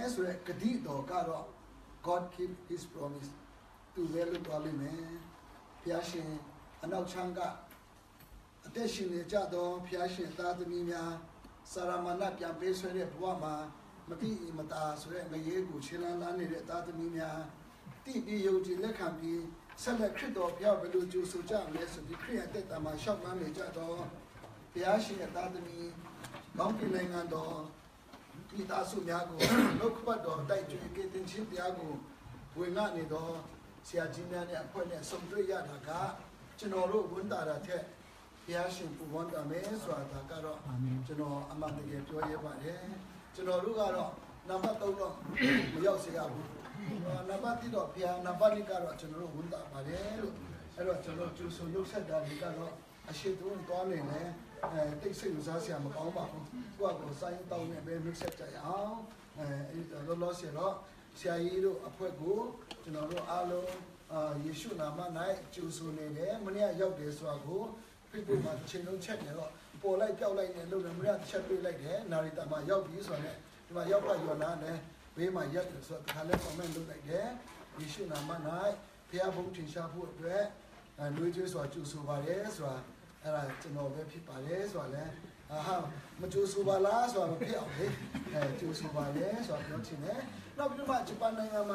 so Kadito Garo, God keep his promise to Velu Dolime, Piashin, Anauchanga, Attention Jado, Piashin, Tadamina, Saramana, Yambesere, Wama, Mati Mata, Sure, Mayegu, Chilan, Tadamina, TBUG, Lekampi, Select Crito, Piabalu, Sujan, less of the created a my shop manager, Piashin, Tadami, Monkey Langando. Kita Sumiago, look but die to get in Chintiago, we not need all Siajina and Point and some 3 Yadaka, Genoro, Wundara, Piashin, Wanda Mays, or Takaro, Geno, among the get to a by him, Genoro, Namato, Yosiabu, Nabatito, Pia, Nabanicaro, Genoro, Wunda, Mariel, Erotino, so you said that Nicaro, a shit won't go in there. Take things as I'm a what was saying down and very mixed out, lost a lot. Siairo, a Puego, General Alo, Yeshua Manai, Jusune, Mania Yogi Swago, people might check a lot. Poor like Yowlay and Lunan, Chappy like that, Narita, my Yogis on it. My Yoga Yonane, be my yacht, so the Caliph men look like that. Yeshua Manai, Pia Buntin Shapu, and Luigi or Jusuvare, and I know where people are, so I Majusubala, so I'm a pill, Jusubale, so I'm not in there. Not too much Japan.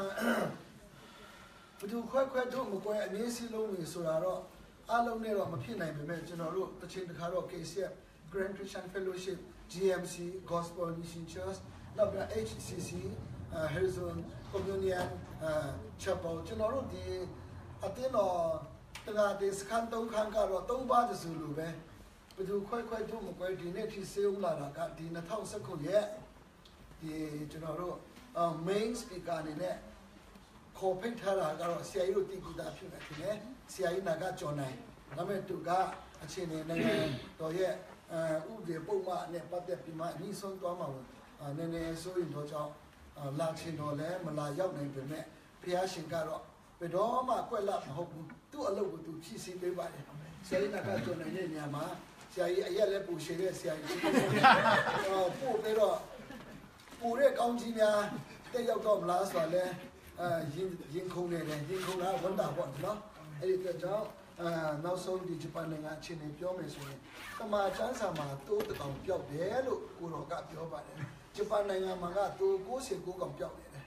But you quite do Mukoy and Yesi Lomi Suraro, Alo Nero, Mapina, General, the Chin Caro case here, Grand Christian Fellowship, GMC, Gospel Mission Church, not HCC, Harrison Communion, Chapel, General, the Ateno. This canton Kankaro, don't bother Zulu, but you quite do Mukoy, the native Seumla, got the Natal Circle yet. The general main speaker in it, Coping Tara, Siayu Tikuda, Siaina got Jonai, Lame to Ga, a chin in Doye, Ude Boma, Nepata Pima, Nison Doma, Nene so in Dojo, Lachino, Malaya, and Piashin Garo. But all my quite love hope to a local to Chisi Bay. Say, Nakajo and Yama, say, Yellow Bush, say, poor Pero, Pure Countina, they have gone last one there, Yinkone and Yinkona, Wonder what, no? Editor Job, now so the Japan and Chin and Piomis. Come on, Chansama, to the Compio, there, look, Uroka, Japan and Yamaga, to go see Google.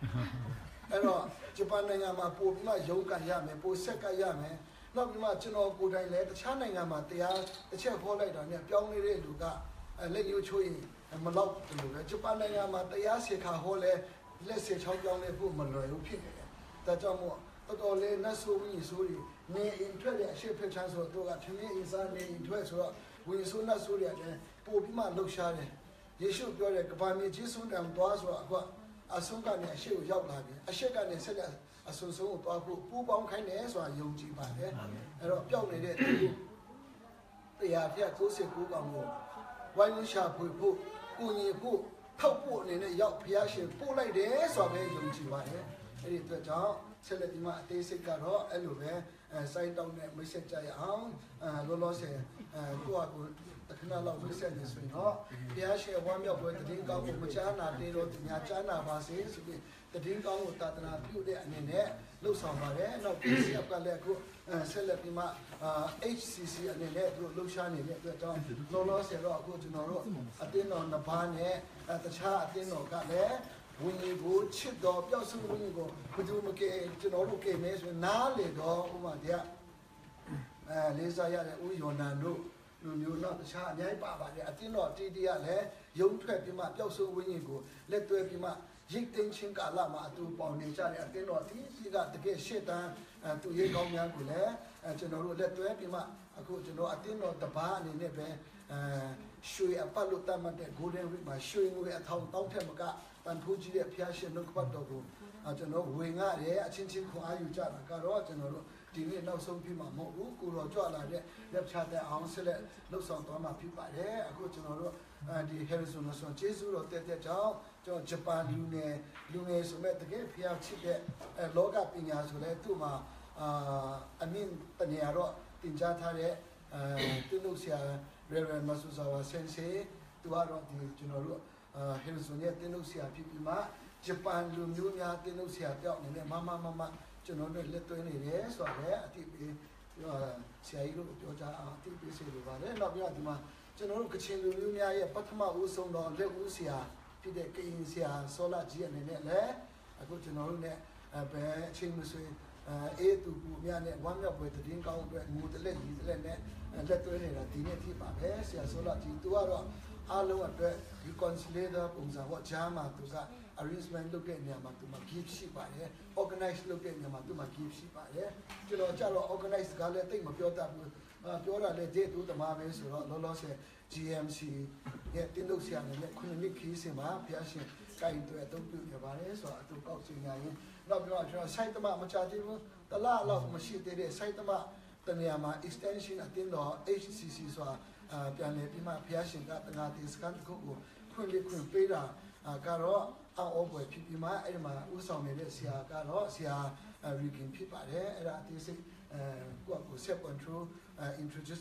Japan and my poor Yoga Yame, poor Seka Yame, not much no good I let the Chanangama, they are the chef for later, Pyongi Luga, and let you chew in and Malok to Luga. Japan and Yama, they are Seka Hole, let's say how young they put Malay. That's all, but all the Nasu Suri, may in 20 ship chance or to a Chimney inside in 12, we soon as Suri again, poor Pima look shady. You should go like Pami Jisun and Boas or a Sunga and a shoe yacht like a shaker and said a so who bound kindness or young Jiba, and of young lady. They are here to say who on you. Why you shall put who you put, how put in a yacht Piashi, poor like this or very young Jiba. It is the job, Selectima, they say Garo, Elube, and sign down that message I own, Lolo say, go out. The canal of the sentence, Piashi, one of the Dingo, Machana, they wrote the Yachana Basis, the Dingo, Tatana, Pude, and in there, looks on my head, no PC of Galeco, Selepima, HCC, and in there, Luciani, Lolo said, go to Noro, I didn't on the pan at the chart, didn't know, got there. When you go, chip dog, just when you go, but you make to know, okay, now they go, my dear. Lisa, Uyonando. You know the child, Papa, I think not TDR, young trap him up, also when you go, let to him up, Jig Chinka Lama to Pondichan, I think not, he got the gate shit to Yagong Yangule, and to know, let to him up, I could to know, I think not the barn in Nebe, Shui a Palutama, golden with my showing way at home, Tamaga, and Puji Piashi, no Quadogo, I don't know, wing out here, I think you Jana, Garot, and didn't know some people more or draw like that. Let's have the answer. Looks on my people there. I go to know the Harrison of Jesus or that job. Japan, Lune, so met the game. Here, chip a log up in as well. To my, I mean, Taniaro, Tinjatare, Tinusia, Reverend Masuzawa Sensei, to our Harrison, Tinusia, Pipima, Japan Lumia Tinosia Mama General Lithuania so there I think Sairo Georgia TP Silva not Yadima General Kachin Lumia Patama Uso no Levusia Pide Kinsia Sola G and Nele I go to know that Chimus A to Miane one up with the drink out move the leg and let Dineti Babes Sola G to our Alo and reconciliator what Jama to that arrangement look at Yama to my keep sheep by here, organized look at Yama to my keep sheep by here. You know, Jalo organized Gala thing of Piota let day to the Marves or Lolo GMC, yet Tindoxian and couldn't kiss him up, Piashi, kind to a don't do your bodies or to go to Yain. Not your Saitama Machativo, the La Love Machine, Saitama, the Niama extension at Tindo, HCC, so Pianepima, Piashin, got the artist can't go, couldn't pay that. Garo, our over Pipima, Emma, Uso Medesia, Garo, Sia, Rigging Pipa, this what was second true, introduce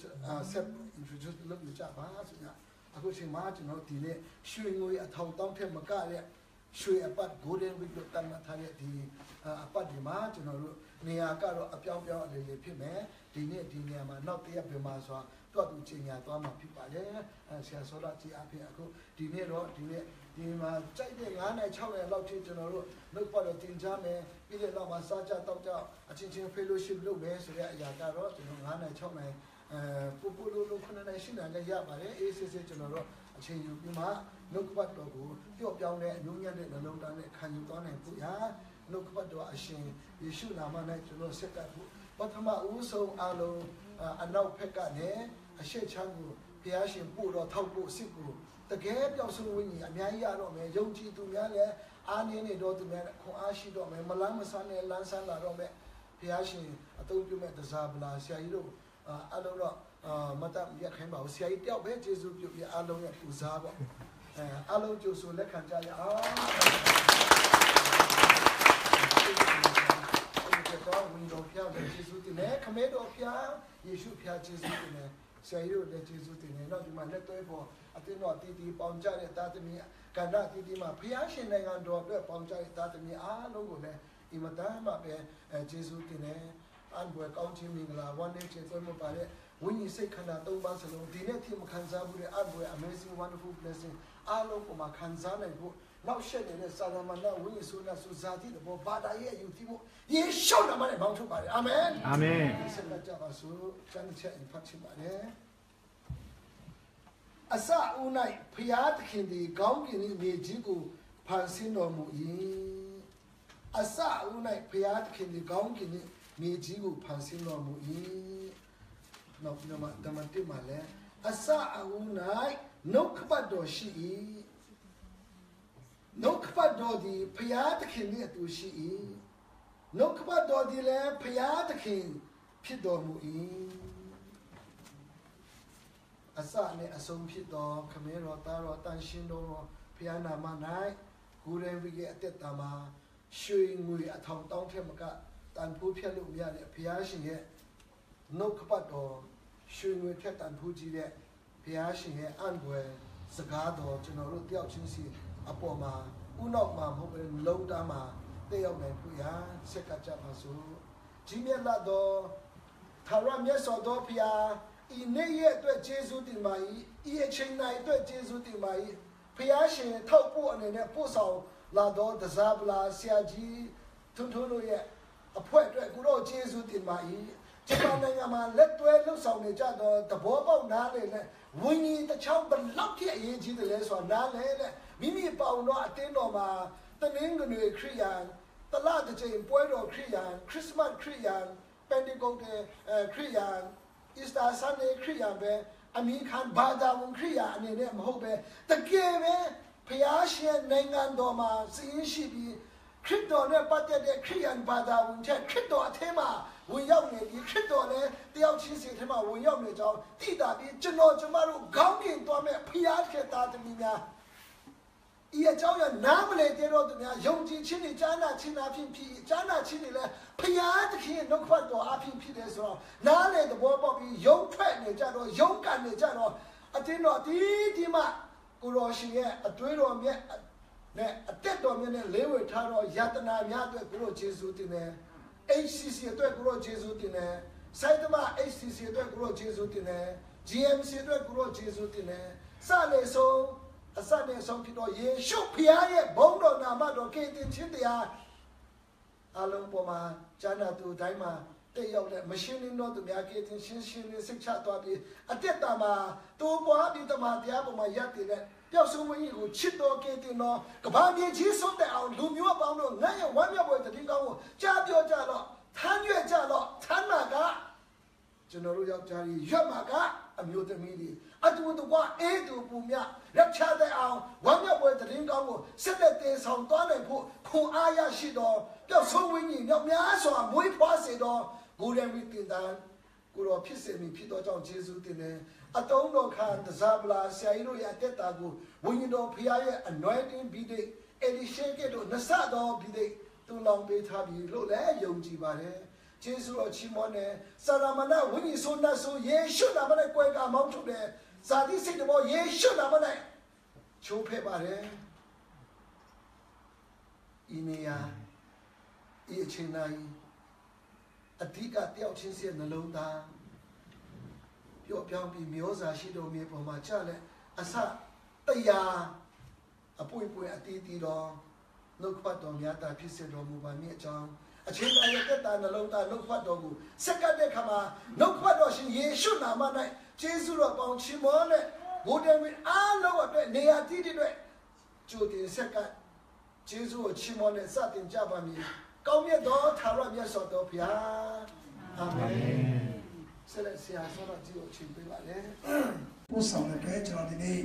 look at Java. I go see margin of delay, showing we at how down Temacare, showing about good and we looked at the apart the margin or Niagara, a piao de Pime, Dinia, not the Epimaso. Got to change our Dama people there, and she has solar tea up here. Dinero, Dima, Jay, Anna, Chow, and Love General, look for the Tinjame, Billy Lama Saja, Doctor, a Chinchin Fellowship, look, so Yagaro, Anna, Chow, Pupulu, Nation, and the Yabare, ACC General, a change you ma, look what logo, your young union, the low down, can you done and put ya, look what do I shame, you should have managed to know set that. But also, Alo, and now Pekane. A share changu, Piashin Pud or Taupo Sipu. The gap also winning, a Maya, Yonji to Male, Annie do to me, Koashi do me, Malama San and Lansala Rome, Piashin, I told you met the Zabla, Shaido, Alora, Madame Yakamba, Shaita, where Jesus you be alone at Uzaba. Alo Josu Lekanja. Window Pia, Jesus in there, Comedo Pia, Yeshu Pia Jesus in there. Say you let Jesus in there, not in my letter for I think not Titi Ponjari Tatami, Kana Titi Ma Piashin and Dog Ponjari Tatami, no there, Imatama Jesus in there, and work out Jimmy one day, when you say Kana don't Barcelona, Dinner Tim Kanzabu, amazing, wonderful blessing, Alo for my Kanzana. Now, shedding the Salamana, we soon as Suzati, the Bobada, you Timo, ye show the money about to buy. Amen. Amen. Asa unai, Piat Kindi, Gongin, Nijigu, Pansino Mui. Asa unai, Piat Kindi, Gongin, Nijigu, Pansino Mui. No, the Matimale. Asa unai, no Kapadoshi. No Kapadodi, Piatakin to she. No Kapadodi, Piatakin, Pidomui. Asane, Asum Pido, Camero, Taro, Tanshindo, Piana Manai, Gure we get Tetama, showing we at Tom Temaka, and Pupia Lumia, Piashin yet. No Kapado, showing we Tet and Puji yet, Piashin yet, Angue, Sagado, General Diochinsi. Apoma, Unokma, Low Dama, they are Puya, Sekachapasu, Jimmy Lado, Taram Yesodopia, Ineye to Jesu di Mai, Iachin night to Jesu di Mai, Piashin, Taupo and a Puso, Lado, the Zabla, Siaji, Tuntunuye, a poet, good old Jesu di Mai, Japanama, let to look on the Jado, the Bobo Nale, Winnie the child, but lucky age the less on Nale. Mimi Pau no Atenoma, the Ningu Krian, the Lada Jane, Puerto Krian, Christmas Krian, Pentecost Krian, Easter Sunday Krian, Amikan Bada Krian, and them Hobe, the game, Piashian Nangandoma, Sinshibi, Crypto, but the Krian Bada, Crypto Atema, we young lady, Crypto, the Alchisi Tema, we young lady, Tida, General Jamaru, Gongin, Tome, Piasha Tatamina. 也照样拿不来的了，怎么样？用进去的加拿去拿瓶皮，加拿去的嘞，培养的去弄块多阿瓶皮的时候，拿来的我包比勇快的加多，勇敢的加多，啊，对了，弟弟嘛，古老些啊，对了面， နဲ့အသက်တော်မြတ်နဲ့လေးဝေထားတော့ယတနာများအတွက်ကိုရောယေရှုတင်တယ် HCC အတွက်ကိုရောယေရှုတင်တယ်စိုက်တမ HCC အတွက်ကိုရောယေရှုတင်တယ် GMC အတွက်ကိုရောယေရှုတင်တယ်စလေဆုံးအစနဲ့ဆုံးဖြစ်တော့ယေရှုဖခင်ရဲ့ဘုန်းတော်နာမတော်ကယ်တင်ခြင်းတရားအလုံးပေါ်မှာကျမ်းစာသူတိုင်းမှာတဲ့ရောက်တဲ့မရှင်းလင်းတော့သူများကယ်တင်ရှင်းရှင်းလေးစိတ်ချသွားပြီးအတက်တာမှာတိုးပွားပြီးတမန်တရားပေါ်မှာရပ်တည်တဲ့ပျောက်ဆုံးမကြီးကိုချစ်တော်ကယ်တင်တော်ကဘာမြေကြီးဆုံးတဲ့အောင်လူမျိုးပေါင်းတို့ငါရဲ့ဝမ်းမြောက်ပွဲတည်ကောင်းကိုကြားပြောကြတော့ထမ်းရွက်ကြတော့ထမ်းနာကကျွန်တော်တို့ယောက်ျားကြီးရွက်မှာကအမျိုးသမီးတွေအတူတူကအေးတူပူမြရက်ချတဲ့အောင်ဝမ်းမြောက်ပွဲတည်ကောင်းကိုဆက်လက်တည်ဆောင်သွားနိုင်ဖို့ခွန်အားရရှိတော်ပျောက်ဆုံးဝိညာဉ်မြောက်များစွာမွေးဖွားစေတော်ကိုယ်တိုင်ပြီးတင်တန်းကိုတော်ဖြစ်စေမိဖြစ်တော်ကြောင့်ယေရှုတင်တယ်အတုံးတော်ခံတစားပလာဆရာကြီးတို့ရဲ့အသက်တာကိုဝိညာဉ်တော်ဖခင်ရဲ့ anointing ပြီးတဲ့အေလိရှေကတို့နဆတော်ပြီးတဲ့သူလောင်ပေးထားပြီးလို့လည်းယုံကြည်ပါတယ်ယေရှုတော်ချီးမွမ်းတယ်စာရမဏဝိညာဉ်ဆိုနတ်ဆိုယေရှုနာမနဲ့ကွယ်ကမောင်းထုတ်တယ်ဇာတိစိတ်တော်ယေရှုနာမနဲ့ချိုးဖဲ့ပါတယ်ဤနေရာဤအချိန်တိုင်းအဓိကတယောက်ချင်းစီနှလုံးသားပျော့ပြောင်းပြီးမျိုးစာရှိတော်မြေပေါ်မှာကြလဲအစတရားအပွင့်ပွင့်အတီးတီးတော်နှုတ်ဖတ်တော်များတာဖြစ်စေတော်မူပါမည်အကြောင်းအချိန်တိုင်းရဲ့တက်တာနှလုံးသားနှုတ်ဖတ်တော်ကိုစက္ကတဲ့ခါမှာနှုတ်ဖတ်တော်ရှင်ယေရှုနာမ၌ယေရှုတော်ပေါင်းချီးမွမ်းတဲ့ဘုရားမင်းအားလုံးအတွက်နေရာတိတိတွေကြိုတင်စက္ကယေရှုကိုချီးမွမ်းတဲ့စတင်ကြပါမည်ကောင်းမြတ်သောထာဝရမြတ်စွာဘုရားအာမင်ဆက်လက်ဆရာဆောတော်ကြီးကိုချီးပေးပါလေပို့ဆောင်တဲ့ကျွန်တော်ဒီနေ့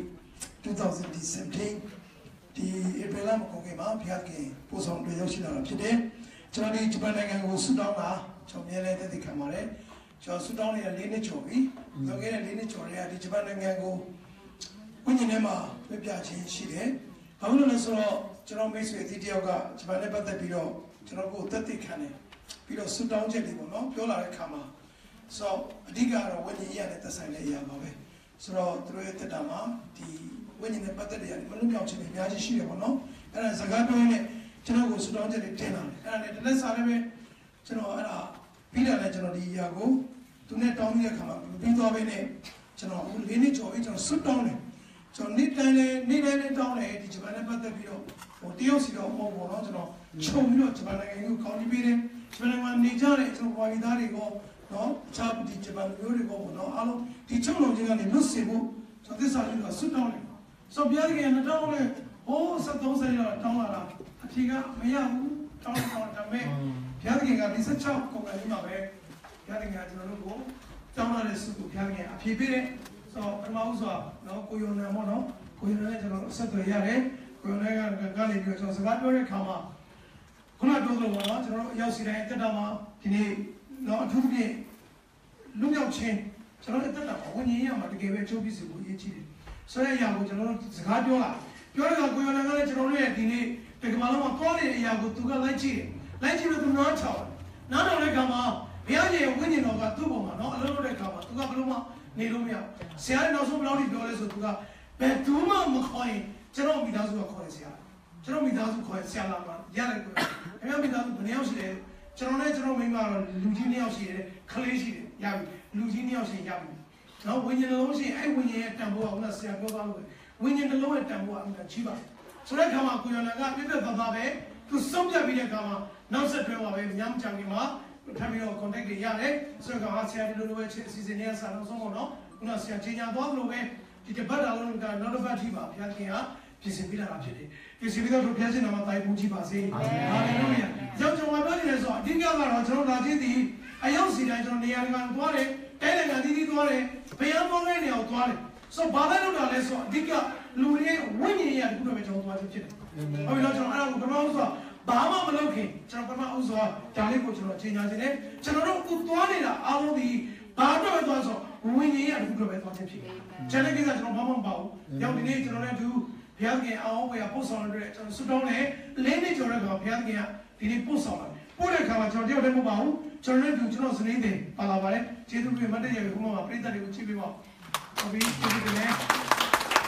2017ဒီဧပြီလမှာကိုကေမှာဖျားကင်ပို့ဆောင်တွေရောက်ရှိလာတာဖြစ်တယ်ကျွန်တော်ဒီဂျပန်နိုင်ငံကိုဆူတောင်းတာကျွန်တော်မြဲလဲတဲ့ခံပါတယ်ကျွန်တော်ဆူတောင်းနေတဲ့၄နှစ်ကျော်ပြီလွန်ခဲ့တဲ့၄နှစ်ကျော်တွေကဒီဂျပန်နိုင်ငံကိုဝိညာဉ်ထဲမှာပြပြချင်းရှိတယ်ဘာလို့လဲဆိုတော့ကျွန်တော်မိတ်ဆွေဒီတယောက်ကဂျပန်နဲ့ပတ်သက်ပြီးတော့ကျွန်တော်ကိုသက်သေခံတယ်ပြီးတော့ဆူတောင်းချက်တွေပေါ့နော်ပြောလာတဲ့အခါမှာဆိုအဓိကတော့ဝိညာဉ်ရေးနဲ့သက်ဆိုင်တဲ့အရာပါပဲဆိုတော့သူတို့ရဲ့တက်တာမှာဒီဝိညာဉ်နဲ့ပတ်သက်တဲ့မလွတ်မြောက်ခြင်းတွေအများကြီးရှိတယ်ပေါ့နော်အဲ့ဒါစကားပြောရင်ကျွန်တော်ကိုဆူတောင်းချက်တွေတင်လာတယ်အဲ့ဒါနဲ့တလက်စားလည်းပဲကျွန်တော်အဲ့ဒါပြီးတာလည်းကျွန်တော်ဒီအရာကိုသူနဲ့တောင်းတဲ့အခါမှာပြီးသွားပြီနဲ့ကျွန်တော်၄နှစ်ကျော်ပြီးကျွန်တော်ဆူတောင်းတယ်ကျွန်တော်နေ့တိုင်းလည်းတောင်းတယ်ဒီဂျပန်နဲ့ပတ်သက်ပြီးတော့ဟိုတရုတ်စီတော့မဟုတ်ဘူးเนาะကျွန်တော်ခြုံပြီးတော့ဂျပန်နိုင်ငံကိုကောင်းပြီးပြီးတယ်ဂျပန်နိုင်ငံနေကြတဲ့ကျွန်တော်ဝါရီသားတွေကိုเนาะအခြားဒီဂျပန်မျိုးတွေကိုပေါ့เนาะအားလုံးဒီချုံလုံးချင်းကနေလွတ်စေဖို့ကျွန်တော်သစ္စာကြီးကဆွတောင်းတယ်ဆိုပြရတဲ့2000နဲ့ဟိုး73ဆယ်တော့တောင်းလာတာအဖြေကမရဘူးတောင်းဒါပေမဲ့ဘုရားသခင်က16ကုန်ကလေးမှာပဲဘုရားသခင်ကကျွန်တော်တို့ကိုတောင်းလာတဲ့စုကိုဘုရားသခင်အဖြေပေးတယ်ဆိုတော့ပထမဦးစွာเนาะကိုယုံနာပေါ့เนาะကိုယုံနာနဲ့ကျွန်တော်ဆက်သွယ်ရတယ်ကိုယုံနာကနေပြီးတော့ကျွန်တော်စကားပြောတဲ့အခါမှာခုနပြောသလိုပေါ့เนาะကျွန်တော်တို့ရောက်စီတိုင်းတက်တာမှာဒီနေ့เนาะအထူးဖြင့်လူမြောက်ချင်းကျွန်တော်တက်တာဝိညာဉ်ရေးမှာတကယ်ပဲချိုးပြီးစီကိုအရေးကြီးတယ်ဆိုတဲ့အရာကိုကျွန်တော်တို့စကားပြောလာပြောတဲ့အခါကိုယုံနာကလည်းကျွန်တော်တို့ရဲ့ဒီနေ့ဒီကမ္ဘာလုံးမှာပေါ်နေတဲ့အရာကိုသူကလိုက်ကြည့်တယ်လိုက်ကြည့်လို့သူနားချောင်းနားတော်တဲ့အခါမှာဘုရားရဲ့ဝိညာဉ်တော်ကသူ့ပေါ်မှာเนาะအလုံးလုံးတဲ့အခါမှာသူကဘယ်လိုမှနေလို့မရဆရာရဲ့နောက်ဆုံးဘယ်လောက်ထိပြောလဲဆိုသူကဘယ်သူမှမခေါ်ရင်ကျွန်တော်မိသားစုကခေါ်တယ်ဆရာကျွန်တော်မိသားစုခေါ်ရင်ဆရာလာမှာရတယ်ကိုခင်ဗျားမိသားစုဘယ်နှယောက်ရှိလဲကျွန်တော်နဲ့ကျွန်တော်မိန်းမကတော့လူကြီး2ယောက်ရှိတယ်ခလေးရှိတယ်ရပြီလူကြီး2ယောက်ရှိရပြီနော်ဝိညာဉ်လုံးရှိအဲ့ဝိညာဉ်ရဲ့တန်ဖိုးကဦးကဆရာပြောသွားလို့ဝိညာဉ်တစ်လုံးရဲ့တန်ဖိုးကဦးကကြီးပါတယ်ဆိုတဲ့အခါမှာကိုရလန်ကပြည့်ပြည့်သားသားပဲသူစုံပြပြီးတဲ့အခါမှာနောက်ဆက်တွဲပါပဲညမချောင်ကြီးမှာထပ်ပြီးတော့ contact တွေရတယ်ဆိုတော့ဆရာဒီလိုလိုပဲအစီအစဉ်လေးဆာလုံးဆုံးပေါ့နော်ခုနဆရာကြီးညာသွားလို့ပဲဒီတပတ်တာလုံးကနောက်တစ်ပတ်ထိပါဘုရားခင်ကပြင်ဆင်ပေးလာတာဖြစ်တယ်ပြင်ဆင်ပြီးတော့ဘုရားရှင်နာမတိုင်းပူကြည့်ပါစေဟာလေလုယာကြောင့်ကျွန်တော်ပြောနေတယ်ဆိုတော့အဓိကကတော့ကျွန်တော်လာခြင်းဒီအရောက်စီတိုင်းကျွန်တော်နေရာတွေကသွားတယ်တဲတယ်ကတီးတီးသွားတယ်ဘုရားပေါင်းတဲ့နေရာကိုသွားတယ်ဆိုတော့ဘာလဲလို့တာလဲဆိုတော့အဓိကလူတွေဝိညာဉ်ရေးတခုတော့ပဲကျွန်တော်သွားခြင်းဖြစ်တယ်ဟုတ်ပြီနော်ကျွန်တော်အဲ့ဒါကိုပထမဦးစွာဘာမှမလုပ်ခင်ကျွန်တော်ပထမဦးစွာဒါလေးကိုကျွန်တော်ချိန်ညာခြင်းနဲ့ကျွန်တော်တို့အခုသွားနေတာအားလုံးဒီဘာတော့ပဲသွားဆိုဝိညာဉ်ရေးတခုတော့ပဲသွားခြင်းဖြစ်တယ်ကျန်တဲ့ကိစ္စကျွန်တော်ဘာမှမပါဘူးရောက်ဒီနေ့ကျွန်တော်လည်းသူဘုရားခင်အောင်ဝေပို့ဆောင်တဲ့ကျွန်တော်ဆုတောင်းတယ်၄နှစ်ကျော်တဲ့ကောင်ဘုရားခင်ကဒီနေ့ပို့ဆောင်လာပို့တဲ့ခါမှာကျွန်တော်တယောက်တည်းမပါဘူးကျွန်တော်လည်းသူကျွန်တော်စနေတယ်ပါလာပါတယ်ကျေးဇူးပြုမတ်တဲ့ရေဘုမမှာပြိတ္တတွေကိုချစ်ပေးပါဟုတ်ပြီကျေးဇူးတင်တယ်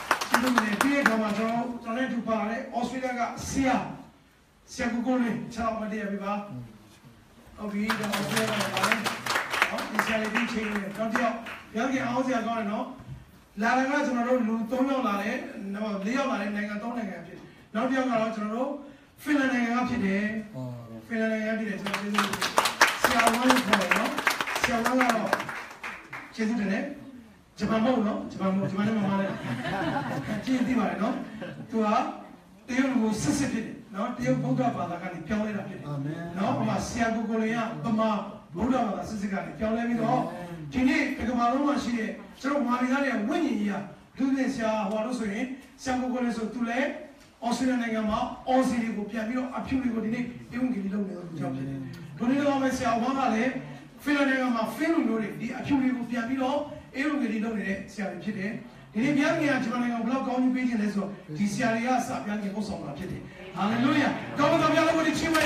တယ်ဒီခါမှာကျွန်တော်နဲ့တူပါတဲ့ဩစတြေးလျကဆရာကိုကိုလေး6မတည့်ရပြီပါဟုတ်ပြီတော့ဩစတြေးလျကပါတယ်ဟောဒီဆရာလေးဒီချိန်နဲ့တော့တယောက်ပြောကြအောင်ဆရာကောင်းတယ်နော်လာတယ်ကကျွန်တော်တို့လူ3ယောက်လာတယ်4ယောက်လာတယ်နိုင်ငံ3နိုင်ငံဖြစ်တယ်နောက်တစ်ယောက်ကတော့ကျွန်တော်တို့ဖင်လန်နိုင်ငံကဖြစ်တယ်ဖင်လန်နိုင်ငံဖြစ်တယ်ကျွန်တော်ပြောဆရာဝမ်းကိုခေါ်တယ်နော်ဆရာဝမ်းကတော့ကျေးဇူးတင်တယ်ဂျပန်မဟုတ်နော်ဂျပန်နဲ့မမနဲ့ကြည့်သိပါတယ်နော်သူကတရုတ်လူကိုစစ်ဖြစ်တယ်နော်တရုတ်ဗုဒ္ဓဘာသာကနေပြောင်းလဲတာဖြစ်တယ်အာမင်နော်ဟိုမှာဆရာကိုလေးကဗမာဗုဒ္ဓဘာသာစစ်ကနေပြောင်းလဲပြီးတော့ဒီနေ့ဒီကမ္ဘာလုံးမှာရှိတဲ့ကျွန်တော်မာရီသားရဲ့ဝိညာဉ်ကြီးကလူတွေဆရာဟောလို့ဆိုရင်ဆရာကိုလေးဆိုသူလည်းဩစတြေးလျနိုင်ငံမှာအော်စီတွေကိုပြန်ပြီးတော့အဖြူတွေကိုဒီနေ့ပြုံးကြီးလုပ်နေတော့ကြောက်ဖြစ်တယ်ဒီနေ့တော့ဆရာဝမ်းကလည်းဖင်လန်နိုင်ငံမှာဖင်လူမျိုးတွေဒီအဖြူတွေကိုပြန်ပြီးတော့အေးရုံကြီးလုပ်နေတဲ့ဆရာတွေဖြစ်တယ်ဒီနေ့ပြန်ပြန်ဂျပန်နိုင်ငံဘလောက်ကောင်းကြီးပေးခြင်းလဲဆိုတော့ဒီဆရာတွေကစာပြန်ကြီးပို့ဆောင်တာဖြစ်တယ်ဟာလေလုယာကောင်းတော်ပြန်လို့ဒီချင်းမရ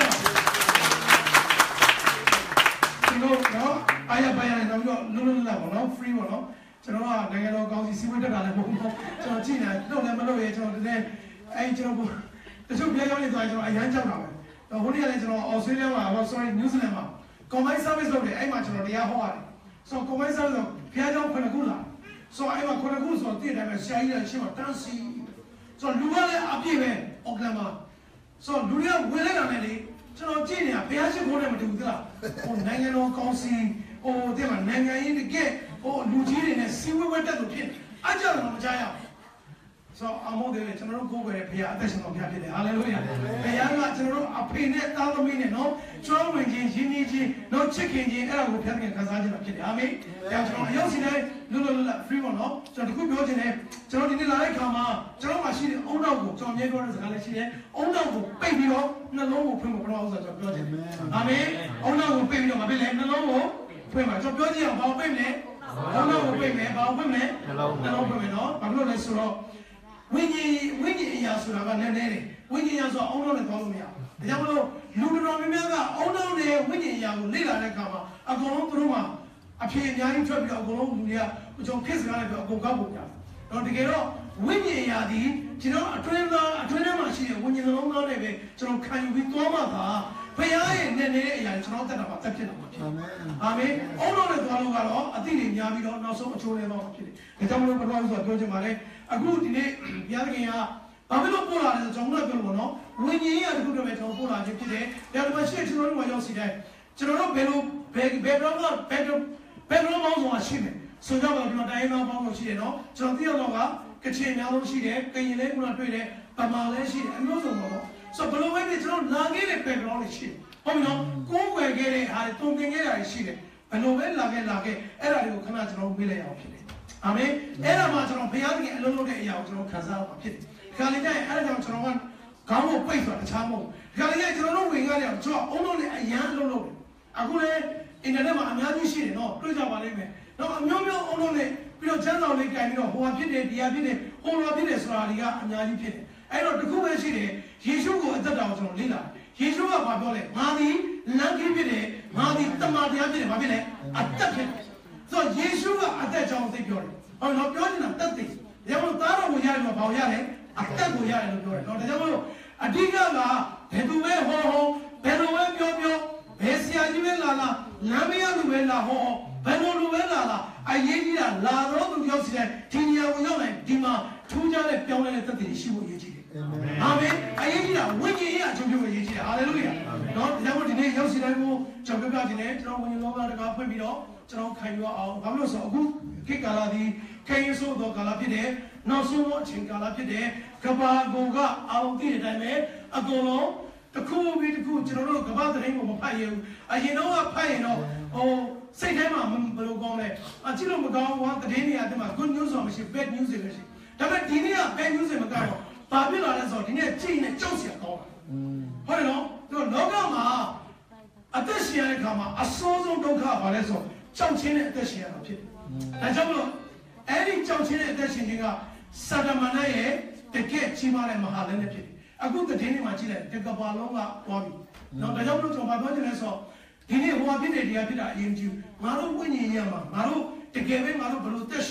ဒီလိုနော်အားရပါရနေတော့လွတ်လာပါတော့ free ပါတော့ကျွန်တော်ကနိုင်ငံတော်ကောင်းစီစီးပွားတက်တာလည်းမဟုတ်ဘူးကျွန်တော်ကြည့်နေတော့လည်းမလုပ်ရဲကျွန်တော်တည်းအဲ့ကျွန်တော်တချို့ပြောင်းနေသွားကျွန်တော်အရန်ကြောက်တာပဲတော့ဟိုနေ့ကလည်းကျွန်တော်အော်စတြေးလျမှာ sorry နယူးဇီလန်မှာ combined service လုပ်တယ်အဲ့မှာကျွန်တော်တရားဟောရတယ်ဆိုတော့ combined service ဆိုဘုရားကျောင်းခုနှစ်ခုလာဆိုအဲ့မှာခုနှစ်ခုဆိုတည့်တယ်ပဲဆရာကြီးလည်းရှင်းမှာတန်းစီဆိုလူကလည်းအပြည့်ပဲအော်ကလန်မှာဆိုလူတွေကဝင်လိုက်တာနဲ့လေကျွန်တော်ကြည့်နေတာဘုရားရှိခိုးတယ်မတူဘူးသလားဟိုနိုင်ငံတော်ကောင်စီဟိုတဲ့မှာနိုင်ငံရေးတကယ်ဟိုလူကြီးတွေနဲ့စီဝဲတက်လို့ဖြစ်အကြတော့မကြားရအောင်ဆိုအမောတယ်ကျွန်တော်တို့ကိုယ်ပဲဘုရားအသက်ရှင်တော်ဘုရားဖြစ်တယ်ဟာလေလုယာဘုရားကကျွန်တော်တို့အဖေနဲ့သားသမီးနဲ့နော်ကျွမ်းဝင်ခြင်းရင်းနှီးခြင်းနော်ချစ်ခင်ခြင်းအဲ့ဒါကိုဘုရားကခံစားခြင်းတာဖြစ်တယ်အာမင်ဒါကျွန်တော်အရောက်စီတိုင်းလွတ် free ပေါ့နော်ကျွန်တော်တခုပြောချင်တယ်ကျွန်တော်ဒီနေ့လာတဲ့ခါမှာကျွန်တော်မှရှိတဲ့အုံနောက်ကိုကျွန်တော်မြဲပြောတဲ့စကားလေးရှိတယ်အုံနောက်ကိုပိတ်ပြီးတော့နှလုံးကိုဖွင့်ဖို့ဘယ်တော့ဥစ္စာကျွန်တော်ပြောချင်တယ်အာမင်အုံနောက်ကိုပိတ်ပြီးတော့မဖြစ်လေနှလုံးကိုဖွင့်ပါကျွန်တော်ပြောချင်အောင်ဘာကိုပိတ်မလဲအုံနောက်ကိုပိတ်မယ်ဘာကိုပိတ်မလဲနှလုံးဖွင့်မယ်နော်ဘာလို့လဲဆိုတော့ဝိညာဉ်အရာဆိုတာကလည်းနည်းတယ်ဝိညာဉ်အရာဆိုအုံနောက်နဲ့သွားလို့မရဘူးဒါကြောင့်မလို့လူတော်များများကအုံနောက်နဲ့ဝိညာဉ်အရာကိုလေ့လာတဲ့အခါမှာအကုန်လုံးသူတို့မှာအဖြေအများကြီးထွက်ပြီးတော့အကုန်လုံးလူတွေကကျွန်တော်ခက်စကားနဲ့ပြောအကုန်ကောက်ပုံကြတယ်တော့တကယ်တော့ဝိညာဉ်အရာဒီကျွန်တော်အတွင်းထဲမှာရှိတဲ့ဝိညာဉ်လုံးသားတွေပဲကျွန်တော်ခံယူပြီးသွားမှသာဘုရားရဲ့နေနေတဲ့အရာကျွန်တော်တက်တာပါတက်ဖြစ်တော့မှာဖြစ်အာမင်အာမင်အုံနောက်နဲ့သွားလို့ကတော့အသိတွေများပြီးတော့နောက်ဆုံးအချိုးလေးတော့ဖြစ်တယ်ဒါကြောင့်မလို့ဘုရားဆိုပြောချင်ပါတယ်အခုဒီနေ့ဘုရားခင်ကဘာဖြစ်လို့ပို့လာလဲဆိုကျွန်တော်တို့ပြောလို့နော်ဝိညာဉ်ရေးတခုတည်းပဲကျွန်တော်ပို့လာခြင်းဖြစ်တယ်ဒါပေမဲ့ရှေ့ကျွန်တော်တို့ရောက်စီတိုင်းကျွန်တော်တို့ဘယ်တော့မောင်းဆိုတာရှိမယ်ဆိုကြပါတော့ကျွန်တော်တိုင်းသားပေါင်းလို့ရှိတယ်နော်ကျွန်တော်သိရတော့ကချင်များလို့ရှိတယ်ကရင်လေးကတွေ့တယ်ဗမာလည်းရှိတယ်အမျိုးစုံပါတော့ဆိုဘယ်လိုပဲဖြစ်ကျွန်တော်လာခဲ့တဲ့ background တွေရှိတယ်ဟုတ်ပြီနော်ကိုယ်ွယ်ခဲ့တဲ့ဟာတွေတုံ့တင်ခဲ့တာရှိတယ်ဘယ်လိုပဲလာခဲ့အဲ့ဒါတွေကိုခဏကျွန်တော်မေးလိုက်အောင်ဖြစ်တယ်အာမင်အဲ့ဒါမှကျွန်တော်ဘုရားသခင်အလုံးလုံးတဲ့အရာကိုကျွန်တော်ခံစားရမှာဖြစ်တယ်ဒီကနေ့ကျရင်အဲ့ဒါကြောင့်ကျွန်တော်ကခေါင်းကိုပိတ်ဆိုတာတခြားမဟုတ်ဘူးဒီကနေ့ကျကျွန်တော်တို့ဝင်ခဲ့တယ်ကျွန်တော်အုံလုံးနဲ့အရန်အလုံးလုံးအခုလည်းအင်တာနက်မှာအများကြီးရှိတယ်နော်တွေ့ကြပါလိမ့်မယ်တော့အမျိုးမျိုးအုံလုံးနဲ့ပြီးတော့ချမ်းသာလေးကြိုင်ပြီးတော့ဟိုဟာဖြစ်တယ်ဒီဟာဖြစ်တယ်ဟိုဟာဖြစ်တယ်ဆိုတာတွေကအများကြီးဖြစ်တယ်အဲ့တော့တခုပဲရှိတယ်ယေရှုကိုအသက်တော်ကျွန်တော်လေ့လာယေရှုကဘာပြောလဲငါသည်လမ်းကြီးဖြစ်တယ်ငါသည်တမန်တရားဖြစ်တယ်ဘာဖြစ်လဲအသက်ဖြစ်တယ်ဆိုတော့ယေရှုကအသက်ကြောင့်သိပြောတယ်ဟောတော့ပြောနေတာတက်တယ်ဒါမှမဟုတ်သားတော်ကိုရတယ်လို့ဘာလို့ရတယ်အသက်ကိုရတယ်လို့ပြောတယ်နော်ဒါကြောင့်မလို့အဓိကကဘယ်သူပဲဟောဘယ်လိုပဲပြောဘယ်ဆရာကြီးပဲလာလမ်းမရသူပဲလာဟောဘယ်လိုလူပဲလာအရေးကြီးတာလာတော့သူရောက်စီတဲ့ဒီနေရာကိုရောက်လိုက်ဒီမှာထူးခြားတဲ့ပြောင်းလဲတဲ့သက်သေရှိဖို့အရေးကြီးတယ်အာမင်အရေးကြီးတာဝိညာဉ်ရေးအကျိုးပြုဖို့အရေးကြီးတယ်ဟာလေလုယာနော်ဒါကြောင့်ဒီနေ့ရောက်စီတိုင်းကိုကျွန်တော်ပြောပြခြင်းနဲ့ကျွန်တော်ဝိညာဉ်လောကတကာဖွင့်ပြီးတော့ကျွန်တော်ခံယူအောင်ဘာလို့လဲဆိုအခုခေတ်ကာလဒီခေတ်ဆိုးသောကာလဖြစ်တယ်နောက်ဆုံးအချိန်ကာလဖြစ်တယ်ကဘာကိုကအောင်သိတဲ့အတိုင်းပဲအကုန်လုံးတခုပြီးတခုကျွန်တော်တို့ကဘာသတင်းကိုမဖတ်ရဘူးအရင်တော့ဖတ်ရင်တော့ဟိုစိတ်ထဲမှာဘယ်လိုကောင်းလဲအကြည့်လို့မကောင်းဘူးသတင်းတွေအတည်းမှာ good news ဆိုမရှိ bad news တွေရှိဒါပေမဲ့ဒီနေ့က bad news တွေမကောင်းတော့ဘာဖြစ်လာလဲဆိုတော့ဒီနေ့ကြည့်နေကြောက်စရာကောင်းတာဟုတ်တယ်နော်သူလောကမှာအသက်ရှင်ရတဲ့ခါမှာအဆိုးဆုံးဒုက္ခဘာလဲဆိုကြောက်ခြင်းနဲ့အသက်ရှင်ရတာဖြစ်တယ်ဒါကြောင့်မလို့အဲ့ဒီကြောက်ခြင်းနဲ့အသက်ရှင်ခြင်းကစာတမန်ရဲ့တကယ့်ကြီးမားတဲ့မဟာလည်းဖြစ်တယ်အခုသတင်းတွေမှာကြည့်လိုက်တကဘာလုံးကသွားပြီနော်ဒါကြောင့်မလို့ကျွန်တော်ပြောချင်လဲဆိုဒီနေ့ဟိုအဖြစ်တဲ့တရားဖြစ်တာအရင်ကြည့်ငါတို့ဝိညာဉ်ရမှာငါတို့တကယ်ပဲငါတို့ဘယ်လိုသက်ရှင်လဲင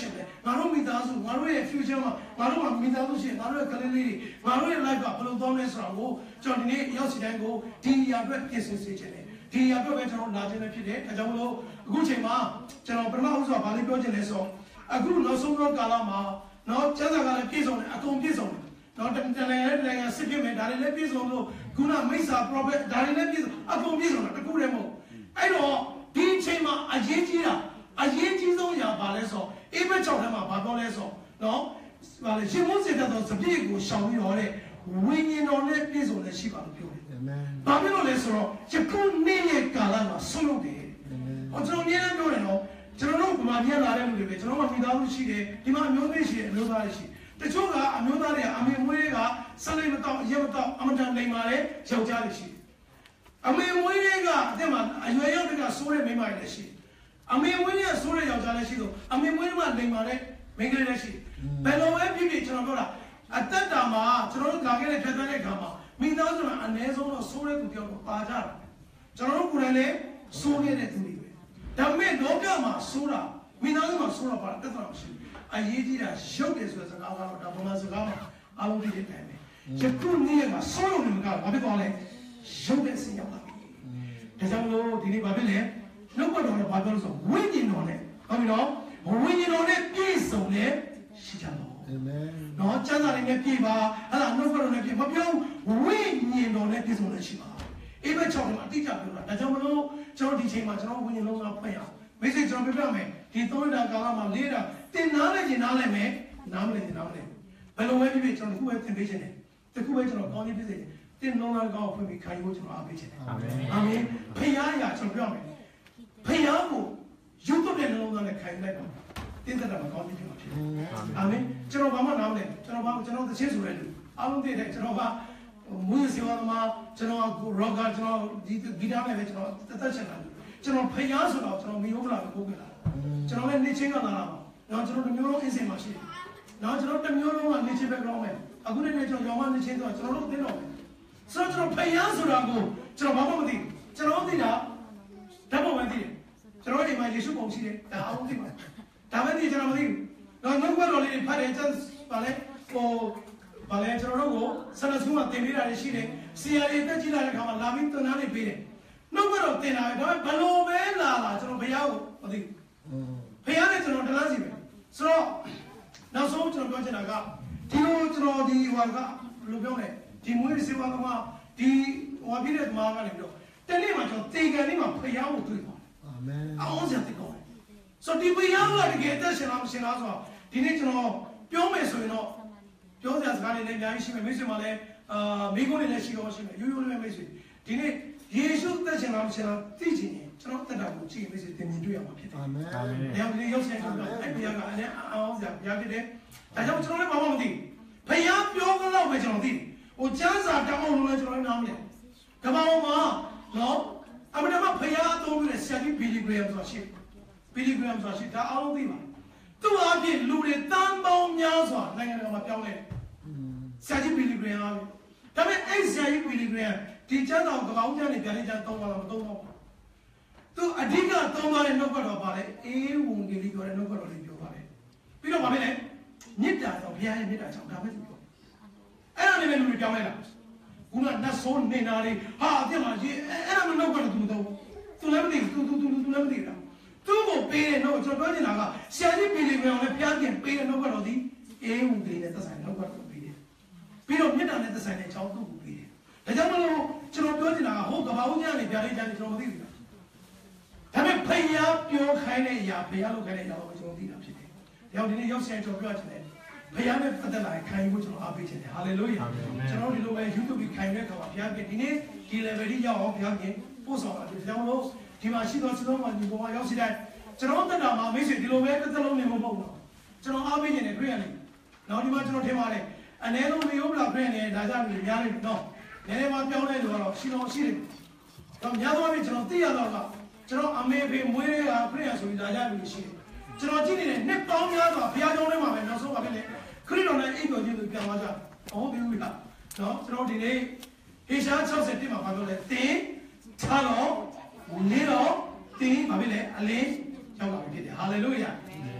ငါတို့မိသားစုငါတို့ရဲ့ future မှာငါတို့မှာမိသားစုရှိငါတို့ရဲ့ကလေးလေးတွေငါတို့ရဲ့ life ကဘယ်လိုသွားမလဲဆိုတာကိုကျွန်တော်ဒီနေ့ရောက်စီတိုင်းကိုဒီအရာအတွက်ပြင်ဆင်စေချင်တယ်ဒီအရာအတွက်ပဲကျွန်တော်လာခြင်းပဲဖြစ်တယ်ဒါကြောင့်မလို့အခုချိန်မှာကျွန်တော်ပထမဦးစွာဗာလေးပြောချင်လဲဆိုအခုနောက်ဆုံးတော့ကာလမှာနော်ကျမ်းစာကလည်းပြည့်စုံတယ်အကုန်ပြည့်စုံတယ်နော်တနိုင်ငံစစ်ဖြစ်မယ်ဒါတွေလည်းပြည့်စုံလို့ခုနမိစ္ဆာ prophet ဒါတွေလည်းပြည့်စုံအကုန်ပြည့်စုံတာတခုတည်းမဟုတ်အဲ့တော့ဒီအချိန်မှာအရေးကြီးတာအရေးကြီးဆုံးအရာဘာလဲဆိုအေးဘက်6ထဲမှာဘာပြောလဲဆိုနော်ဘာလဲရှင်မုန်းစေတတ်သောစပြည့်ကိုရှောင်ပြီးတော့တဲ့ဝိညာဉ်တော်နဲ့ပြည့်စုံတဲ့ရှိပါလို့ပြောတယ်အာမင်ဘာဖြစ်လို့လဲဆိုတော့ယခုနေ့ရဲ့ကာလမှာဆုံးလို့တယ်ဟောကျွန်တော်အများကြီးပြောတယ်နော်ကျွန်တော်တို့ဗမာပြည်လာတဲ့လူတွေပဲကျွန်တော်တို့မိသားစုရှိတယ်ဒီမှာအမျိုးသားရှိတယ်အမျိုးသားရှိတချို့ကအမျိုးသားတွေကအမေမွေးကစလိမတော့အရက်မတော့အမတန်နေပါလေယောက်ျားတွေရှိတယ်အမေမွေးကအတဲ့မှာအရွယ်ရောက်တဲ့ကစိုးတဲ့မိန်းမတွေလည်းရှိတယ်အမေမွေးရဲ့စိုးတဲ့ယောက်ျားလည်းရှိတော့အမေမွေးမှာနေပါလေမိန်းကလေးလည်းရှိတယ်ဘယ်လိုပဲဖြစ်ဖြစ်ကျွန်တော်ပြောတာအသက်တာမှာကျွန်တော်တို့လာခဲ့တဲ့ဖြတ်သန်းတဲ့အခါမှာမိသားစုမှာအနည်းဆုံးတော့စိုးတဲ့သူပြောတော့ပါကြတယ်ကျွန်တော်တို့ကိုယ်တိုင်လည်းစိုးခဲ့တဲ့သူတွေပဲဒါပေမဲ့လောကမှာစိုးတာမိသားစုမှာစိုးတာပါတက်တာမရှိဘူးအရေးကြီးတာရုပ်တယ်ဆိုတဲ့စကားကတော့ဒါဗမာစကားမှာအားလုံးသိတဲ့အတိုင်းပဲယခုနေ့ကစိုးရုံနဲ့ကဘာဖြစ်သွားလဲရုပ်တဲ့အစီရောက်လာပြီဒါကြောင့်လို့ဒီနေ့ဘာဖြစ်လဲနှုတ်ကတော်နဲ့ဘာပြောလို့ဆိုဝိညာဉ်တော်နဲ့ဟုတ်ပြီနော်ဝိညာဉ်တော်နဲ့ပြည့်စုံတဲ့ရှိကြတော့အာမင်နော်ကျမ်းစာလေးနဲ့ပြည့်ပါအဲ့ဒါနှုတ်ကတော်နဲ့ပြည့်မပြောဝိညာဉ်တော်နဲ့ပြည့်စုံတဲ့ရှိပါအေးဘက်6မှာအတိအကျပြောတာဒါကြောင့်မလို့ကျွန်တော်ဒီချိန်မှာကျွန်တော်ဝိညာဉ်လုံးသားဖွင့်ရအောင်မိတ်ဆွေကျွန်တော်ပြပြမယ်ဒီ3ရက်ကာလမှာ4ရက်တင်နားလဲကျင်နားလဲမယ်နားမလဲကျင်နားမလဲဘယ်လိုပဲဖြစ်ဖြစ်ကျွန်တော်တစ်ခုပဲသင်ပေးခြင်းတယ်တစ်ခုပဲကျွန်တော်ကောင်းခြင်းဖြစ်စေတယ်တင်လုံးသားကောင်းဖွင့်ပြီးခံယူဖို့ကျွန်တော်အားပေးခြင်းတယ်အာမင်အာမင်ဖခင်ရာကျွန်တော်ပြောမယ်ဖခင်ကိုယူတော့တဲ့လုံးသားနဲ့ခံယူလိုက်ပါတင်းသက်တာမကောင်းခြင်းဖြစ်မှာဖြစ်အာမင်ကျွန်တော်ဘာမှနားမလဲကျွန်တော်သချင်းဆိုတဲ့လူအားလုံးသိတယ်ကျွန်တော်ကမူးစေဝါသမားကျွန်တော်ရော့ကာကျွန်တော်ဒီဂီတနဲ့ပဲကျွန်တော်သက်ချင်တာကျွန်တော်ဖျားဆိုတော့ကျွန်တော်မီယိုဗလာကိုပို့ခဲ့တာကျွန်တော်လည်းနေချင်းကလာတာပါတော့ကျွန်တော်တစ်မျိုးလုံးအင်းစင်မှာရှိတယ်တော့ကျွန်တော်တစ်မျိုးလုံးကနေချင်း background ပဲအခုလည်းကျွန်တော်ရောင်းမနေချင်းဆိုတော့ကျွန်တော်တို့သိတော့ဆိုတော့ကျွန်တော်ဖျားဆိုတာကိုကျွန်တော်ဘာမှမသိကျွန်တော်သိတာဓာတ်ပုံပဲသိတယ်ကျွန်တော်ဒီမှာယေရှုပုံရှိတယ်ဒါအောင်သိပါဒါပဲသိကျွန်တော်မသိဘူးတော့နောက်ဘက်တော်လေးဖတ်တယ်ကျန်ပါလေဟိုဘာလဲကျွန်တော်တို့ကိုဆန္ဒစုမှာတင်ပေးတာရှိတယ်စီယာတွေတက်ကြည့်လာတဲ့အခါမှာလာပြီးသွန်သားတွေပေးတယ်နှုတ်ကတော့တင်တာပဲဒါပေမဲ့ဘလို့ပဲလာကျွန်တော်ဘုရားကိုမသိဘူးဘုရားနဲ့ကျွန်တော်တလားစီပဲဆိုတော့နောက်ဆုံးကျွန်တော်ပြောချင်တာကဒီလိုကျွန်တော်ဒီဟိုကဘယ်လိုပြောလဲဒီမွေးစေဝါကမှဒီဟိုပြည့်တဲ့မှာကနေပြီးတော့တနေ့မှကျွန်တော်တေကန်လေးမှာဘုရားကိုတွေ့သွားတယ်အာမင်အောင်စရာတကောင်းဆိုတော့ဒီဘုရားကတကယ်အသက်ရှင်လားမရှင်လားဆိုတော့ဒီနေ့ကျွန်တော်ပြောမယ်ဆိုရင်တော့ပြောစရာစကားတွေလည်းအများကြီးရှိမယ်မိတ်ဆွေမှာလည်းမိကုန်းတွေလည်းရှိတော့ရှိမယ်ရိုးရိုးလေးမိတ်ဆွေဒီနေ့ယေရှုသက်ရှင်လားမရှင်လားသိချင်ရင်ကျွန်တော်တက်တာကိုကြည့်မိတ်ဆွေသင်မြင်တွေ့ရမှာဖြစ်တယ်အာမင်အာမင်။ဒီရောက်ဆိုင်ကတော့အဲ့ဘုရားကလည်းအောင်စရာဘုရားဖြစ်တယ်ဒါကြောင့်ကျွန်တော်လည်းဘာမှမသိဘုရားပြောကြတော့ပဲကျွန်တော်သိတယ်ဟိုကျမ်းစာတောင်းအောင်လို့လည်းကျွန်တော်နားမလဲကမ္ဘာပေါ်မှာနော်အမှန်တမ်းဘုရားအသုံးပြုတဲ့ဆရာကြီးဘီလီဂရမ်ဆိုတာရှိဘီလီဂရမ်ဆိုတာရှိဒါအားလုံးသိပါသူ့အပြင်လူတွေတန်ပေါင်းများစွာနိုင်ငံတော်မှာပြောင်းလဲဆရာကြီးဘီလီဂရမ်အားဒါပေမဲ့အဲ့ဆရာကြီးဘီလီဂရမ်ဒီကျမ်းတော်ကဘာဦးကျမ်းနေပြန်နေကျမ်းသုံးပါလားမသုံးပါဘူးသူအဓိကသုံးပါတဲ့နှုတ်ကတော်ပါလေအေးဝံဂေလိပြောတဲ့နှုတ်ကတော်လေးပြောပါလေပြီးတော့ဗာပဲလေမေတ္တာကြောင့်ဘုရားရဲ့မေတ္တာကြောင့်ဒါပဲသူပြောအဲ့ဒါနဲ့ပဲလူတွေပြောင်းလဲတာခုနကနတ်ဆိုးနေတာလေဟာအပြစ်မှာရေးအဲ့ဒါမနှုတ်ကတော်သူမသုံးသူလည်းမသိဘူးသူလည်းမသိတာသူ့ကိုပေးတဲ့နှုတ်ကျွန်တော်ပြောချင်တာကဆရာကြီးဘီလီဂရမ်နဲ့ဘုရားပြန်ပေးတဲ့နှုတ်ကတော်ဒီအေးဝံဂေလိနဲ့သက်ဆိုင်နှုတ်ကတော်ပေးတယ်ပြီးတော့မေတ္တာနဲ့သက်ဆိုင်တဲ့အကြောင်းသူ့ကိုပေးတယ်ဒါကြောင့်မလို့ကျွန်တော်ပြောချင်တာကဟိုကဘာဦးညာနေပြလေးချမ်းနေကျွန်တော်မသိဘူးဒါပေမဲ့ဖျားပြောခိုင်းတဲ့အရာဖျားလုပ်ခိုင်းတဲ့အရာကိုကျွန်တော်သိတာဖြစ်တယ်။ဒါကြောင့်ဒီနေ့ရောက်ဆိုင်ကျွန်တော်ပြောချင်တယ်။ဖျားနဲ့ပတ်သက်လာရင်ခံယူဖို့ကျွန်တော်အားပေးချင်တယ်။ဟာလေလုယာ။ကျွန်တော်ဒီလိုပဲ YouTube ပြီးခံယူတဲ့အခါမှာဖျားပြင်ဒီနေ့ဒီ level ကြီးရောက်အောင်ဖျားပြင်ပို့ဆောင်တာဒီကြောင့်မလို့ဒီမှာရှိသောစလုံးမှာဒီပေါ်မှာရောက်စီတိုင်းကျွန်တော်တက်တာမှာမိတ်ဆွေဒီလိုပဲတစ်သက်လုံးနေမဟုတ်ဘူး။ကျွန်တော်အားပေးချင်တယ်တွေ့ရတယ်။နောက်ဒီမှာကျွန်တော်ထင်ပါတယ်အနည်းဆုံးမျိုးဗလာပြည့်နေဒါကြောင့်ဒီများနေတော့နည်းနည်းမှပြောင်းလဲလို့ကတော့ရှိတော့ရှိတယ်။တော့များသောအားဖြင့်ကျွန်တော်သိရတော့ကကျွန်တော်အမေဖေမွေးရပြည့်ရဆိုပြီးဒါကြလို့ရှိတယ်ကျွန်တော်ကြည့်နေတဲ့နှစ်ပေါင်းများစွာဘုရားကျောင်းထဲမှာပဲနောက်ဆုံးပါပဲလေခရစ်တော်နဲ့အိမ်တော်ချင်းကိုပြန်သွားကြဟုတ်ပြီလားနော်ကျွန်တော်ဒီနေ့ဟေရှား60မှာပြောလဲတင်းထားတော့နေတော့တင်းပါပြီလေအလင်းရောက်လာပြီဖြစ်တယ်ဟာလေလုယာ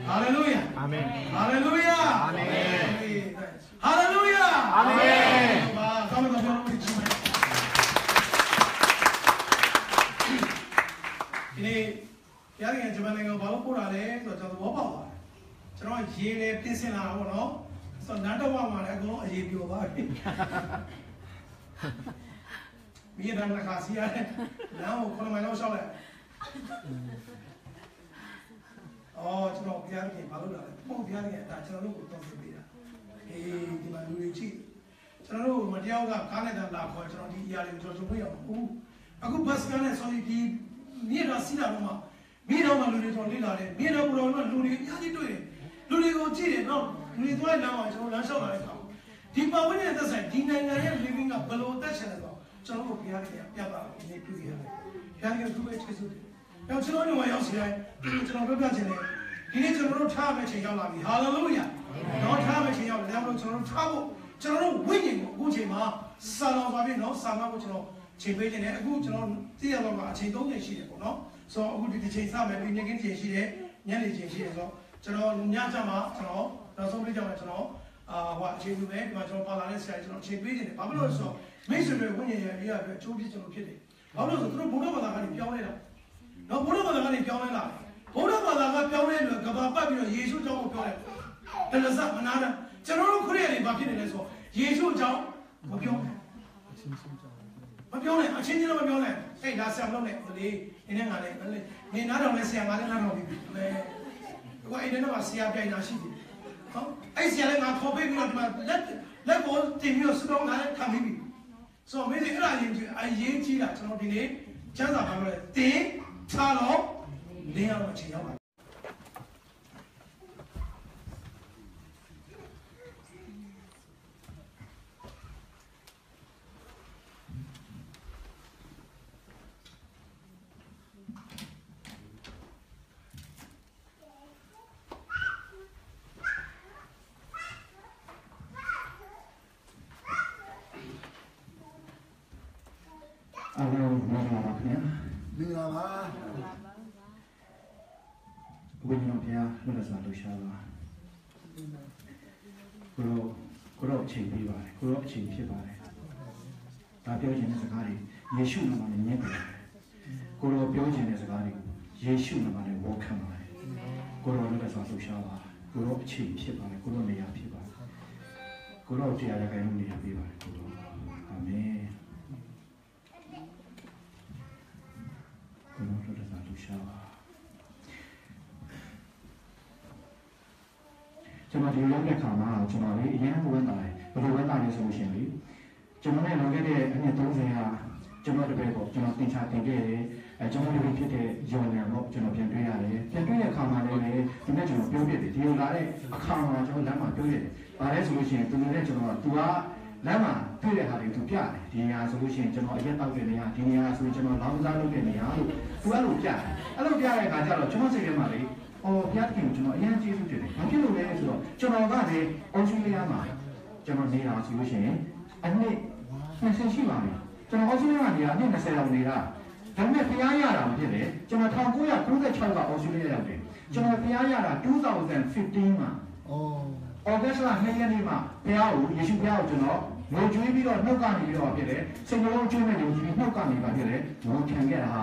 Hallelujah. Amen. Hallelujah. Amen. Hallelujah. Amen. Come on, ini ya dengan zaman yang baru pura le, tu jadi apa? Jangan ye le pinsin lah, apa no? So nanti apa mana aku ye bio apa? Biar dah nak kasih ya, now kalau mana usah le. Oh, jangan biar ni baru lah, mau biar ni, dah jangan lu tu biar. Di mana lu cik? Jangan lu macam apa? Kan ada nak kau jangan di ia le tu boleh aku bas kan so di ni dah sila rumah. Ni dah malu ni tu ni dah le. Ni dah pulau ni lu ni ya di tu le. Lu ni kau ciri no. Lu ni tu le nama jangan langsung lah kau. Di bawah ni ada saya. Di negara yang living up below tak saya tahu. Jangan lu biar apa ni tu biar. Biar kita tu macam tu. Yang jangan lu yang siapa? Jangan lu biar jangan. Ini jangan lu thah macam yang lagi. Hallelujah. No thah macam yang lagi. Jangan lu thah bu. Jangan lu winning bu cuma salam tapi no sama bu jangan. ချိန်ပေးနေတယ်အခုကျွန်တော်သိရတော့ကအချိန်3ချိန်ရှိတယ်ပေါ့နော်ဆိုတော့အခုဒီချိန်စမယ်ပြီးနေ့ကင်းချိန်ရှိတယ်ညနေချိန်ရှိတယ်ဆိုတော့ကျွန်တော်ညချမှာကျွန်တော်နောက်ဆုံးပြကြမှာကျွန်တော်ဟိုအချိန်ယူမယ်ဒီမှာကျွန်တော်ပါလာတဲ့ဆရာကျွန်တော်ချိန်ပေးနေတယ်ဘာဖြစ်လို့လဲဆိုတော့မိတ်ဆွေတွေဝိညာဉ်ရေးအရာပဲအကျိုးဖြစ်ကျွန်တော်ဖြစ်တယ်ဘာလို့လဲဆိုတော့သူတို့ဘုရားဘာသာကနေပြောင်းလဲတာနော်ဘုရားဘာသာကနေပြောင်းလဲလာဘုရားဘာသာကပြောင်းလဲလို့ကဘာပတ်ပြီးတော့ယေရှုကြောင့်ပြောတယ်တလဆမနာတာကျွန်တော်တို့ခရစ်ယာန်တွေဘာဖြစ်နေလဲဆိုတော့ယေရှုကြောင့်မပြောမပြောနဲ့အချင်းချင်းတော့မပြောနဲ့အဲ့ဒါဆရာမလုပ်နဲ့လေနင်းနဲ့ငါလည်းနေနားတော်နဲ့ဆရာငါလည်းနားတော်ပြီလေအခုအဲ့ဒီတော့ဆရာပြိုင်တာရှိတယ်ဟောအဲ့ဆရာလည်းငါခေါ်ပေးပြီးတော့ဒီမှာလက်ကိုတင်ပြီးတော့စတော့ငါလည်းခံပြီးပြီဆိုတော့မင်းတို့အဲ့ဒါရင်အရေးကြီးတာကျွန်တော်ဒီနေ့ကျမ်းစာဘာလို့လဲတင်ချတော့လင်းအောင်အချိန်ရောက်ပါအားလုံးမင်္ဂလာပါခင်ဗျာမင်္ဂလာပါဝိညာဉ်တော်ဘုရားမြတ်စွာဘုရားပါကိုရောအချိန်ပြပါတယ်ကိုရောအချိန်ဖြစ်ပါတယ်ဒါပြောချင်တဲ့စကားတွေယေရှုနာမနဲ့မြင်ပါတယ်ကိုရောပြောချင်တဲ့စကားတွေယေရှုနာမနဲ့ဝန်ခံပါတယ်ကိုရောမြတ်စွာဘုရားပါကိုရောအချိန်ဖြစ်ပါတယ်ကိုရောနေရာဖြစ်ပါတယ်ကိုရောတရားရခိုင်မှုနေရာပြပါတယ်ကိုရောအာမင်ကျွန်တော်တို့သာလူရှာပါကျွန်တော်ဒီရောက်တဲ့ခါမှာကျွန်တော်လေးအရင်ကဝန်တာတယ်ဘယ်လိုဝန်တာလဲဆိုလို့ရှိရင်လေကျွန်တော်နဲ့လောခဲ့တဲ့အနှစ်30ဟာကျွန်တော်တပည့်ပေါ့ကျွန်တော်သင်ချာသင်ခဲ့တယ်ကျွန်တော်တို့ဖြစ်တဲ့ယုံဉာဏ်ပေါ့ကျွန်တော်ပြန်တွေ့ရတယ်ပြန်တွေ့တဲ့အခါမှာလည်းဒီနေ့ကျွန်တော်ပြောပြတယ်ဒီလိုလာတဲ့အခါမှာကျွန်တော်လမ်းမှာပြောရတယ်ဘာလဲဆိုလို့ရှိရင်သူနဲ့ကျွန်တော်သူကလမ်းမှာတွေ့တဲ့ဟာတွေသူပြတယ်ဒီနေရာဆိုလို့ရှိရင်ကျွန်တော်အရက်တောက်တဲ့နေရာဒီနေရာဆိုရင်ကျွန်တော်လောင်းစားလုပ်တဲ့နေရာလို့သူအဲ့လိုပြတယ်အဲ့လိုပြတဲ့အခါကျတော့ကျွန်တော်စိတ်ထဲမှာလေဘုရားခင်ကျွန်တော်အရင်ကျေးဇူးတင်တယ်ဘာဖြစ်လို့လဲဆိုတော့ကျွန်တော်ကလည်းအော်စတြေးလျမှာကျွန်တော်နေတာဆိုလို့ရှိရင်အနှစ်20ရှိပါပြီကျွန်တော်အော်စတြေးလျမှာနေတာအနှစ်20လောက်နေတာဒါပေမဲ့ဖျားရတာမဖြစ်လေကျွန်တော်1996ကအော်စတြေးလျရောက်တယ်ကျွန်တော်ဖျားရတာ2015မှာဩဂတ်လ2ရက်နေ့မှာဘုရားကိုယေရှုဘုရားကိုကျွန်တော်ငိုကြွေးပြီးတော့နှုတ်ကနေပြီးတော့ဖြစ်တယ်စိတ်နှလုံးကျွေးမဲ့ယုံကြည်ပြီးနှုတ်ကနေပါဖြစ်တယ်ဝန်ခံခဲ့တာဟာ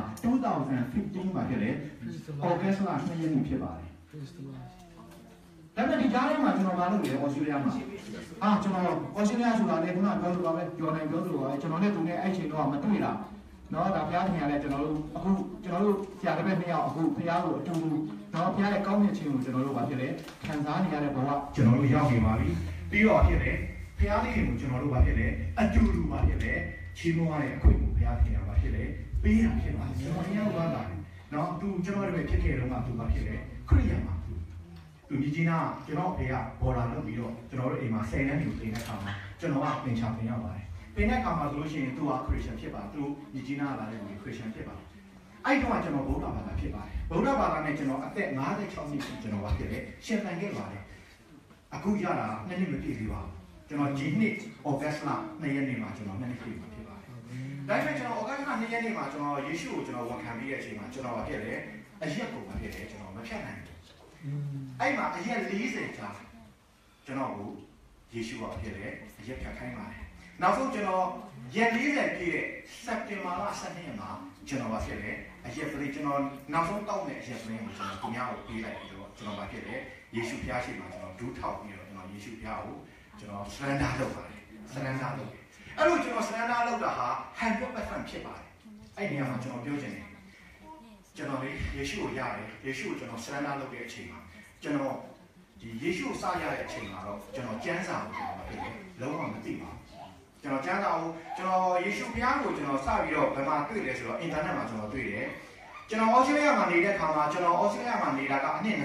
2015မှာဖြစ်တယ်ဩဂတ်လ2ရက်နေ့ဖြစ်ပါတယ်ဒါပေမဲ့ဒီကြားထဲမှာကျွန်တော်မလုပ်ရဩစတြေးလျမှာကျွန်တော်ဩစတြေးလျဆိုတာလေခုနပြောလို့ပါပဲပြောနိုင်ပြောလို့ပါပဲကျွန်တော်နဲ့သူနဲ့အဲ့ချိန်တော့မတွေ့တာနော်ဒါဘုရားခင်ရတယ်ကျွန်တော်တို့အခုကျွန်တော်တို့ဆရာတစ်ပည့်နှစ်ယောက်အခုဘုရားကိုအတူတူနော်ဘုရားရဲ့ကောင်းမြတ်ခြင်းကိုကျွန်တော်တို့ဗာဖြစ်တယ်ခံစားနေရတဲ့ဘဝကျွန်တော်တို့ရောက်နေပါပြီပြီးတော့ဖြစ်တယ်ဘုရားသခင်ကိုကျွန်တော်တို့ဗာဖြစ်တယ်အတူတူဗာဖြစ်တယ်ချီးမွမ်းရတဲ့အခွင့်ကိုဘုရားသခင်ကဗာဖြစ်တယ်ပေးရဖြစ်ပါတယ်ကျွန်တော်ရောက်သွားတာနော်သူကျွန်တော်တို့ဖြစ်ခဲ့တော့မှသူဗာဖြစ်တယ်ခရိယာမှာသူညီကြီးနာကျွန်တော်ဖေကဘော်လာလုပ်ပြီးတော့ကျွန်တော်တို့အိမ်မှာ10နှစ်ကိုတင်တဲ့အခါမှာကျွန်တော်ကသင်ချသင်ရပါတယ်သင်တဲ့အခါမှာဆိုလို့ရှိရင်သူကခရစ်ယာန်ဖြစ်ပါသူညီကြီးနာလာတဲ့လူခရစ်ယာန်ဖြစ်ပါအဲ့တော့ကျွန်တော်ဗုဒ္ဓဘာသာဖြစ်ပါတယ်ဗုဒ္ဓဘာသာနဲ့ကျွန်တော်အသက်56နှစ်ရှိကျွန်တော်ပါဖြစ်တယ်ရှင်သန်ခဲ့ပါတယ်အခုရတာ2နှစ်မပြည့်သေးပါဘူးကျွန်တော်ဒီနှစ်ဩဂတ်လ2ရက်နေ့မှာကျွန်တော်2နှစ်ပြည့်မှာဖြစ်ပါတယ်ဒါပေမဲ့ကျွန်တော်ဩဂတ်လ2ရက်နေ့မှာကျွန်တော်ယေရှုကိုကျွန်တော်ဝန်ခံပြီးတဲ့အချိန်မှာကျွန်တော်ပါဖြစ်တယ်အရက်ကိုပါဖြစ်တယ်ကျွန်တော်မဖြတ်နိုင်ဘူးအဲ့မှာအရက်40ကြာကျွန်တော်ကိုယေရှုကဖြစ်တယ်အရက်ဖြတ်ခိုင်းပါတယ်နောက်ဆုံးကျွန်တော်ရက်40ပြည့်တဲ့စက်တင်ဘာလ12ရက်မှာကျွန်တော်ဖြစ်တယ်အရက်ပလေးကျွန်တော်နောက်ဆုံးတောက်တဲ့အရက်ပလေးကိုကျွန်တော်သူများကိုပေးလိုက်ပြီးတော့ကျွန်တော်ဖြစ်တယ်ယေရှုဖျားရှိမှာကျွန်တော်ဒူးထောက်ပြီးတော့ကျွန်တော်ယေရှုဖျားကိုကျွန်တော်စရန်ဒါလုပ်ပါတယ်စရန်ဒါလုပ်တယ်အဲ့လိုကျွန်တော်စရန်ဒါလုပ်တာဟာ 100% ဖြစ်ပါတယ်အဲ့ဒီနေရာမှာကျွန်တော်ပြောချင်တယ်ကျွန်တော်လေယေရှုကိုရတယ်ယေရှုကိုကျွန်တော်စရန်ဒါလုပ်တဲ့အချိန်မှာကျွန်တော်ဒီယေရှုကိုစရတဲ့အချိန်မှာတော့ကျွန်တော်ကျမ်းစာကိုကျွန်တော်ဖြစ်တယ်လုံးဝမသိပါဘူးကျွန်တော်ကျမ်းစာကိုကျွန်တော်ယေရှုဖျားကိုကျွန်တော်စပြီးတော့ဘယ်မှာတွေ့လဲဆိုတော့အင်တာနက်မှာကျွန်တော်တွေ့တယ်ကျွန်တော်ဩစတြေးလျမှာနေတဲ့ခါမှာကျွန်တော်ဩစတြေးလျမှာနေတာကအနှစ်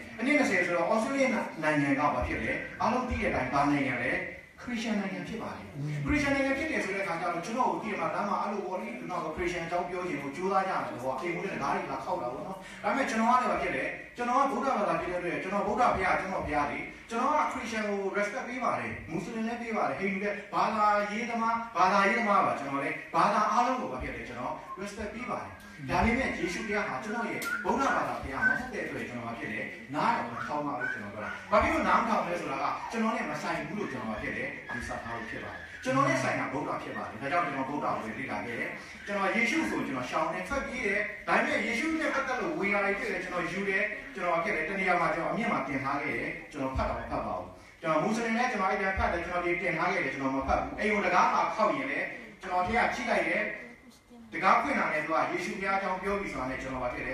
20ဆိုတော့ဩစတြေးလျနိုင်ငံကဘာဖြစ်လဲအားလုံးသိတဲ့အတိုင်းဘာနိုင်ငံလဲခရစ်ယာန်နိုင်ငံဖြစ်ပါတယ်ခရစ်ယာန်နိုင်ငံဖြစ်တယ်ဆိုတဲ့အခါကျတော့ကျွန်တော်တို့ဒီမှာဒါမှအဲ့လိုပေါ်လေးကျွန်တော်ခရစ်ယာန်အကြောင်းပြောချင်လို့ကြိုးစားကြတယ်ပေါ့အိမ်မိုးတဲ့ဓာတ်တွေလာခောက်တာပေါ့နော်ဒါပေမဲ့ကျွန်တော်ကလည်းဘာဖြစ်လဲကျွန်တော်ကဗုဒ္ဓဘာသာဖြစ်တဲ့အတွက်ကျွန်တော်ဗုဒ္ဓဘုရားကျွန်တော်ဘုရားတွေကျွန်တော်ကခရစ်ယာန်ကို respect ပေးပါတယ်မွတ်စလင်လည်းပေးပါတယ်ဟိန္ဒူလည်းဘာသာရေးသမားပါကျွန်တော်လည်းဘာသာအားလုံးကိုဘာဖြစ်လဲကျွန်တော် respect ပေးပါတယ်ဒါပေမဲ့ယေရှုတရားဟာကျွန်တော်ရဲ့ဗုဒ္ဓဘာသာတရားမဟုတ်တဲ့အတွက်ကျွန်တော်ဘာဖြစ်လဲနားတော်ထောင်းပါလို့ကျွန်တော်ပြောတာဘာဖြစ်လို့နားမထောင်လဲဆိုတာကကျွန်တော်နဲ့မဆိုင်ဘူးလို့ကျွန်တော်ဖြစ်တယ်ဒီစာသားကိုဖြစ်ပါတယ်ကျွန်တော်နဲ့ဆိုင်တာဗုဒ္ဓဖြစ်ပါတယ်ဒါကြောင့်ကျွန်တော်ဗုဒ္ဓကိုလေ့လာခဲ့တယ်ကျွန်တော်ယေရှုဆိုကျွန်တော်ရှောင်းနေထွက်ပြေးတယ်ဒါပေမဲ့ယေရှုနဲ့ပတ်သက်လို့ဝေရာတွေတွေ့တယ်ကျွန်တော်ယူတယ်ကျွန်တော်ဖြစ်တယ်တနေရာမှာကျွန်တော်အမြင့်မှာတင်ထားခဲ့တယ်ကျွန်တော်ဖတ်တော့ဖတ်ပါဦးကျွန်တော်မွတ်စလင်နဲ့ကျွန်တော်အဲ့ဒါဖတ်တယ်ကျွန်တော်ဒီတင်ထားခဲ့တယ်ကျွန်တော်မဖတ်ဘူးအိမ်ကိုတကားမှာခောက်ရင်လည်းကျွန်တော်တရားချိလိုက်တယ်တကားဖွင့်လာတဲ့သူကယေရှုဘုရားအကြောင်းပြောပြီးဆိုတာနဲ့ကျွန်တော်ဖြစ်တယ်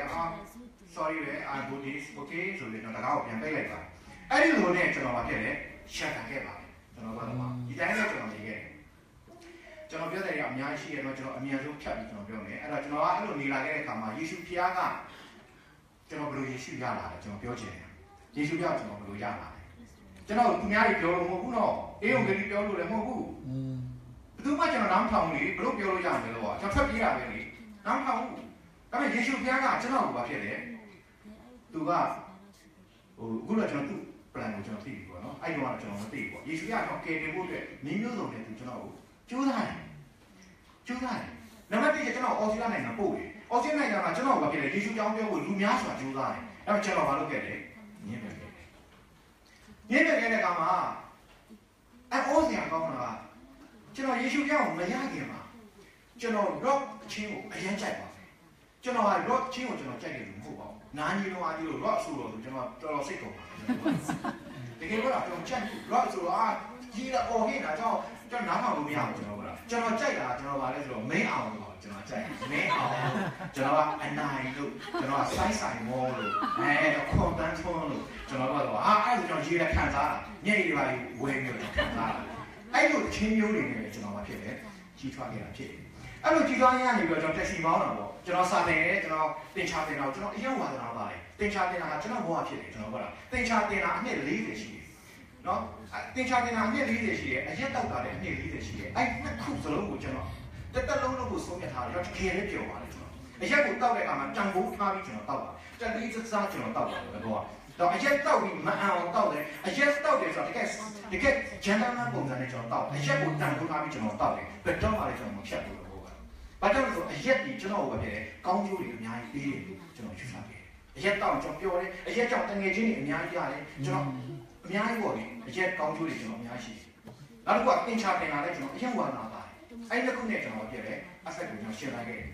sorry လေ I do this okay ဆိုပြီးတော့တကားကိုပြန်ပိတ်လိုက်ပါအဲ့ဒီလိုနဲ့ကျွန်တော်ဖြစ်တယ်ရှက်တာခဲ့ပါတယ်ကျွန်တော်ကတော့ဒီတိုင်းနဲ့ကျွန်တော်နေခဲ့တယ်ကျွန်တော်ပြောတဲ့နေရာအများကြီးရှိရတော့ကျွန်တော်အများဆုံးဖြတ်ပြီးကျွန်တော်ပြောမယ်အဲ့တော့ကျွန်တော်ကအဲ့လိုနေလာခဲ့တဲ့အခါမှာယေရှုဖျားကကျွန်တော်ဘယ်လိုယေရှုရလာလဲကျွန်တော်ပြောချင်တယ်ယေရှုပြောကျွန်တော်ဘယ်လိုရလာလဲကျွန်တော်သူများတွေပြောလို့မဟုတ်ဘူးနော်အေးုံကလေးပြောလို့လည်းမဟုတ်ဘူးဘယ်သူမှကျွန်တော်နားထောင်လေဘယ်လိုပြောလို့ရမလဲတော့ကျွန်တော်ထွက်ပြေးတာပဲလေနားထောင်ဘူးဒါပေမဲ့ယေရှုဖျားကကျွန်တော်ကိုဘာဖြစ်လဲသူကအခုတော့ကျွန်တော်သူ့ plan ကိုကျွန်တော်သိပြီပေါ့နော်အဲ့တော့ကျွန်တော်မသိဘူးပေါ့ယေရှုကတော့ကယ်တင်ဖို့အတွက်မျိုးစုံနဲ့သူကျွန်တော်ကိုကြိုးစားတယ်နံပါတ်1ကျွန်တော်အော်စတြေးလျနိုင်ငံပို့တယ်အော်စတြေးလျနိုင်ငံမှာကျွန်တော်ဘာဖြစ်လဲယေရှုကြောင်းပြောဖို့လူများစွာကြိုးစားတယ်အဲ့တော့ကျွန်တော်ဘာလုပ်ခဲ့လဲညှင်းပယ်ခဲ့တဲ့ကောင်မှာအော်စရာကောင်းတာကကျွန်တော်ယေရှုကြောင်းမရခင်မှာကျွန်တော် rock အချင်းကိုအရင်ကြိုက်ပါတယ်ကျွန်တော်က rock ချင်းကိုကျွန်တော်ကြိုက်တယ်လို့မဟုတ်ပါဘူးနာကြီးလုံးအားကြီးလို့ rock ဆိုတော့ကျွန်တော်တော်တော်စိတ်ကုန်ပါတယ်တကယ်တော့ကျွန်တော်ကြိုက် rock ဆိုတော့ကြီးတော့အော်ဟင်းတာကျွန်တော်နားထောင်လို့မရဘူးကျွန်တော်ကြိုက်တာကျွန်တော်ပါလဲဆိုတော့ main အောင်လို့ကျွန်တော်ကြိုက် main အောင်ကျွန်တော်ကအနိုင်လို့ကျွန်တော်က size ဆိုင်မောလို့ခွန်တန်းထွန်းလို့ကျွန်တော်ကတော့အဲ့ဒါကျွန်တော်ရေးတဲ့ခံစားတာညက်ရည်တွေပါဝယ်ပြီးတော့ခံစားတာအဲ့လိုချင်းမျိုးတွေနဲ့ကျွန်တော်မဖြစ်တယ်ကြီးထွားခဲ့တာဖြစ်တယ်အဲ့လိုကြီးထွားရနေပြီးတော့ကျွန်တော်တက်စီမောင်းတာပေါ့ကျွန်တော်စာသင်တယ်ကျွန်တော်တင်ချတင်တော့ကျွန်တော်အရင်ဝါသနာပါတယ်တင်ချတင်တာကကျွန်တော်ဘဝဖြစ်တယ်ကျွန်တော်ပြောတာတင်ချတင်တာအနှစ်40ရှိတယ်နော်တင်ချတင်တာအနှစ်40ရှိတယ်အရက်တောက်တာလည်းအနှစ်40ရှိတယ်အဲ့နှစ်ခုစလုံးကိုကျွန်တော်တက်လုံးလုံးကိုဆုံးဖြတ်ထားတယ်တကယ်လည်းပြောပါတယ်ကျွန်တော်အရက်ကိုတောက်တဲ့အခါမှာတန်ဖိုးထားပြီးကျွန်တော်တောက်တာတက်လေးစားကျွန်တော်တောက်တာတော့တော့အရက်တောက်ပြီးမအောင်တောက်တယ်အရက်တောက်တယ်ဆိုတော့တကယ်ဂျန်တမန်ပုံစံနဲ့ကျွန်တော်တောက်အရက်ကိုတန်ဖိုးထားပြီးကျွန်တော်တောက်တယ်ဘယ်တော့မှလည်းကျွန်တော်မဖြတ်ဘူးလို့ပြောတာဘာကြောင့်လဲဆိုအရက်ဒီကျွန်တော်ကိုပဲဖြစ်တယ်ကောင်းကျိုးတွေအများကြီးပေးတယ်ကျွန်တော်ယူဆခဲ့အရက်တောက်ကျွန်တော်ပြောတယ်အရက်ကြောင့်တငယ်ချင်းတွေအများကြီးရတယ်ကျွန်တော်အများကြီးပေါ့လေအရက်ကောင်းကျိုးတွေကျွန်တော်အများကြီးရှိတယ်နောက်တစ်ခုကတင်ချတင်လာလဲကျွန်တော်အရက်ဝါနာပါတယ်အဲ့ဒီခုနဲ့ကျွန်တော်ပြတယ်အဆက်ကိုကျွန်တော်ရှင်းလိုက်ခဲ့တယ်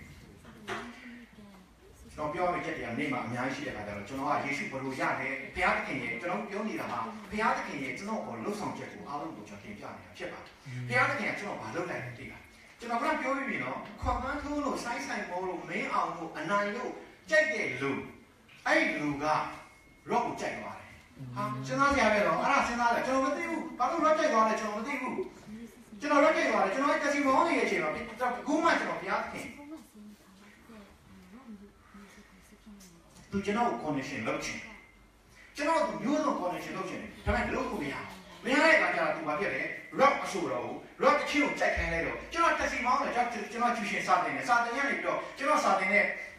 ကျွန်တော်ပြောရမယ့်ချက်တရားနေ့မှာအများကြီးရှိတဲ့အခါကျတော့ကျွန်တော်ကယေရှုဘယ်လိုရတယ်ဘုရားသခင်ရဲ့ကျွန်တော်ပြောနေတာဟာဘုရားသခင်ရဲ့ကျွန်တော်ကိုလှုပ်ဆောင်ချက်ကိုအားလုံးကိုကျွန်တော်တင်ပြနေတာဖြစ်ပါတယ်ဘုရားသခင်ကကျွန်တော်ဘာလုပ်လိုက်လဲသိလားကျွန်တော်ကပြောပြီးပြီနော်ခွန်ကန်းထိုးလို့ဆိုင်းဆိုင်မိုးလို့မင်းအောင်လို့အနိုင်လို့ကြိုက်တဲ့လူအဲ့လူက rock ကိုကြိုက်သွားတယ်ဟာစဉ်းစားကြရမယ်တော့အဲ့ဒါစဉ်းစားတယ်ကျွန်တော်မသိဘူးဘာလို့ rock ကြိုက်သွားလဲကျွန်တော်မသိဘူးကျွန်တော် rock ကြိုက်သွားတယ်ကျွန်တော်ကစီမောင်းနေတဲ့အချိန်မှာခုမှကျွန်တော်ဘုရားသခင်သူကျွန်တော် connection လုပ်ချင်ကျွန်တော်မျိုးစုံ connection လုပ်ချင်တယ်ဒါပေမဲ့လုပ်လို့မရတဲ့အခါကျတော့သူဘာဖြစ်လဲ rock အဆိုတော့ rock တစ်ချင်းကိုကြိုက်ခိုင်းလိုက်တော့ကျွန်တော်တက်စီမောင်းတယ်ကျွန်တော်ကျူရှင်စာတင်တယ်စာတင်ရနေပြီးတော့ကျွန်တော်စာတင်တဲ့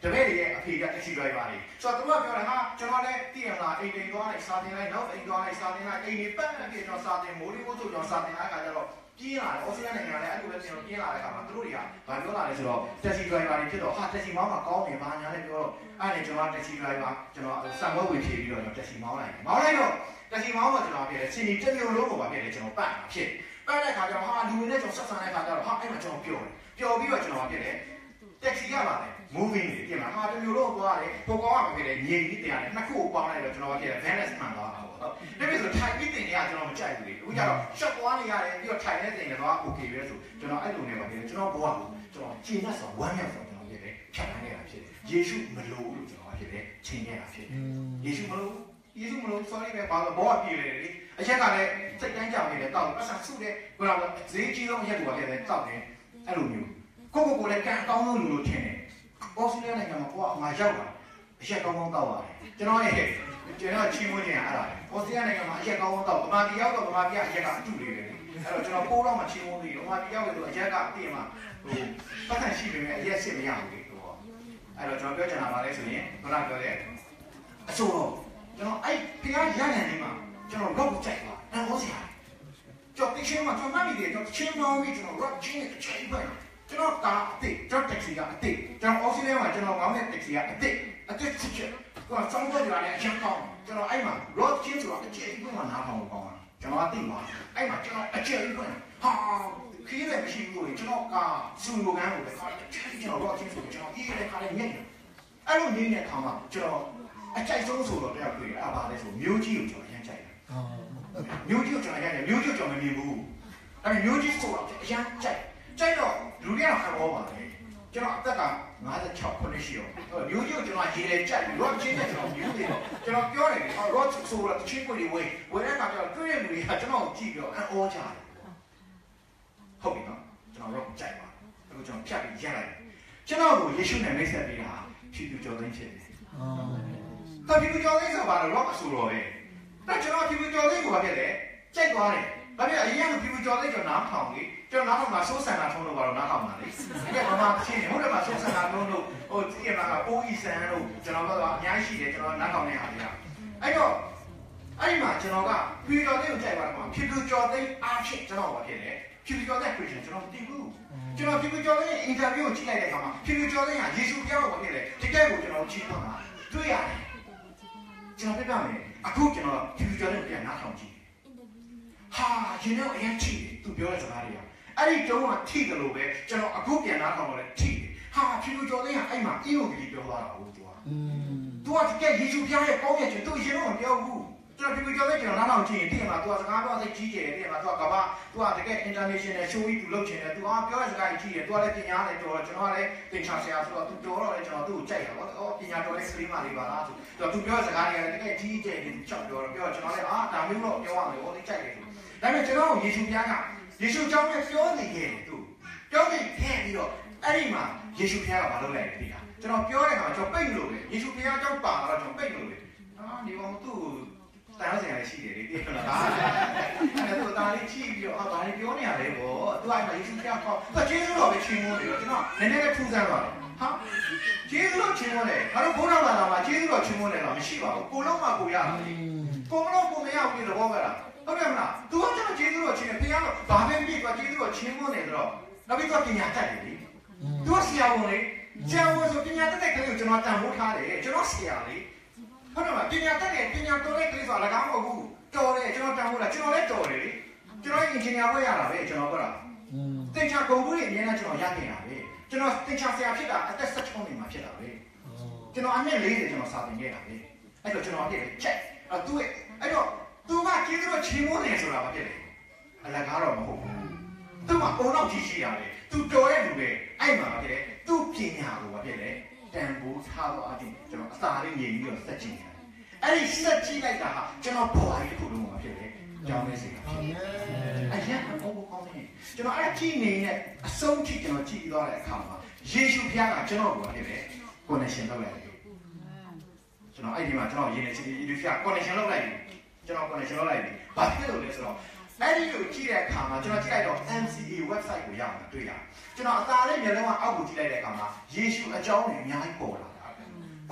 တပည့်တွေရဲ့အဖေကတက်စီဒရိုက်ဘာတွေဆိုတော့သူကပြောတယ်ဟာကျွန်တော်လည်းတည်ရလားအိမ်တိန်သွားလိုက်စာတင်လိုက်နောက်အိမ်သွားလိုက်စာတင်လိုက်အိမ်ဒီပတ်အပြည့်ကျွန်တော်စာတင်မိုးလေးကိုဆိုကျွန်တော်စာတင်လိုက်ခါကျတော့ပြင်းလာတယ်ဩစတြေးလျနိုင်ငံလည်းအဲ့လိုပဲကျွန်တော်ပြင်းလာတဲ့ခါမှာသူတို့တွေကဘာပြောလာလဲဆိုတော့တက်စီဒရိုက်ဘာတွေဖြစ်တော့ဟာတက်စီမောင်းမှာကောင်းတယ်ဘာညာလဲပြောတော့အဲ့ဒါကျွန်တော်တက်စီဒရိုက်ဘာကျွန်တော်စံဘွက်ဝင်ဖြည့်ပြီးတော့ကျွန်တော်တက်စီမောင်းလိုက်တော့တက်စီမောင်းမှာကျွန်တော်ဖြစ်တယ်စင်ဒီတစ်မျိုးလုံးကိုပါဖြစ်တယ်ကျွန်တော်ပတ်မှာဖြစ်ပတ်တဲ့ခါကျတော့ဟာလူတွေနဲ့ကျွန်တော်ဆက်ဆံတဲ့ခါကျတော့ဟာအဲ့မှာကျွန်တော်ပျော်ပြီးတော့ကျွန်တော်ဖြစ်တယ်တက်စီရပါတယ် moving တွေပြင်မှာဟာတစ်မျိုးလုံးသွားတယ်ပုံကောင်းကဖြစ်တယ်ငြိမ်ပြီးတရားတယ်နှစ်ခုကိုပေါင်းလိုက်တော့ကျွန်တော်ဖြစ်တယ် balance မှန်သွားတာပေါ့ဒါပေမဲ့ဆိုထိုင်ပြီးတင်တွေကကျွန်တော်မကြိုက်ဘူးလေအခုကျတော့ shot သွားနေရတယ်ပြီးတော့ထိုင်တဲ့တင်တွေတော့ okay ပဲဆိုကျွန်တော်အဲ့လိုနဲ့ပါဖြစ်တယ်ကျွန်တော်ဘဝကိုကျွန်တော်ကျင့်တတ်ဆိုဝမ်းမြောက်ဆိုကျွန်တော်ဖြစ်တယ်ဖြတ်နိုင်ခဲ့တာဖြစ်တယ်ယေရှုမလို့လို့ကျွန်တော်ဖြစ်တယ်ချိန်ခဲ့တာဖြစ်တယ်ယေရှုမလို့ sorry ပဲဘာလို့ဘောကပြေတယ်လေအချက်ကလည်းစိတ်တိုင်းကြောင်နေတယ်တောက်ပတ်စံဆုတဲ့ဘယ်တော့ဈေးကြီးဆုံးအချက်ကိုပါဖြစ်တယ်တောက်တယ်အဲ့လိုမျိုးကိုလည်းကံကောင်းလို့လူလို့ထင်တယ်အော်စတြေးလျနိုင်ငံမှာကိုကအမှားရောက်တာအချက်ကောင်းတောက်ပါတယ်ကျွန်တော်ချီးမွမ်းခြင်းအဲ့ဒါအော်စတြေးလျနိုင်ငံမှာအချက်ကောင်းတောက်ဗမာပြည်ရောက်တော့ဗမာပြည်အချက်ကအတူလေးပဲအဲ့တော့ကျွန်တော်ပိုးတော့မှချီးမွမ်းပြီးဗမာပြည်ရောက်လို့အချက်ကတည်မှာပတ်သက်ရှိပေမဲ့အရက်စစ်မရဘူးလေတော့အဲ့တော့ကျွန်တော်ပြောချင်တာပါလဲဆိုရင်ခုနပြောတဲ့အဆိုတော့ကျွန်တော်အဲ့ဖခင်ရရနေမှာကျွန်တော်တော့ကြိုက်ပါတန်ဖိုးစရာကျွန်တော်ချင်းမှာကျွန်တော်မှတ်မိတယ်ကျွန်တော်ချင်းမောင်းပြီးကျွန်တော် rock ချင်းနဲ့ချိန်ပဲကျွန်တော်ကအတိတ်ကျွန်တော် taxi ကအတိတ်ကျွန်တော် office ထဲမှာကျွန်တော်ကောင်းတဲ့ taxi ကအတိတ်စစ်ချက်ကိုစောင်းတော့ကြရတယ်အချက်ကောင်းကျွန်တော်အဲ့မှာ rock ချင်းဆိုတာအချက်ကြီးမှနားထောင်ကောင်းတာကျွန်တော်အသိပါအဲ့မှာကျွန်တော်အချက်ကြီးပဲဟာခီးလည်းမရှိဘူးလေကျွန်တော်ကစူလိုကန်းကိုလည်းခါကျွန်တော် rock ချင်းဆိုကျွန်တော်အေးလည်းခါလည်းညက်တယ်အဲ့လိုနေတဲ့ခါမှာကျွန်တော်အကြိုက်ဆုံးဆိုတော့တရားတွေ့အဲ့ပါလဲဆိုမျိုးကြီးကိုကျွန်တော်ရမ်းကြိုက်တယ်မျိုးကြီးကိုကျွန်တော်ရမ်းတယ်မျိုးကြီးကိုကျွန်တော်မမြင်ဘူးအဲ့မျိုးကြီးဆိုတော့အရမ်းကြိုက်တော့လူတွေကခံပေါ်ပါတယ်ကျွန်တော်အသက်က56ခုနှစ်ရှိတော့မျိုးကြီးကိုကျွန်တော်ရေးလဲကြိုက်ပြီး rock ချင်းနဲ့ကျွန်တော်မျိုးတွေတော့ကျွန်တော်ပြောတယ် rock ဆိုတော့တချင်းကိုတွေဝယ်တဲ့အခါကျတော့တွေ့ရလူတွေကကျွန်တော်ကြည့်ပြီးတော့အော်ကြတယ်ဟုတ်ပြီနော်ကျွန်တော် rock ကြိုက်ပါအခုကျွန်တော်ဖြတ်ပြီးရက်လိုက်ကျွန်တော်ကိုယေရှုနဲ့မိတ်ဆက်ပေးတာဖြူဖြူကြော်သိမ်းဖြစ်တယ်ဒါဖြူဖြူကြော်သိမ်းဆိုပါတော့ rock ဆိုတော့ပဲဒါကျွန်တော်ဖြူဖြူကြော်သိမ်းကိုဘာဖြစ်လဲကြိုက်သွားတယ်ဘာဖြစ်အရင်ကဖြူဖြူကြော်သိမ်းကျွန်တော်နားထောင်လေကျွန်တော်နားထောင်မှာစိုးစံတာထုံးလို့ပါတော့နားထောင်ပါလေဒီကဘာမှချင်းဟုတ်တယ်မှာစိုးစံတာထုံးလို့ဟိုဒီကမှာပိုးဤဆန်လို့ကျွန်တော်ကတော့အများကြီးရှိတယ်ကျွန်တော်နားထောင်နေတာတွေကအဲ့တော့အဲ့ဒီမှာကျွန်တော်ကဖြူကြော်သိမ်းကိုကြိုက်ပါတော့ဖြူဖြူကြော်သိမ်းအားဖြင့်ကျွန်တော်ဘာဖြစ်လဲဖြူဖြူကြော်သိမ်း Christian ကျွန်တော်သိဘူးကျွန်တော်ဖြူဖြူကြော်သိမ်း interview ကိုကြည့်လိုက်တဲ့အခါမှာဖြူဖြူကြော်သိမ်းကယေရှုပြောတော့ဘာဖြစ်လဲတကယ်ကိုကျွန်တော်ကြည့်တော့မှာတွေ့ရတယ်ကျွန်တော်ပြမယ်အခုကျွန်တော်ဖြူဖြူကြော်သိမ်းပြန်နားထောင်ကြည့်ဟာရင်တော့အရင်ထိတယ်သူပြောတဲ့စကားတွေကအဲ့ဒီတုန်းကထိတယ်လို့ပဲကျွန်တော်အခုပြန်နားထောင်တော့လဲထိတယ်ဟာဖြူဖြူကြော်သိမ်းကအဲ့မှာအီယိုဂီပြောသွားတာဟုတ်သူကတကယ်ယေရှုပြရဲ့ကောင်းမြတ်ခြင်းသူရင်တော့မပြောဘူးကျွန်တော်ဖြူဖြူကြော်သိမ်းကျွန်တော်နားထောင်ကြည့်ရင်တကယ်မှာသူကစကားပြောသိကြီးကျယ်တယ်တကယ်မှာသူကကဘာသူကတကယ် international show ကြီးသူလုပ်ချင်တယ်သူကပြောတဲ့စကားကြီးကြီးတယ်သူကလည်းပညာလည်းတော်တယ်ကျွန်တော်ကလည်းသင်္ချာဆရာဆိုတော့သူတော်တော့လည်းကျွန်တော်သူ့ကိုကြိုက်တာပေါ့ပညာတော်တဲ့စလိမလေးပါလားဆိုတော့သူပြောတဲ့စကားတွေကလည်းတကယ်ကြီးကျယ်တယ်ချက်ပြောတော့ကျွန်တော်လည်းဒါမျိုးတော့ပြောရမယ်ဟောဒီကြိုက်တယ်ဆိုဒါပေမဲ့ကျွန်တော်ယေရှုပြားကယေရှုကြောင့်လည်းပြောနေခဲ့တယ်သူပြောနေခဲ့ပြီးတော့အဲ့ဒီမှာယေရှုပြားကမလုပ်လိုက်ဘူးဒီကကျွန်တော်ပြောတဲ့အခါကျွန်တော်ပိတ်လို့လေယေရှုပြားကြောင့်ပါတော့ကျွန်တော်ပိတ်လို့လေဒီကောင်သူ့တားစရာရှိတယ်လေတိလားဒါအဲ့ဒါတားလေးကြည့်ပြီးတော့ဘာတွေပြောနေရလဲပေါ့သူကယေရှုပြားကောသူကျေးဇူးတော်ပဲချီးမွမ်းတယ်ကျွန်တော်နည်းနည်းလေးထူးဆန်းသွားတယ်ဟာကျေးဇူးတော်ချီးမွမ်းတယ်ငါတို့ဘုရားဘာသာမှာကျေးဇူးတော်ချီးမွမ်းတယ်တော့မရှိပါဘူးကိုလုံးမှကိုရတယ်ကိုမလို့ကိုမရဘူးဒီတော့ကလားဟုတ်တယ်မလားသူကကျွန်တော်ကျေးဇူးတော်ချင်းဖခင်တော့ဘာပဲဖြစ်သွားကျေးဇူးတော်ချင်းမနေတော့နောက်ပြီးတော့ပညာတတ်တယ်လေသူကဆရာဝန်လေဆရာဝန်ဆိုပညာတတ်တဲ့ကလေးကိုကျွန်တော်တန်ဖိုးထားတယ်ကျွန်တော်ဆရာလေဟုတ်တယ်မလားပညာတတ်တဲ့ပညာတော်တဲ့ကလေးဆိုတာ၎င်းမဟုတ်ဘူးတော်တယ်ကျွန်တော်တန်ဖိုးလားကျွန်တော်လည်းတော်တယ်လေကျွန်တော်အင်ဂျင်နီယာဘွဲ့ရတာပဲကျွန်တော်ကသင်္ချာဂုဏ်ဘူးတွေအများနဲ့ကျွန်တော်ရခဲ့တာပဲကျွန်တော်သင်္ချာဆရာဖြစ်တာအသက်16နှစ်မှာဖြစ်တာပဲကျွန်တော်အနှစ်40ကျွန်တော်စာသင်ခဲ့တာပဲအဲ့တော့ကျွန်တော်ပြည့်ချက်အဲ့သူအဲ့တော့သူကကျေးဇူးတော်ချီးမွမ်းတယ်ဆိုတာဘာဖြစ်လဲအလကားတော့မဟုတ်ဘူးသူကပုံတော့ကြီးရှိရတယ်သူတော်ရဲ့လူပဲအဲ့မှာဘာဖြစ်လဲသူပညာကိုဘာဖြစ်လဲတန်ဖိုးထားတော့အချင်းကျွန်တော်အစာလေးငြိမ်ပြီးတော့စက်ကြည့်နေတယ်အဲ့ဒီစက်ကြည့်လိုက်တာဟာကျွန်တော်ဘွားကြီးတစ်ခုလုံးဘာဖြစ်လဲကြောင်းနေစေတာဖြစ်တယ်အရင်ကဘုံကောင်းနေကျွန်တော်အဲ့ကြည့်နေတဲ့အဆုံးထိကျွန်တော်ကြည့်သွားတဲ့အခါမှာယေရှုဖခင်ကကျွန်တော်ကိုဘာဖြစ်လဲ connection လုပ်လိုက်တယ်ကျွန်တော်အဲ့ဒီမှာကျွန်တော်ရင်းနေချင်ယေရှုဖခင် connection လုပ်လိုက်တယ်ကျွန်တော် connection လုပ်လိုက်ပြီ။ဘာဖြစ်လို့လဲဆိုတော့အဲ့ဒီကိုကြည့်တဲ့အခါမှာကျွန်တော်ကြည့်လိုက်တော့ MCA website ကိုရအောင်တွေ့ရတယ်။ကျွန်တော်အသာလေးမျက်လုံးကအောက်ကိုကြည့်လိုက်တဲ့အခါမှာယေရှုအကြောင်းတွေအများကြီးပေါ်လာတာ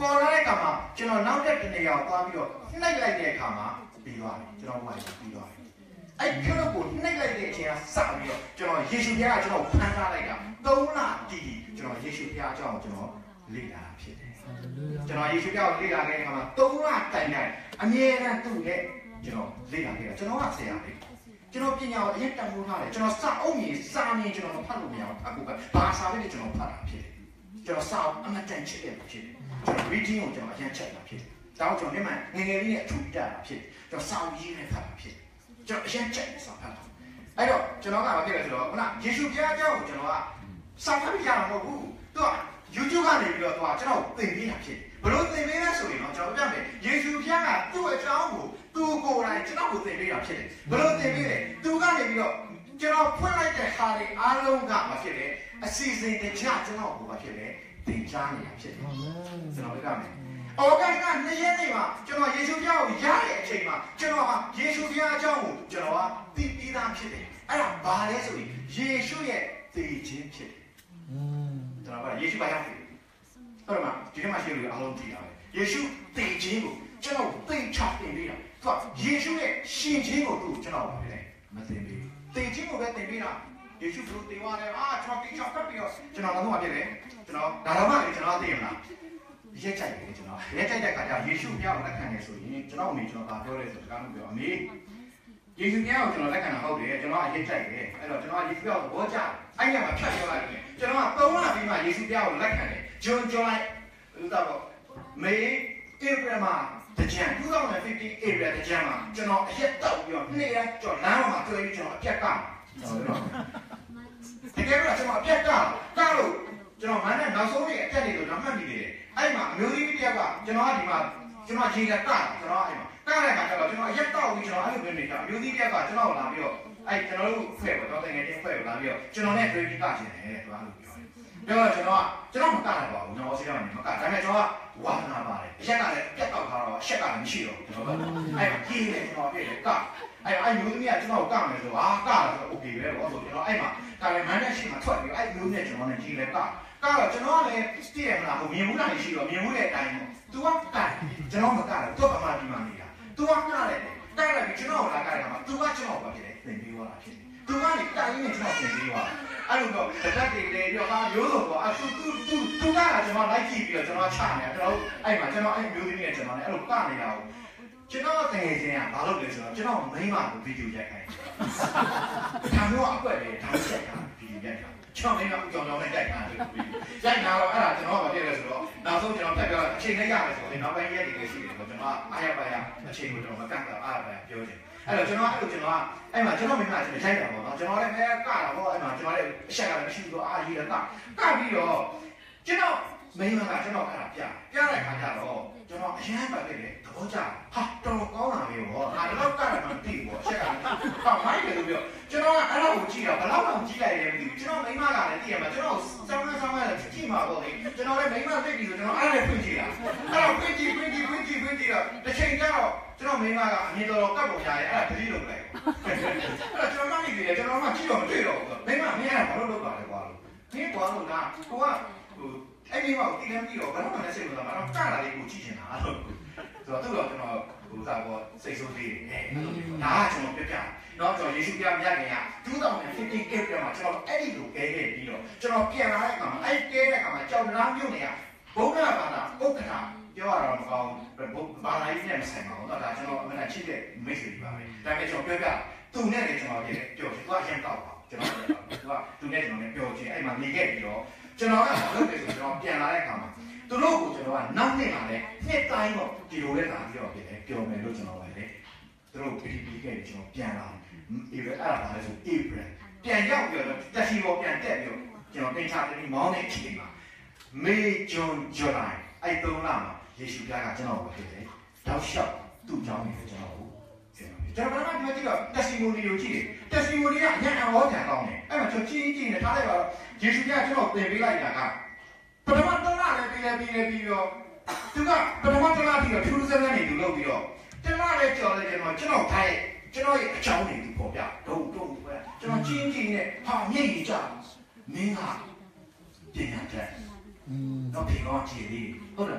ပေါ်လာတဲ့အခါမှာကျွန်တော်နောက်တဲ့တနေရာကိုသွားပြီးတော့နှိပ်လိုက်တဲ့အခါမှာပြီးသွားတယ်ကျွန်တော်ဟိုကပြီးသွားတယ်အဲ့ခလုတ်ကိုနှိပ်လိုက်တဲ့အချိန်ကစပြီးတော့ကျွန်တော်ယေရှုဘုရားကကျွန်တော်ဖန်ထားလိုက်တာ3 လတည်ကျွန်တော်ယေရှုဘုရားအကြောင်းကိုကျွန်တော်လေ့လာဖြစ်တယ်ကျွန်တော်ယေရှုဘုရားကိုလေ့လာခဲ့တဲ့အခါမှာ3 လတိုင်တိုင်အမြဲတမ်းသူ့နဲ့ကျွန်တော်လေ့လာခဲ့တာကျွန်တော်ကဆရာလေးကျွန်တော်ပညာကိုအရင်တန်ဖိုးထားတယ်ကျွန်တော်စာအုပ်ကြီးစာမြင်ကျွန်တော်ဖတ်လို့မရဘူးအခုကဘာစာပဲကျွန်တော်ဖတ်တာဖြစ်တယ်ကျွန်တော်စာအုပ်အမှတ်တမ်းချက်ရဖြစ်တယ်ကျွန်တော် reading ကိုကျွန်တော်အရင်ချက်တာဖြစ်တယ်တောင်းကျွန်တော်နဲ့မှငယ်လေးနဲ့အထူးပြတာဖြစ်တယ်ကျွန်တော်စာအုပ်ရေးနဲ့ဖတ်တာဖြစ်တယ်ကျွန်တော်အရင်ချက်စာဖတ်တာအဲ့တော့ကျွန်တော်ကဘာဖြစ်လဲဆိုတော့ခုနယေရှုဘုရားအကြောင်းကိုကျွန်တော်ကစာဖတ်ပြရမှာမဟုတ်ဘူးသူက YouTube ကနေပြီးတော့ကျွန်တော်သင်ပေးတာဖြစ်တယ်ဘလို့သင်ပေးလဲဆိုရင်တော့ကျွန်တော်ပြမယ်ယေရှုဘုရားကသူ့အကြောင်းကိုသူကိုယ်တိုင်ကျွန်တော်ကိုသင်ပေးတာဖြစ်တယ်ဘလို့သင်ပေးလဲသူကနေပြီးတော့ကျွန်တော်ဖွင့်လိုက်တဲ့ဟာတွေအားလုံးကမဖြစ်လေအစီအစဉ်တခြားကျွန်တော်ကိုမဖြစ်လေသင်ကြားနေတာဖြစ်တယ်ကျွန်တော်ပြောမယ်ဩဂတ်က2 ရက်နေ့မှာကျွန်တော်ယေရှုဘုရားကိုရတဲ့အချိန်မှာကျွန်တော်ဟာယေရှုဘုရားအကြောင်းကိုကျွန်တော်ကသိပြီးသားဖြစ်တယ်အဲ့ဒါဘာလဲဆိုရင်ယေရှုရဲ့သေခြင်းဖြစ်တယ်ကျွန်တော်ကယေရှုဘာရောက်ပြီဟုတ်တယ်မဒီထဲမှာရှိလို့အားလုံးသိရတယ်ယေရှုသေခြင်းကိုကျွန်တော်သိချတင်ပြီးတာသူကယေရှုရဲ့ရှင်ခြင်းကိုသူ့ကျွန်တော်ပါပဲမသိဘူးသေခြင်းကိုပဲသင်ပေးတာယေရှုဘုရားသေသွားတယ်ကျွန်တော်တိချောက်ကပ်ပြီးတော့ကျွန်တော်ကတော့ဖြစ်တယ်ကျွန်တော်ဒါတော့မှလေကျွန်တော်သိရမလားရက်ကြိုက်တယ်ကျွန်တော်ရက်ကြိုက်တဲ့ခါကျယေရှုဘုရားကိုလက်ခံနေဆိုရင်ကျွန်တော်အမေကျွန်တော်ပြောရဲဆိုစကားလို့ပြောအမေယေရှုဘုရားကိုကျွန်တော်လက်ခံတာဟုတ်တယ်ကျွန်တော်ရက်ကြိုက်တယ်အဲ့တော့ကျွန်တော်ယေရှုဘုရားကိုဘောကြအဲ့ညမှာဖြတ်ပြောလိုက်တယ်ကျွန်တော်က3 လပြီးမှယေရှုဘုရားကိုလက်ခံတယ်ဂျွန်လိုက်ဥသာတော့မေဧပြီမှာတကြံ2015ဧပြီတကြံမှာကျွန်တော်အရက်တောက်ပြီးတော့နေ့ရက်ကျွန်တော်လမ်းပေါ်မှာတွေ့ပြီးကျွန်တော်အပြက်ကကျွန်တော်တကယ်တော့ကျွန်တော်အပြက်ကလို့ကျွန်တော်မန်းနဲ့နောက်ဆုံးနေ့အပြက်တွေလို့တော့မှတ်မိတယ်အဲ့မှာအမျိုးသမီးတစ်ယောက်ကကျွန်တော်ကဒီမှာကျွန်တော်ခြေကကျွန်တော်အဲ့မှာကတဲ့ခါကျတော့ကျွန်တော်အရက်တောက်ပြီးကျွန်တော်အဲ့လိုမျိုးနေတာအမျိုးသမီးတစ်ယောက်ကကျွန်တော်လာပြီးတော့အဲ့ကျွန်တော်တို့ဖွဲ့ပေါ့တော့တကယ်ချင်းဖွဲ့လာပြီးတော့ကျွန်တော်နဲ့တွေ့ပြီးကချင်တယ်သူကလို့ပြောတယ်ကျွန်တော်မကနိုင်ပါဘူးကျွန်တော်စီးတော့မကဒါပေမဲ့ကျွန်တော်ကဝါသနာပါတယ်အရက်ကလည်းပြတ်တောက်ထားတော့အရက်ကလည်းမရှိတော့ဘူးကျွန်တော်ကအဲ့ကြီးတယ်ကျွန်တော်ပြည့်တယ်ကအဲ့မျိုးသမီးကကျွန်တော်ကမယ်ဆိုကတော့โอเคပဲပေါ့ဆိုကျွန်တော်အဲ့မှာဒါလည်းမန်းနဲ့ရှိမှထွက်ပြီးအဲ့မျိုးနဲ့ကျွန်တော်နဲ့ကြီးလဲကတော့ကျွန်တော်ကလည်းသိရမလားဟိုမြင်မှုတိုင်းရှိတော့မြင်မှုတဲ့အတိုင်းပေါ့ तू ကကျွန်တော်မကတယ် तू ကမှဒီမှာနေတာ तू ကကတယ်ပြီးကျွန်တော်လာကြတယ်မှာ तू ကကျွန်တော်ဘာဖြစ်လဲသင်ပေးသွားတာဖြစ်တယ် तू ကနေတိုင်းနဲ့ကျွန်တော်သင်ပေးသွားအဲ့လိုတော့တပတ်တွေလေပြီးတော့ရိုးစုံပေါ့သူကကျွန်တော်လိုက်ကြည့်ပြီးတော့ကျွန်တော်ချနေတယ်ကျွန်တော်အဲ့မှာကျွန်တော်အဲ့မျိုးသမီးနဲ့ကျွန်တော်လည်းအဲ့လိုကနေလာဘူးကျွန်တော်တကယ်ချင်းကဘာလုပ်လဲဆိုတော့ကျွန်တော်မိန်းမကိုဗီဒီယိုရိုက်ခိုင်းတယ်ဒါမျိုးအကွက်လေဒါရိုက်တာဗီဒီယိုရိုက်တာကျွန်တော်မိန်းမကိုကြောင်နဲ့ရိုက်တာရိုက်တာတော့အဲ့ဒါကျွန်တော်ကပြည့်လဲဆိုတော့နောက်ဆုံးကျွန်တော်တက်ပြောအချိန်နဲ့ရတယ်ဆိုရင်နောက်ပိုင်းရက်တွေရှိတယ်ဆိုတော့ကျွန်တော်အားရပါရအချိန်ကိုကျွန်တော်မကန့်တာအားရပါရပြောတယ်အဲ့တော့ကျွန်တော်အဲ့မှာကျွန်တော်မိမကျွန်တော်ရိုက်တာပေါ့နော်ကျွန်တော်လည်းကတာပေါ့အဲ့မှာကျွန်တော်လည်းအချက်ကလည်းမရှိဘူးအားကြီးတယ်ကပြီးတော့ကျွန်တော်မိမကကျွန်တော်အဲ့ဒါပြတဲ့ခါကျတော့ကျွန်တော်အရန်ပတ်ခဲ့တယ်သဘောကျဟာတော်ကောင်းလာပြီပေါ့ငါတော့ကတယ်မှမသိဘူးပေါ့အချက်ကဟာမိုက်တယ်လို့ပြောကျွန်တော်ကအဲ့ဒါကိုကြည့်တော့ဘယ်တော့မှကြည့်လိုက်တယ်မသိဘူးကျွန်တော်မိမကလည်းသိရမှာကျွန်တော်စောင်းလည်းကြည့်မှာပေါ့လေကျွန်တော်လည်းမိမသိပြီဆိုကျွန်တော်အဲ့ဒါဖွင့်ကြည့်တာအဲ့တော့ဖွင့်ကြည့်တော့တစ်ချိန်ကျတော့ကျွန်တော်မိမကအမြင်တော်ကပ်ပုံရရဲ့အဲ့ဒါတတိလုပ်လိုက်အဲ့တော့ကျွန်တော်မှနေတယ်ကျွန်တော်မှကြည့်တော့မတွေ့တော့ဘူးမိမမင်းကဘာလို့လုပ်ပါလဲကွာလို့မင်းကွာလို့လားကိုကအဲ့ဒီမှာတိကျပြီးတော့ဘာလို့မလဲစိတ်ဝင်စားမှာတော့ကတာလေးကိုကြည့်နေတာလို့ဆိုတော့သူ့တော့ကျွန်တော်ဟိုသာပေါ်စိတ်ဆိုးသေးတယ်ဒါကကျွန်တော်ပြပြတော့ကျွန်တော်ယေရှုပြမြတ်ခင်က2015 April မှာကျွန်တော်အဲ့ဒီလိုကဲခဲ့ပြီးတော့ကျွန်တော်ပြန်လာတဲ့အခါမှာအဲ့ကဲတဲ့အခါမှာကြောင်နာမြို့နယ်ကဘုရားဘာသာဥက္ကဋ္ဌပြောရတော့မကောင်းဘာသာရေးနဲ့မဆိုင်ပါဘူးတော့ဒါကျွန်တော်အမှန်တချစ်တဲ့မိတ်ဆွေတွေပါပဲဒါပေမဲ့ကျွန်တော်ပြသူနဲ့လည်းကျွန်တော်ပြောသူကအရင်တောက်ပါကျွန်တော်သူနဲ့ကျွန်တော်လည်းပြောချင်အဲ့မှာနေခဲ့ပြီးတော့ကျွန်တော်ကလုပ်တယ်ဆိုတော့ပြန်လာတဲ့အခါမှာသူတို့ကိုကျွန်တော်ကနောက်နေ့မှာလည်းနှစ်တိုင်းတော့ဒီလိုနဲ့လာပြီးတော့ပြင်တယ်ပြောမယ်လို့ကျွန်တော်ပဲလေသူတို့ပြီးခဲ့တယ်ကျွန်တော်ပြန်လာအဲ့ဒါပါလဲဆို April ပြန်ရောက်ပြီးတော့တက်စီပေါ်ပြန်တက်ပြီးတော့ကျွန်တော်တင်ချတယ်မောင်းနေချိန်မှာ May June July အဲ့3 လမှာယေရှုပြားကကျွန်တော်ကိုဖြစ်တယ်တောက်လျှောက်သူ့ကြောင်းနေတယ်ကျွန်တော်ကိုကျွန်တော်ဘာမှမကြည့်တော့ testimony ကိုကြည့်တယ် testimony ကအញ្ញံဟောပြန်ကောင်းတယ်အဲ့မှာကျွန်တော်ကြည့်နေထားလိုက်ပါတော့ယေရှုပြကျွန်တော်သင်ပေးလိုက်တာကပထမတစ်လလည်းပြီးတော့သူကပထမတစ်လပြီးတော့ဖြူစက်နဲ့နေသူလုပ်ပြီးတော့တစ်လလည်းကြော်လိုက်ကျွန်တော်ထိုင်ကျွန်တော်ရဲ့အကြောင်းတွေသူပေါ်ပြတော့ပဲကျွန်တော်ချင်းနဲ့ဟာမျက်ရည်ကျမင်းကပြင်ရတယ်တော့ဒီကောကြည့်လေဟုတ်တယ်နော်ဒါ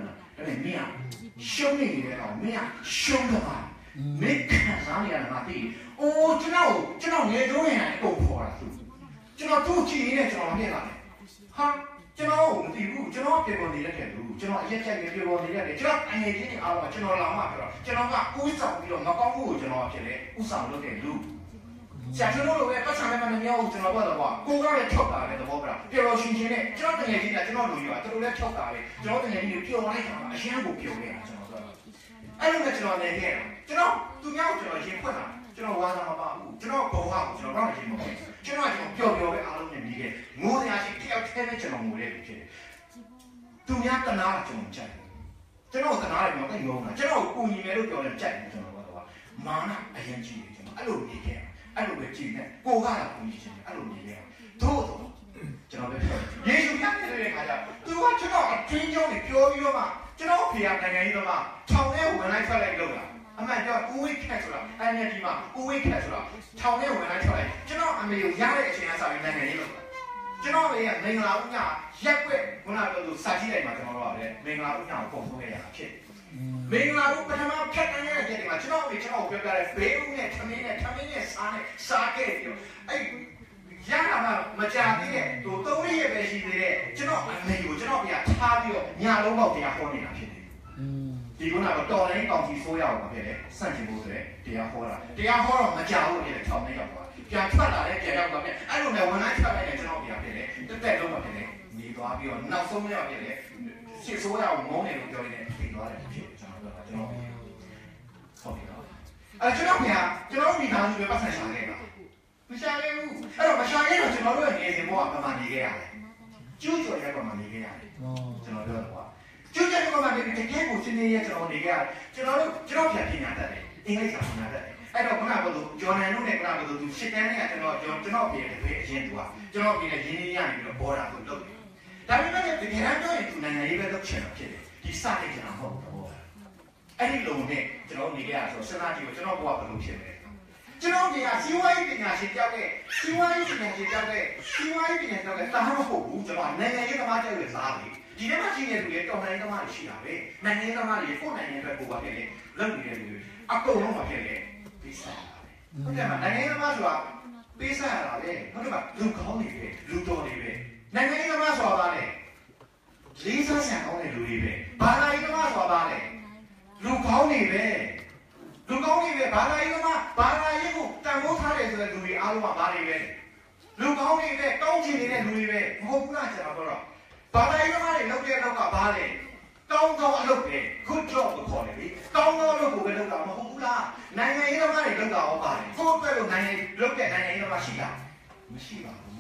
အဲ့မင်းရှုံးနေတယ်တော့မင်းရှုံးတော့မင်းခံစားနေရတာမသိအိုးကျွန်တော်ငယ်တုန်းကအကုန်ခေါ်တာသူကျွန်တော်သူ့ကြည့်နေကျွန်တော်မြင်လာတယ်ဟာကျွန်တော်မသိဘူးကျွန်တော်ပြေပေါ်နေရတယ်လို့ကျွန်တော်အရက်ချက်ပြေပေါ်နေရတယ်ကျွန်တော်အငယ်ချင်းအားလုံးကျွန်တော်လာမှပြောကျွန်တော်ကဥဆောင်ပြီးတော့မကောင်းမှုကိုကျွန်တော်ဖြစ်လေဥဆောင်လုပ်တဲ့လူဆရာကျွန်တော်တို့ပဲပတ်စံနဲ့မမြောက်ကျွန်တော်ကတော့ကိုကလည်းထောက်တာလေသဘောပြပြေပေါ်ရှင်ချင်းနဲ့ကျွန်တော်တကယ်ကြီးကကျွန်တော်လူကြီးကသူတို့လည်းထောက်တာလေကျွန်တော်တကယ်ကြီးပျော်လိုက်တာအရန်ကိုပျော်နေတာကျွန်တော်ဆိုအဲ့လိုနဲ့ကျွန်တော်နေခဲ့တာကျွန်တော်သူများကိုကျွန်တော်ရင်ဖွင့်တာကျွန်တော်ဝါသာမပါဘူးကျွန်တော်ဘဝကိုကျွန်တော်တော့ရင်မဟုတ်ဘူးကျွန်တော်ပျော်ပဲအားလုံးနဲ့ပြီးခဲ့ငိုစရာရှိတယောက်တည်းနဲ့ကျွန်တော်ငိုရဲဖြစ်တယ်သူများတနာကျွန်တော်ကြိုက်ကျွန်တော်တနာတယ်မသိဘူးလားကျွန်တော်ကိုညီမယ်လို့ပြောတယ်ကြိုက်တယ်ကျွန်တော်ကတော့မာနအရင်ကြည့်တယ်ကျွန်တော်အဲ့လိုနေခဲ့အဲ့လိုပဲကြည့်နေကိုကတော့ကိုကြီးချင်းအဲ့လိုနေခဲ့သို့ကျွန်တော်ပဲပြောယေရှုပြနေတဲ့ခါကျသူကကျွန်တော်အတင်းကြောင်းနဲ့ပြောပြီးတော့မှကျွန်တော်ဖေကနိုင်ငံကြီးတော့မှထောင်ထဲဝင်လိုက်ထွက်လိုက်လုပ်တာအမှန်ပြောကိုဝိခက်ဆိုတာအဲ့ဒီမှာကိုဝိခက်ဆိုတာထောင်ထဲဝင်လိုက်ထွက်လိုက်ကျွန်တော်အမေကိုရတဲ့အချိန်ကစပြီးနိုင်ငံကြီးလုပ်တာကျွန်တော်လည်းမင်္ဂလာဥညရက်ွက်ခုနကပြောလို့စာကြည့်လိုက်မှာကျွန်တော်တို့ကလည်းမင်္ဂလာဥညကိုပုံဆုံးရတာဖြစ်မင်္ဂလာဥပထမဖြတ်တန်းရတဲ့ချိန်မှာကျွန်တော်ပြောပြတဲ့ဘေးဦးနဲ့ထမင်းနဲ့စားခဲ့ပြီးတော့အဲ့ရတာမှမကြသေးတဲ့ဟို3ရက်ပဲရှိသေးတဲ့ကျွန်တော်အမေကိုကျွန်တော်ပြထားပြီးတော့ညလုံးပေါက်တရားဟောနေတာဖြစ်တယ်ဒီကုနာတော့တော်တိုင်းကောင်းစီဆိုးရအောင်ဖြစ်တယ်စန့်ကျင်ဖို့ဆိုတဲ့တရားဟောတာတရားဟောတော့မကြဘူးဖြစ်တယ်ထောင်ထဲရောက်သွားပြန်ထွက်လာတဲ့ပြန်ရောက်သွားပြန်အဲ့လိုနဲ့ဝန်လိုက်ထွက်လိုက်တဲ့ကျွန်တော်ပြဖြစ်တယ်တက်တက်လုံးပါဖြစ်တယ်နေသွားပြီးတော့နောက်ဆုံးရောက်ဖြစ်တယ်ရှစ်ဆိုးရအောင်မုန်းတယ်လို့ပြောနေတယ်ဖြစ်သွားတယ်ဖြစ်တယ်ကျွန်တော်ဟုတ်ပြီနော်အဲ့ကျွန်တော်မိသားစုပဲပတ်ဆိုင်ရှာခဲ့တာမရှာခဲ့ဘူးအဲ့တော့မရှာခဲ့တော့ကျွန်တော်တို့ရဲ့နေစဉ်ဘဝပမာနေခဲ့ရတယ်ကျူးကျော်ရဲ့ပမာနေခဲ့ရတယ်ကျွန်တော်ပြောတော့ကျူးကျော်ရဲ့ပမာနေတကယ်ကိုစနေရဲ့ကျွန်တော်နေခဲ့ရတယ်ကျွန်တော်ပြန်ပြင်ရတတ်တယ်အင်္ဂလိပ်စာပြင်ရတတ်တယ်အဲ့တော့ခုနကပြောလို့ဂျော်နန်တို့နဲ့ခုနကပြောလို့သူရှစ်တန်းနဲ့ကျွန်တော်ပြင်တယ်ပဲအရင်သူကကျွန်တော်ပြင်တဲ့ရင်းနှီးရနေပြီးတော့ဘော်ဒါကိုလုပ်တယ်ဒါပေမဲ့တကယ်တမ်းပြောရင်သူနိုင်ငံရေးပဲလုပ်ချင်တာဖြစ်တယ်ဒီစတဲ့ကျွန်တော်ဟုတ်တော့အဲ့ဒီလုံနဲ့ကျွန်တော်နေခဲ့ရဆိုစဉ်းစားကြည့်လို့ကျွန်တော်ဘဝဘယ်လိုဖြစ်လဲကျွန်တော်ကစီဝိုင်းပညာရှင်ကြောက်တဲ့စီဝိုင်းပညာရှင်ကြောက်တဲ့တာမဟုတ်ဘူးကျွန်တော်နိုင်ငံရေးသမားကြောက်တဲ့စားလေဒီထဲမှာရှိနေသူတွေတော်နိုင်သမားတွေရှိတာပဲနိုင်ငံရေးသမားတွေကိုယ်နိုင်ငံအတွက်ကိုပါဖြစ်လေလုပ်နေတဲ့လူတွေအကုန်လုံးပါဖြစ်လေပေးစားတာပဲဟုတ်တယ်မနိုင်ငံရေးသမားဆိုတာပေးစားရတာပဲဟုတ်တယ်မလူကောင်းတွေပဲလူတော်တွေပဲနိုင်ငံရေးသမားဆိုတာပါလေလေးစားဆန်ကောင်းတဲ့လူတွေပဲဘာသာရေးသမားဆိုတာပါလေလူကောင်းတွေပဲဘာသာရေးကိုတန်ဖိုးထားတယ်ဆိုတဲ့လူတွေအားလုံးကဘာတွေပဲလူကောင်းတွေပဲကောင်းချင်နေတဲ့လူတွေပဲမဟုတ်ဘူးလားကျွန်တော်ပြောတော့ဘာသာရေးသမားတွေလုပ်တဲ့လောက်ကဘာလဲကောင်းအလုပ်ပဲ good job ကိုခေါ်တယ်လေကောင်းအလုပ်ကိုပဲလုပ်တာမဟုတ်ဘူးလားနိုင်ငံရေးသမားတွေလုပ်တာရောပါတယ်ကိုယ့်အတွက်လို့နိုင်ငံရေးသမားရှိတာမရှိပါဘူး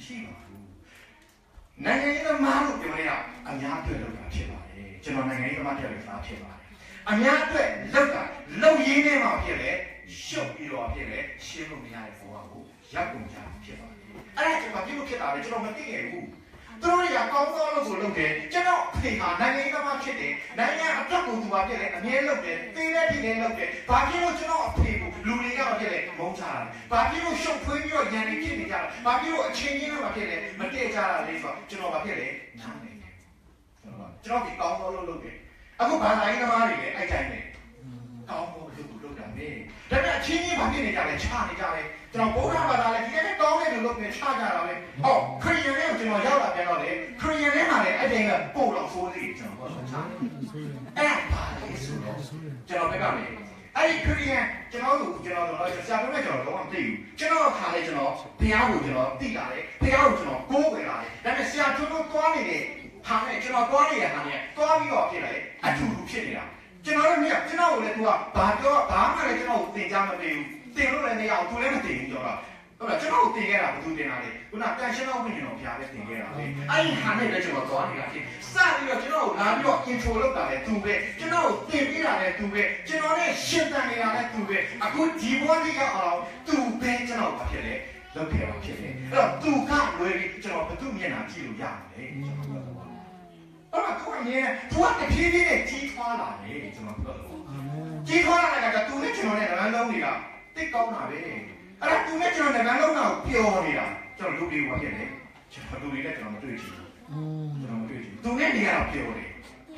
နိုင်ငံရေးသမားလို့ပြောရအောင်အများအတွက်လုပ်တာဖြစ်ပါတယ်ကျွန်တော်နိုင်ငံရေးသမားတယောက်လည်းစားဖြစ်ပါတယ်အများအတွက်လုပ်ရင်းနဲ့မှဖြစ်လေရှုပ်ပြီးတော့ဖြစ်လေရှင်းလို့မရတဲ့ဘဝကိုရပ်ကုန်ကြဖြစ်ပါတယ်အဲ့ဒါကျွန်တော်ပြုလုပ်ဖြစ်တာလေကျွန်တော်မသိခဲ့ဘူးသူတို့ရကောင်းသောလို့ဆိုလုပ်တယ်ကျွန်တော်ဖေဟာနိုင်ငံရေးသမားဖြစ်တယ်နိုင်ငံအတွက်ကိုသူပါဖြစ်လေအမြဲလုပ်တယ်သိတဲ့ပြည်လည်းလုပ်တယ်ဘာဖြစ်လို့ကျွန်တော်အဖေကိုလူတွေကဖြစ်လေမုန်းချတာဘာဖြစ်လို့ရှုပ်ထွေးပြီးတော့ရန်နေဖြစ်နေကြတာဘာဖြစ်လို့အချင်းချင်းတော့ဖြစ်လေမတည့်ကြတာလေဆိုတော့ကျွန်တော်ပါဖြစ်လေနားနေတယ်ကျွန်တော်ဒီကောင်းသောလို့လုပ်တယ်အခုဘာသာရေးသမားတွေလည်းအဲ့တိုင်းပဲကောင်းဖို့လုပ်တာပဲဒါပေမဲ့အချင်းချင်းဘာဖြစ်နေကြလဲချနေကြတယ်ကျွန်တော်ဗုဒ္ဓဘာသာလည်းဒီကနေ့ကောင်းတဲ့လူလုပ်နေချကြတာပဲဟောခရစ်ယာန်တွေကိုကျွန်တော်ရောက်လာပြန်တော့လေခရစ်ယာန်တွေမှာလည်းအဲ့တိုင်းကပို့တော့ဆိုးသေးတယ်ကျွန်တော်ပြောချာအဲ့ဘာလဲဆိုတော့ကျွန်တော်ဘက်ကလေအဲ့ဒီခရစ်ယာန်ကျွန်တော်တို့ဆရာပြောမဲ့ကျွန်တော်တော့မသိဘူးကျွန်တော်ခါလေကျွန်တော်ဘုရားကိုကျွန်တော်သိလာတယ်ဘုရားကိုကျွန်တော်ကိုးကွယ်လာတယ်ဒါပေမဲ့ဆရာကျွန်တော်သွားနေတဲ့ဟာနဲ့ကျွန်တော်သွားနေတဲ့ဟာနဲ့သွားပြီးတော့ဖြစ်လာတယ်အထူးဖြစ်နေတာကျွန်တော်တို့မြတ်ကျွန်တော်ကိုလည်းသူကဘာမှလည်းကျွန်တော်ကိုသင်ကြားမပေးဘူးသင်လို့လည်းမရအောင်သူလည်းမသင်ဘူးပြောတာဟုတ်လားကျွန်တော်ကိုသင်ခဲ့တာဘယ်သူသင်တာလဲခုနကန်ရှင်းတော့ပြင်တော်ဘုရားလည်းသင်ခဲ့တာလေအဲ့ဒီဟာနဲ့လည်းကျွန်တော်သွားနေတာဖြစ်စပြီးတော့ကျွန်တော်ကိုလာပြီးတော့ intro လုပ်တာလည်းသူပဲကျွန်တော်ကိုသင်ပေးတာလည်းသူပဲကျွန်တော်နဲ့ရှင်းတန်နေတာလည်းသူပဲအခုဒီဘဝကြီးရောက်အောင်သူပဲကျွန်တော်ဘာဖြစ်လဲလုပ်ခဲ့တာဖြစ်တယ်အဲ့တော့သူကလွယ်ပြီးကျွန်တော်ဘယ်သူမျက်နှာကြည့်လို့ရမှာလဲကျွန်တော်ပြောတော့အဲ့တော့ကိုယ်เนี่ยသူကတဖြည်းဖြည်းနဲ့ကြီးထွားလာတယ်ကျွန်တော်ပြောတော့ကြီးထွားလာတဲ့ကသူနဲ့ကျွန်တော်နဲ့လမ်းလုံးနေတာတိတ်ကောင်းတာပဲအဲ့ဒါသူနဲ့ကျွန်တော်နဲ့လမ်းလုံးတာကိုပျော်နေတာကျွန်တော်လူတွေဘာဖြစ်လဲကျွန်တော်လူတွေနဲ့ကျွန်တော်မတွေ့ချင်ဘူးသူနဲ့နေရတော့ပျော်တယ်သူ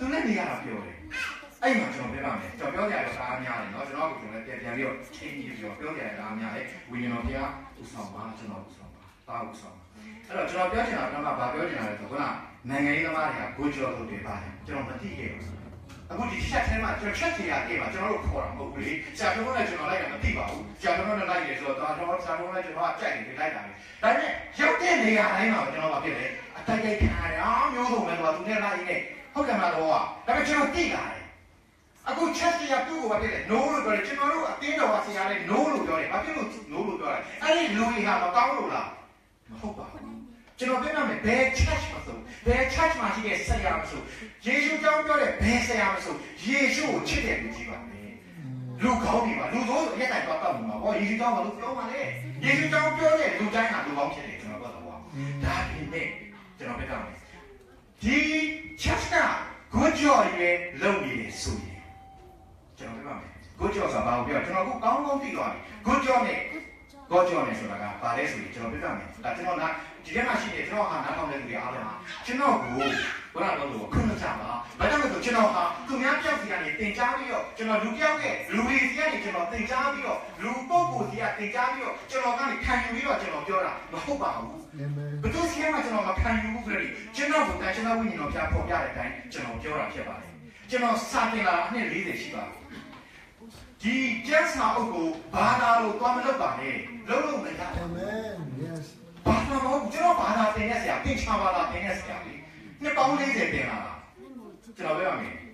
သူလည်းနေရတာပြောတယ်အဲ့မှာကျွန်တော်ပြောပါမယ်ကျွန်တော်ပြောကြရတော့အားများတယ်နော်ကျွန်တော်ကကျွန်တော်ပြန်ပြီးတော့ချင်းပြီးပြောကြရတာအားများတယ်ဝိညာဉ်တော်ဘုရားဥဆောင်ပါကျွန်တော်ဥဆောင်ပါတာဥဆောင်အဲ့တော့ကျွန်တော်ပြောချင်တာကဘာပြောချင်တာလဲဆိုတော့နိုင်ငံရေးသမားတွေကကိုကျော်လုပ်တယ်ပါတယ်ကျွန်တော်မသိခဲ့ဘူးအခုဒီချက်ထဲမှာကျွန်တော်ချက်ချင်ရခဲ့ပါကျွန်တော်တို့ခေါ်တာမဟုတ်ဘူးလေဆရာတော်ကလည်းကျွန်တော်လိုက်တာမသိပါဘူးဆရာတော်ကလည်းလိုက်တယ်ဆိုတော့တော်ဆရာတော်ကလည်းကျွန်တော်ကကြိုက်နေလိုက်တာလေဒါပေမဲ့ရောက်တဲ့နေရာတိုင်းမှာကျွန်တော်ကဖြစ်တယ်အတိုက်ခိုက်ခံရတယ်အားမျိုးစုံပဲတော့သူနဲ့လိုက်နေဟုတ်တယ်မလားတော့ဒါပေမဲ့ကျွန်တော်သိလာတယ်အခုချက်ချင်ရသူ့ကိုဖြစ်တယ် no လို့ပြောတယ်ကျွန်တော်တို့အတင်းတော်ကဆရာလေး no လို့ပြောတယ်ဘာဖြစ်လို့ no လို့ပြောလဲအဲ့ဒီလူတွေကမကောင်းလို့လားမဟုတ်ပါဘူးကျွန်တော်ပြောမယ်ဘယ် church မှာဆိုဘယ် church မှာရှိတဲ့ဆရာမဆိုယေရှုကြောင့်ပြောတဲ့ဘယ်ဆရာမဆိုယေရှုကိုချစ်တဲ့လူကြီးပါပဲလူကောင်းတွေပါလူဆိုအရက်တိုင်းတော့တောက်မှာဟောယေရှုကြောင့်ဘာလို့ပြောမှာလဲယေရှုကြောင့်ပြောတဲ့လူတိုင်းကလူကောင်းဖြစ်တယ်ကျွန်တော်ပြောတော့ဒါပေမဲ့ကျွန်တော်ပြောမယ်ဒီ church က good job ရဲ့လုပ်နေတယ်ဆိုရင်ကျွန်တော်ပြောမယ် good job ဆိုတာဘာကိုပြောကျွန်တော်အခုကောင်းကောင်းသိသွားပြီ good job နဲ့God job နဲ့ဆိုတာကဘာလဲဆိုရင်ကျွန်တော်ပြောမယ်ဒါကျွန်တော်ဒီထဲမှာရှိတဲ့ကျွန်တော်ဟာနားထောင်တဲ့လူတွေအားလုံးဟာကျွန်တော်ကိုဘုရားတော်ကိုခွင့်မချပါဘာကြောင့်လဲဆိုကျွန်တော်ဟာသူများပြောက်စီကနေတင်ကြားပြီးတော့ကျွန်တော်လူပြောက်ရဲ့လူတွေစီကနေကျွန်တော်တင်ကြားပြီးတော့လူပုဂ္ဂိုလ်စီကတင်ကြားပြီးတော့ကျွန်တော်ကနေခံယူပြီးတော့ကျွန်တော်ပြောတာမဟုတ်ပါဘူးဘယ်သူစီမှကျွန်တော်မခံယူဘူးဆိုရင်ကျွန်တော်ကိုတန်ရှင်သောဝိညာဉ်တော်ပြပေါ်ပြတဲ့အတိုင်းကျွန်တော်ပြောတာဖြစ်ပါတယ်ကျွန်တော်စာတင်လာနှစ်40ရှိပါဒီကျမ်းစာအုပ်ကိုဘာသာလို့သွားမလုပ်ပါနဲ့လုံးလုံးမရဘူး Amen. Yes. ဘာသာမဟုတ်ကျွန်တော်ဘာသာတင်တဲ့ဆရာသင်္ချာဘာသာတင်တဲ့ဆရာလေနှစ်ပေါင်း40တင်လာတာကျွန်တော်ပြောရမယ်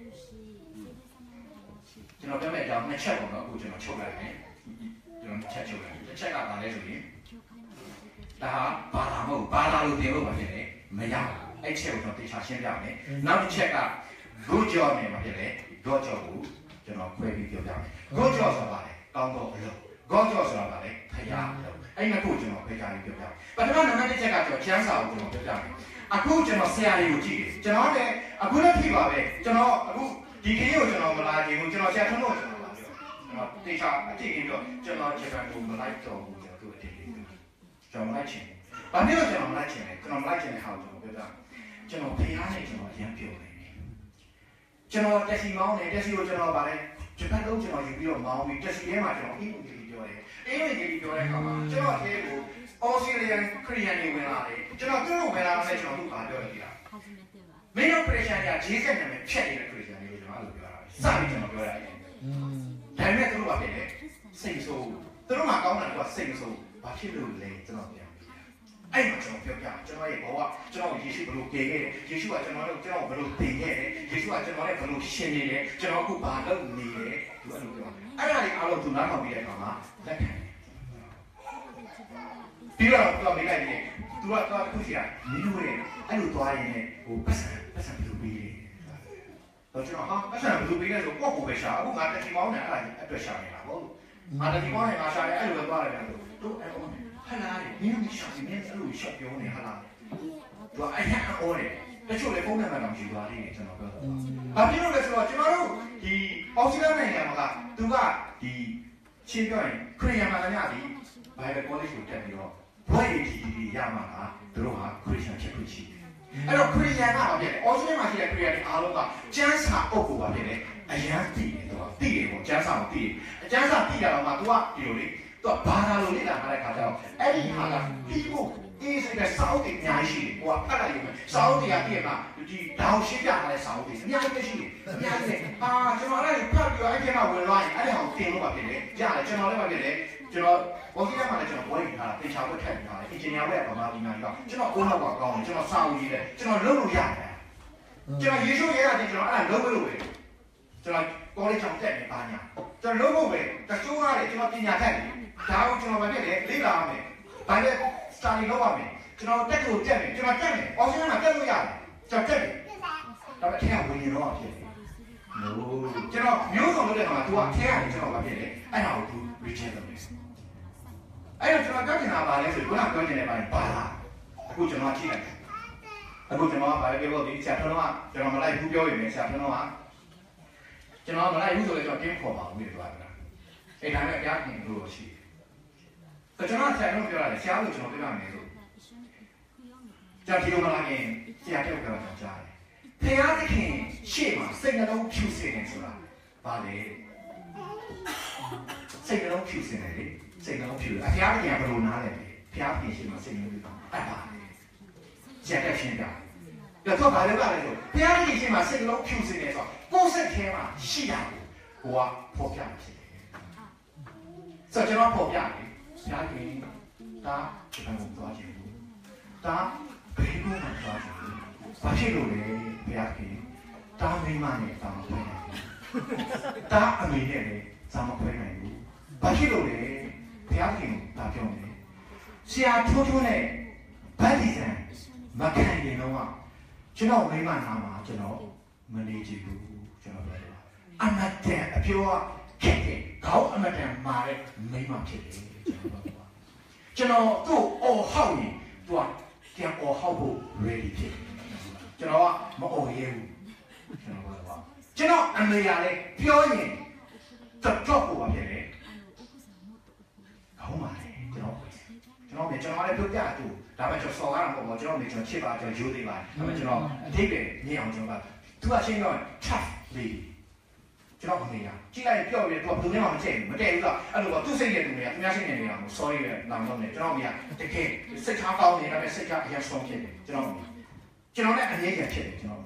ကျွန်တော်ပြောမယ်ကြောင်းနှစ်ချက်ပေါ့နော်အခုကျွန်တော်ချုပ်လိုက်မယ်ကျွန်တော်ချက်ချုပ်လိုက်တစ်ချက်ကဘာလဲဆိုရင်ဒါဟာဘာသာမဟုတ်ဘာသာလို့တင်လို့ပါဖြစ်တယ်မရဘူးအဲ့ချက်ကိုကျွန်တော်တေချာရှင်းပြမယ်နောက်တစ်ချက်ကဂုကြောနဲ့ပါဖြစ်တယ်ဂုကြောကိုကျွန်တော်ခွဲပြီးပြောပြမယ်ဂုကြောဆိုတာပါလေကောင်းတော့အလုပ်ဂုကြောဆိုတာပါလေဖယားအလုပ်အဲ့နှစ်ခုကျွန်တော်ခွဲခြားပြီးပြောပြမယ်ပထမနံပါတ်တစ်ချက်ကကျွန်တော်ကျမ်းစာကိုကျွန်တော်ပြောပြမယ်အခုကျွန်တော်ဆရာလေးကိုကြည့်တယ်ကျွန်တော်လည်းအခုလည်းဖြစ်ပါပဲကျွန်တော်အခုဒီခရီးကိုကျွန်တော်မလာခင်ဘူးကျွန်တော်ဆရာထုံးလို့ကျွန်တော်လာပြောကျွန်တော်တေချာအကြည့်ပြီးတော့ကျွန်တော်ဂျပန်ကိုမလိုက်တော့ဘူးကျွန်တော်တို့အတိတ်လေးကျွန်တော်လိုက်ချင်ဘာဖြစ်လို့ကျွန်တော်လိုက်ချင်လဲကျွန်တော်လိုက်ချင်တဲ့ဟာကိုကျွန်တော်ပြောပြကျွန်တော်ဖယားနဲ့ကျွန်တော်အရင်ပြောနေတယ်ကျွန်တော်တက်စီမောင်းတယ်တက်စီကိုကျွန်တော်ဗါလဲဂျပန်လုံးကျွန်တော်ယူပြီးတော့မောင်းပြီးတက်စီထဲမှာကျွန်တော်အင်္ဂလိပ်ပြောတယ်အင်္ဂလိပ်ပြောတဲ့အခါမှာကျွန်တော်အဲကိုအော်စတြေးလျခရီးယန်တွေဝင်လာတယ်ကျွန်တော်သူတို့ဝင်လာတဲ့ကျွန်တော်တို့ဘာပြောလဲဒီလားမင်းတို့ခရစ်ယာန်ကဂျေဇက်နာမည်ဖြတ်နေတဲ့ခရစ်ယာန်တွေကိုကျွန်တော်အဲ့လိုပြောတာစပြီးကျွန်တော်ပြောရတယ်ဒါပေမဲ့သူတို့ကဖြစ်တယ်စိတ်ဆိုးသူတို့မှကောင်းတာကစိတ်ဆိုးဘာဖြစ်လို့လဲကျွန်တော်ပြောအဲ့မှာကျွန်တော်ပြောပြကျွန်တော်ရဲ့ဘဝကျွန်တော်ယေရှုဘယ်လိုကြည်ခဲ့တယ်ယေရှုကကျွန်တော်ဘယ်လိုသင်ခဲ့တယ်ယေရှုကကျွန်တော်နဲ့ဘယ်လိုရှင်နေတယ်ကျွန်တော်အခုဘာလုပ်နေတယ်သူအဲ့လိုပြောအဲ့ဒါတွေအားလုံးသူနားထောင်ပြီးတဲ့အခါမှာလက်ခံပြီးတော့သူကမိလိုက်တယ်သူကခုစီကမင်းတို့ရဲ့အဲ့လိုသွားရင်ဟိုပတ်စံဘယ်လိုပြီးလဲတော့ကျွန်တော်ဟာပတ်စံဘယ်လိုပြီးလဲဆိုကိုယ့်ကိုယ်ပဲရှာအခုငါတက်တီပေါင်းနဲ့အဲ့ဒါကြီးအတွက်ရှာနေတာဟုတ်ငါတက်တီပေါင်းနဲ့ငါရှာတယ်အဲ့လိုပဲသွားရတယ်တို့အဲ့ကောင်ဟာလာတယ်မင်းတို့ရှာစီမင်းအဲ့လိုရှော့ပြောနေဟာလာသူကအဲ့ဒါအော်တယ်တချို့လေဖုန်းနံပါတ်တော့ယူသွားတယ်ကျွန်တော်ပြောတော့ဘာဖြစ်လို့လဲဆိုတော့ကျွန်တော်တို့ဒီအော်စတြေးလျနိုင်ငံမှာကသူကဒီရှင်းပြောရင်ခရီးယန်မှာလည်းဒီ Bible College ကိုတက်ပြီးတော့ဘွဲ့ရည်ဒီရမှာကသူတို့ဟာခရစ်ယာန်ဖြစ်ဖြစ်ရှိတယ်အဲ့တော့ခရစ်ယာန်ကဘာဖြစ်လဲအော်စတြေးလျမှာရှိတဲ့ခရစ်ယာန်တွေအားလုံးကကျမ်းစာအုပ်ကိုဘာဖြစ်လဲအရန်သိတယ်သူကသိတယ်ပေါ့ကျမ်းစာကိုသိတယ်ကျမ်းစာသိရတော့မှ तू ကဒီလိုလေ तू ဘာသာလို့လေ့လာထားတဲ့ခါကျတော့အဲ့ဒီဟာကပြီးဖို့အေးစိတ်နဲ့စာအုပ်တွေအများကြီးရှိတယ်ဟိုကဖတ်လိုက်ရုံနဲ့စာအုပ်တွေကပြည့်မှာဒီတောင်ရှင်းပြထားတဲ့စာအုပ်တွေအများကြီးရှိတယ်အများကြီးကျွန်တော်အဲ့ဒါဖတ်ပြီးတော့အဲ့ဒီမှာဝင်သွားရင်အဲ့ဒါကိုသင်လို့ပါဖြစ်တယ်ကြားတယ်ကျွန်တော်လည်းပါဖြစ်တယ်ကျွန်တော်ဘောကြီးထဲမှာလည်းကျွန်တော်ဘွဲယူထားတာသင်္ချာဝက်ထည့်ထားတယ်အင်ဂျင်နီယာဝက်ကဗမာပြည်မှာကြီးကျွန်တော်ကိုယ်တော့ကောင်းတယ်ကျွန်တော်စာအုပ်ရေးတယ်ကျွန်တော်လုပ်လို့ရတယ်ကျွန်တော်ယေရှုရဲ့အရာကျွန်တော်အဲ့ဒါလုပ်လို့ပဲကျွန်တော်ကောလိပ်ကျောင်းတက်နေပါညာကျွန်တော်လုပ်ဖို့ပဲတချိုးရတယ်ကျွန်တော်ပညာတတ်တယ်ဒါကိုကျွန်တော်မဖြစ်တယ်လေ့လာရမယ်ဘာလဲစတာဒီလုပ်ရမယ်ကျွန်တော်တက်လို့တက်မယ်ကျွန်တော်တက်မယ်အော်စင်းမှာတက်လို့ရတယ်ကျွန်တော်တက်တယ်ဒါပေမဲ့ထဲကဝင်ရင်တော့ဖြစ်တယ်ကျွန်တော်မျိုးစုံလုပ်တဲ့အခါမှာ तू ကထဲကနေကျွန်တော်မဖြစ်တယ်အဲ့ဒါကို तू reject လုပ်တယ်အဲ့တော့ကျွန်တော်ပြောချင်တာပါလဲဆိုခုနပြောချင်တဲ့ပိုင်းပါလားအခုကျွန်တော်ကြည့်လိုက်အခုကျွန်တော်ကဘာလဲပြောဒီဆရာတော်ကကျွန်တော်မလိုက်ဘူးပြောရမယ်ဆရာတော်ကကျွန်တော်မလိုက်ဘူးဆိုတော့ကျွန်တော်တင်းခေါ်ပါဘူးပြောတာအဲ့ဒါနဲ့ကြားနေလို့ရှိတယ်ကျွန်တော်ဆရာတော်ပြောရတယ်ဆရာကိုကျွန်တော်ပြောရမယ်ဆိုကျွန်တော်ဒီလိုမလာခင်ဆရာတက်ပြောတာကြားတယ်ဖျားသခင်ရှေ့မှာစိတ်နှလုံးဖြူစင်နေဆိုတာဘာလဲစိတ်နှလုံးဖြူစင်တယ်လေစိတ်နှလုံးဖြူတယ်အဖျားသခင်ကဘယ်လိုနားလဲဖျားသခင်ရှေ့မှာစိတ်နှလုံးဖြူတာအဲ့ပါလေကြက်တက်ရှင်းပြတော့ဘာလဲပါလဲဆိုဖျားသခင်ရှေ့မှာစိတ်နှလုံးဖြူစင်နေဆိုကိုယ်စိတ်ထဲမှာရှိတာကိုကဖော်ပြဖြစ်တယ်ဆိုတော့ကျွန်တော်ဖော်ပြတယ်ဖျားသခင်ဒါကျွန်တော်သွားခြင်းဒါဘယ်လိုမှသွားခြင်းဘာဖြစ်လို့လဲဘုရားခင်တာမိမနဲ့တာမခွဲနိုင်ဘူးတာအမေနဲ့လည်းတာမခွဲနိုင်ဘူးဘာဖြစ်လို့လဲဘုရားခင်ဒါပြောတယ်ဆရာထိုးထိုးနဲ့ဗတ်ဒီဇန်မခံရင်တော့ကျွန်တော်မိမနာမှာကျွန်တော်မနေကြည့်ဘူးကျွန်တော်ပြောတယ်အမတ်တဲ့အပြောခက်တယ်ခေါင်းအမတ်တန်မာတဲ့မိမဖြစ်တယ်ကျွန်တော်သူ့အော်ဟောက်ရင်သူကပြန်အော်ဟောက်ဖို့ ready ဖြစ်တယ်ကျွန်တော်ကမအော်ရဲဘူးကျွန်တော်အမေရလဲပြောရင်တော့ကိုပါဖြစ်တယ်ခေါင်းပါလေကျွန်တော်လည်းပြောပြတူဒါပေမဲ့ကျွန်တော်စော်ကားတာမဟုတ်ဘူးကျွန်တော်နေကျွန်တော်ချစ်ပါကျွန်တော်ယူသေးပါဒါပေမဲ့ကျွန်တော်အတိတ်ပဲမြင်အောင်ကျွန်တော်ကသူကရှင်းတော့ tough လေးကျွန်တော်အမေရကြည့်လိုက်ပြောပြီးတော့သူနဲ့မှမကြိတ်ဘူးမတည့်ဘူးဆိုအဲ့လိုကသူ့စိတ်နဲ့သူနဲ့သူများစိတ်နဲ့နေအောင် sorry ပဲလောင်တော့နေကျွန်တော်အမေရတကယ်စိတ်ထားကောင်းနေဒါပေမဲ့စိတ်ကအရင်ဆုံးဖြစ်တယ်ကျွန်တော်လည်းအမြဲတမ်းဖြစ်တယ်ကျွန်တော်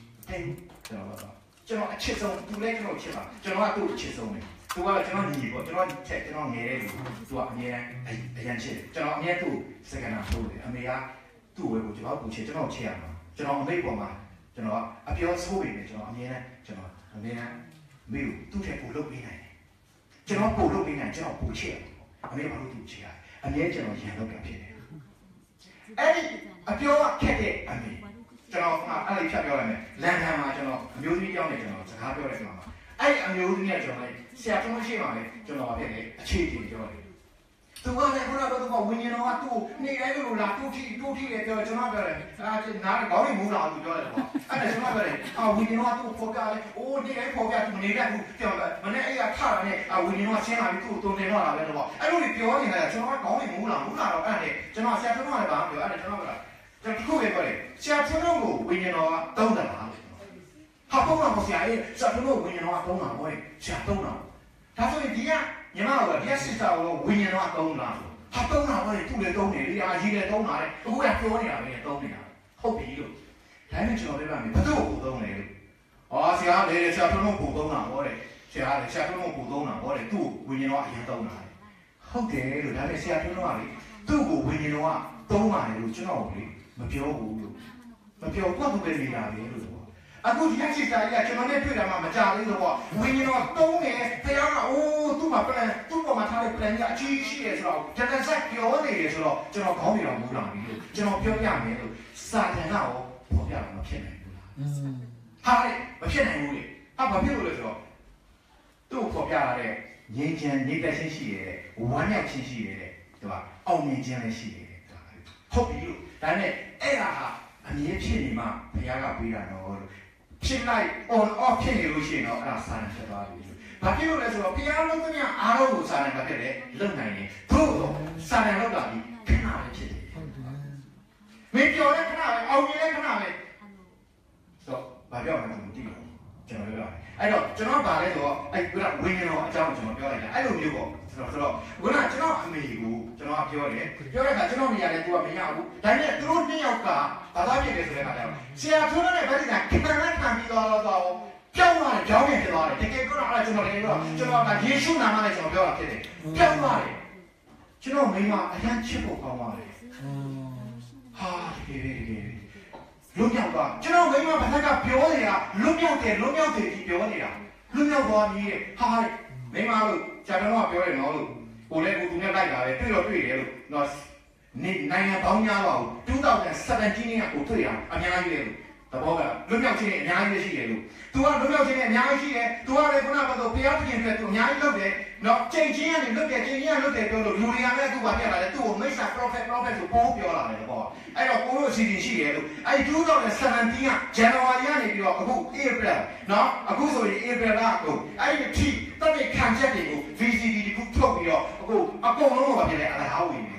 အချစ်ဆုံးသူလည်းကျွန်တော်ချစ်ပါကျွန်တော်ကသူ့အချစ်ဆုံးပဲသူကကျွန်တော်ညီပေါ့ကျွန်တော်ငယ်တဲ့လူသူကအမြဲတမ်းအရန်ချစ်တယ်ကျွန်တော်အမြဲသူ့စက္ကနာထိုးတယ်အမေကသူ့ဝဲကိုကျွန်တော်ကိုချစ်ကျွန်တော်ချစ်ရမှာကျွန်တော်အမေပေါ်မှာကျွန်တော်ကအပြောဆိုးနေတယ်ကျွန်တော်အမြဲတမ်းကျွန်တော်အမြဲတမ်းမေကိုသူ့ထက်ပိုလုပ်ပေးနိုင်တယ်ကျွန်တော်ပိုလုပ်ပေးနိုင်ကျွန်တော်ပိုချစ်ရတယ်အမေဘာလို့သူ့ချစ်ရအမြဲကျွန်တော်ရန်လုပ်တာဖြစ်တယ်အဲ့ဒီအပြောကခက်တဲ့အမေကျွန်တော်အဲ့ဒီဖြတ်ပြောလိုက်မယ်လန်ဒန်မှာကျွန်တော်အမျိုးသမီးကြောင်းနဲ့ကျွန်တော်စကားပြောတဲ့အခါမှာအဲ့ဒီအမျိုးသမီးကကျွန်တော်လည်းဆရာတော်ရှိမှလည်းကျွန်တော်ဖြစ်တယ်အခြေအတင်ပြောတယ်သူကလည်းခုနကတော့ဝิญญาณတော်ကသူ့နေတိုင်းလိုလာတူးထီတယ်ပြောကျွန်တော်ပြောတယ်နားခေါင်းနဲ့မူးလာသူပြောတယ်ပေါ့အဲ့ဒါကျွန်တော်ပြောတယ်ဝิญญาณတော်ကသူ့ဖော်ပြတယ်အိုးနေတိုင်းဖော်ပြသူမနေတတ်ဘူးပြောတယ်မနေ့အဲ့ကထတာနဲ့ဝิญญาณတော်ဆင်းလာပြီးသူ့တုံတင်တော့လာပဲတော့အဲ့လိုပြောနေတာကျွန်တော်ကခေါင်းနဲ့မူးလာတော့အဲ့ဒါကျွန်တော်ဆရာတော်ကလည်းပါပြောအဲ့ဒါကျွန်တော်ပြောကျွန်တော်ခုပဲပြောတယ်ဆရာထွန်းတို့ကိုဝိညာဉ်တော်ကသုံးတယ်လားဟာပုံမှန်ပေါ့ဆရာရဲ့ဆရာထွန်းတို့ဝိညာဉ်တော်ကသုံးတာပေါ့ဆရာသုံးတာဒါဆိုရင်ဒီကညီမတို့ကဒီကစစ်တာကိုဝိညာဉ်တော်ကသုံးတာဟာသုံးတာပေါ့သူ့လည်းသုံးတယ်လေအာကြီးလည်းသုံးတာလေအခုကပြောနေတာပဲသုံးနေတာဟုတ်ပြီလို့ဒါနဲ့ကျွန်တော်ပြောပြမယ်ဘယ်သူ့ကိုသုံးလဲလို့ဆရာလေဆရာထွန်းတို့ကိုသုံးတာပေါ့တဲ့ဆရာထွန်းတို့ကိုသုံးတာပေါ့တဲ့သူ့ဝိညာဉ်တော်ကအရင်သုံးတာဟုတ်တယ်လို့ဒါနဲ့ဆရာထွန်းတို့ကလေသူ့ကိုဝိညာဉ်တော်ကသုံးပါတယ်လို့ကျွန်တော်လေမပြောဘူးလို့မပြောတော့သူပဲနေတာပဲလို့ဆိုတော့အခုဒီအချက်ကြီးကကျွန်တော်နဲ့တွေ့တာမှမကြသေးတော့ဝိညာဉ်တော်သုံးတယ်တရားကသူ့မှာ plan သူ့ပေါ်မှာထားတဲ့ plan ကအကြီးရှိတယ်ဆိုတော့တကယ်ဆက်ပြောနေတယ်ဆိုတော့ကျွန်တော်ခေါင်းတွေတော့မူးလာပြီလို့ကျွန်တော်ပြောပြမယ်လို့စာတန်ကရောပေါ်ပြတာမဖြစ်နိုင်ဘူးလားဟာလေမဖြစ်နိုင်ဘူးလေဘာဖြစ်လို့လဲဆိုတော့သူ့ပေါ်ပြရတဲ့ငြိမ်းချမ်းနေတတ်ခြင်းရှိတယ်ဝမ်းမြောက်ခြင်းရှိတယ်ဒီမှာအောင်မြင်ခြင်းလည်းရှိတယ်ဟုတ်ပြီလို့ဒါနဲ့အဲ့ဒါဟာအမြဲဖြစ်နေမှဘုရားကပေးတာတော့လို့ဖြစ်လိုက် on off ဖြစ်နေလို့ရှိရင်တော့အဲ့ဒါစာရန်ဖြစ်သွားပြီလို့ဘာဖြစ်လို့လဲဆိုတော့ဘုရားလုံးသမျှအားလုံးကိုစာရန်ကဖြစ်တယ်လုံနိုင်တယ်သို့တော့စာရန်လောက်တာဒီခဏပဲဖြစ်တယ်မင်းပြောတဲ့ခဏပဲအောင်မြင်တဲ့ခဏပဲဆိုတော့ဘာပြောမှမသိဘူးကျွန်တော်ပြောတယ်အဲ့တော့ကျွန်တော်ဗာလဲဆိုတော့အဲ့ဝိညာဉ်တော်အကြောင်းကျွန်တော်ပြောလိုက်တာအဲ့လိုမျိုးပေါ့ဆိုတော့ခုနကကျွန်တော်အမေကိုကျွန်တော်ပြောတဲ့အခါကျွန်တော်နေရာလဲသူကမရဘူးဒါနဲ့သူတို့နှစ်ယောက်ကဘာသာဖြစ်တယ်ဆိုတဲ့အခါကျတော့ဆရာထွန်းနဲ့ဗတ်တိကခဏနဲ့ခံပြီးတော့ပြောင်းသွားတယ်ကြောင်းပြန်ဖြစ်သွားတယ်တကယ်ကတော့အဲ့ကျွန်တော်လည်းပြောကျွန်တော်ကယေရှုနာမနဲ့ကျွန်တော်ပြောတာဖြစ်တယ်ပြောင်းသွားတယ်ကျွန်တော်မိမအရန်ချစ်ဖို့ကောင်းပါတယ်ဟာတကယ်လွတ်မြောက်သွားကျွန်တော်မိမဘာသာကပြောနေတာလွတ်မြောက်တယ်ဒီပြောနေတာလွတ်မြောက်သွားပြီဟာမိမလို့ဆရာတော်ကပြောတယ်နော်လို့ကိုလည်းကိုသူနဲ့လိုက်တာပဲတွေ့တော့တွေ့တယ်လို့နော်နိုင်ငံပေါင်းများပါဘူး2017နဲ့ကိုတွေ့ရအများကြီးလေလို့သဘောကလွတ်မြောက်ခြင်းနဲ့အများကြီးရှိတယ်လို့သူကလွတ်မြောက်ခြင်းနဲ့အများကြီးရှိတယ်သူကလည်းခုနကတော့ဘုရားပြင်အတွက်သူအများကြီးလုပ်တယ်နော်ချိန်ချင်းကနေလွတ်တယ်ချိန်ချင်းကလွတ်တယ်ပြောလို့လူတွေကလည်းသူ့ဘာပြလာလဲသူ့ကိုမိစ္ဆာ prophet ဆိုပိုးပြောလာတယ်ပေါ့အဲ့တော့ကိုတို့အစီအစဉ်ရှိတယ်လို့အဲ့2017က January ကနေပြီးတော့အခု April နော်အခုဆိုရင် April ကကိုအဲ့ဒီထိတက်တဲ့ခံချက်တွေကို VCD တခုထုတ်ပြီးတော့အခုအကုန်လုံးကဖြစ်တယ်အလားဝင်နေလို့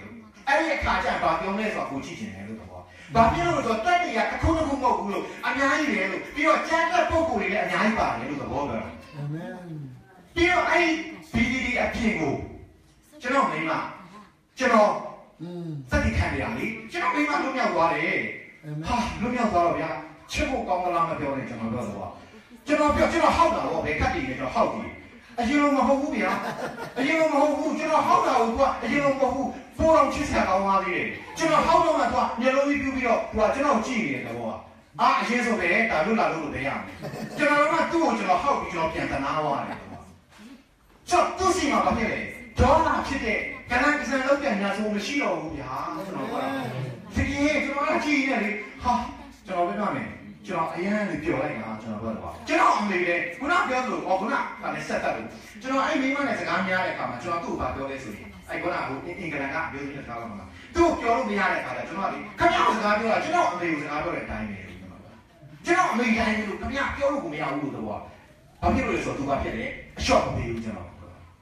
အဲ့ဒီအခါကျဘာပြောလဲဆိုတော့ကိုကြည့်နေတယ်လို့တော့ဘာဖြစ်လို့ဆိုတော့တက်နေရတစ်ခုတစ်ခုမဟုတ်ဘူးလို့အများကြီးပဲလို့ပြီးတော့ကျန်တဲ့ပုံကိုယ်တွေလည်းအများကြီးပါတယ်လို့သဘောပြောတာအာမင်ပြီးတော့အဲ့ဒီ BDD အပြင်ကိုကျွန်တော်မိမကျွန်တော်စက်တိခံရလေကျွန်တော်မိမလွတ်မြောက်သွားတယ်ဟာလွတ်မြောက်သွားတော့ဗျာချစ်ဖို့ကောင်းကလားမပြောနဲ့ကျွန်တော်ပြောတော့ကျွန်တော်ဟောက်တာတော့ဘယ်ခက်တည်နေကျွန်တော်ဟောက်တယ်အရင်ကမဟုတ်ဘူးဗျာအရင်ကမဟုတ်ဘူးကျွန်တော်ဟောက်တာကိုကအရင်ကမဟုတ်ဘူးဖိုးတော်ချစ်စရာကောင်းသွားသေးတယ်ကျွန်တော်ဟောက်တော့မှမျက်လုံးကြီးပြူပြီးတော့ကျွန်တော်ကြည့်နေတယ်တော့အာအရင်ဆိုပဲဒါလွတ်လာလို့တည်းရမယ်ကျွန်တော်ကသူ့ကိုကျွန်တော်ဟောက်ပြီးကျွန်တော်ပြန်တနာသွားတယ်ဆိုတော့သူ့စီမှာဘာဖြစ်လဲဒေါ်လာဖြစ်တဲ့ကနန်းကစံလောက်ပြန်ညာဆိုမရှိတော့ဘူးဗျာကျွန်တော်ကဒီကြီးကျွန်တော်ကကြည့်နေလေဟာကျွန်တော်ပြောမယ်ကျွန်တော်အရင်ကပြောလိုက်တာကျွန်တော်ပြောတော့ကျွန်တော်အမေလည်းခုနပြောလို့ခုနကလည်းဆက်တက်လို့ကျွန်တော်အဲ့မိမနဲ့စကားများတဲ့အခါမှာကျွန်တော်သူ့ကိုပြောလဲဆိုရင်အဲ့ခုနကအင်္ဂလန်ကပြောနေတဲ့စကားကမှသူ့ကိုပြောလို့မရတဲ့အခါကျကျွန်တော်ကခင်ဗျားစကားပြောတာကျွန်တော်အမေကိုစကားပြောတဲ့အတိုင်းပဲကျွန်တော်အမေတိုင်းလို့ခင်ဗျားပြောလို့ကိုမရဘူးလို့တော့ဘာဖြစ်လို့လဲဆိုတော့သူကဖြစ်တယ်အလျှော့မပေးဘူးကျွန်တော်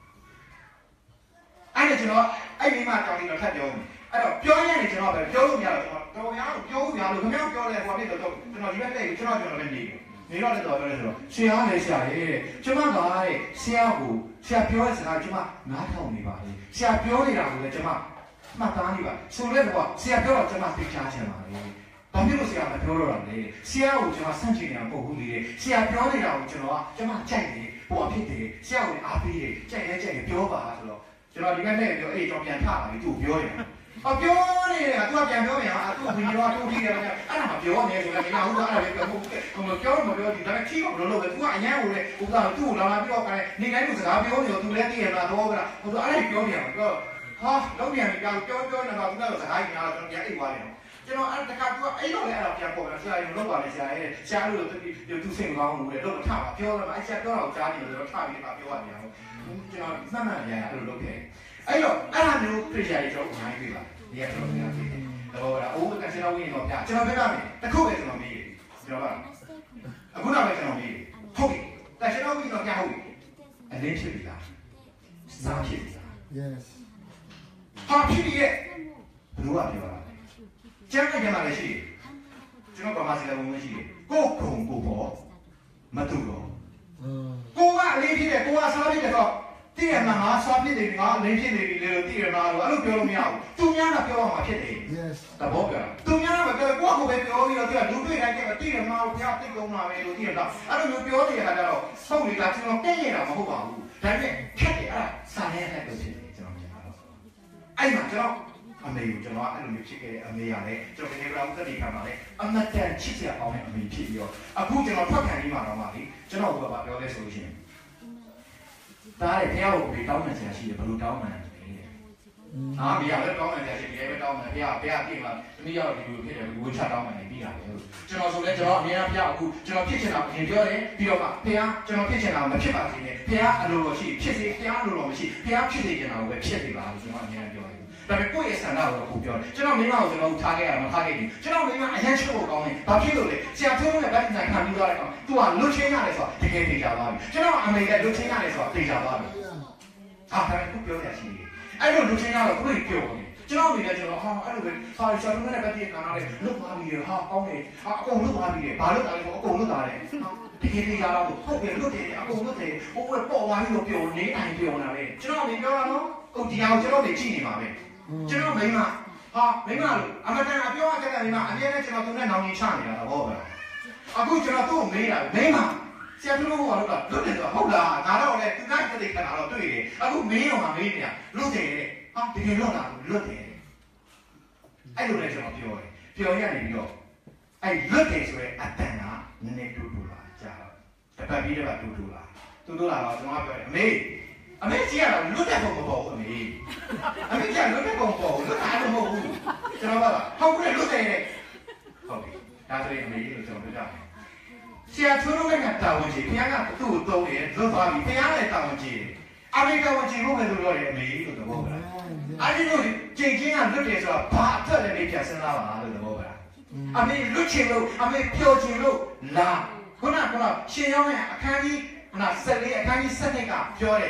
အဲ့ဒါကျွန်တော်အဲ့မိမတောင်းပြီးတော့ထပ်ပြောမယ်အဲ့တော့ပြောရရင်ကျွန်တော်ပဲပြောလို့မရတော့ကျွန်တော်တော်ရအောင်ပြောလို့မရလို့ခင်ဗျားပြောလဲဟိုဖြစ်တော့ကျွန်တော်ဒီဘက်တဲ့ကျွန်တော်လည်းနေနေတော့လည်းတော့ပြောလဲဆိုတော့ဆရာလည်းဆရာရဲ့ကျွန်မကတဲ့ဆရာကိုဆရာပြောတဲ့စကားကျွန်မနားထောင်နေပါလေဆရာပြောနေတာကိုလည်းကျွန်မမှတ်သားနေပါဆိုလဲတော့ဆရာပြောတော့ကျွန်မသိချာချင်ပါလေဘာဖြစ်လို့ဆရာမပြောတော့တာလဲဆရာကိုကျွန်မစန့်ကျင်နေတာပုံဘူးလေဆရာပြောနေတာကိုကျွန်တော်ကြိုက်တယ်ဟိုအဖြစ်တယ်ဆရာကိုအားပေးတယ်ကြိုက်တယ်ပြောပါဆိုတော့ကျွန်တော်ဒီကနေ့ပြောကျွန်တော်ပြန်ထလာပြီသူ့ကိုပြောတယ်ပြောနေတာသူကပြန်ပြောနေတာသူ့ဗီဒီယိုကတူးပြီးတယ်ဗျာအဲ့ဒါမပြောနဲ့ဆိုလည်းမရဘူးအဲ့ဒါပဲပြောဖို့ပြောမပြောဒီဒါပေမဲ့ခီးမလို့လို့ပဲသူကအញ្ញံ့ကိုလေဟိုကသူ့ကိုလာပြီးတော့ကနေတိုင်းကိုစကားပြောနေတော့သူလည်းသိရမှာတော့ဗျာဟိုဆိုအဲ့ဒါပြောပြန်ပြောဟာလုံးပြန်ပြီးပြောနေတာသူကတော့စကားကြီးများတော့ကျွန်တော်ပြန်အိတ်သွားတယ်ကျွန်တော်အဲ့တခါသူကအဲ့လိုလေအဲ့ဒါပြန်ပေါ်လာဆရာကြီးလုံးပါလေဆရာရဲ့ဆရာလို့သူစိတ်မကောင်းဘူးလေတော့ထပါပြောတယ်အဲ့ဆရာပြောတာကိုကြားနေတယ်တော့ထပြီးတော့ပြောရတယ်ကျွန်တော်မှတ်မှန်ရအဲ့လိုလုပ်ခဲ့အဲ့တော့အဲ့ဒါမျိုးပြရည်ကျွန်တော်အများကြီးပြပါဒီကတော့ကျွန်တော်ပြတယ်တော့အိုးကစရာဝင်တော့ပြကျွန်တော်ပြောပြမယ်တစ်ခုပဲကျွန်တော်မေးတယ်ကျွန်တော်ကအခုနောက်ပဲကျွန်တော်မေးတယ်ဟုတ်ပြီแต่ကျွန်တော်ပြီးတော့ပြဟုတ်ပြီအလင်းဖြစ်ပြီလားစားဖြစ်ပြီလား yes ဟာဖြစ်ရဲ့ဘယ်လိုကပြောတာလဲကျန်းတဲ့မှာလည်းရှိတယ်ကျွန်တော်ဘာမှစကားမရှိတယ်ကိုခုံကိုပေါ်မတူတော့ကိုကအလေးဖြစ်တယ်ကိုကစားဖြစ်တယ်တော့တည့်ရမှာငါစားဖြစ်တယ်ငါလင်းဖြစ်နေပြီလေလို့တည့်ရမှာလို့အဲ့လိုပြောလို့မရဘူးသူများကပြောမှာဖြစ်တယ် yes သဘောပြောတာသူများကပြောကိုကပဲပြောပြီးတော့သူကလူတွေ့တိုင်းကျတည့်ရမှာဘုရားသိကုန်မှာပဲလို့တည့်ရတာအဲ့လိုမျိုးပြောနေတဲ့အခါကျတော့ဆုံးနေတာကျွန်တော်တက်ရတာမဟုတ်ပါဘူးဒါပေမဲ့ခက်တယ်အဲ့ဒါစားရတဲ့လို့ဖြစ်တယ်ကျွန်တော်မြင်တာတော့အဲ့မှာကျွန်တော်အမေကိုကျွန်တော်အဲ့လိုမျိုးဖြစ်ခဲ့တဲ့အမေရတယ်ကျွန်တော်ဒီနေ့ကဥဒတိခံပါလေအမတန်ချစ်စရာကောင်းတဲ့အမေဖြစ်ပြီးတော့အခုကျွန်တော်ထွက်ခံပြီးမှတော့မှလေကျွန်တော်ကပြောလဲဆိုလို့ရှိရင်ဒါလည်းဘုရားကိုပဲတောင်းနေစရာရှိတယ်ဘယ်လိုတောင်းမှန်းလဲအာမရလည်းတောင်းနေစရာရှိတယ်ပဲတောင်းမယ်ဘုရားပြင်မှာတနည်းအားဖြင့်ဒီလိုဖြစ်တယ်ဝေချတောင်းမှန်းနေပြီးတာလေကျွန်တော်ဆိုလဲကျွန်တော်အများအားဘုရားအခုကျွန်တော်ဖြစ်ချင်တာအရင်ပြောတယ်ပြီးတော့မှဘုရားကျွန်တော်ဖြစ်ချင်တာမဖြစ်ပါစေနဲ့ဘုရားအလိုတော်ရှိဖြစ်စေဘုရားအလိုတော်မရှိဘုရားဖြစ်စေချင်တာကိုပဲဖြစ်နေပါလို့ကျွန်တော်အများအားပြောတယ်ဒါပေမဲ့ကိုယ့်ရဲ့ဆန္ဒကိုကိုပြောတယ်ကျွန်တော်မိမကိုကျွန်တော်ထားခဲ့ရမှာထားခဲ့ပြီကျွန်တော်မိမအရင်ချစ်ဖို့ကောင်းတယ်ဘာဖြစ်လို့လဲဆရာထုံးနဲ့ဗတ်နိုင်ခံပြီးသွားတဲ့ကောင်သူကလွတ်ချင်းရတယ်ဆိုတာတကယ်သိကြပါပြီကျွန်တော်အမေလည်းလွတ်ချင်းရတယ်ဆိုတာသိကြပါပြီဟာဒါပေမဲ့ကိုပြောရရှိတယ်အဲ့လိုလွတ်ချင်းရတော့ကိုယ်ပြောတယ်ကျွန်တော်မိလည်းကျွန်တော်ဟာအဲ့လိုပဲဟာဆရာထုံးနဲ့ဗတ်တဲ့ကောင်လည်းလွတ်သွားပြီဟာကောင်းတယ်ဟာအကုန်လွတ်သွားပြီဘာလို့လဲဆိုအကုန်လွတ်သွားတယ်တကယ်သိကြတော့ဟုတ်တယ်လွတ်တယ်အကုန်လွတ်တယ်ဟိုကပေါ်သွားပြီးတော့ပြောနေတိုင်းပြောနေတာလေကျွန်တော်မိပြောတာနော်ဟုတ်ဒီအောင်ကျွန်တော်နေကြည့်နေပါပဲကျွန်တော်မိမဟာမိမလို့အမတန်အပြောအကြတဲ့မိမအမြဲတမ်းကျွန်တော်သူနဲ့နောင်ကြီးချနေတာတော့ပဲအခုကျွန်တော်သူ့ကိုမေးတာမိမဆရာတို့ကတော့လွတ်တယ်ဆိုဟုတ်လားငါတော့လေသူကတည်းကကတော့တွေ့တယ်အခုမေးတော့မှမေးနေတာလွတ်တယ်တဲ့ဟာတကယ်လွတ်လားလွတ်တယ်အဲ့လိုလေကျွန်တော်ပြောရနေပြီးတော့အဲ့လွတ်တယ်ဆိုရဲအတန်ကနည်းနည်းတူတူလာကြာတော့တပတ်ပြီးတော့တူတူလာတော့ကျွန်တော်ပြောတယ်အမေကြီးကတော့လွတ်တဲ့ပုံမပေါ်ဘူးအမေကြီးကလွတ်တဲ့ပုံပေါ်လွတ်တာတော့မဟုတ်ဘူးကျွန်တော်ကဟုတ်ကဲ့လွတ်တယ်ဟုတ်ပြီဒါဆိုရင်အမေကြီးကိုကျွန်တော်ပြောပြမယ်ဆရာချိုးလို့လည်းတာဝန်ကြီးဘုရားကသူ့ကိုသုံးတယ်လွတ်သွားပြီဘုရားလည်းတာဝန်ကြီးအမေတာဝန်ကြီးလို့ပဲလို့ပြောတယ်အမေကြီးလို့သဘောပါအဲ့ဒီလိုကြင်ချင်းကလွတ်တယ်ဆိုတော့ဘာအထက်လည်းပြန်စဉ်းစားပါလို့သဘောပါအမေလွတ်ချင်လို့အမေပျော်ချင်လို့လာခုနရှင်ရောင်းရဲ့အခန်းကြီး14အခန်းကြီး7ကပြောတယ်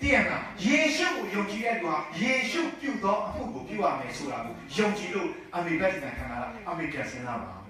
点啦，耶稣用起来的话，耶稣ပြု到不过ပြု啊没错啦，用起路阿美白人看啦，阿美变身啦嘛，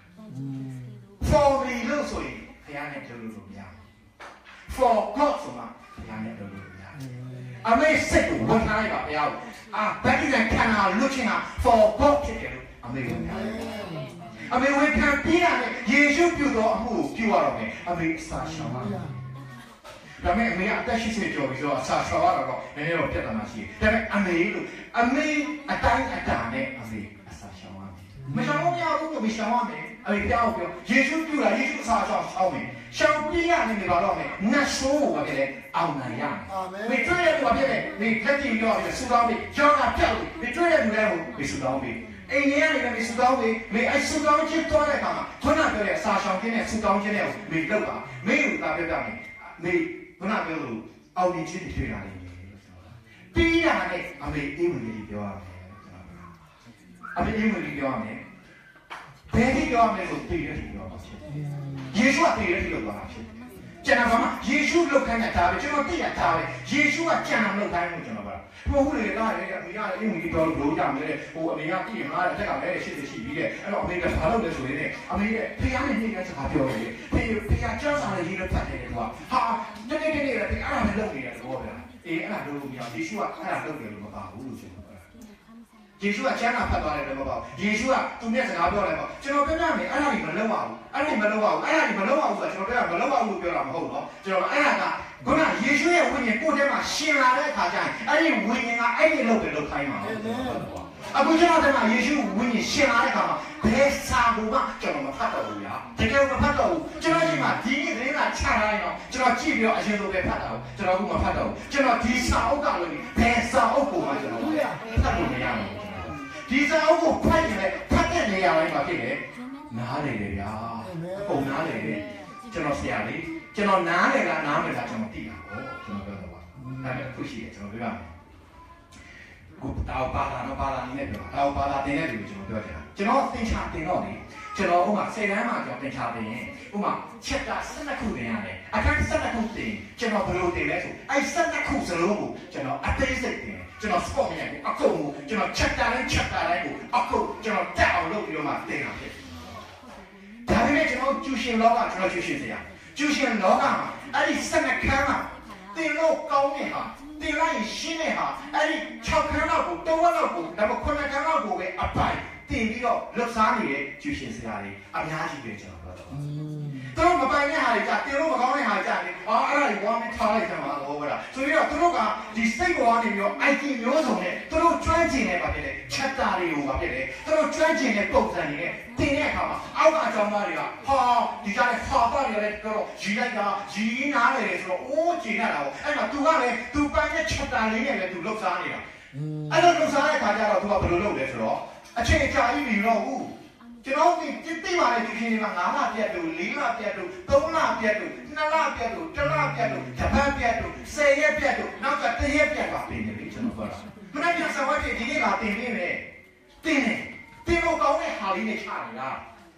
放你路所以，黑暗的路路样，放高什么，黑暗的路路样，阿美识我看一个不要，啊白人看啊路线啊，放高这条路，阿美用看，阿美会看边啊的，耶稣ပြု到不ပြု啊了没，阿美傻笑啊。ဒါပေမဲ့အမေကအသက်80ကျော်ပြီးတော့အစာချော်ရတော့နည်းနည်းတော့ပြဿနာရှိတယ်။ဒါပေမဲ့အမေအတိုင်းအတာနဲ့အမေအစာချော်ရမယ်။မချော်လို့မရဘူးလို့မချော်ရမယ်။အမေပြောင်းပြောယေရှုပြုတာယေရှုအစာချော်ချော်မယ်။ရှောင်ပြရနေနေပါတော့မယ်။နတ်ဆိုးကိုပဲလေအောင်နိုင်ရမယ်။အာမင်။မတွေ့ရဘူးပဲလေ။ဒီလက်ကြည့်တော့ဆူတောင်းပြီးကျောင်းကပြောက်ပြီးတွေ့ရဘူးလဲကိုဆူတောင်းပြီးအိမ်ထဲကနေလည်းဆူတောင်းပြီးမေအဆူတောင်းချင်းတွားတဲ့အခါမှာခုနပြောတဲ့အစာချော်ခြင်းနဲ့ဆူတောင်းခြင်းနဲ့မေလောက်ပါမေကိုသာပြောပြမယ်။မေခုနပြောလို့အောင်မြင်ခြင်းတွေ့လာလိမ့်မယ်ပြီးတာနဲ့အမေအေးဝင်ကြီးပြောရမယ်အမေအေးဝင်ကြီးပြောရမယ်ဘယ်ကြီးပြောရမလဲဆိုပြီးရတဲ့ပြောပါဖြစ်ယေရှုကပြီးရတဲ့ပြောတာဖြစ်ကျန်တာကမှယေရှုလောက်ခိုင်းတာပဲကျွန်တော်သိရတာပဲယေရှုကကြံအောင်လောက်ခိုင်းလို့ကျွန်တော်ပြောမဟုတ်ဘူးလေကားလေအမေကအေးဝင်ကြီးပြောလို့ကြမယ်ဟိုအမေကပြည့်မှာတက်ကလည်းရှိရှိပြီးတဲ့အဲ့တော့အမေကဘာလုပ်လဲဆိုရင်အမေရဲ့ဖခင်နဲ့နေကစကားပြောတယ်ဖခင်ကြောက်စားတဲ့ရေးလို့ဖတ်တယ်ကွာဟာတနေ့အဲ့ဒါလည်းလုပ်နေတယ်ဘောဗျာအေးအဲ့ဒါလုပ်လို့မရယေရှုကအဲ့ဒါလုပ်တယ်လို့မပါဘူးလို့ကျွန်တော်ပြောယေရှုကကျမ်းစာဖတ်သွားတယ်လို့မပါဘူးယေရှုကသူနဲ့စကားပြောတယ်ပေါ့ကျွန်တော်ပြောပြမယ်အဲ့ဒါကြီးမလုပ်ပါဘူးအဲ့ဒါကြီးမလုပ်ပါဘူးအဲ့ဒါကြီးမလုပ်ပါဘူးဆိုတော့ကျွန်တော်ပြောမလုပ်ပါဘူးလို့ပြောတာမဟုတ်တော့ကျွန်တော်အဲ့ဒါကခုနယေရှုရဲ့ဝိညာဉ်ကိုယ်ထဲမှာရှင်လာတဲ့အခါကျရင်အဲ့ဒီဝိညာဉ်ကအဲ့ဒီလုပ်တယ်လို့ခိုင်းပါအခုကျွန်တော်တို့ကယေရှုဝိညာဉ်ရှင်လာတဲ့အခါမှာဘယ်စာကိုမှကျွန်တော်မဖတ်တော့ဘူးညာတကယ်မဖတ်တော့ဘူးကျွန်တော်ဒီမှာဒီနေ့သတင်းစာချလာရင်တော့ကျွန်တော်ကြည့်ပြီးတော့အရင်လိုပဲဖတ်တာကျွန်တော်ကမဖတ်တော့ဘူးကျွန်တော်ဒီစာအုပ်ကလို့ဘယ်စာအုပ်ကိုမှကျွန်တော်ဖတ်လို့မရဘူးဒီစာအုပ်ကိုဖတ်ရင်လည်းဖတ်တဲ့နေရာတိုင်းမှာဖြစ်တယ်နားလေတယ်ဗျာပုံနားလေတယ်ကျွန်တော်ဆရာလေးကျွန်တော်နားလေလားနားမလားကျွန်တော်သိတာပေါ့ကျွန်တော်ပြောတော့ပါဒါပေမဲ့ခုရှိတယ်ကျွန်တော်ပြောရမယ်ကိုတောက်ပါလာတော့ပါလာနေတယ်ပြောတောက်ပါလာတင်တဲ့လူကျွန်တော်ပြောချင်တာကျွန်တော်သင်ချာတင်တော့လေကျွန်တော်ဥမာ10တန်းမှာကျွန်တော်သင်ချာတင်ရင်ဥမာချက်တာ12ခုတင်ရတယ်အခန်း12ခုတင်ကျွန်တော်ဘယ်လိုတင်လဲဆိုအဲ့12ခုစလုံးကိုကျွန်တော်အသေးစိတ်တင်ကျွန်တော် spot နဲ့အကုန်ကိုကျွန်တော်ချက်တာတိုင်းကိုအကုန်ကျွန်တော်တက်အောင်လုပ်ပြီးတော့မှတင်တာဖြစ်ဒါပေမဲ့ကျွန်တော်ကျူရှင်လောကကျွန်တော်ကျူရှင်စရာကျူရှင်လောကမှာအဲ့ဒီ12ခန်းမှာတင်လို့ကောင်းတဲ့ဟာတင်လိုက်ရှင်းတဲ့ဟာအဲ့ဒီ6ခန်းလောက်ကို3ဝက်လောက်ကိုဒါပေမဲ့9ခန်းလောက်ကိုပဲအပိုင်တင်ပြီးတော့လှပ်စားနေတဲ့ကျူရှင်စရာတွေအများကြီးပဲကျွန်တော်ပြောတော့သူတို့မပိုင်တဲ့ဟာတွေကြာတင်လို့မကောင်းတဲ့ဟာကြာတယ်အဲ့ဒါတွေဝါမထားလိုက်ကြမှာတော့ဟုတ်လားဆိုပြီးတော့သူတို့ကဒီစိတ်ပေါ်ကနေပြီးတော့ IT မျိုးစုံနဲ့သူတို့ကျွမ်းကျင်နေပါဖြစ်တယ်ချက်တာတွေကိုပါဖြစ်တယ်သူတို့ကျွမ်းကျင်တဲ့ပုံစံတွေနဲ့တင်တဲ့အခါမှာအောက်ကအကြောင်းသားတွေကဟာဒီကြားနဲ့ဟာပါတွေလည်းတော့ရီလိုက်တာရီနားတယ်ဆိုတော့အိုးကျင်ရတာပေါ့အဲ့မှာသူကလည်းသူပိုင်တဲ့ချက်တာလေးနဲ့လည်းသူလှုပ်ရှားနေတာအဲ့လိုလှုပ်ရှားတဲ့အခါကျတော့သူကဘယ်လိုလုပ်လဲဆိုတော့အချိန်အကြာကြီးပြီးတော့ဘူးကျွန်တော်သိပါလေဒီခေတ်မှာ9လပြတ်လို့4လပြတ်လို့3လပြတ်လို့2လပြတ်လို့1လပြတ်လို့တစ်ပတ်ပြတ်လို့10ရက်ပြတ်လို့နောက်က1ရက်ပြတ်ပါပြင်တယ်ကျွန်တော်ပြောတာမနေ့ကဆောင်းဝတ်ဒီနေ့ကတင်နေတယ်တင်လို့ကောင်းတဲ့ဟာလေးနဲ့ချနေတာ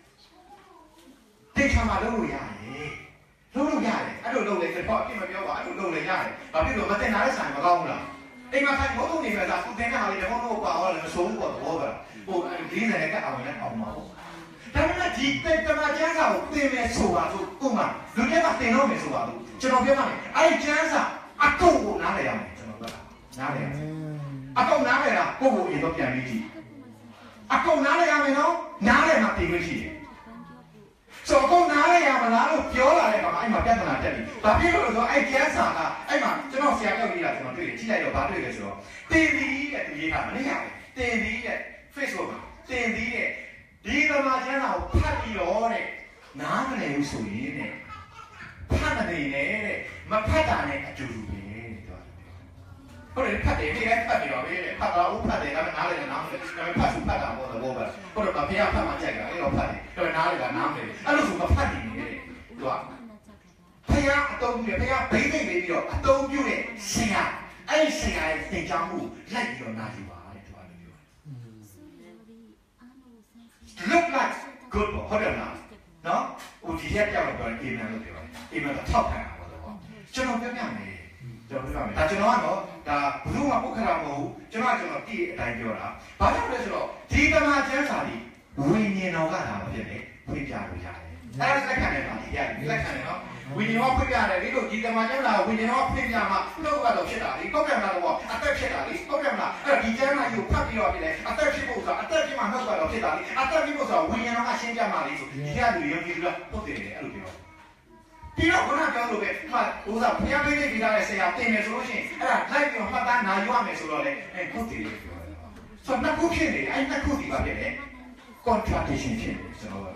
တင်ချမှာလုပ်လို့ရတယ်အဲ့လိုလုပ်လေကျွန်တော်အပြစ်မပြောပါအဲ့လိုလုပ်လေရတယ်ဘာဖြစ်လို့မတင်လာတဲ့ဆိုင်မကောင်းဘူးလားအိမ်မှာခိုင်ဘုံနေပဲလားသူတင်တဲ့ဟာလေးတော့တော့ပါတော့လည်းမစိုးဘူးပေါ့ဘောပဲဟို40နဲ့ကအောင်လည်းအောင်ပါဘူးဒါပေမဲ့ဒီတေတမကျန်းစာကိုတင်မယ်ဆိုတာဆိုဥမာလူတွေကတင်တော့မယ်ဆိုတာလို့ကျွန်တော်ပြောပါမယ်အဲ့ကျန်းစာအကုန်ကိုနားလည်ရမယ်ကျွန်တော်ပြောတာနားလည်ရမယ်အကုန်နားလည်တာကိုယ့်ကိုအရင်တော့ပြန်ပြီးကြည့်အကုန်နားလည်ရမယ်နော်နားလည်မှတင်လို့ရှိတယ်ဆိုတော့နားလည်ရမလားလို့ပြောလာတဲ့အခါမှာအဲ့မှာပြဿနာတက်ပြီဘာဖြစ်လို့လဲဆိုတော့အဲ့ကျန်းစာကအဲ့မှာကျွန်တော်ဆရာပြောပြီးတာကျွန်တော်တွေ့တယ်ကြည့်လိုက်တော့ဘာတွေ့လဲဆိုတော့တင်ပြီးတဲ့သူရေးတာမနေ့ကတင်ပြီးတဲ့ Facebook မှာတင်ပြီးတဲ့ဒီကမာကျန်းစာကိုဖတ်ပြီးတော့တဲ့နားမလည်ဘူးဆိုရင်တဲ့ဖတ်မနေနဲ့တဲ့မဖတ်တာနဲ့အတူတူပဲတဲ့ဟုတ်တယ်ဖတ်တယ်ဒီတိုင်းဖတ်ပြီးတော့ပဲတဲ့ဖတ်တာဦးဖတ်တယ်ဒါပေမဲ့နားလည်တယ်နားမလည်ဒါပေမဲ့ဖတ်စုဖတ်တာပေါ့တော့ဘောပဲဟုတ်တယ်ဗျာဖတ်မှကြိုက်တာအဲ့တော့ဖတ်တယ်ဒါပေမဲ့နားလည်တာနားမလည်အဲ့လိုဆိုမဖတ်နိုင်နဲ့တဲ့သူကဖယားအတုံးပြဖယားဘိမ့်နေပြီးတော့အတုံးပြတဲ့ဆရာအဲ့ဆရာရဲ့သင်ကြားမှုလိုက်ပြီးတော့နားယူပါတဲ့သူကလည်းပြော look like good ဟုတ်တယ်လားနော်ဟိုဒီရက်ပြောက်တော့အိမ်မန်လို့ပြောတယ်အိမ်မန်တော့ထောက်ခံတာပေါ့တော့ကျွန်တော်ပြောပြမယ်ကျွန်တော်ပြောမယ်ဒါကျွန်တော်ကတော့ဒါဘယ်သူမှပုတ်ခတာမဟုတ်ဘူးကျွန်တော်တည့်အတိုင်းပြောတာဘာကြောင့်လဲဆိုတော့ဒီတမန်ကျမ်းစာဒီဝိညာဉ်တော်ကဒါဖြစ်တယ်ဖွင့်ပြလို့ရတယ်အဲ့ဒါလက်ခံတယ်ပါဒီရတယ်လက်ခံတယ်နော်ဝိညာဉ်တော်ဖွင့်ပြတယ်ဒီလိုဒီတမန်ကျမ်းစာဝိညာဉ်တော်ဖွင့်ပြမှာနှုတ်ကတော့ဖြစ်တာလေကောက်ပြန်လာတော့အသက်ဖြစ်တာလေကောက်ပြန်လာအဲ့ဒီကျမ်းစာကိုဖတ်ပြီးတော့ဖြစ်တယ်အသက်ဖြစ်ဖို့ဆိုတာအသက်ဖြစ်မှာနှုတ်ကတော့ဖြစ်တာလေအသက်ဖြစ်ဖို့ဆိုတာဝိညာဉ်တော်ကရှင်းပြမှာလေဆိုဒီကလူယုံကြည်လို့ဟုတ်တယ်အဲ့လိုပြောပြီးတော့ခုနပြောလို့ပဲဥစားဘုရားပေးနေကြတဲ့ဆရာတင်မယ်ဆိုလို့ရှိရင်အဲ့ဒါလိုက်ပြီးမှတ်သားနာယူရမယ်ဆိုတော့လေဟုတ်တယ်လို့ပြောတယ်ဆိုတော့နှစ်ခုဖြစ်နေအဲ့နှစ်ခုဒီပါဖြစ်တယ် contradiction ဖြစ်နေကျွန်တော်က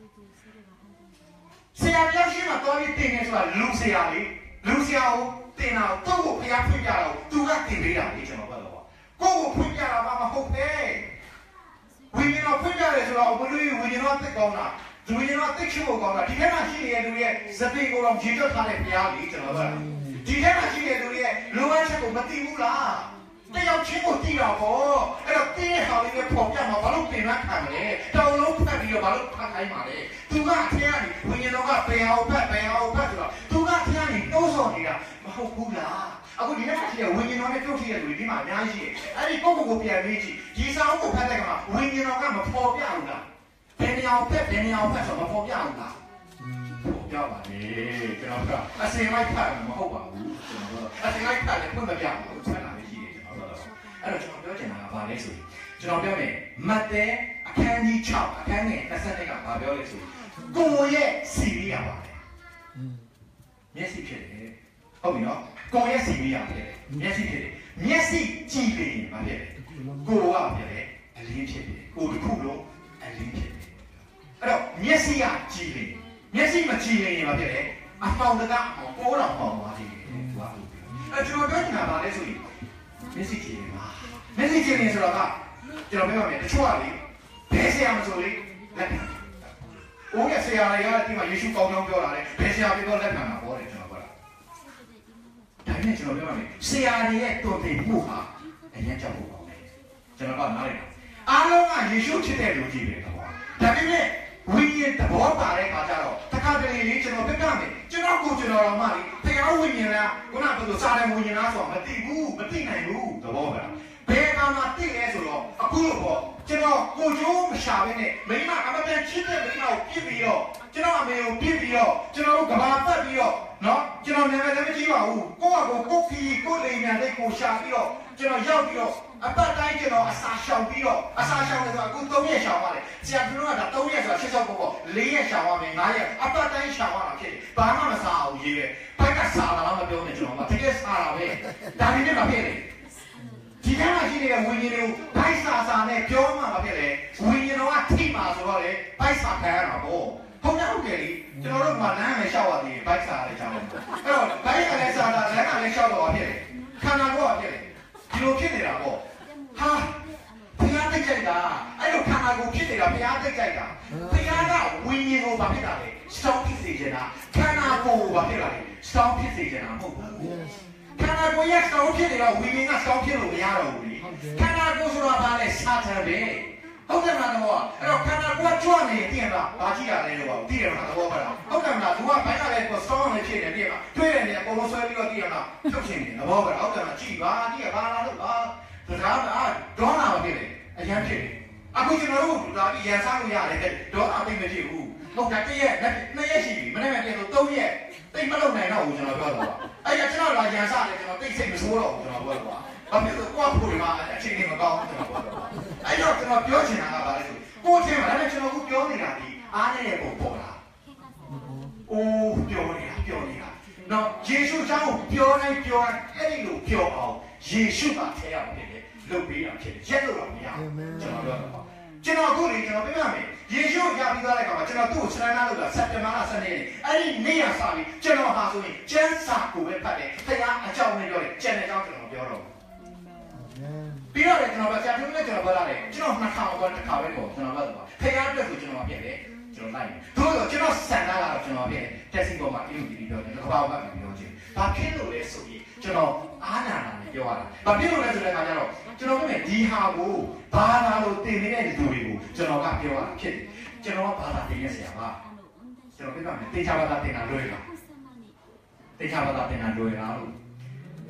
ဆရာပြောရှင်းမှာတော်ပြီးတင်နေဆိုတာလူဆရာလေလူဆရာကိုတင်တာကိုကိုဘုရားဖွင့်ပြတော့သူကတင်ပေးတာလေကျွန်တော်ကတော့ကိုကိုဖွင့်ပြတာမှမဟုတ်နဲ့ဝိညာဉ်တော်ဖွင့်ပြတယ်ဆိုတော့ဘယ်လိုဝိညာဉ်တော်သိကောင်းတာသူဝိညာဉ်တော်သိချို့ကောင်းတာဒီထဲမှာရှိနေတဲ့လူရဲ့စပင်းကိုတော့ရေတော့ထားတဲ့ဘုရားလေကျွန်တော်ကဒီထဲမှာရှိတဲ့လူရဲ့လိုအပ်ချက်ကိုမသိဘူးလားတယောက်ချင်းကိုသိတာပေါ့အဲ့တော့တင်းရဲ့ဟာလေးနဲ့ပေါ်ပြမှာဘာလို့ပြင်မှခံမလဲတောင်လုံးဖက်ပြီးတော့ဘာလို့ဖတ်ခိုင်းမှာလဲသူကအထက်ကနေဝိညာဉ်တော်ကဘယ်အောင်ဖက်ဆိုတော့သူကအထက်ကနေတိုးစော်နေတာမဟုတ်ဘူးလားအခုဒီနေ့မှရှိတဲ့ဝိညာဉ်တော်နဲ့ပြုတ်ထည့်တဲ့လူဒီမှာအများကြီးရှိတယ်အဲ့ဒီပုံကိုပြန်ပြီးကြည့်ဒီစာအုပ်ကိုဖတ်တဲ့အခါမှာဝိညာဉ်တော်ကမပေါ်ပြဘူးလားဘယ်နေအောင်ဖက်ဆိုတော့မပေါ်ပြဘူးလားပေါ်ပြပါလေကျွန်တော်ကအစင်လိုက်ဖတ်မဟုတ်ပါဘူးကျွန်တော်ကအစင်လိုက်ဖတ်လည်းဖွင့်မပြဘူးဆက်လာလေးရှိတယ်ကျွန်တော်အဲ့တော့ကျွန်တော်ပြောချင်တာကဘာလဲဆိုရင်ကျွန်တော်ပြောမယ်မဿဲအခန်းကြီး6အခန်းငယ်22ကဘာပြောလဲဆိုရင်ကိုယ်ရဲ့စီရီယာပါတယ်မျက်စိဖြစ်တယ်ဟုတ်ပြီနော်ကိုယ်ရဲ့စီရီယာဖြစ်တယ်မျက်စိဖြစ်တယ်မျက်စိကြည့်ပြီးဘာဖြစ်လဲကိုယ်ကဖြစ်တယ်အလင်းဖြစ်တယ်ကိုယ်တစ်ခုလုံးအလင်းဖြစ်တယ်အဲ့တော့မျက်စိကကြည့်ပြီးမျက်စိမကြည့်ရင်ဘာဖြစ်လဲအပေါင်းတကားအောင်ပိုးတော်ပေါင်းသွားတယ်သူကအဲ့ကျွန်တော်ပြောချင်တာဘာလဲဆိုရင်မျက်စိကြည့်ရင်ပါမျက်စိကြည့်ရင်ဆိုတော့ကကျွန်တော်ပြောရမယ်တချို့ကလေဘယ်ဆရာမဆိုလေလက်ခံ။အိုးရဲ့ဆရာတွေကဒီမှာယေရှုကောင်းကောင်းပြောတာလေဘယ်ဆရာပြောလက်ခံတာပေါ့လေကျွန်တော်ပြောတာ။ဒါနဲ့ကျွန်တော်ပြောရမယ်ဆရာတွေရဲ့တုံ့ပြန်မှုဟာအရင်ကြောက်ဖို့ကောင်းတယ်။ကျွန်တော်ကနားလည်တာ။အားလုံးကယေရှုချစ်တဲ့လူကြီးပဲကွာ။ဒါပေမဲ့ဝိညာဉ်သဘောပါတဲ့အခါကျတော့တခါတလေလေးကျွန်တော်ပြပြမယ်ကျွန်တော်ကိုကျွန်တော်တော်မှလေတရားဝိညာဉ်လားခုနကပြောစာတယ်ဝိညာဉ်လားဆိုတော့မသိဘူးမသိနိုင်ဘူးသဘောပါဘယ်ကမှသိလဲဆိုတော့အခုလို့ပေါ့ကျွန်တော်ကိုကျိုးမရှာဘဲနဲ့မိမအမတန်ချစ်တဲ့မိမကိုပြစ်ပြီးတော့ကျွန်တော်အမေကိုပြစ်ပြီးတော့ကျွန်တော်တို့ကဘာပတ်ပြီးတော့နော်ကျွန်တော်နာမည်လည်းမကြည့်ပါဘူးကိုယ့်အကိုကိုခီကိုလိန်ညာလေးကိုရှာပြီးတော့ကျွန်တော်ရောက်ပြီးတော့အပတ်တိုင်းကျွန်တော်အစာရှောင်ပြီးတော့အစာရှောင်တယ်ဆိုတော့အခု3ရက်ရှောင်ပါတယ်ဆရာပြောတာ3ရက်ဆိုတာ66ပေါ့4ရက်ရှောင်ရမယ်5ရက်အပတ်တိုင်းရှောင်ရတာဖြစ်တယ်ဘာမှမစားအောင်ရေးပဲဘက်ကစားတာမပြောနဲ့ကျွန်တော်ကတကယ်စားတာပဲဒါပေမဲ့မဖြစ်ဘူးဒီထဲမှာရှိနေတဲ့ဝိညာဉ်တွေကိုဘိုက်စာနဲ့ပြောမှမဖြစ်လေဝိညာဉ်တော်ကထိမှာဆိုတော့လေဘိုက်စာခံရတာပေါ့ဟုတ်တယ်ဟုတ်တယ်လေကျွန်တော်တို့ကလမ်းနဲ့ရှောက်ရသေးတယ်ဘိုက်စာလည်းရှောက်တယ်အဲ့တော့ဘိုက်ကလည်းစာတာလမ်းကလည်းရှောက်တော့ဖြစ်တယ်ခန္ဓာကိုယ်ကဖြစ်တယ်ဒီလိုဖြစ်နေတာပေါ့ဟာဘုရားသိကြိုက်တာအဲ့လိုခန္ဓာကိုယ်ဖြစ်နေတာဘုရားသိကြိုက်တာဘုရားကဝိညာဉ်ကိုဘာဖြစ်တာလဲစောင့်ဖြစ်စေချင်တာခန္ဓာကိုယ်ကိုဘာဖြစ်တာလဲစောင့်ဖြစ်စေချင်တာမဟုတ်ဘူးခန္ဓာကိုယ်ရဲ့စောင့်ဖြစ်နေတော့ဝိညာဉ်ကစောင့်ဖြစ်လို့မရတော့ဘူးလေခန္ဓာကိုယ်ဆိုတာဘာလဲစာတန်ပဲဟုတ်တယ်မလားတော့အဲ့တော့ခန္ဓာကိုယ်ကကြွနေသိရလားဘာကြည့်ရလဲတော့သိရမှာတော့ပါလားဟုတ်တယ်မလားသူကဘိုင်းကလည်းကိုစောင်းနေဖြစ်နေသိရမှာတွေ့တယ်နေအကုန်လုံးဆွဲပြီးတော့သိရမှာထုတ်ချင်တယ်တော့ပါလားဟုတ်တယ်မလားကြည့်ပါကြည့်ရပါလားလို့ပါဒါကဒေါနာမဖြစ်လေအရင်ဖြစ်တယ်အခုကျွန်တော်တို့ဒါပြီးရန်စားလို့ရတယ်ဒေါနာသိမဖြစ်ဘူးဟုတ်တယ်1ရက်2ရက်ရှိပြီမနေ့ကပြန်တော့3ရက်တိတ်မလုံနိုင်တော့ဘူးကျွန်တော်ပြောတော့အဲ့ဒါကျွန်တော်လာရန်စားတယ်ကျွန်တော်တိတ်စိတ်မဆိုးတော့ဘူးကျွန်တော်ပြောတော့ဘာဖြစ်လို့ကိုယ့်ကိုယ်မှာအခြေအနေမကောင်းဘူးကျွန်တော်ပြောတော့အဲ့တော့ကျွန်တော်ပြောချင်တာကဘာလဲဆိုကိုယ့်အထင်မှာလည်းကျွန်တော်ကပြောနေတာဒီအားနေတဲ့ပုံပေါ်လာအိုးပြောနေတာနော်ယေရှုကြောင့်ပြောတိုင်းအဲ့ဒီလိုပြောအောင်ယေရှုကထဲရောက်နေတယ်လုပ်ပေးတာဖြစ်တယ်ရက်လို့တော့မရဘူးကျွန်တော်ပြောတော့ကျွန်တော်အခုလေကျွန်တော်ပြပြမယ်ယေရှုရပြီးသွားတဲ့အခါမှာကျွန်တော်သူ့ကိုစရဏလုပ်တာစက်တင်ဘာလ12ရက်အဲ့ဒီနေ့ရစပြီးကျွန်တော်ဟာဆိုရင်ကျမ်းစာကိုပဲဖတ်တယ်တရားအကြောင်းနဲ့ပြောတယ်ကျန်တဲ့အကြောင်းကျွန်တော်ပြောတော့ပြီးတော့ကျွန်တော်ဆရာပြောလဲကျွန်တော်ပြောလာတယ်ကျွန်တော်နှစ်ခါတော့တစ်ခါပဲပေါ့ကျွန်တော်ပြောတော့တရားအတွက်ဆိုကျွန်တော်ပြည့်တယ်ကျွန်တော်လိုက်တယ်တို့တော့ကျွန်တော်စံလာတော့ကျွန်တော်ပြည့်တယ်တက်စီပေါ်မှာအင်းဒီပြောတယ်တစ်ခါဘာမှမပြောချင်ဘာဖြစ်လို့လဲဆိုရင်ကျွန်တော်အားနာတာနဲ့ပြောရတာဘာဖြစ်လို့လဲဆိုတဲ့အခါကျတော့ကျွန်တော်ပြောမယ်ဒီဟာကိုဘာသာလို့တင်နေတဲ့လူတွေကိုကျွန်တော်ကပြောရတာဖြစ်တယ်ကျွန်တော်ကဘာသာတင်ရဆရာပါကျွန်တော်ပြောမယ်တေချာဘာသာတင်တာလွယ်လားတေချာဘာသာတင်တာလွယ်လားလို့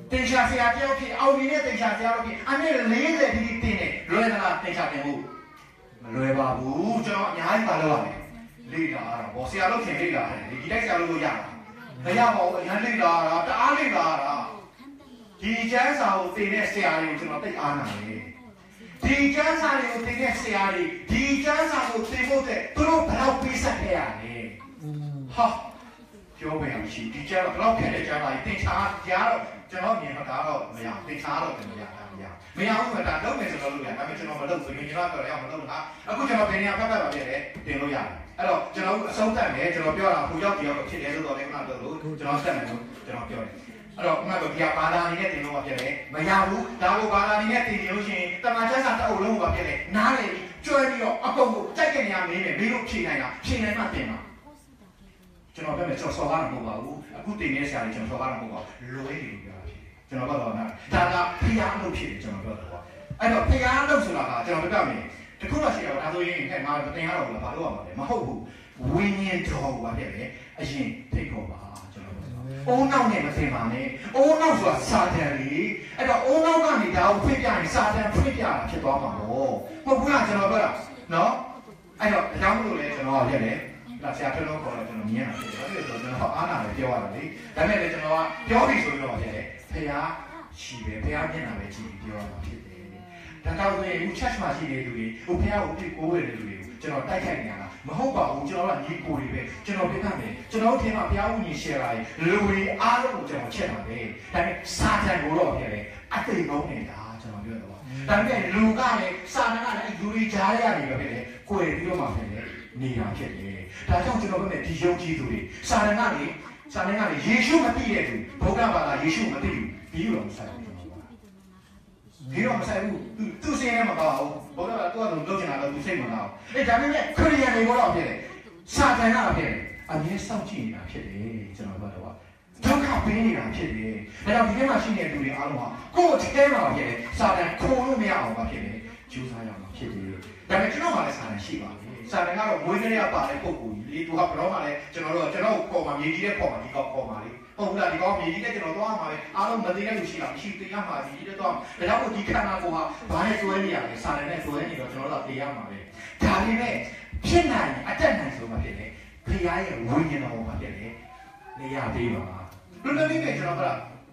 တင်ရှာဆရာတယောက်ဖြစ်အောင်မြင်တဲ့တင်ရှာဆရာတို့ဖြစ်အနည်း40ဒီတင်တယ်လွယ်သလားတင်ရှာတင်ဖို့မလွယ်ပါဘူးကျွန်တော်အများကြီးပါလို့ရမယ်လေ့လာရတာပေါ့ဆရာတို့ခင်လေ့လာတယ်ဒီတိုက်ဆရာတို့လို့ရတာမရပါဘူးအရင်လေ့လာတာတအားလေ့လာတာဒီကျမ်းစာကိုသင်တဲ့ဆရာတွေကိုကျွန်တော်သိအားနာတယ်ဒီကျမ်းစာတွေကိုသင်တဲ့ဆရာတွေဒီကျမ်းစာကိုသင်ဖို့တဲ့သူတို့ဘယ်တော့ပေးဆက်ခဲ့ရလဲဟာပြောမယ်မရှိဒီကျမ်းတော့ဘယ်တော့ခဲ့တဲ့ကျမ်းစာကြီးသင်ချာကြားတော့ကျွန်တော်မြင်တော့ဒါတော့မရသင်ချာတော့တင်မရတာမရဘူးဆိုတာလုပ်မယ်ဆိုတော့လုပ်ရဒါပေမဲ့ကျွန်တော်မလုပ်ဘူးကျွန်တော်တော့ရအောင်မလုပ်တာအခုကျွန်တော်ဘယ်နေရာဖတ်ဖတ်ပါပြတယ်တင်လို့ရတယ်အဲ့တော့ကျွန်တော်အဆုံးသတ်မယ်ကျွန်တော်ပြောတာဟိုရောက်ပြောတော့ဖြစ်တယ်ဆိုတော့လည်းခုနကတော့ကျွန်တော်ဆက်မယ်လို့ကျွန်တော်ပြောတယ်အဲ့တော့ခုနကဒီဘာသာအနေနဲ့တင်လို့ဖြစ်တယ်မရဘူးဒါကိုဘာသာအနေနဲ့တင်လို့ရှိရင်တမန်ကျမ်းစာတစ်အုပ်လုံးကိုဖြစ်တယ်နားလေပြီးကျွဲပြီးတော့အကုန်ကိုကြိုက်တဲ့နေရာမင်းနဲ့မင်းတို့ဖြေနိုင်တာဖြေနိုင်မှတင်ပါကျွန်တော်ပြောမယ်ကျွန်တော်စော်ကားမှာမဟုတ်ပါဘူးအခုတင်နေဆရာကြီးကျွန်တော်စော်ကားမှာမဟုတ်ပါဘူးလွယ်တယ်ပြောတာဖြစ်တယ်ကျွန်တော်ကတော့ဒါကဖျားလို့ဖြစ်တယ်ကျွန်တော်ပြောတော့အဲ့တော့ဖျားလို့ဆိုတာကကျွန်တော်ပြောမယ်တခုတော့ရှိတော့ဒါဆိုရင်ဟဲ့ငါတင်ရတော့ဘူးလားဘာလို့ရမှာလဲမဟုတ်ဘူးဝိညာဉ်တော်ဘာဖြစ်လဲအရင်ထိတ်ခေါ်ပါကျွန်တော်ပြောအိုးနောက်နဲ့မသိပါနဲ့အိုးနောက်ဆိုတာစာတန်လေအဲ့တော့အိုးနောက်ကနေဒါကိုဖွင့်ပြရင်စာတန်ဖွင့်ပြတာဖြစ်သွားမှာပေါ့ဟုတ်ဘူးလားကျွန်တော်ပြောတာနော်အဲ့တော့အကြောင်းလို့လဲကျွန်တော်ရက်တယ်ဒါဆရာပြောတော့ကျွန်တော်မြင်တာဖြစ်တယ်အဲ့ဒါဆိုကျွန်တော်အားနာပဲပြောရတာလေဒါပေမဲ့လည်းကျွန်တော်ကပြောပြီဆိုပြီးတော့ဖြစ်တယ်ဖခင်ရှိပဲဖခင်မျက်နှာပဲကြည့်ပြီးပြောရမှာဖြစ်တယ်ဒါတော့ဆိုရင်ဦးချက်မှာရှိတဲ့လူတွေဟိုဖခင်ကိုပြကိုးဝဲတဲ့လူတွေကိုကျွန်တော်တိုက်ခိုက်နေရတာမဟုတ်ပါဘူးကျွန်တော်ကညီကိုတွေပဲကျွန်တော်ပြတ်မယ်ကျွန်တော်ထင်မှာဘုရားဦးညီရှယ်တာလူတွေအားလုံးကိုကျွန်တော်ချက်ပါပဲဒါပေမဲ့စာတန်ကိုတော့ဖြစ်တယ်အသိကောင်းနေတာကျွန်တော်ပြောတော့ဒါပေမဲ့လူကလည်းစာတန်ကလည်းလူတွေကြားရနေပဲဖြစ်တယ်ကိုယ်ပြီးတော့မှဖြစ်တယ်နေတာဖြစ်တယ်ဒါကြောင့်ကျွန်တော်ပြောမယ်ဒီယုံကြည်သူတွေစာတန်ကလည်းယေရှုမသိတဲ့သူဘုရားဘာသာယေရှုမသိဘူးပြီးတော့မဆိုင်ဘူးပြီးတော့မဆိုင်ဘူးသူစိတ်ထဲမှာပါအောင်ဘုရားကသူ့အလုံးလုပ်ချင်တာတော့သူစိတ်မှာတော့အဲဒါပေမဲ့ခရစ်ယာန်တွေကတော့ဖြစ်တယ်စာတန်ကဖြစ်တယ်အမြဲစောင့်ကြည့်နေတာဖြစ်တယ်ကျွန်တော်ပြောတော့ဒုက္ခပေးနေတာဖြစ်တယ်ဒါကြောင့်ဒီထဲမှာရှိနေတဲ့လူတွေအားလုံးဟာကိုယ့်အထဲမှာဖြစ်တယ်စာတန်ခိုးလို့မရအောင်ပါဖြစ်တယ်ကျူးစားရအောင်ဖြစ်တယ်ဒါပေမဲ့ကျွန်တော်မှလည်းစာတန်ရှိပါတယ်စာတန်ကတော့မွေးကလေးကပါတဲ့ပုံကိုကြီးလေသူကဘယ်တော့မှလည်းကျွန်တော်ပေါ်မှာမြေကြီးတဲ့ပေါ်မှာဒီကောက်ပေါ်မှာလေဟုတ်လားဒီကောက်မြေကြီးတဲ့ကျွန်တော်သွားမှာပဲအားလုံးမသိတဲ့လူရှိတာမရှိသေးရမှာကြီးတဲ့တော့ဒါကြောင့်ဒီခန္ဓာကိုယ်ဟာဘာနဲ့တွဲနေရလဲစာတန်နဲ့တွဲနေတော့ကျွန်တော်တို့သိရမှာပဲဒါပေမဲ့ဖြစ်နိုင်အတက်နိုင်ဆိုမှဖြစ်တယ်ဖခင်ရဲ့ဝိညာဉ်တော်မှာဖြစ်တယ်နေရာသေးပါလူတွေနဲ့ကျွန်တော်က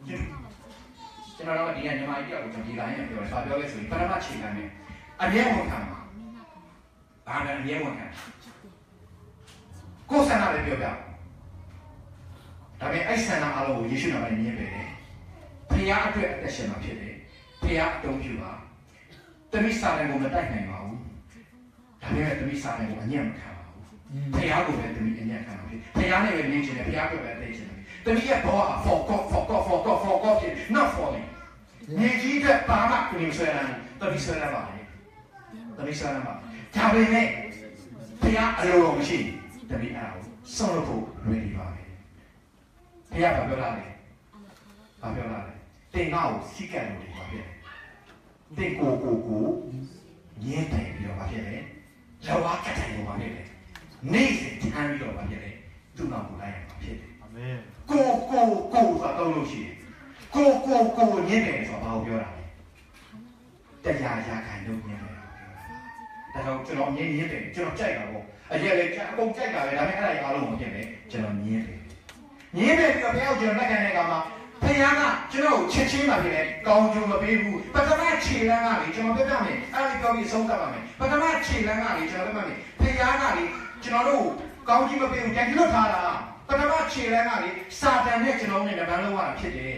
ဒီကညီမကြီးကိုကျွန်တော်ဒီလိုင်းနဲ့ပြောတယ်ပြောလဲဆိုရင်ပထမချိန်တိုင်းအမြဲဝန်ခံပါဘာနဲ့အမြဲဝန်ခံကိုယ်ဆန္ဒလည်းပြောပြဒါပေမဲ့အဲ့ဆန္ဒအားလုံးကိုယေရှုနာမနဲ့မြင်ပေတယ်ဖခင်အတွက်အသက်ရှင်မှာဖြစ်တယ်ဖခင်အတုံးပြုပါတမိစာလည်းကိုမတိုက်နိုင်ပါဘူးဒါပေမဲ့တမိစာလည်းကိုအညံ့မခံပါဘူးဖခင်ကိုလည်းတမိအညံ့ခံပါဖြစ်ဖခင်နဲ့ပဲနေချင်တယ်ဖခင်အတွက်ပဲသိချင်တယ်တမိရဲ့ဘောဟာ for God ဖြစ် not for me ညီကြီးတဲ့ပါမကိုနေဆွဲတယ်တမိဆွဲတယ်ပါလေတမိဆွဲတယ်ပါဒါပေမဲ့ဖခင်အလိုတော်မရှိတမိအားကိုဆုံးလို့ဖို့ ready ပါပဲဖခင်ကပြောလာတယ်ဘာပြောလာလဲတင်ငါ့ကိုစီးကံလို့ပါပဲတင်ကိုညင်းတယ်ပြီးတော့ပါဖြစ်တယ်လောကကတိုင်လို့ပါဖြစ်တယ်နေ့စဉ်ထမ်းပြီးတော့ပါဖြစ်တယ်သူ့နောက်ကိုလိုက်ရမှာဖြစ်တယ်အာမင်ကိုဆိုတော့လို့ရှိတယ်ကိုညင်းတယ်ဆိုတော့ဘာကိုပြောတာလဲတရားရာခံလို့ညင်းတယ်ဒါကြောင့်ကျွန်တော်ညင်းတယ်ကျွန်တော်ကြိုက်တာပေါ့အရက်လေအကုန်ကြိုက်တာပဲဒါပေမဲ့အဲ့ဒါအားလုံးမဖြစ်နဲ့ကျွန်တော်ညင်းတယ်ပြီးတော့ဘုရားကိုကျွန်တော်လက်ခံတဲ့အခါမှာဖခင်ကကျွန်တော်ကိုချက်ချင်းပါဖြစ်တယ်ကောင်းကျိုးမပေးဘူးပထမခြေလမ်းကလေကျွန်တော်ပြောပြမယ်အဲ့ဒီပြောပြီးဆုံးသတ်ပါမယ်ပထမခြေလမ်းကလေကျွန်တော်ပြောပြမယ်ဖခင်ကလေကျွန်တော်တို့ကောင်းကြီးမပေးဘူးပြန်လွတ်ထားတာပထမခြေလမ်းကလေစာတန်နဲ့ကျွန်တော်နဲ့ဗန်းလုံးရတာဖြစ်တယ်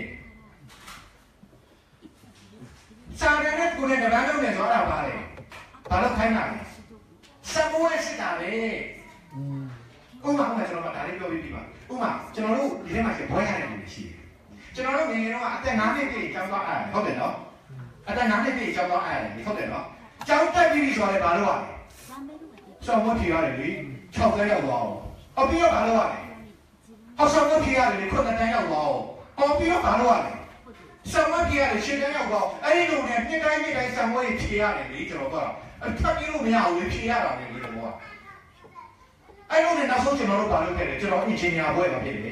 စာတန်နဲ့ကိုယ်နဲ့ဗန်းလုံးနဲ့ဆိုတော့ပါလေဘာလို့ခိုင်းတာလဲစမိုးရဲ့စစ်တာလေဥမာကျွန်တော်ကဒါလေးပြောပြီးပါဥမာကျွန်တော်တို့ဒီထဲမှာဘွဲရတယ်လို့ရှိတယ်ကျွန်တော်တို့ငယ်ငယ်တော့အသက်9နှစ်ပြည့်ကျောင်းသွားအားဟုတ်တယ်နော်အသက်9နှစ်ပြည့်ကျောင်းသွားအားဟုတ်တယ်နော်ကျောင်းတက်ပြီးဆိုတော့ဘာလို့ရလဲစောင်းမဖြေရတယ်လေ6တန်းရောက်သွားအောင်ပြီးတော့ဘာလို့ရလဲစောင်းမဖြေရတယ်လေ9တန်းရောက်သွားအောင်ပြီးတော့ဘာလို့ရလဲစောင်းမဖြေရတယ်10တန်းရောက်သွားအဲ့ဒီလိုနဲ့နှစ်တိုင်းစောင်းမတွေဖြေရတယ်လေကျွန်တော်ကတော့အထပ်ပြီးလို့မရဘူးလေဖြေရတာလေဒီလိုကအဲ့လိုနဲ့နောက်ဆုံးကျွန်တော်တို့ဘာလုပ်ခဲ့လဲကျွန်တော်အင်ဂျင်နီယာဘွဲ့မှာဖြစ်တယ်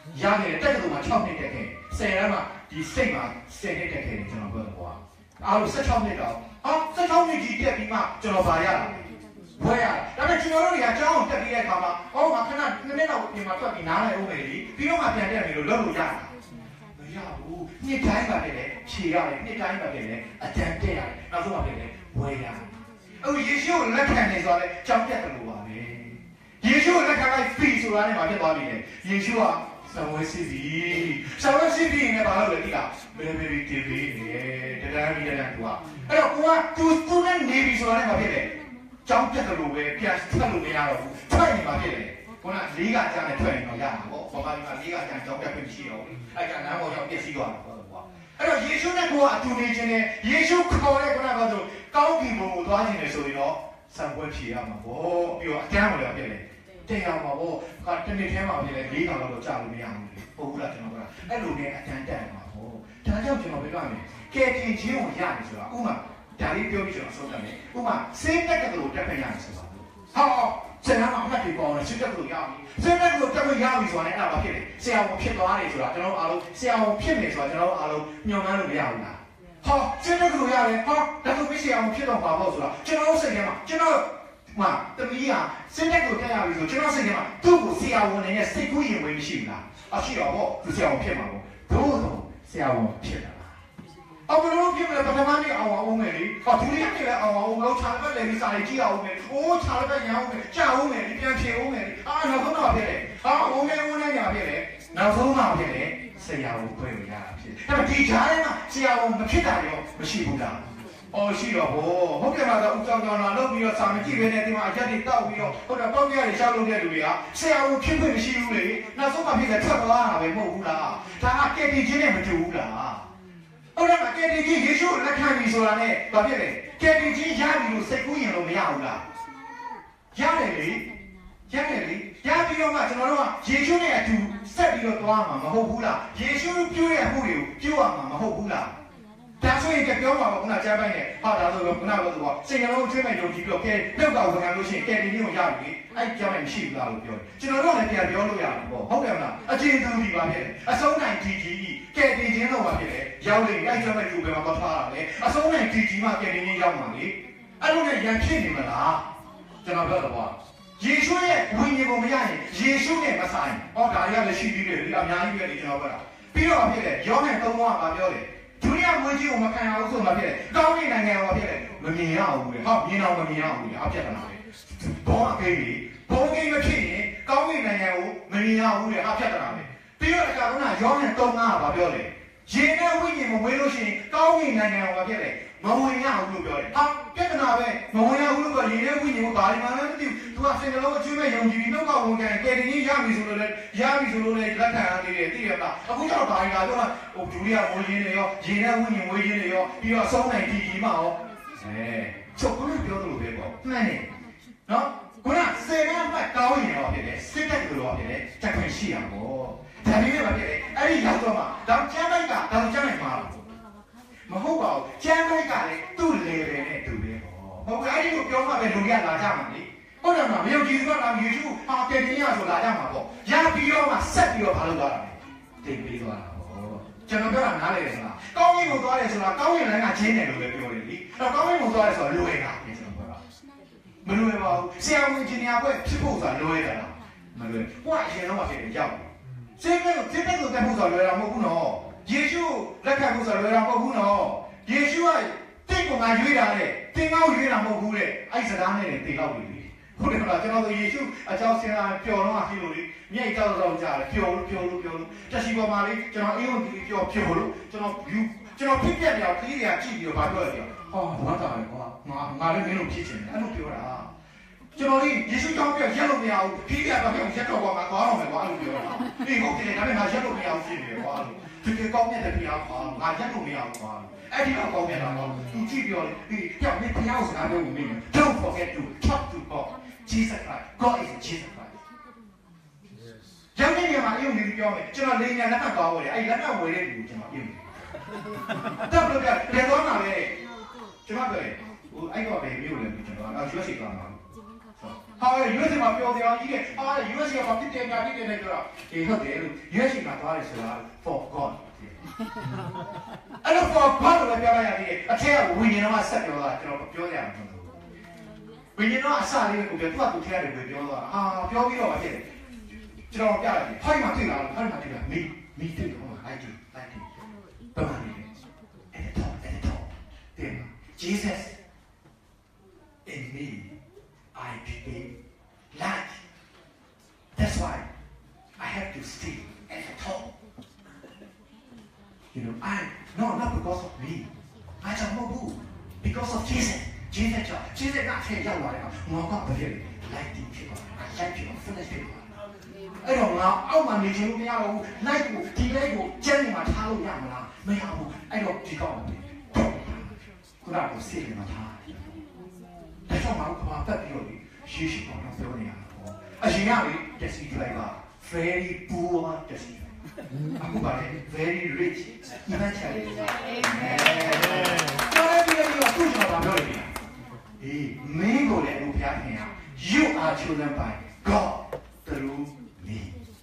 ရတယ်တက်ကတူမှာ6နှစ်တက်ခဲ့10တန်းမှာဒီစိတ်မှာ10နှစ်တက်ခဲ့တယ်ကျွန်တော်ပြောတော့ကွာအားလို့16နှစ်တော့16နှစ်ကြီးတက်ပြီးမှကျွန်တော်ဗာရတာဘွဲရဒါပေမဲ့ကျွန်တော်တို့တွေကကျောင်းကိုတက်ပြီးတဲ့အခါမှာငါခဏ2နှစ်လောက်ပြင်မှာထွက်ပြီးနားလိုက်ဦးမယ်လေပြီးတော့မှပြန်တက်မယ်လို့လုပ်လို့ရတာမရဘူးနှစ်တိုင်းပါဖြစ်တယ်ဖြေရတယ်နှစ်တိုင်းပါဖြစ်တယ်အတန်တက်ရတယ်နောက်ဆုံးပါဖြစ်တယ်ဘွဲရယေရှုကိုလက်ခံနေဆိုတော့ကြောင်းပြတ်တယ်လို့ပါပဲယေရှုကိုလက်ခံလိုက်ပြီဆိုတာနဲ့မဖြစ်သွားပြီလေယေရှုကဆံဝဲစီစီဆံဝဲစီစီနဲ့ဘာလို့လဲဒီကမေမေရီတီဗီနဲ့တရားမီတရားတူอ่ะအဲ့တော့ကိုကသူနဲ့နေပြီဆိုတာနဲ့မဖြစ်တယ်ကြောင်းပြတ်တယ်လို့ပဲပြန်ဆက်လို့မရတော့ဘူးထွက်ရင်မဖြစ်တယ်ခုန၄ကကြားနဲ့ထွက်ရင်တော့ရမှာပေါ့ဘာမှမ၄ကကြားကြောင်းပြတ်ခွင့်ရှိတော့အဲ့ကနမ်းပေါ်ကြောင့်ပြည့်စည်သွားတာပေါ့ကွာအဲ့တော့ယေရှုနဲ့ကိုကအတူနေခြင်းနဲ့ယေရှုခေါ်တဲ့ခုနကဆိုကောင်းကင်ဘုံကိုသွားခြင်းလေဆိုရင်တော့ဆံပွဲဖြေရမှာပေါ့ပြီးတော့အတန်းကိုလည်းပြည့်တယ်တရားမှာပေါ့ကတနေ့ထဲမှာပြည့်တယ်၄ခါလောက်ကြာလို့မရဘူးလေဟုတ်ဘူးလားကျွန်တော်ကအဲ့လိုနဲ့အတန်းတက်မှာပေါ့ဒါကြောင့်ကျွန်တော်ပြောရမယ်ကဲတင်ခြင်းကိုရတယ်ဆိုတာဥမာဒါလေးပြောပြီးကျွန်တော်ဆုံးတယ်ဥမာစိတ်တက်ကလေးတက်ခဲ့ရတယ်ဆိုတာဆရာမအမှတ်တွေပေါ်တယ်စိတ်တက်ကလေးရပြီစိတ်တက်ကလေးတက်လို့ရပြီဆိုတာနဲ့အဲ့ဒါဘာဖြစ်လဲဆရာဝန်ဖြစ်သွားတယ်ဆိုတာကျွန်တော်အားလုံးဆရာဝန်ဖြစ်နေဆိုတာကျွန်တော်အားလုံးညွှန်မှန်းလို့မရဘူးလားစိတ်တက်ကလေးရတယ်ဒါဆိုပြီးဆရာဝန်ဖြစ်တော့ပါပေါ့ဆိုတာကျွန်တော်စိတ်ထဲမှာကျွန်တော်တမီးကစိတ်တက်ကလေးတက်ရပြီဆိုကျွန်တော်စိတ်ထဲမှာသူ့ကိုဆရာဝန်နဲ့စိတ်ကူးရင်ဝင်မရှိဘူးလားရှိတော့ပေါ့သူဆရာဝန်ဖြစ်မှာပေါ့တို့ဆရာဝန်ဖြစ်တာအော်ဘယ်လိုဖြစ်မလဲပထမနေ့အောင်မယ်လေဒုတိယနေ့လည်းအောင်လို့ခြာလက်ပဲလေစာရေးကြည့်အောင်မယ်ခြာလက်ပဲရအောင်မယ်ကြာအောင်မယ်ပြန်ဖြေအောင်မယ်နောက်ဆုံးတော့ဖြစ်တယ်ဝင်နေညာဖြစ်တယ်နောက်ဆုံးမှဖြစ်တယ်ဆရာဝန်ခွင့်ရတာဖြစ်တယ်အဲ့ဒီကြားထဲမှာဆရာဝန်မဖြစ်တာရောမရှိဘူးလားရှိတော့ဟုတ်တယ်မှာတော့ဦးကြောင်လာလုပ်ပြီးတော့စာမကြည့်ဘဲနဲ့ဒီမှာအရက်တွေတောက်ပြီးတော့ဟုတ်တယ်ပေါက်ပြရတွေရှောက်လုပ်တဲ့လူတွေကဆရာဝန်ဖြစ်ခွင့်မရှိဘူးလေနောက်ဆုံးမှဖြစ်တယ်ထွက်သွားတာပဲမဟုတ်ဘူးလားဒါကကဲတင်ချင်းနဲ့မတူဘူးလားဟုတ်တယ်မကဲတင်ချင်းယေရှုလက်ခံပြီဆိုတာနဲ့ဘာဖြစ်လဲကဲတင်ချင်းရပြီလို့စိတ်ကူးရင်လို့မရဘူးလားရတယ်လေရပြီးတော့မှကျွန်တော်တို့ကယေရှုနဲ့အတူဆက်ပြီးတော့သွားမှာမဟုတ်ဘူးလားယေရှုပြုရဲ့အမှုတွေကိုပြုရမှာမဟုတ်ဘူးလားဒါဆိုရင်ပြောမှာပေါ့ခုနကြားပိုင်းနဲ့ဒါဆိုတော့ခုနကတော့စိတ်နှလုံးကျွေးမဲ့ယုံကြည်ပြီးတော့ကဲနှုတ်တော်ဝန်ခံလို့ရှိရင်ကဲဒီနည်းကိုရပြီအဲ့ကြောင်းနဲ့မရှိဘူးလားလို့ပြောတယ်ကျွန်တော်တို့လည်းပြန်ပြောလို့ရတယ်ပေါ့ဟုတ်တယ်မလားအချင်းသူဒီပါဖြစ်တယ်အဆုံးနိုင်ဒီကြီးကဲဒီချင်းတော့ပါဖြစ်တယ်ရောက်လေအဲ့ကြောင်းနဲ့သူပဲမှာသွားထားတာလေအဆုံးနိုင်ဒီကြီးမှကဲဒီချင်းရောက်မှာလေအဲ့လိုနဲ့ရန်ဖြစ်နေမလားကျွန်တော်ပြောတော့ပေါ့ယေရှုရဲ့ဝိညာဉ်ကိုမရရင်ယေရှုနဲ့မဆိုင်ဒါတွေကလည်းရှိသေးတယ်ဒီအများကြီးပဲဒီကျွန်တော်ပြောတာပြီးတော့ဖြစ်တယ်ယောဟန်3:ကပြောတယ်ဒုတိယဝိကြီးကိုမခံရအောင်ဆိုမှဖြစ်တယ်ကောင်းကင်နိုင်ငံကိုဖြစ်တယ်မမြင်ရအောင်လေမြင်အောင်မမြင်ရအောင်လေအပြတ်တာလေဘောအကိန်းလေဘောကိန်းမဖြစ်ရင်ကောင်းကင်နိုင်ငံကိုမမြင်ရဘူးလေအပြတ်တာလေပြီးတော့ကယောဟန်3:ကပြောတယ်ရေနဲ့ဝိညာဉ်မဝေးလို့ရှိရင်ကောင်းကင်နိုင်ငံကိုဖြစ်တယ်မဝင်ရဘူးလို့ပြောတယ်ပြဿနာပဲမဝင်ရဘူးလို့ပြောရေနဲ့ဝိညာဉ်ကိုဘာမှလည်းမသိဘူးသူကစိတ်နှလုံးအကျွေးမဲ့ယုံကြည်ပြီးနှုတ်ကဝန်ခံကဲဒီရပြီဆိုလို့လည်းလက်ခံရသေးတယ်သိရမလားအခုကျတော့ဒါရီလာတော့ဒုတိယဝိညာဉ်တွေရောရေနဲ့ဝိညာဉ်ဝေးခြင်းတွေရောပြီးတော့အဆုံးနိုင်ဒီကြီးမှရောချုပ်လို့ပြောလို့ပဲပေါ့မှန်တယ်နော်ခုနစေရမ်းမှတ်ကောင်းရင်တော့ဖြစ်တယ်စစ်တက်လို့တော့ဖြစ်တယ်တက်ခွင့်ရှိရပါဘောဒါပေမဲ့မဖြစ်တယ်အဲ့ဒီရောက်တော့မှတော့ကျမ်းလိုက်တာတော့ကျမ်းလိုက်မှာမဟုတ်ပါဘူးကျမ်းလိုက်ကလည်းသူ့ level နဲ့တူတယ်ပေါ့ဟုတ်ကဲ့အဲ့ဒီကိုပြောမှပဲလူတွေကလာကြမှာလေဟုတ်တယ်မလားမယုံကြည်သူကလာယေရှုကယ်တင်ရဆိုလာကြမှာပေါ့ရပြီးတော့မှဆက်ပြီးတော့ဘာလုပ်သွားတာလဲတင်ပေးသွားတာပေါ့ကျွန်တော်ပြောတာနားလေတယ်ဆိုတာကောင်းကင်ကိုသွားတယ်ဆိုတာကောင်းကင်လမ်းကချင်းတယ်လို့ပဲပြောတယ်လीအဲ့တော့ကောင်းကင်ကိုသွားတယ်ဆိုတာလွယ်တာကျွန်တော်ပြောတာမလွယ်ပါဘူးဆရာဝန်ဂျင်နီယာဘွဲ့ဖြစ်ဖို့ဆိုတာလွယ်တာလားမလွယ်ကိုကအရင်တော့ဖြစ်တယ်ရောက်စိတ်နဲ့တက်ဖို့ဆိုတာလွယ်တာမဟုတ်ဘူးနော်ယေရှုလက်ခံဖို့ဆိုတာလွယ်တာမဟုတ်ဘူးနော်ယေရှုကတင့်ကိုငါရွေးတာလေတင်ကောက်ရွေးတာမဟုတ်ဘူးလေအဲ့စကားနဲ့တင်တော့ပြီဟုတ်တယ်မလားကျွန်တော်တို့ယေရှုအကြောင်းစင်တာပျော်တော့ရှိလို့လေမြိုက်တော့ကြားတယ်ပျော်လို့တက်ရှိပေါ်မှာလေကျွန်တော်အင်းကိုပျော်လို့ကျွန်တော်ဖြစ်ပြတယ်ခီးတွေကကြည့်ပြီးတော့ဘာပြောရလဲဝမ်းသာတယ်ကွာငါလည်းမင်းတို့ဖြစ်ချင်တယ်အဲ့လိုပြောတာကျွန်တော်လေးယေရှုကြောင့်ပြရက်လို့မရဘူးခီးတွေကဘာပြောရက်တော့ကွာငါသွားတော့မယ်ကွာအဲ့လိုပြောတာဒီဟုတ်တယ်ဒါပေမဲ့ငါရက်လို့မရဘူးဖြစ်နေတယ်ကွာဒီကောင်းမြတ်တဲ့တရားကွာငါရက်လို့မရဘူးကွာအဲ့ဒီတော့ကောင်းမြတ်တာတော့သူကြည့်ပြောလေဒီကြောက်နေဖျားစကားပြောနေတယ် Don't forget to talk to God Jesus Christ God is Jesus Christ ရောက်နေမှာအယုံနေပြောမယ်ကျွန်တော်လေးညာလက်ဖက်သွားဖို့လေအဲ့လက်ဖက်ဝယ်တဲ့လူကျွန်တော်ပြုတယ်တော့ပြောတယ်တော့နာလေကျွန်တော်ပြောတယ်ဟိုအဲ့တော့ဘယ်မျိုးလဲကျွန်တော်ရွှေရှိသွားမှာ好，US 嘛标的啊，一个啊，US 嘛必定啊，必定那个，以后对了，US 嘛多的是啊 ，for God。အဲ့တော့ for God လို့ပြောလိုက်ရတယ်အထက်ကဝိညာဉ်တော်ကဆက်ပြောတာကျွန်တော်ပြောကြရမှာမဟုတ်ဘူးဝိညာဉ်တော်အစလေးကိုပြောသူကသူထဲရတယ်ပြောသွားတာပြောပြီးတော့ဖြစ်တယ်ကျွန်တော်ပြလိုက်တယ်ဖိုင်မှာတွေ့လာဖိုင်မှာတွေ့လာမိတွေ့တော့လိုက်တယ်ပမာနေတယ်အဲ့တော့တယ် Jesus in me I became light that's why I have to stay at the top You know, not because of me. I don't know who. Because of Jesus. Jesus not saying that way. No, God, but really, like the people. I like people, finish people. I don't know. How many people they are? Like who? Today who? Jenny, my child, young man. May I? I don't pick on me. Could I go see him at time? That's all my that beauty. She should not feel me. As you know, just eat like that. Very poor, just eat. Aku balik very rich eventually. Kalau dia tu cuma bapa dia. Minggu le rupiah ni. You are chosen by God through me.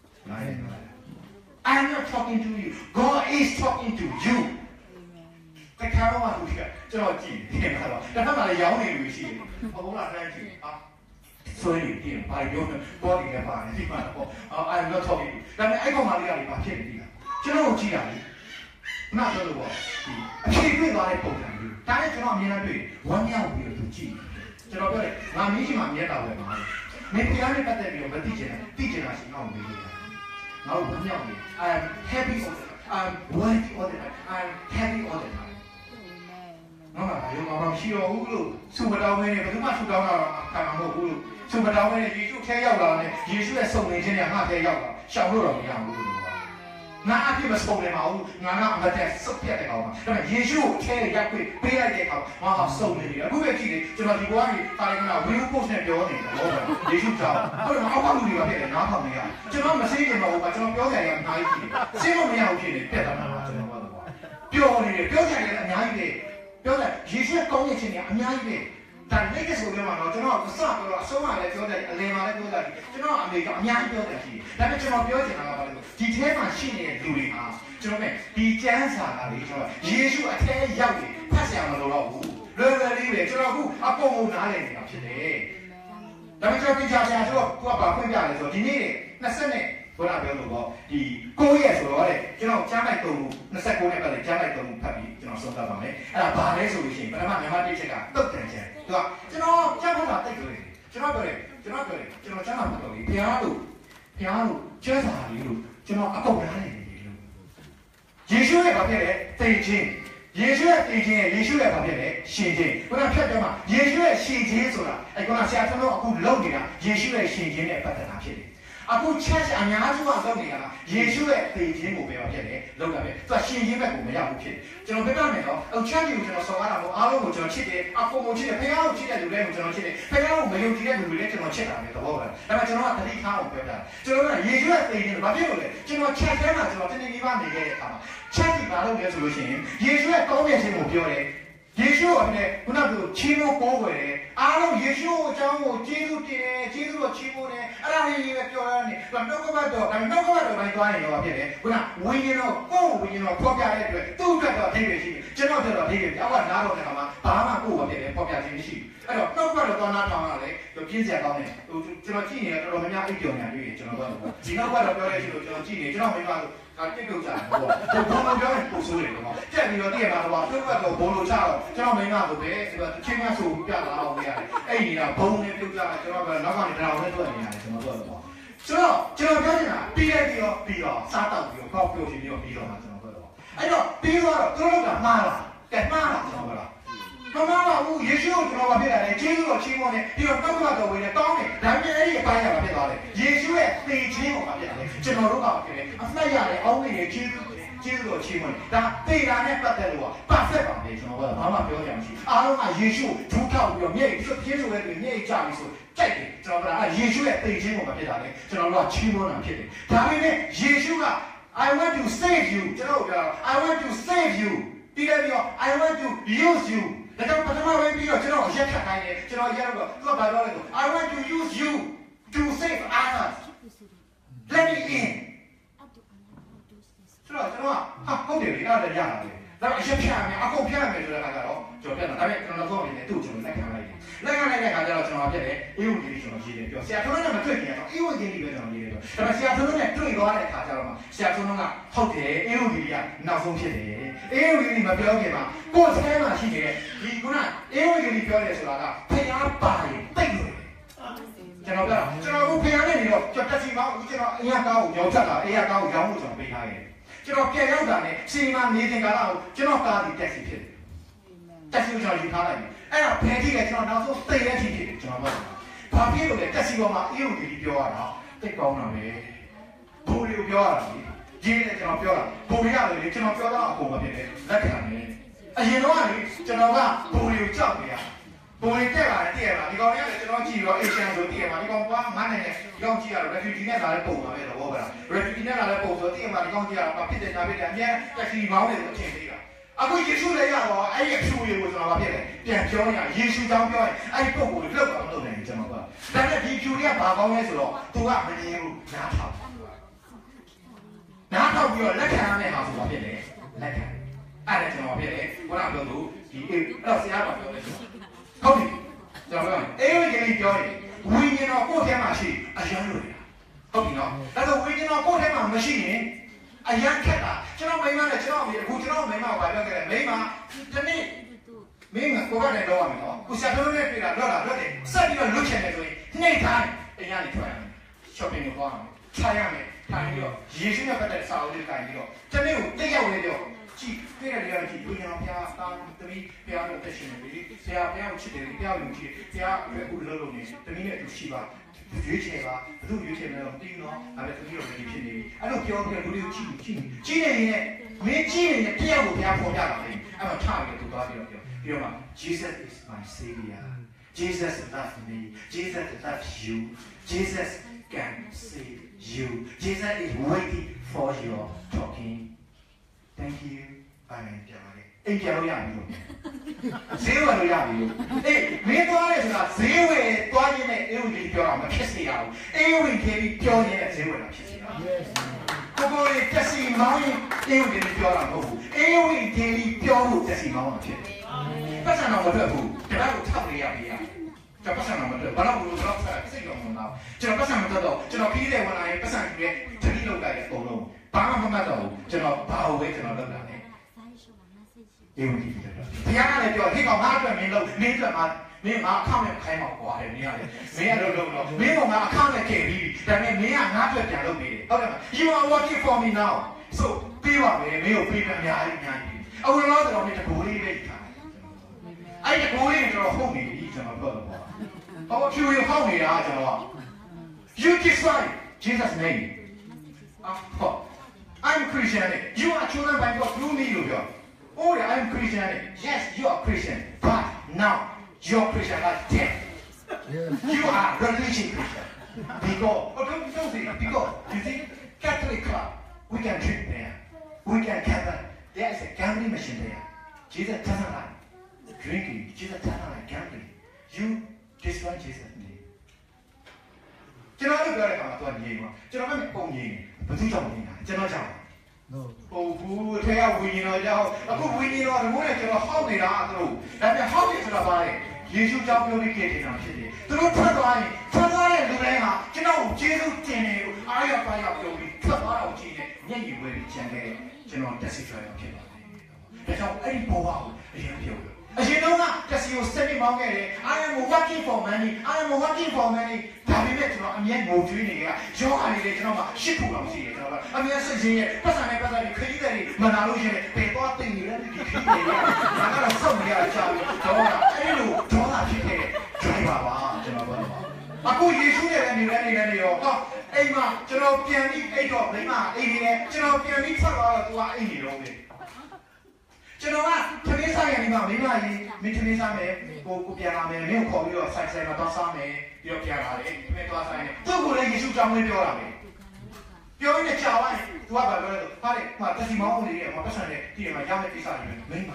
I'm not talking to you. God is talking to you. แต่แค่ว่าดูเถอะจะรอจีเห็นไหมครับแต่ถ้ามาเลยย้อนในดูสิพอผมหลับได้จริงอ่ะ所以你把有的多点的话，你看哦，I'm not talking。但是爱讲嘛，你把骗你了，这种记啊，那叫做我，骗对了还不讲究，但是这种面对，我娘有都记，知道不嘞？俺没去嘛，面到的嘛，没别人不得了，我地震那是俺没的，然后我娘的 ，I'm happy all the time, I'm worthy all the time, I'm happy all the time。我嘛，有嘛嘛需要乌鲁，苏不到位呢，不是嘛苏到那看嘛冇乌鲁。苏不到位呢，耶稣天要了呢，耶稣的送灵前两下天要了，小路了一样乌鲁啊。俺阿爹么送的嘛乌，俺阿在收片的搞嘛，那么耶稣天也会背来的搞，我好送的了。不要记得，就那地瓜米，他那个那微波现在标的，我们耶稣找，或者俺光路里边的哪方面啊？就那么谁的嘛，我把这种标材也哪一批的，谁方面有批的，别他妈就那么的话，标材也哪一批？标材耶稣讲的前面哪一批？但那个时候嘛，ကျွန်တော်စပြောတော့အဆုံးမလည်းပြောတယ်အလယ်မှာလည်းပြောတယ်ကျွန်တော်အမေကအများကြီးပြောတယ်ရှိတယ်ဒါပေမဲ့ကျွန်တော်ပြောချင်တာကဘာလဲဒီထဲမှာရှိနေတဲ့လူတွေဟာကျွန်တော်မဲ့ဒီကျမ်းစာကလေကျွန်တော်ယေရှုအထက်ရောက်နေဖတ်ဆရာမလို့တော့ဘူးလွယ်လွယ်လေးပဲကျွန်တော်အခုအကုန်လုံးနားလည်နေတာဖြစ်တယ်ဒါပေမဲ့ကျွန်တော်ပြချင်တာဆိုတော့သူကဘာဖွင့်ပြလဲဆိုတော့ဒီနေ့20နဲ့ဘုရားပြောလို့ပေါ့ဒီ9ရက်ဆိုတော့လေကျွန်တော်ကြားလိုက်တော့29နဲ့ပတ်သက်ကြားလိုက်တော့ဖတ်ပြီးကျွန်တော်ဆုံးသတ်ပါမယ်အဲ့ဒါဘာလဲဆိုလို့ရှိရင်ပထမမြန်မာတိတ်ချက်ကတုတ်တန်ချက်သူကကျွန်တော်ကြားဖတ်တာတိတ်ကြတယ်ကျွန်တော်ကြားတာဖတ်တော့ဒီဘုရားလို့ကျမ်းစာလေးလို့ကျွန်တော်အကုန်နားလည်နေတယ်လို့ယေရှုရဲ့ဘာဖြစ်လဲသိခြင်းယေရှုရဲ့သိခြင်းရဲ့ယေရှုရဲ့ဘာဖြစ်လဲရှင်ခြင်းခုနဖြတ်ပြောမှာယေရှုရဲ့ရှင်ခြင်းဆိုတာအဲ့ခုနဆရာကျွန်တော်အခုလုပ်နေတာယေရှုရဲ့ရှင်ခြင်းနဲ့ပတ်သက်တာဖြစ်တယ်အခုချက်အများစုကလုပ်နေတာကယေရှုရဲ့သိခြင်းကိုပဲဖြစ်တယ်လုပ်တာပဲသူကရှင်ခြင်းဘက်ကိုမရောက်ဘူးဖြစ်တယ်ကျွန်တော်ပြောပြမယ်နော်အခုချက်ကြီးကိုကျွန်တော်ဆော်ရတာမို့အားလုံးကိုကျွန်တော်ချစ်တယ်အကုန်ကိုချစ်တယ်ဖခင်ကိုချစ်တဲ့လူတွေကိုကျွန်တော်ချစ်တယ်ဖခင်ကိုမယုံကြည်တဲ့လူတွေလည်းကျွန်တော်ချစ်တာပဲသဘောပဲဒါပေမဲ့ကျွန်တော်ကတတိထားအောင်ပြောပြတာကျွန်တော်ကယေရှုရဲ့သိခြင်းကိုဘာဖြစ်လို့လဲကျွန်တော်ချက်ထဲမှာကျွန်တော်တနေ့နေ့ပါနေခဲ့တဲ့အခါမှာချက်ကြီးဘာလုပ်လဲဆိုလို့ရှိရင်ယေရှုရဲ့ကောင်းမြတ်ခြင်းကိုပြောတယ်ယေရှုကလည်းခုနကချီးမွမ်းကိုးကွယ်တယ်အားလုံးယေရှုအကြောင်းကိုကျေးဇူးတင်တယ်ကျေးဇူးတော်ချီးမွမ်းတယ်အဲ့ဒါလေးပဲပြောရတယ်နှုတ်ကပတ်တော်တိုင်းသွားရင်တော့ဖြစ်တယ်ခုနဝိညာဉ်တော်ကိုယ်ဝိညာဉ်တော်ဖော်ပြတဲ့အတွက်သူ့အတွက်တော့အဓိပ္ပာယ်ရှိတယ်ကျွန်တော်တို့တော့အဓိပ္ပာယ်အောက်ကနားတော့တဲ့ခါမှာဘာမှကိုယ်ဘာဖြစ်တယ်ဖော်ပြခြင်းမရှိဘူးအဲ့တော့နှုတ်ကပတ်တော်သွားနားထောင်ရတယ်ပြင်းစရာကောင်းတယ်ကျွန်တော်ကြည့်နေတော့တော်တော်များများအိပ်ပျော်နေတွေ့တယ်ကျွန်တော်ကတော့ဒီနောက်ကပတ်တော်ပြောတဲ့ရှိလို့ကျွန်တော်ကြည့်နေကျွန်တော်မိမတို့တိတ်ပြုတ်ကြတယ်ပေါ့ဘုံဘုံပြောရင်ပုံဆိုးတယ်ပေါ့တက်ပြီးတော့တည့်ရမှာတော့ပြုတ်ကတော့ဘုံလိုချတော့ကျွန်တော်မိမတို့ပဲချင်းမဆိုပြလာအောင်ရတယ်အဲ့ဒီကဘုံနဲ့ပြုတ်ကြတာကျွန်တော်ကနောက်ကနေတောင်နဲ့တွေ့နေရတယ်ကျွန်တော်တို့ပေါ့ဆိုတော့ကျွန်တော်ပြောနေတာပြီးတော့စားတောက်ပြီးတော့ကောက်ပြုတ်ပြီးတော့မှာကျွန်တော်ပြောတော့အဲ့တော့ပြီးတော့သူတို့ကမှားလားကျွန်တော်ပြောတာမမကဦးယေရှုကိုကျွန်တော်ကပြရတယ်ကျေးဇူးတော်ချီးမွမ်းတယ်ပြီးတော့တောက်တော့ဝင်တယ်တောင်းတယ်ဒါပေမဲ့အဲ့ဒီအပိုင်းကဖြစ်သွားတယ်ယေရှုရဲ့သေခြင်းကိုပြရတယ်ကျွန်တော်တို့ကဖြစ်တယ်အမှတ်ရတယ်အောင်းနေရဲ့ကျေးဇူးတော်ချီးမွမ်းတယ်ဒါသေတာနဲ့ပတ်သက်လို့ပါဆက်ပါမယ်ကျွန်တော်ကဘာမှပြောကြမှာမရှိအားလုံးကယေရှုဒုက္ခပြီးတော့မျက်ရည်ပြင်းဆိုတဲ့မျက်ရည်ကျပြီးဆိုကြိုက်တယ်ကျွန်တော်ကယေရှုရဲ့သေခြင်းကိုဖြစ်တာလေကျွန်တော်တို့ကချီးမွမ်းတာဖြစ်တယ်ဒါပေမဲ့ယေရှုက I want to save you ကျွန်တော်ပြောတာ I want to save you ပြီးတော့ I want to use you ဒါကြောင့်ပထမပိုင်းပြီးတော့ကျွန်တော်ရက်ခတ်ခိုင်းတယ်ကျွန်တော်ရက်တော့သူကဘာပြောလဲဆို I want to use you to save others let me in ဆိုတော့ကျွန်တော်ဟာဟုတ်တယ်လေအဲ့ဒါလည်းရတာလေဒါပေမဲ့အရက်ဖြတ်ရမယ်အကုန်ဖြတ်ရမယ်ဆိုတဲ့အခါကျတော့ကျွန်တော်ပြတ်တာဒါပေမဲ့ကျွန်တော်တော့အနေနဲ့သူ့ကိုကျွန်တော်လက်ခံလိုက်တယ်လက်ခံလိုက်တဲ့အခါကျတော့ကျွန်တော်ပြတ်တယ်အေးဝင်ကြီးကျွန်တော်ရေးတယ်ပြောဆရာကျွန်တော်နဲ့မတွေ့ခင်ကတော့အေးဝင်ကြီးပဲကျွန်တော်ရေးတယ်ပြောဒါပေမဲ့ဆရာကျွန်တော်နဲ့တွေ့သွားတဲ့အခါကျတော့ဆရာကျွန်တော်ကဟုတ်တယ်အေးဝင်ကြီးကနောက်ဆုံးဖြစ်တယ်အေးဝင်ကြီးမပြောခင်မှာကိုယ်ဆဲမှာရှိနေတဲ့ဒီခုနအေးဝင်ကြီးပြောတယ်ဆိုတာကဖျားပါရင်တိတ်လို့ကျွန်တော်ပြောကျွန်တော်ဖျားနေနေတော့ကျွန်တော်တက်စီမောင်းကျွန်တော်အရင်ကားကိုရောင်းချက်တာအရင်ကားကိုရောင်းလို့ကျွန်တော်ပေးထားတယ်ကျွန်တော်ပြန်ရောက်တာနဲ့စီမံနေတင်ကားကိုကျွန်တော်ကားဒီတက်စီဖြစ်တယ်တက်စီကိုကျွန်တော်ယူထားလိုက်ပြီအဲ့တော့ဖယ်ကြည့်တယ်ကျွန်တော်နောက်ဆုံးသိတဲ့ချိန်ဖြစ်တယ်ကျွန်တော်ပြောဘာဖြစ်လို့လဲတက်စီပေါ်မှာအေးဝင်ကြီးပြောရတာတိတ်ကောင်းတာပဲဘူရီကိုပြောရတာရေးတယ်ကျွန်တော်ပြောတာဘူရီရတယ်လေကျွန်တော်ပြောတော့အကုန်မဖြစ်တယ်လက်ခံတယ်အရင်တော့ကလေကျွန်တော်ကဘူရီကိုကြောက်နေရဘူရီတက်လာတယ်တည့်ရပါဒီကောင်လေးကလည်းကျွန်တော်ကြည့်ပြီးတော့အေရှန်ဆိုတည့်ရပါဒီကောင်ကွာငါနဲ့ဒီကောင်ကြည့်ရတော့ refugee နဲ့လာတဲ့ပုံပါပဲတော့ဟုတ်ပါလား refugee နဲ့လာတဲ့ပုံဆိုတည့်ရပါဒီကောင်ကြည့်ရတော့ဖြစ်တယ်ညာဖြစ်တယ်အမြဲတက်စီမောင်းနေတဲ့အချိန်လေးကအခုယေရှုလည်းရတော့အဲ့ဒီအဖြူတွေကိုကျွန်တော်ကဖြစ်တယ်ပြန်ပြောရယေရှုကြောင့်ပြောရင်အဲ့ဒီပုံကိုလောက်အောင်လုပ်နေတယ်ကျွန်တော်ကဒါပေမဲ့ဒီဖြူတွေကဘာကောင်းလဲဆိုတော့သူကမမြင်ဘူးနားထောင်ပြီးတော့လက်ခံရမယ့်ဟာဆိုတာဖြစ်တယ်လက်ခံအဲ့ဒါကျွန်တော်ဖြစ်တယ်ခုနကပြောလို့ဒီအဲ့တော့ဆရာကပြောတယ်ဟုတ်ပြီကျွန်တော်ပြောအေးဝိကြီးပြောရင်ဝိညာဉ်တော်ကိုယ့်ထဲမှာရှိအယံလို့ရဟုတ်ပြီနော်ဒါဆိုဝိညာဉ်တော်ကိုယ့်ထဲမှာမရှိရင်အယံခက်တာကျွန်တော်မိမနဲ့ကျွန်တော်အမေအခုကျွန်တော်မိမကဘာပြောခဲ့လဲမိမဒီနေ့မင်းကကိုယ်ကနေတော့ရမယ်နော်ကိုဆရာတော်နဲ့တွေ့တာတော့လွတ်တယ်ဆက်ပြီးတော့လွတ်ချင်တယ်ဆိုရင်နှိမ့်တိုင်းအရာကြီးထွက်ရမယ် shopping ကိုသွားရမယ်ခြားရမယ်ထိုင်ပြီးတော့ယေရှုနဲ့ပတ်သက်တဲ့စာအုပ်လေးကိုင်ပြီးတော့ဒီနေ့ကိုတိတ်ရောက်နေတော့ကြည့်တွေ့ရတယ်ကြည့်လူကျွန်တော်ဖျားတာသမီးဖျားလို့တက်ရှင်နေပြီဆရာဖျားကိုချစ်တယ်ဖျားကိုချစ်ဖျားအခုလုံးလုံးနေသမီးနဲ့သူရှိပါရွေးချယ်ပါဘယ်သူရွေးချယ်မလဲတော့မသိဘူးနော်ဒါပေမဲ့သမီးတို့လည်းဖြစ်နေပြီအဲ့လိုပြောပြီးလူတွေကိုကြည့်နေရင်မင်းကြည့်နေတဲ့တယောက်ကိုဖျားပေါ်ပြတာလေအဲ့တော့ထားပြီးသူသွားပြီးတော့ပြောမှာ Jesus is my savior Jesus loves me Jesus loves you Jesus can save you Jesus is waiting for your talking thank you amen ပြောပါလေအိမ်ပြောလို့ရပြီလို့ဈေးဝယ်လို့ရပြီလို့အေးမင်းသွားရဲဆိုတာဈေးဝယ်သွားရင်းနဲ့အေးဝင်ကြီးပြောတာမဖြစ်စေရဘူးအေးဝင်ကြီးပြောနေတဲ့ဈေးဝယ်တာဖြစ်စေရကိုကိုလေးတက်စီမောင်းရင်အေးဝင်ကြီးပြောတာမဟုတ်ဘူးအေးဝင်ကြီးပြောလို့တက်စီမောင်းတာဖြစ်တယ်ပတ်စံတော့မထွက်ဘူးဒါကကိုထောက်ရရပြီကျွန်တော်ပတ်စံတော့မထွက်ဘာလို့ဘလို့တော့စိတ်တော့မနာကျွန်တော်ပတ်စံမထွက်တော့ကျွန်တော်ပြီးတဲ့ဝန်လာရင်ပတ်စံကြီးရဲ့တတိလောက်လိုက်တဲ့အကုန်လုံးဘာမှမမှတ်တော့ဘူးကျွန်တော်ဘာလို့ပဲကျွန်တော်လုပ်တာလဲအေးဝင်ကြီးပြောဘုရားကလည်းပြောဒီကောင်ငါ့အတွက်မင်းလုပ်မင်းအတွက်မင်းငါအခါနဲ့ခိုင်းမှာကွာတယ်မင်းကလေမင်းကတော့လုပ်တော့မင်းကငါအခါနဲ့ခဲ့ပြီးဒါပေမဲ့မင်းကငါ့အတွက်ပြန်လုပ်နေတယ်ဟုတ်တယ်မ You are working for me now so ပြီးပါမယ်မင်းကိုပြီးမှအများကြီးအခုတော့ကျွန်တော်ဒီတကူလေးပဲထားအဲ့ဒီတကူလေးကျွန်တော်ဟုတ်နေပြီကျွန်တော်ပြောတော့ဘာလို့ဖြူရဟောင်းနေတာကျွန်တော် You decide Jesus name I'm Christian you are chosen by God through me လို့ပြော Oh I'm Christian yes you are Christian but now your Christian life dead you are religious Christian because don't say because you see Catholic club we can drink there we can gather there is a gambling machine there Jesus doesn't like drinking Jesus doesn't like gambling you destroy Jesus name ကျွန်တော်တို့ပြောတဲ့အခါမှာသူကငြိမ်ပါကျွန်တော်ကပုံငြိမ်ဘယ်သူကြောင့်ငြိမ်တာကျွန်တော်ကြောင့်ဟုတ်ဘူးထဲကဝိညာဉ်တော်ကြောင့်အခုဝိညာဉ်တော်ကဘိုးနဲ့ကျွန်တော်ဟောက်နေတာသူတို့ဒါပေမဲ့ဟောက်နေဆိုတာပါလေယေရှုကြောင့်ပြောပြီးခဲ့တယ်တာဖြစ်တယ်သူတို့ထွက်သွားရင်ထွက်သွားတဲ့လူတိုင်းဟာကျွန်တော်ကိုကျေးဇူးတင်တယ်လို့အားရပါရပြောပြီးထွက်သွားတော့ကြည့်နေမျက်ရည်ဝဲပြီးကြံခဲ့ကျွန်တော်တက်စီထရဖြစ်ပါတယ်ဒါကြောင့်အဲ့ဒီဘဝကိုအရင်ပြောလို့အရင်တော့ကတက်စီကိုစနစ်မောင်းခဲ့တယ် I am working for money I am working for money ဒါပေမဲ့ကျွန်တော်အမြဲငိုကြွေးနေကြရောဂါတွေလည်းကျွန်တော်မှရှစ်ခုလောက်ရှိတယ်ကျွန်တော်ကအမြဲစိတ်ချင်းရဲ့ပတ်စံနဲ့ပတ်စံတွေခရီးတွေမနာလို့ရှိရင်ပေသွားတင်နေတယ်ဒီခရီးတွေငါကတော့စောင့်နေရကြပြီတော့အဲ့လိုဒေါသဖြစ်ခဲ့ driver ပါကျွန်တော်ပြောပါအခုယေရှုရဲ့နေရောဟောအိမ်မှာကျွန်တော်ပြန်ပြီးအိတ်တော့မိမအိမ်နေတယ်ကျွန်တော်ပြန်ပြီးထွက်သွားတော့သူကအိမ်နေတော့ပဲကျွန်တော်ကခမင်းစားရနေမှာမိမကြီးမင်းခမင်းစားမယ်ကိုပြန်လာမယ်မင်းကိုခေါ်ပြီးတော့ဆိုင်မှာသွားစားမယ်ပြီးတော့ပြန်လာတယ်ခမင်းသွားစားရင်သူ့ကိုလည်းယေရှုကြောင်းလေးပြောတာပဲပြောရင်းနဲ့ကြာသွားရင်သူကဘာပြောလဲဟာလေဟိုတက်စီမောင်းနေတယ်ဟိုပတ်စံနဲ့ဒီမှာရမယ့်ကိစ္စတွေမိမ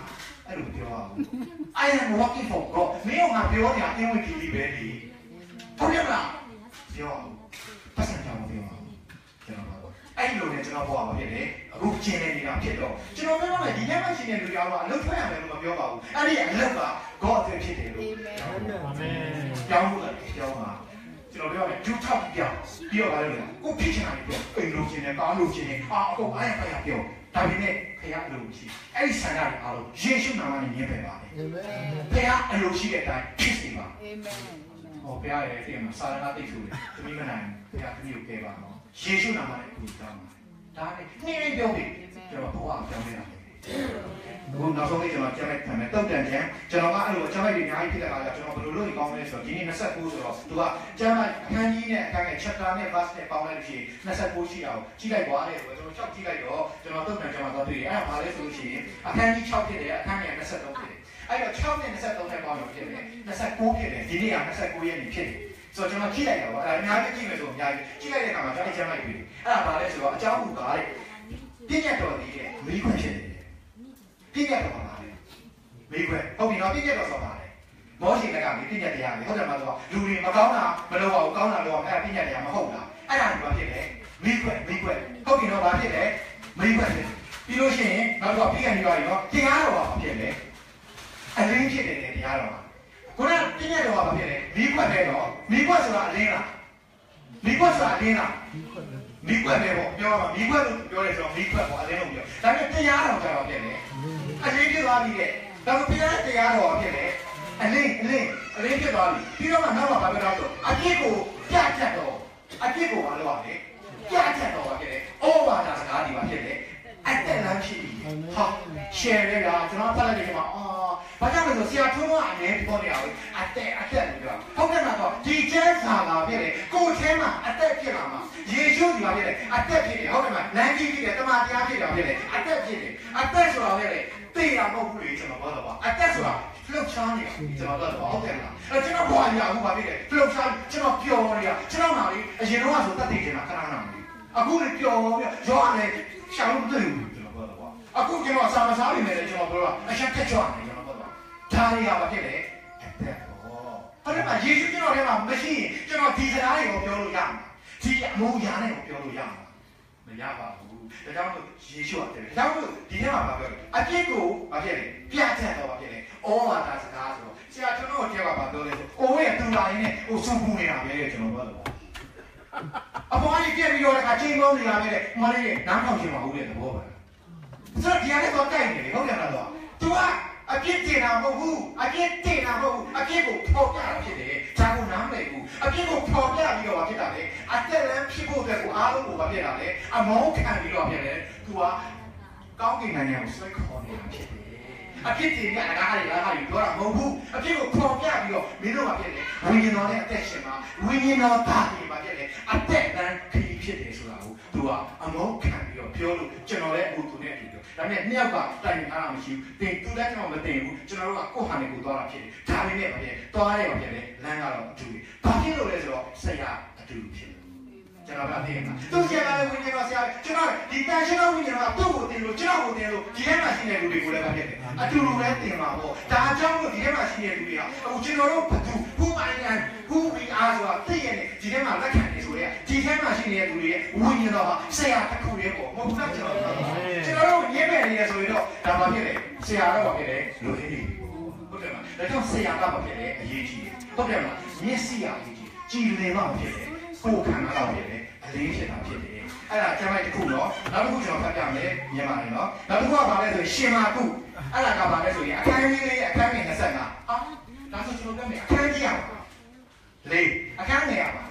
အဲ့လိုပြောအောင် I am working for God မင်းကငါပြောနေတာအင်းဝင်ဒီပဲလေဟုတ်တယ်မလားပြောအောင်ပတ်စံကြောင်ပြောအောင်ကျွန်တော်ပါအဲ့လိုနဲ့ကျွန်တော်ပြောပါဖြစ်တယ်အခုကျင်းနေနေတာဖြစ်တော့ကျွန်တော်ပြောမယ်ဒီထဲမှာရှင်တဲ့လူတွေကတော့အလုပ်ထွက်ရမယ်လို့မပြောပါဘူးအဲ့ဒီအလုပ်က God အတွက်ဖြစ်တယ်လို့အာမင်ကြောင်းလို့ကြောင်းပါကျွန်တော်ပြောမယ်ဒုထောက်ပြောင်းပြီးတော့လည်းကိုဖြစ်ချင်တာပြောအိမ်လို့ခြင်းနဲ့ကောင်းလို့ခြင်းနဲ့အကုန်အားရပါရပြောဒါပေမဲ့ဖခင်အလိုရှိအဲ့ဒီဆန္ဒတွေအားလုံးယေရှုနာမနဲ့မြင်ပဲပါလေအာမင်ဖခင်အလိုရှိတဲ့အတိုင်းဖြစ်စီပါအာမင်ဟောဖခင်ရဲ့အဲ့မှာစာရဏတိတ်ဆိုတယ်သမီးမနိုင်ဖခင်သမီးကိုကဲပါတော့ယေရှုနာမနဲ့ကိုတောင်းပါဒါနဲ့နေ့ပြောပြီးကျွန်တော်ဘဝပြောင်းနေတာဘုံနောက်ဆုံးလေးကျွန်တော်ကြားလိုက်ခံမယ်တုတ်တန်ကျန်ကျွန်တော်ကအဲ့လိုကြားလိုက်ပြီးအများကြီးဖြစ်တဲ့အခါကျကျွန်တော်ဘယ်လိုလုပ်ရင်ကောင်းမလဲဆိုတော့ဒီနေ့29ဆိုတော့သူကကြားလိုက်အခန်းကြီးနဲ့အခန်းငယ် chapter နဲ့ verse နဲ့ပေါင်းလိုက်လို့ရှိရင်29ရှိတာကိုကြည့်လိုက်ပါလေဆိုတော့ကျွန်တော်6ကြည့်လိုက်တော့ကျွန်တော်တုတ်တန်ကျန်မှာတော့တွေ့တယ်အဲ့ဒါဘာလဲဆိုလို့ရှိရင်အခန်းကြီး6ဖြစ်တယ်အခန်းငယ်23ဖြစ်တယ်အဲ့တော့6နဲ့23နဲ့ပေါင်းလို့ဖြစ်တယ်29ဖြစ်တယ်ဒီနေ့က29ရက်နေဖြစ်တယ်ဆိုတော့ကျွန်တော်ကြည့်လိုက်တာပေါ့အဲ့ဒါအများကြီးကြည့်မယ်ဆိုအများကြီးကြည့်လိုက်တဲ့အခါမှာကျွန်တော်ကြားလိုက်ပြီအဲ့ဒါဘာလဲဆိုတော့အကြောင်းမူကားတဲ့ပြည့်ညတ်တော်ကြီးတဲ့မိခွင့်ဖြစ်တယ်ပြည့်ညတ်တော်ပါလေမိခွင့်ဟုတ်ပြီနော်ပြည့်ညတ်တော်ဆိုပါလေမောရှိကပြည့်ညတ်တရားလေဟုတ်တယ်မလားဆိုတော့လူတွေမကောင်းတာမလုပ်အောင်ကောင်းတာလုပ်အောင်အဲ့ဒါပြည့်ညတ်တရားမဟုတ်လားအဲ့ဒါဘာဖြစ်လဲမိခွင့်ဟုတ်ပြီနော်ဘာဖြစ်လဲမိခွင့်ဖြစ်ပြီးလို့ရှိရင်နောက်တော့ပြည့်ညတ်နေပါပြီနော်တရားတော်ပါဖြစ်လေအလင်းဖြစ်တယ်တရားတော်ခုနပြည့်ညတ်တော်ဘာဖြစ်လဲမိခွင့်ပဲတော့မိခွင့်ဆိုတာအလင်းလားမိခွင့်ဆိုတာအလင်းလားမိခွက်ပဲပေါ့ပြောပါမိခွက်လို့ပြောရဲဆိုတော့မိခွက်ပေါ့အလင်းလို့ပြောဒါပေမဲ့တရားတော်ကြတော့ဖြစ်တယ်အလင်းဖြစ်သွားပြီတဲ့ဒါပေမဲ့တရားတော်ဖြစ်တယ်အလင်းဖြစ်သွားပြီပြီးတော့မှနောက်မှဘာပြောတော့အပြစ်ကိုပြတ်ချက်တော့အပြစ်ကိုမလုပ်ရနဲ့ပြတ်ချက်တော့ဖြစ်တယ်ဩဝါဒစကားဒီပါဖြစ်တယ်အတက်လမ်းဖြစ်ပြီဟာ share ရတာကျွန်တော်ဖတ်လိုက်တယ်မှာဘာကြောင့်လဲဆိုဆရာထုံးကအငယ်ပြောနေရဘူးအတက်လို့ပြောဟုတ်ကဲ့မှာတော့ဒီကျမ်းစာလာဖြစ်တယ်ကိုယ်ထဲမှာအတက်ဖြစ်လာမှာယေရှုဒီပါဖြစ်တယ်အသက်ဖြစ်တယ်ဟုတ်တယ်မလားလမ်းကြီးဖြစ်တယ်တမန်တရားဖြစ်တာဖြစ်တယ်အသက်ဖြစ်တယ်အသက်ဆိုတာဖြစ်တယ်သိတာမဟုတ်ဘူးလေကျွန်တော်ပြောတော့ပါအသက်ဆိုတာလှုပ်ရှားနေတာကျွန်တော်ပြောတော့ဟုတ်တယ်မလားအဲကျွန်တော်ဘွားရအခုပါဖြစ်တယ်လှုပ်ရှားကျွန်တော်ပျော်နေတာကျွန်တော်မှလေအရင်တော့ဆိုတတ်သိနေတာခဏခဏအခုလေပျော်ပြီးရောရတယ်ရှာလို့မတွေ့ဘူးကျွန်တော်ပြောတော့ပါအခုကျွန်တော်စာမစားနေတယ်ကျွန်တော်ပြောတော့အချက်ထက်ကြွနေကျွန်တော်ပြောတော့ဒါတွေကပါဖြစ်တယ်အသက်ဟုတ်တယ်မယေရှုကျွန်တော်ထဲမှာမရှိရင်ကျွန်တော်ဒီစကားတွေကိုပြောလို့ရမှာဒီအမှုရာနဲ့ကိုပြောလို့ရမှာမရပါဘူးဒါကြောင့်မို့ယေရှုကတည်းကဒါကြောင့်မို့ဒီထဲမှာပြောတယ်အပြစ်ကိုမဖြစ်လေပြတ်ချက်တော့မဖြစ်လေဩဝါဒစကားဆိုတော့ဆရာကျွန်တော်တို့ကပြောလဲဆိုအိုးရဲ့တူလာရင်းနဲ့ဟိုစုံပူနေတာပဲကျွန်တော်ပြောတော့အပေါ်ကြီးပြက်ပြီးတော့တခါချိန်ပေါင်းနေတာပဲမလေးနားထောင်ချင်မှာဟုတ်တဲ့သဘောပါဆိုတော့ဒီကနေတော့တိုက်နေတယ်ဟုတ်တယ်လားတော့ तू ကအပြစ်တင်တာမဟုတ်ဘူးအပြစ်တင်တာမဟုတ်ဘူးအပြစ်ကိုဖော်ပြတာဖြစ်တယ်ဒါကိုနားမလည်ဘူးအပြစ်ကိုဖော်ပြပြီးတော့ဖြစ်တာလေအသက်လမ်းဖြစ်ဖို့အတွက်ကိုအားလုံးကိုဖြစ်တာလေအမောင်းခံပြီးတော့ဖြစ်တယ် तू ကကောင်းကင်နိုင်ငံကိုဆွဲခေါ်နေတာဖြစ်တယ်အပြစ်တင်ရတာအားပြောတာမဟုတ်ဘူးအပြစ်ကိုဖော်ပြပြီးတော့မင်းတို့ကဖြစ်တယ်ဝိညာဉ်တော်နဲ့အသက်ရှင်မှာဝိညာဉ်တော်သားတွေမှာဖြစ်တယ်အသက်လမ်းခရီးဖြစ်တယ်ဆိုတာကို तू ကအမောင်းခံပြီးတော့ပြောလို့ကျွန်တော်လည်းအမှုသူနဲ့အတူတူဒါပေမဲ့နှစ်ယောက်ကတိုင်ထားတာမရှိဘူးတင်သူလည်းကျွန်တော်မတင်ဘူးကျွန်တော်တို့ကကိုယ့်ဟာနဲ့ကိုယ်သွားတာဖြစ်တယ်ဒါပေမဲ့ဖြစ်သွားရဲဖြစ်တယ်လမ်းကတော့အတူတူဘာဖြစ်လို့လဲဆိုတော့ဆရာအတူတူဖြစ်တယ်ကျွန်တော်ကသိမှာသူဆရာလည်းဝိညာဉ်တော်ဆရာကျွန်တော်ဒီတန်ရှင်းသောဝိညာဉ်တော်ကသူ့ကိုတင်လို့ကျွန်တော်ကိုတင်လို့ဒီထဲမှာရှိနေတဲ့လူတွေကိုလည်းဖြစ်တယ်အတူတူလည်းတင်မှာပေါ့ဒါအကြောင်းလို့ဒီထဲမှာရှိနေတဲ့လူတွေကအခုကျွန်တော်တို့ဘသူ who I am who we are ဆိုတာသိရတယ်ဒီထဲမှာလက်ခံနေဆိုရဲဒီထဲမှာရှိနေတဲ့လူတွေရဲ့ဝိညာဉ်တော်ဟာဆရာတစ်ခုလေးပေါ့မဟုတ်ဘူးကျွန်တော်တို့ညင်းမဲ့နေရဆိုရင်တော့ဒါမှဖြစ်တယ်ဆရာတော့ဖြစ်တယ်လူဟင်းနေဟုတ်တယ်မလားဒါကြောင့်ဆရာကဖြစ်တယ်အရေးကြီးတယ်ဟုတ်တယ်မလားမျက်စိအရေးကြီးကြည်လင်မှဖြစ်တယ်ကိုယ်ခန္ဓာတော့ဖြစ်တယ်အလေးဖြစ်တာဖြစ်တယ်အဲ့ဒါကျမ်းပိုက်တစ်ခုတော့နောက်တစ်ခုကျွန်တော်ဖတ်ပြမယ်မြန်မာနေနော်နောက်တစ်ခုကဘာလဲဆိုရင်ရှင်မာကုအဲ့ဒါကဘာလဲဆိုရင်အခန်းကြီးလေးအခန်းငယ်25ဒါဆိုကျွန်တော်ပြောမယ်အခန်းကြီးရပါလေအခန်းငယ်ရပါ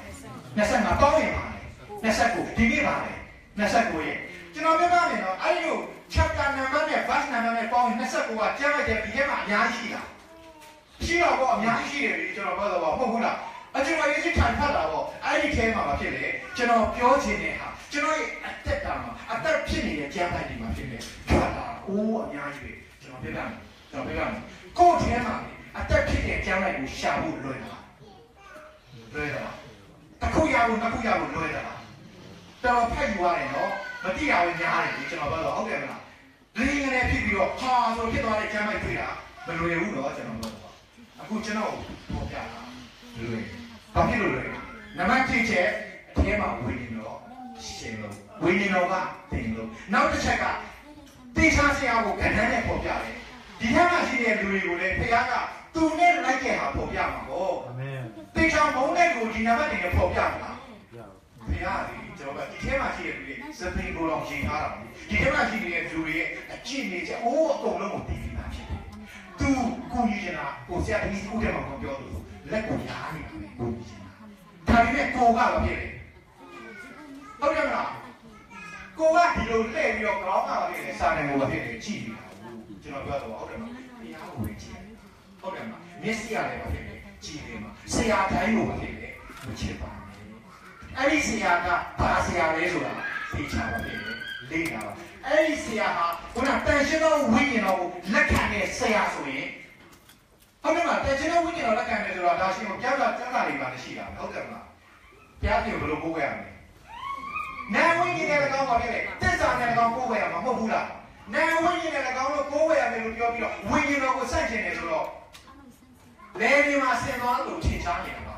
25တောင်းရင်ပါ29ဒီနေ့ပါလေ29ရဲ့ကျွန်တော်ပြောပြမယ်နော်အဲ့ဒီလို chapter number နဲ့ verse number နဲ့ပေါင်းရင်29ကကျမ်းလိုက်တဲ့ဒီထဲမှာအများကြီးရှိတော့ပေါ့အများကြီးရှိတယ်လေကျွန်တော်ပြောတော့မဟုတ်ဘူးလားအကျွန်တော်ရေးချထိုင်ဖတ်တာပေါ့အဲ့ဒီထဲမှာမဖြစ်လေကျွန်တော်ပြောချင်တဲ့ဟာကျွန်တော်ရဲ့အသက်တာမှာအသက်ဖြစ်နေတဲ့ကျမ်းပိုက်တွေမှာဖြစ်နေဖတ်တာအိုးအများကြီးပဲကျွန်တော်ပြောပြမယ်ကိုယ်ထဲမှာအသက်ဖြစ်တဲ့ကျမ်းပိုက်ကိုရှာဖို့လွယ်တာတစ်ခုရဖို့လွယ်တာတော်ဖတ်ယူရတယ်နော်မတိရဘူးများတယ်ကျွန်တော်ပြောတော့ဟုတ်တယ်မလားလေးငယ်ဖြစ်ပြီးတော့ဟာဆိုဖြစ်သွားတဲ့ကျမ်းမိုက်တွေ့တာမလွယ်ဘူးတော့ကျွန်တော်တို့အခုကျွန်တော်ပေါ်ပြတာလွယ်ဘာဖြစ်လို့လဲနံပါတ်1ချက်အထဲမှာဝိညာဉ်တော်ရှင်လို့ဝိညာဉ်တော်ကတင်လို့နောက်တစ်ချက်ကတေချာဆရာကိုခဏနဲ့ပေါ်ပြတယ်ဒီထက်မှရှိတဲ့လူတွေကိုလည်းဖခင်ကသူနဲ့လိုက်ခဲ့ဟာပေါ်ပြမှာပေါ့အာမင်တေချာမုန်းတဲ့ကိုဒီနံပါတ်တွေနဲ့ပေါ်ပြမှာဖခင်ကကျွန်တော်ကဒီထဲမှာရှိတဲ့လူတွေစပိန်ကိုတော့ရှင်းထားတာဒီထဲမှာရှိတဲ့လူတွေရဲ့အကျင့်တွေချက်အိုးအကုန်လုံးကိုသိပြီးသားဖြစ်တယ်သူကိုကြီးချင်တာကိုဆရာဒီကိုထဲမှာပြောလို့လက်ကိုရားနေတာပဲကိုကြီးချင်တာဒါပေမဲ့ကိုကဘာဖြစ်လဲဟုတ်တယ်မလားကိုကဒီလိုလှည့်ပြီးတော့ကောင်းတာဖြစ်တယ်စာနယ်ကိုဘာဖြစ်လဲကြည့်နေတာကျွန်တော်ပြောတော့ဟုတ်တယ်မလားတရားကိုပဲကြည့်ဟုတ်တယ်မလားမျက်စိရတယ်ဘာဖြစ်လဲကြည့်နေမှာဆရာတိုင်းကိုဘာဖြစ်လဲမချစ်ပါအဲ့ဒီဆရာကဘာဆရာလဲဆိုတာသိချပါလေလေ့လာပါအဲ့ဒီဆရာဟာခုနတန်ရှင်းသောဝိညာဉ်တော်ကိုလက်ခံတဲ့ဆရာဆိုရင်ဟုတ်တယ်မလားတန်ရှင်းသောဝိညာဉ်တော်လက်ခံတယ်ဆိုတာဒါရှိမှကြားတာတွေပါလည်းရှိတာဟုတ်တယ်မလားကြားတယ်ဘယ်လိုကိုးရမလဲနာဝိညာဉ်နဲ့လည်းကောင်းပါလေတစ္ဆာနဲ့လည်းကောင်းကိုးရမှာမဟုတ်ဘူးလားနာဝိညာဉ်နဲ့လည်းကောင်းလို့ကိုးရမယ်လို့ပြောပြီးတော့ဝိညာဉ်တော်ကိုစိုက်ချင်တယ်ဆိုတော့လေဒီမှာဆင်သွားလို့ထင်ရှားနေတာ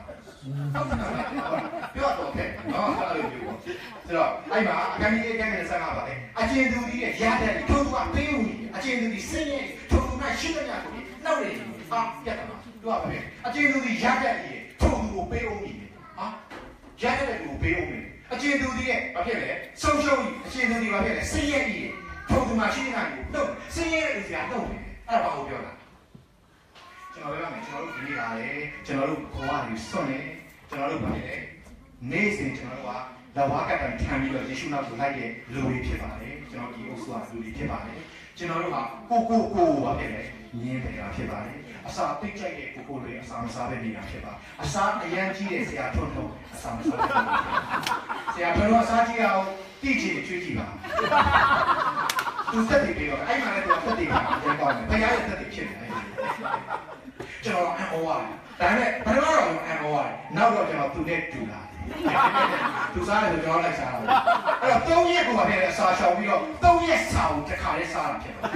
ပြောတော့ခဲ့နော်အဲ့လိုပြောဆိုတော့အဲ့မှာအကန့်ကြီးအကန့်နဲ့ဆက်မှာပါလေအကျဉ်သူကြီးရဲ့ရတဲ့ထုံးကပေးဦးအကျဉ်သူကြီးစင်းရဲ့ထုံးကရှင်းတဲ့ညကိုနောက်နေဟာပြတ်တာသူကပဲအကျဉ်သူကြီးရတဲ့ကြီးထုံးကိုပေးဦးဟာရတဲ့ကိုပေးဦးအကျဉ်သူကြီးရဲ့ဘာဖြစ်လဲဆုံးရှုံးကြီးအကျဉ်သူကြီးဘာဖြစ်လဲစင်းရဲ့ကြီးထုံးကရှင်းတဲ့ညကိုတော့စင်းရဲ့လူစရာတော့အဲ့ဒါဘာကိုပြောတာကျွန်တော်ပြောမယ်ကျွန်တော်တို့ဒီလာတယ်ကျွန်တော်တို့ဘဝကြီးစွန့်နေကျွန်တော်တို့ဘာလဲနေ့စဉ်ကျွန်တော်တို့ကလဝါကတန်ထမ်းပြီးတော့ယေရှုနောက်ကိုလိုက်တဲ့လူတွေဖြစ်ပါတယ်ကျွန်တော်ဒီအုပ်စုကလူတွေဖြစ်ပါတယ်ကျွန်တော်တို့ကကိုဘာဖြစ်လဲညင်းတယ်တာဖြစ်ပါတယ်အစာပိတ်ကြိုက်တဲ့ကိုတွေအစာမစားပဲနေတာဖြစ်ပါအစာအရန်ကြီးတဲ့ဆရာထွန်းတော့အစာမစားပဲဆရာဘယ်လိုအစာကြီးအောင်တိကျကြွေးကြည့်ပါသူသက်တည်ပြီးတော့အဲ့မှာလည်းသူသက်တည်တာပြန်ပေါက်တယ်ဘုရားရဲ့သက်တည်ဖြစ်နေတယ်ကျွန်တော်အံ့ဩရတယ်ဒါပေမဲ့ဘယ်တော့တော့အံ့ဩရတယ်နောက်တော့ကျွန်တော်သူနဲ့တူလာသူစားတယ်ဆိုကျွန်တော်လိုက်စားတာအဲ့တော့3ရက်ကိုပါပြည့်အစာရှောင်ပြီးတော့3ရက်စာကိုတစ်ခါလေးစားတာဖြစ်တယ်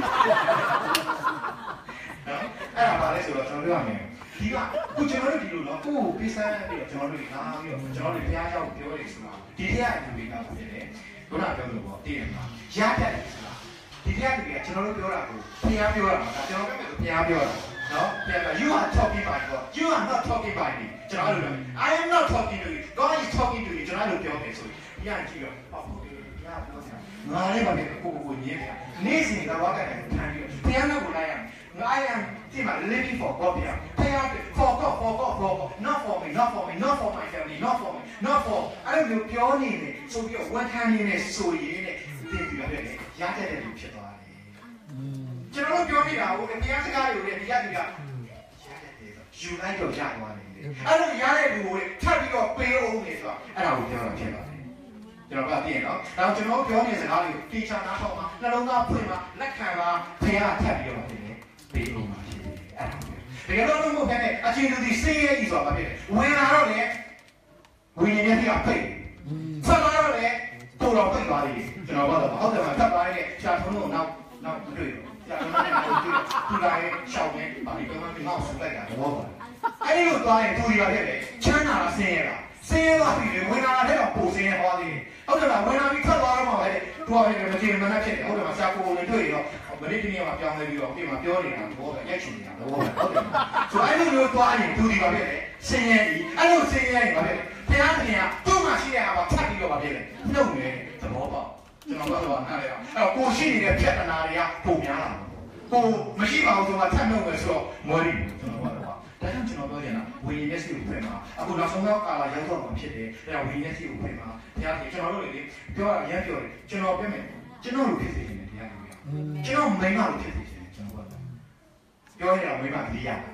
နော်အဲ့ဒါပါလဲဆိုတော့ကျွန်တော်ပြောရမယ်ဒီကခုကျွန်တော်တို့ဒီလိုနော်ကိုယ်ကိုပေးစမ်းပြီးတော့ကျွန်တော်တို့လာပြီးတော့ကျွန်တော်တို့ဘုရားကြောင့်ပြောတယ်ဆိုတာဒီထက်အတူတွေကဖြစ်တယ်ခုနပြောလို့ပေါ့တည်ရမှာရတတ်တယ်ဆိုတာဒီထက်တူကကျွန်တော်တို့ပြောတာကိုဘုရားပြောတာဒါကျွန်တော်ကဘုရားပြောတာနော် you are talking by God you are not talking by me ကျွန်တော်တို့ I am not talking to you God is talking to you ကျွန်တော်တို့ပြောတယ်ဆိုရင်ညကြည့်တော့ဟုတ်တယ်ညပြောစရာငါလည်းပါပဲကိုညင်းတယ်နေ့စဉ်ကဘာကတည်းကထမ်းပြီးဘုရားနဲ့ကိုလိုက်ရမယ် I am ဒီမှာ living for God ဗျာဘုရား for God not for me not for my family not for me not for အဲ့လိုပြောနေတယ်ဆိုပြီးတော့ဝန်ခံနေတယ်ဆိုရင်တဲ့တင်ပြီးတော့ရတဲ့တဲ့လူဖြစ်သွားတယ်ကျွန်တော်တို့ပြောနေတာကိုတရားစကားတွေကိုလည်းတရားတွေကရတဲ့ယူလိုက်တော့ရသွားတယ်အဲ့လိုရတဲ့လူကိုထပ်ပြီးတော့ပေးအောင်နေဆိုတော့အဲ့ဒါကိုပြောတာဖြစ်ပါတယ်ကျွန်တော်ကသိရင်နော်ဒါကျွန်တော်ပြောနေတဲ့စကားတွေကိုတေချာနားထောင်ပါနှလုံးသားဖွင့်ပါလက်ခံပါဖခင်ထပ်ပြီးတော့ပေးအောင်ပါဖြစ်တယ်အဲ့ဒါတကယ်တော့ဘုရားနဲ့အချင်းသူဒီစေးရဲကြီးဆိုတာဖြစ်တယ်ဝင်လာတော့လေဝိညာဉ်ရဲ့ကဖိတ်ဆက်လာတော့လေပို့တော့ဖိတ်သွားတယ်ကျွန်တော်ကတော့ဟုတ်တယ်မှာထပ်သွားတဲ့ရှာထုံးလို့နောက်မတွေ့ဘူးကြာတော့သူလာရဲ့ရှောင်းနေပါဒီကောင်ကငေါ့ဆူလိုက်တာတော့ပါအဲ့ဒီလိုသွားရင်သူတွေကဖြစ်တယ်ချမ်းသာဆင်းရဲတာဆင်းရဲသွားပြီလေဝင်လာတဲ့တော့ပိုဆင်းရဲသွားသေးတယ်ဟုတ်တယ်လားဝင်လာပြီးထွက်သွားတော့မှပဲသူကလည်းမကြည့်မနှက်ဖြစ်တယ်ဟုတ်တယ်မှာစာကိုလည်းတွေ့ရောမနေ့တနေ့မှပြောင်းလဲပြီးတော့ပြင်မှာပြောနေတာတော့ရိုက်ချင်နေတာတော့ဟုတ်တယ်ဆိုအဲ့လိုမျိုးသွားရင်သူတွေကဖြစ်တယ်ဆင်းရဲပြီအဲ့လိုဆင်းရဲရင်ပါဖြစ်တယ်ဘုရားရှင်ကသူ့မှာရှိတဲ့ဟာကထပ်ပြီးတော့ပါဖြစ်တယ်နှုတ်နေသဘောပေါက်ကျွန်တော်ကတော့နားလဲအောင်အဲ့တော့ကိုရှိနေတဲ့ဖြတ်တနာတွေကပုံများလာကိုမရှိပါဘူးဆိုတာထပ်နှုတ်မယ်ဆိုတော့မော်ရီကျွန်တော်ကတော့ဒါကြောင့်ကျွန်တော်ပြောနေတာဝိညာဉ်မျက်စိကိုဖွင့်ပါအခုနောက်ဆုံးတော့ကာလာရောက်တော့မှဖြစ်တယ်အဲ့ဒါဝိညာဉ်မျက်စိကိုဖွင့်ပါတရားကြီးကျွန်တော်တို့လေပြောရရမ်းပြောတယ်ကျွန်တော်ပြမယ်ကျွန်တော်တို့ဖြစ်စေတယ်တရားကြီးကျွန်တော်မိန်းမလို့ဖြစ်စေတယ်ကျွန်တော်ပြောရတာမိန်းမလေးရတယ်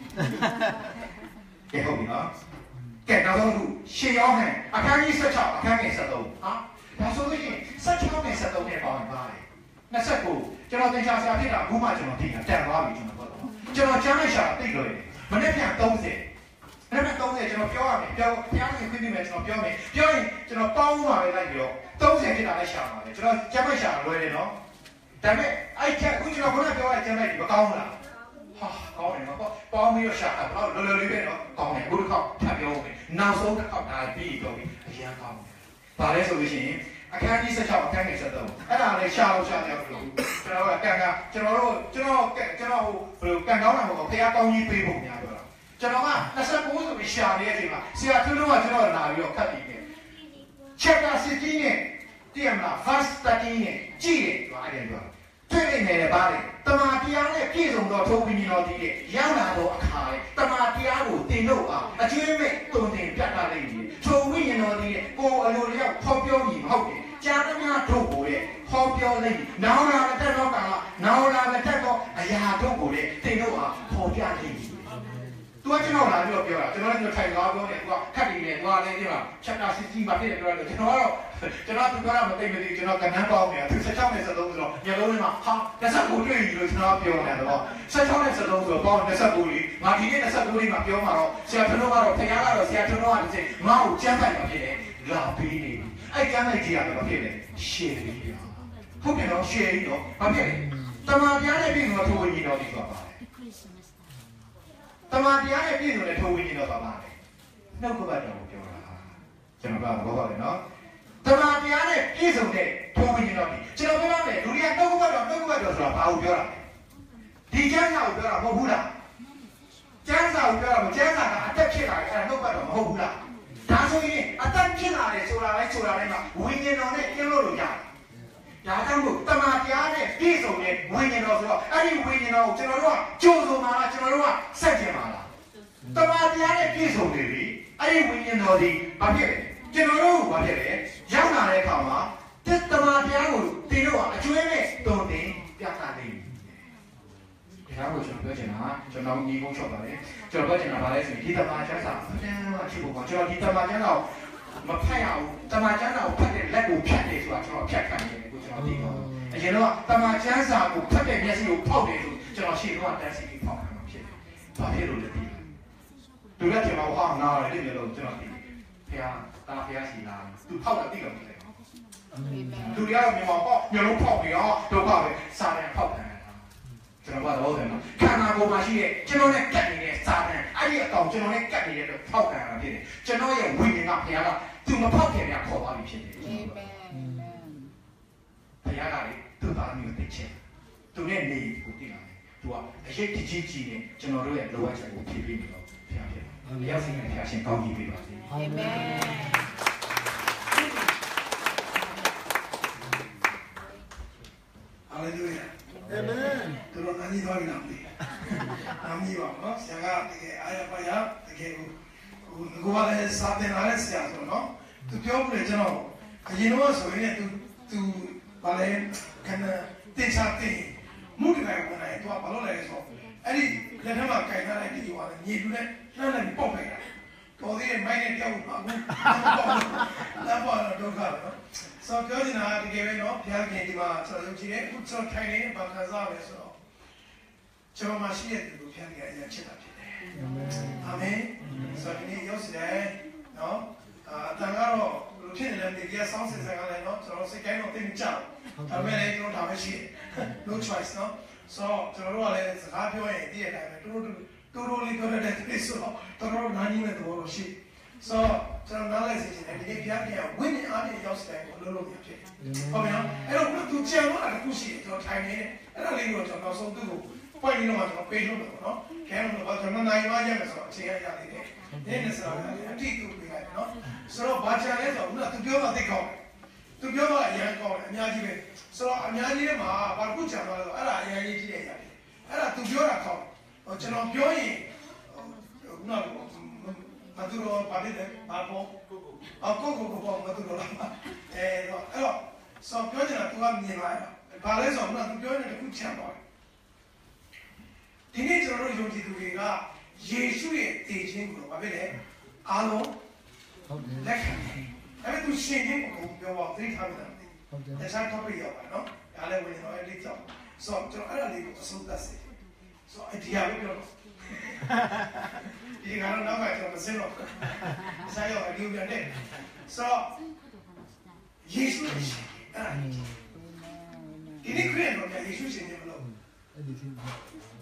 ကဲဟုတ်ပြီနော်ကဲနောက်ဆုံးခုရှေးရောက်ဟန်အခန်းကြီး16အခန်းကြီး73ဟာဒါဆိုလို့ရှိရင်16နဲ့73နဲ့ပေါင်းပါတယ်29ကျွန်တော်သင်္ချာဆရာဖြစ်တာအခုမှကျွန်တော်သိတာတက်သွားပြီကျွန်တော်ကျမ်းလိုက်ရှာသိလို့မနေ့ပြန်30အဲ့မဲ့30ကျွန်တော်ပြောရမယ်ပြောဘုရားရှင်ခွင့်ပြုမယ်ကျွန်တော်ပြောမယ်ပြောရင်ကျွန်တော်ပေါင်းပါပဲလိုက်ပြီးတော့30ဖြစ်တာလည်းရှာပါမယ်ကျွန်တော်ကျမ်းလိုက်ရှာလွယ်တယ်နော်ဒဒါပေမဲ့အဲ့ချက်ခုကျွန်တော်ခုနပြောတဲ့ကျမ်းလိုက်ဒီမကောင်းဘူးလားဟာကောင်းတယ်နော်ပေါင်းပြီးတော့ရှာတာဘယ်လိုလေးပဲနော်ကောင်းတယ်ဘုရားထပ်ပြောမယ်နောက်ဆုံးတစ်ခေါက်ဒါပြီးတော့အရင်ကောင်းတယ်ဒါလဲဆိုလို့ရှိရင်အခန်းကြီး16အခန်းငယ်73အဲ့ဒါလည်းရှာလို့ရှာတယ်ဘယ်လိုကျွန်တော်ကကန်ကကျွန်တော်ဘယ်လိုကန်ကောင်းတာမဟုတ်ဘူးဖခင်ကောင်းကြီးပေးဖို့များပြောတာကျွန်တော်က29ဆိုပြီးရှာနေတဲ့အချိန်မှာဆရာထွန်းတော့ကျွန်တော်လာပြီးတော့ခတ်ပြီးတယ် chapter 16နဲ့တည်ရမလား verse 13နဲ့ကြည့်တယ်ဘာအဲ့ဒါပြောတွေ့နေတယ်ဗါလေတမန်တရားနဲ့ပြည့်စုံသောထိုဝိညာဉ်တော်ကြီးရဲ့ရောက်လာသောအခါလေတမန်တရားကိုသင်တို့အားအကျွေးမဲ့တုံတင်ပြတ်လာလိမ့်မယ်ထိုဝိညာဉ်တော်ကြီးရဲ့ကိုယ်အလိုလျောက်ဖော်ပြောမည်မဟုတ်ဘူးကြာသမျှတို့ကိုလေဟောပြောလိမ့်မည်နောင်လာမတက်တော့ကနောင်လာမတက်တော့အရာတို့ကိုလေသင်တို့အားဖော်ပြလိမ့်မည်သူကကျွန်တော်လာပြီးတော့ပြောတာကျွန်တော်လည်းထိုင်သွားပြောတယ်သူကခက်နေတယ်သူကလည်းဒီမှာ chapter 16မှာဖြစ်တယ်ပြောတယ်ကျွန်တော်သူပြောတာမသိမသိကျွန်တော်ကဏ္ဍပေါင်းနေတာသူ16နဲ့73ဆိုတော့ညလုံးလေးမှာဟာ29တွေ့ပြီလို့ကျွန်တော်ပြောနေတယ်တော့16နဲ့73ဆိုတော့ပေါင်း29လေးငါဒီနေ့29လေးမှာပြောမှာတော့ဆရာထွန်းတို့ကတော့ဖခင်ကတော့ဆရာထွန်းတို့ကတစ်ချိန်ငါ့ကိုကြမ်းဖိုက်မှာဖြစ်တယ်လာပြီးနေအဲ့ကြမ်းဖိုက်ကြီးရတယ်ဘာဖြစ်လဲရှယ်ပြီးဟုတ်တယ်နော်ရှယ်ပြီးတော့ဘာဖြစ်လဲတမန်တရားနဲ့ပြည်တော်ထိုးဝင်ကြီးတော်ပြီးသွားပါတယ်တမန်တရားနဲ့ပြည်တော်နဲ့ထိုးဝင်ကြီးတော်သွားပါတယ်နှုတ်ကပတ်တော်ကိုပြောတာကျွန်တော်ကဘောပါလေနော်တမန်တရားနဲ့ပြည်စုံတဲ့ထိုးဝင်ကြီးတော်ပြီကျွန်တော်ပြောမယ်လူတွေကနှုတ်ကပတ်တော်ဆိုတာဘာကိုပြောတာလဲဒီကျမ်းစာကိုပြောတာမဟုတ်ဘူးလားကျမ်းစာကိုပြောတာမကျမ်းစာကအသက်ဖြစ်လာတယ်အဲ့ဒါနှုတ်ကပတ်တော်မဟုတ်ဘူးလားဒါဆိုရင်အသက်ဖြစ်လာတယ်ဆိုတာတိုင်းမှာဝိညာဉ်တော်နဲ့ကျင်းလို့ရတယ်ဒါကြောင့်မို့တမန်တရားနဲ့ပြည်စုံတဲ့ဝိညာဉ်တော်ဆိုတော့အဲ့ဒီဝိညာဉ်တော်ကိုကျွန်တော်တို့ကကြိုးစုံပါလားကျွန်တော်တို့ကဆက်ကျင်ပါလားတမန်တရားနဲ့ပြည်စုံနေပြီအဲ့ဒီဝိညာဉ်တော်ဒီဘာဖြစ်လဲကျွန်တော်တို့ဘာဖြစ်လဲရောက်လာတဲ့အခါမှာတမန်တရားကိုတင်တော့အကျွေးနဲ့တုံတင်ပြသနေတယ်ဒါကိုကျွန်တော်ပြောချင်တာကျွန်တော်ညီကုန်းချော့ပါတယ်ကျွန်တော်ပြောချင်တာဗာလဲဆိုရင်ဒီတမန်ကျမ်းစာအပြန်အဖြစ်ပေါ်ကျွန်တော်ဒီတမန်ကျမ်းစာကိုမဖတ်ရဘူးတမန်ကျမ်းစာကိုဖတ်တဲ့လက်ကိုဖြတ်တယ်ဆိုတာကျွန်တော်ဖြတ်ခံနေတယ်ကိုကျွန်တော်သိတော့အရင်တော့တမန်ကျမ်းစာကိုဖတ်တဲ့မျက်စိကိုဖောက်တယ်ဆိုကျွန်တော်ရှေ့တော့တန်းစီပြီးဖောက်ခံမှာဖြစ်တယ်။ဘာဖြစ်လို့လဲသိလား။သူလည်းကျွန်တော်ဟာနားတယ်ဒီလိုကျွန်တော်သိတယ်။ဖះတာဖះစီလာသူဖောက်တာသိတော့မသိဘူး။အာမင်။သူကတော့မြန်မာပေါ့မျိုးလုံးဖောက်ပြီးတော့ဒုက္ခပဲစာတန်ဖောက်ခံတာ။ကျွန်တော်ကတော့တယ်နော်။ခန္ဓာကိုယ်မှာရှိတဲ့ကျွန်တော်နဲ့ကပ်နေတဲ့စာတန်အဲ့ဒီအကောင်ကျွန်တော်နဲ့ကပ်နေတဲ့အတွက်ဖောက်ခံရတာဖြစ်တယ်။ကျွန်တော်ရဲ့ဝိညာဉ်ကဖះကသူမဖောက်ခင်ကခေါ်သွားပြီဖြစ်တယ်။အာမင်။ဖះကလေသူ့သားမျိုးသိချင်သူနဲ့နေကိုသိလာတယ်သူကအရေးကြီးနဲ့ကျွန်တော်တို့ရဲ့လိုအပ်ချက်ကိုဖြည့်ပေးနေတော့ဖခင်ဖြစ်တယ်။ရောက်စီနဲ့ဖခင်ကောင်းကြီးပေးပါစေ။အာမင်။ဟာလေလုယာ။အာမင်။သူတို့နိုင်သွားပြီလားမသိဘူး။နာမည်ပါနော်။ဆရာကတကယ်အားရပါရတကယ်ကိုကလည်းစာသင်လာတဲ့ဆရာဆိုတော့သူပြောလို့ကျွန်တော်အရင်တော့ဆိုရင်သူဘာလဲခဏတင်ချတင်မှုတကယ်ဝင်လာရင်သူကဘာလို့လဲဆိုအဲ့ဒီလက်ထက်မှာကြိုင်ထားတဲ့ဒီဟိုကညီတူနဲ့လှမ်းလိုက်ပေါက်လိုက်တာတော်သေးရဲ့မိုင်းနဲ့တောက်မှာအခုလာပေါ်တော့ဒုက္ခပဲနော်ဆိုပြောနေတာတကယ်ပဲနော်ဘုရားခင်ဒီမှာကျွန်တော်ယုံကြည်တယ်အခုကျွန်တော်ထိုင်နေဘာခံစားလဲဆိုတော့ကျွန်တော်မရှိတဲ့သူကိုဘုရားကအရင်ချစ်တာဖြစ်တယ်အာမင်ဆိုတော့ဒီနေ့ရောက်စီတယ်နော်တန်ကတော့လူဖြစ်နေတယ်ဒီကဆောင်းစင်စင်ကလည်းနော်ကျွန်တော်စိတ်တိုင်းတော့သိမကြောက်ဒါပေမဲ့လည်းကျွန်တော်ဒါပဲရှိတယ် no choice နော် so ကျွန်တော်တို့ကလည်းစကားပြောရင်တည့်ရတိုင်းပဲတူလေးပြောတဲ့တိဆိုတော့တော်တော်နားကြီးမဲ့တော့ရှိ so ကျွန်တော်နားလဲစီတယ်ဒီနေ့ပြပြဝိညာဉ်အားဖြင့်ရောက်စတယ်ကိုလုံးလုံးပြဖြစ်ဟုတ်ပြီနော်အဲ့တော့သူကြံတော့တခုရှိတယ်ကျွန်တော်ထိုင်နေတယ်အဲ့ဒါလေးကိုကျွန်တော်နောက်ဆုံးသူ့ကိုပွင့်ပြီးတော့ကျွန်တော်ပေးလို့ပေါ့နော်ခဲလို့ကျွန်တော်နိုင်မှရမယ်ဆိုတော့အချိန်ရရတယ်နည်းနည်းဆိုတော့အတိအကျပေးလိုက်နော်ဆိုတော့ဘာချန်လဲဆိုတော့သူပြောတော့သိကောင်းသူပြောတော့အရင်ကောင်းတယ်အများကြီးပဲဆိုတော့အများကြီးထဲမှာဘာခုချန်တော့အဲ့ဒါအရင်ကြီးကြည့်ရရတယ်အဲ့ဒါသူပြောတာကောင်းကျွန်တော်ပြောရင်နော်မတူတော့ဘာဖြစ်လဲဘာပေါ့ကိုပေါ့မတူတော့လားအဲ့တော့ဆိုပြောချင်တာသူကမြင်လာဘာလဲဆိုတော့သူပြောနေတယ်ခုချန်တော့ဒီနေ့ကျွန်တော်တို့ယုံကြည်သူတွေကယေရှုရဲ့တည်ခြင်းကိုဘာဖြစ်လဲအားလုံးလက်ခံတယ်အဲ့ဒါသူရှင်ခြင်းကိုပြောတော့သိထားတယ်ဟုတ်တယ်ဒါဆိုင် topic ရောက်ပါနော်ဒါလည်းဝင်တော့အဲ့ဒီကြောင့်ဆိုတော့ကျွန်တော်အဲ့ဒါလေးကိုအဆုံးသတ်စေဆိုတော့အဒီဟာကိုပြောတော့ဒီကတော့တော့ကျွန်တော်မစင်တော့ဆိုင်ရောက်အဒီပြန်တယ်ဆိုတော့ယေရှုရှင်အဲ့ဒါဒီဒီနေ့ခရစ်တော်ကယေရှုရှင်နေမလို့အဲ့ဒီချင်းငါ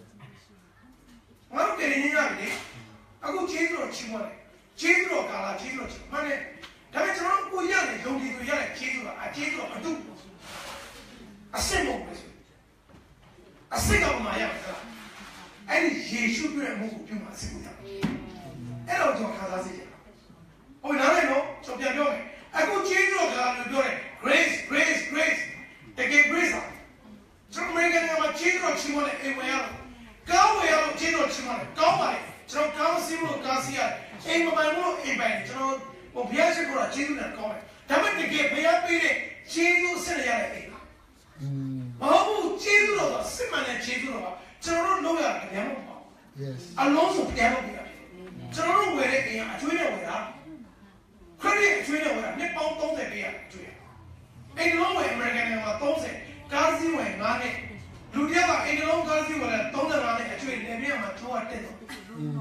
တို့တည်နေရတယ်လေအခုကျေးဇူးတော်ချီးမွမ်းတယ်ကျေးဇူးတော်ကာလာကျေးဇူးတော်ချီးမွမ်းတယ်ဒါပေမဲ့ကျွန်တော်ကိုရတယ်ယုံကြည်သူရတယ်ကျေးဇူးတော်အကျေးဇူးတော်အတုအစစ်မဟုတ်ဘူးအစစ်ကောင်မှရတယ်အဲ့ဒီယေရှုပြတဲ့မှုကိုပြုမှာစစ်ကိုရတယ်အဲ့တော့ကျွန်တော်ခံစားစေချင်တာဟိုနားလေနော်ကျွန်တော်ပြန်ပြောမယ်အခုကျေးဇူးတော်ကာလာလို့ပြောတယ် grace grace grace တကယ် grace อ่ะကျွန်တော်အမေရိကန်မှာကျေးဇူးတော်ချီးမွမ်းတယ်အိမ်ဝင်ရတော့ကောင်းဝင်ရတော့ကျေးဇူးတော်ချီးမွမ်းတယ်ကောင်းပါလေကျွန်တော်ကောင်းစီးလို့ကားစီးရအိမ်မပိုင်လို့အိမ်ပိုင်ကျွန်တော်ဘုရားရှိခိုးတာကျေးဇူးနဲ့ကောင်းတယ်ဒါပေမဲ့တကယ်ဘုရားပေးတဲ့ကျေးဇူးဆက်ရတဲ့အိမ်လားဘာလို့ကျေးဇူးတော်ကစစ်မှန်တဲ့ကျေးဇူးတော်ကကျွန်တော်တို့လုပ်ရတာတရားမဟုတ်ပါဘူး yes အလုံးစုံတရားလုပ်ပြရကျွန်တော်တို့ဝယ်တဲ့အိမ်ကအကျွေးနဲ့ဝယ်တာခရစ်အကျွေးနဲ့ဝယ်တာနှစ်ပေါင်း30ပေးရအကျွေးအိမ်လုံးဝယ်အမေရိကန်မှာ30ကားစီးဝယ်9နှစ်လူတယောက်ကအိမ်လုံးကားစီးဝယ်တာ35နှစ်အကျွေးနေပြမှာထိုးရတက်တော့ဒါ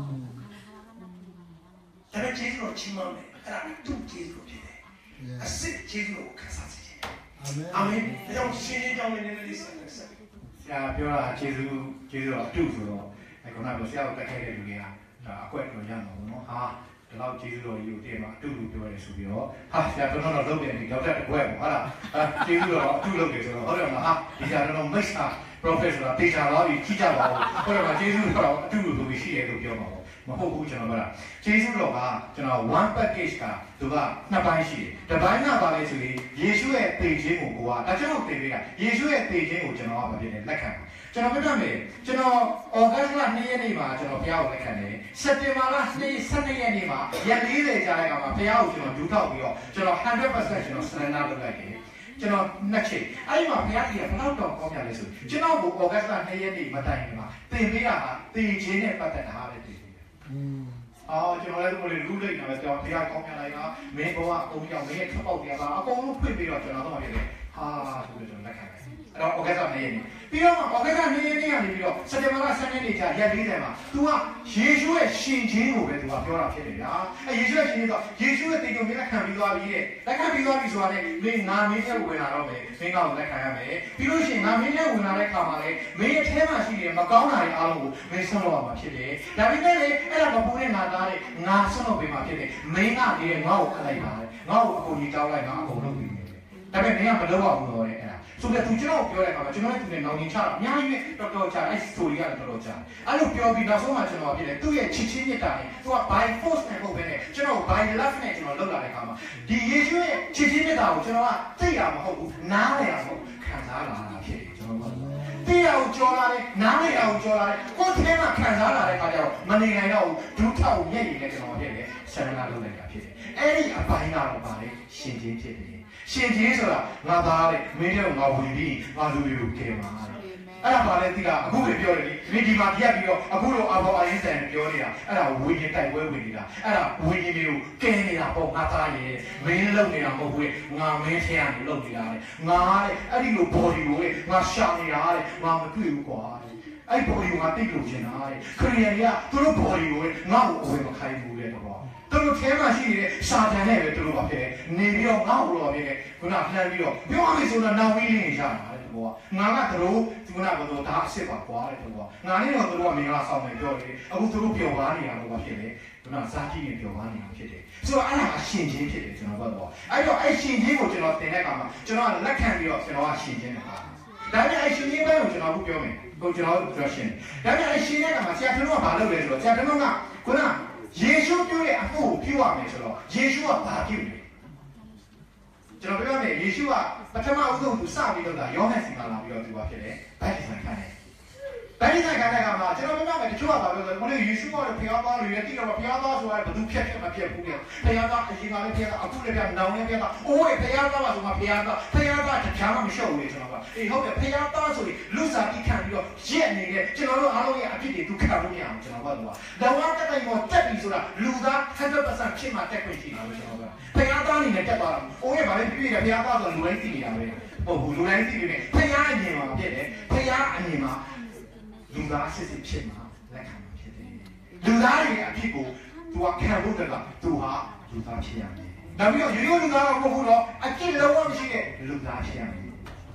ပေမဲ့ကျေးဇူးတော်ချီးမွမ်းတယ်အဲ့ဒါသူ့ကျေးဇူးဖြစ်တယ်အစစ်ကျေးဇူးကိုခံစားစေချင်တယ်အာမင်ဒါကြောင့်ရှင်ရင်ကြောင့်လည်းနည်းနည်းလေးဆက်ဆက်ဆရာပြောတာကျေးဇူးတော်အတုဆိုတော့ခုနကဆရာကိုတက်ခဲ့တဲ့လူတွေကဒါအကွက်တော်ရမှာပေါ့နော်ဟာဒီလောက်ကျေးဇူးတော်ကြီးကိုတည့်မှာအတုလို့ပြောရဲဆိုပြီးတော့ဟာဆရာတော်တော်လုပ်တယ်ဒီတော့တက်ကွက်ပေါ့ဟာလားကျေးဇူးတော်အတုလုပ်တယ်ဆိုတော့ဟုတ်တယ်မလားဟာဒီဆရာတော်မိတ်ဆွေ professor တေချာပါပြီကြီးကြပါဦးဟုတ်တယ်မကျေးဇူးတော်အတုလို့ဆိုပြီးရှိတယ်လို့ပြောမှာပေါ့မဟုတ်ဘူးကျွန်တော်ပြောတာကျေးဇူးတော်ကကျွန်တော် one package ကသူကနှစ်ပိုင်းရှိတယ်တစ်ပိုင်းကပါလဲဆိုရင်ယေရှုရဲ့သေခြင်းကိုကိုကဒါကျွန်တော်သင်ပေးတာယေရှုရဲ့သေခြင်းကိုကျွန်တော်ကမဖြစ်နဲ့လက်ခံကျွန်တော်ပြောပြမယ်ကျွန်တော်ဩဂတ်လ2ရက်နေ့မှာကျွန်တော်ဘုရားကိုလက်ခံတယ်စက်တင်ဘာလ12ရက်နေ့မှာရက်40ကြာတဲ့အခါမှာဘုရားကိုကျွန်တော်ဒူးထောက်ပြီးတော့ကျွန်တော် 100% ကျွန်တော် surrender လုပ်လိုက်တယ်ကျွန်တော်နှစ်ချိန်အဲ့ဒီမှာဘုရားကြီးကဘယ်တော့တော့ကောင်းပြလဲဆိုကျွန်တော်ကိုဩဂတ်လ2ရက်နေ့မတိုင်ခင်မှာသင်ပေးတာကသေခြင်းနဲ့ပတ်သက်တာပဲတည်အော်ကျွန်တော်လည်းဒီလိုလူလိုက်နေတာပဲကျွန်တော်ဘုရားကောင်းပြလိုက်တာမင်းဘဝအကုန်ကြောင့်မင်းရဲ့ထပ်ပေါက်တွေကပါအကုန်လုံးဖွင့်ပြီးတော့ကျွန်တော်တော့ဖြစ်တယ်ဟာဆိုပြီးကျွန်တော်လက်ခံတယ်အဲ့တော့ဩဂတ်လ2ရက်နေ့ပြီးတော့ဩဂတ်လ2ရက်နေ့ကနေပြီးတော့စက်တင်ဘာလ12ရက်နေ့ကျရက်40မှာ तू ကယေရှုရဲ့ရှင်ခြင်းကိုပဲ तू ကပြောတာဖြစ်တယ်ဗျာအဲယေရှုရဲ့ရှင်ခြင်းဆိုယေရှုရဲ့တေကိုမင်းလက်ခံပြီးသွားပြီတဲ့လက်ခံပြီးသွားပြီဆိုတာနဲ့မင်းငါမင်းရဲ့ဝင်လာတော့မယ်မင်းကောလက်ခံရမယ်ပြီးလို့ရှိရင်ငါမင်းရဲ့ဝင်လာတဲ့ခါမှာလေမင်းရဲ့အဲထဲမှာရှိတဲ့မကောင်းတာတွေအားလုံးကိုမင်းဆုံးတော့မှာဖြစ်တယ်ဒါပေမဲ့လေအဲ့ဒါမပူတဲ့ငါသားတဲ့ငါဆုံးတော့ပေးမှာဖြစ်တယ်မင်းကဒီငါ့ကိုခလိုက်ပါလေငါ့ကိုအကုန်ကြီးတောင်းလိုက်ငါအကုန်လုပ်ပြီးတယ်ဒါပေမဲ့မင်းကမလုပ်ရဘူးတော့တဲ့အဲ့ဒါဆိုတော့သူကျွန်တော်ပြောတဲ့အခါမှာကျွန်တော်လည်းသူနဲ့နောင်နေချတာအများကြီးနဲ့တော်တော်ချအဲ့ story ကလည်းတော်တော်ချအဲ့လိုပြောပြီးနောက်ဆုံးမှကျွန်တော်ဖြစ်တယ်သူ့ရဲ့ချစ်ချင်းမြတ်တာနဲ့သူက by force နဲ့ဟုတ်ပဲနဲ့ကျွန်တော် by love နဲ့ကျွန်တော်လုပ်လာတဲ့အခါမှာဒီယေရှုရဲ့ချစ်ချင်းမြတ်တာကိုကျွန်တော်ကသိရမှာမဟုတ်ဘူးနားလည်ရမှာမဟုတ်ခံစားလာတာဖြစ်တယ်ကျွန်တော်ကသိရအောင်ကြော်လာတယ်နားလည်အောင်ကြော်လာတယ်ကိုယ်ထဲမှာခံစားလာတဲ့အခါကျတော့မနေနိုင်တော့ဘူးဒုထောက်မျက်ရည်နဲ့ကျွန်တော်ဖြစ်တယ်ဆန္ဒလုပ်လိုက်တာဖြစ်တယ်အဲ့ဒီအပိုင်းကတော့ပါလေရှင်ချင်းဖြစ်တယ်ရှင်ချင်းဆိုတာငါသားတဲ့မင်းတို့ငါဝင်ပြီးငါလူတွေကိုကယ်မှာအဲ့ဒါပါလေတိကအခုပဲပြောတယ်လေမင်းဒီမှာပြတ်ပြီးတော့အခုတော့အဘောအရင်စံပြောနေတာအဲ့ဒါဝိညာဉ်တိုက်ပွဲဝင်နေတာအဲ့ဒါဝိညာဉ်တွေကိုကယ်နေတာပေါ့ငါသားရဲ့မင်းလုံနေတာမဟုတ်ဘူးငါမင်းထဲကနေလုံနေတာလေငါတဲ့အဲ့ဒီလို body ကိုလေငါရှာနေတာတဲ့ငါမတွေ့ဘူးကွာအဲ့ body ကိုငါတိတ်လို့ချင်တာတဲ့ခရီးရည်ကသူတို့ body ကိုငါ့ကိုအဝယ်မခိုင်းဘူးတဲ့တော့သူတို့ထဲမှာရှိနေတဲ့စာတန်နဲ့ပဲသူတို့ပါဖြစ်နေပြီးတော့ငါ့ကိုတော့ဖြစ်နေခုနလှမ်းပြီးတော့ပြောရမယ်ဆိုတော့နောင်ဝီးလေးနေရတာတဲ့ဘောကငါကသူတို့ခုနကတော့ဒါအစ်စ်ပါကွာတဲ့ဘောကငါနဲ့တော့သူတို့ကမင်္ဂလာဆောင်နေပြောတယ်အခုသူတို့ပျော်ကားနေတာတော့ဖြစ်တယ်ခုနဇာတိနဲ့ပျော်ကားနေတာဖြစ်တယ်ဆိုတော့အဲ့ဒါကရှင်ချင်းဖြစ်တယ်ကျွန်တော်ကတော့အဲ့တော့အဲ့ရှင်ချင်းကိုကျွန်တော်သင်တဲ့အခါမှာကျွန်တော်ကလက်ခံပြီးတော့ကျွန်တော်ကရှင်ချင်းတယ်ဟာဒါပေမဲ့အဲ့ရှင်ချင်းဘက်ကိုကျွန်တော်အခုပြောမယ်ကိုကျွန်တော်ပြောရှင်ဒါပေမဲ့အဲ့ရှင်တဲ့အခါမှာဆရာကျွန်တော်ကဘာလုပ်လဲဆိုတော့ဆရာကျွန်တော်ကခုနယေရှုပြောတဲ့အဖို့ကိုပြုရမယ်ဆိုတော့ယေရှုကဘာပြုလဲကျွန်တော်ပြောမယ်ယေရှုကပထမဦးဆုံးသူစပြီးတော့ယောဟန်စီမှာလာပြီးတော့သူကဖြစ်တယ်ဗိုက်ဆိုင်ခံတယ်ဗိုက်ဆိုင်ခံတဲ့အခါမှာကျွန်တော်ပြောမယ်တချို့ကဘာပြောလဲကိုလေယေရှုကလည်းဖျားသားတွေလည်းတိတော့ဖျားသားဆိုတာဘယ်သူဖြတ်မဖြတ်ဘူးလေဖျားသားအရင်ကလည်းဖျားသားအခုလည်းဖျားနောင်လည်းဖျားသားအိုးဖျားသားပါဆိုမှဖျားသားတရားမှမရှုပ်ဘူးလေကျွန်တော်ကအေးဟုတ်တယ်ဖျားသားဆိုရင်လူစားတိခံပြီးတော့ရက်နေတဲ့ကျွန်တော်တို့အားလုံးရဲ့အဖြစ်တွေသူခံလို့ရအောင်ကျွန်တော်ကတော့ဒါဝါတက်တိုင်းပေါ်တက်ပြီဆိုတာလူသား 100% ဖြစ်မှတက်ခွင့်ရှိတာလို့ကျွန်တော်ကဖျားသားအနေနဲ့တက်သွားတာအိုးရဲ့ဗာလေပြည့်တယ်ဖျားသားဆိုလူတိုင်းသိနေတာပဲဟုတ်ဘူးလူတိုင်းသိနေတယ်ဖျားအမြင်မှာဖြစ်တယ်ဖျားအမြင်မှာလူသားစစ်စစ်ဖြစ်မှာလက်ခံမှာဖြစ်တယ်လူသားရဲ့အဖြစ်ကိုသူကခံဖို့တက်ကသူဟာလူသားဖြစ်ရမယ်ဒါပြီးတော့ရိုးရိုးလူသားကမဟုတ်ဘူးတော့အကျင့်လုံးဝမရှိတဲ့လူသားဖြစ်ရမယ်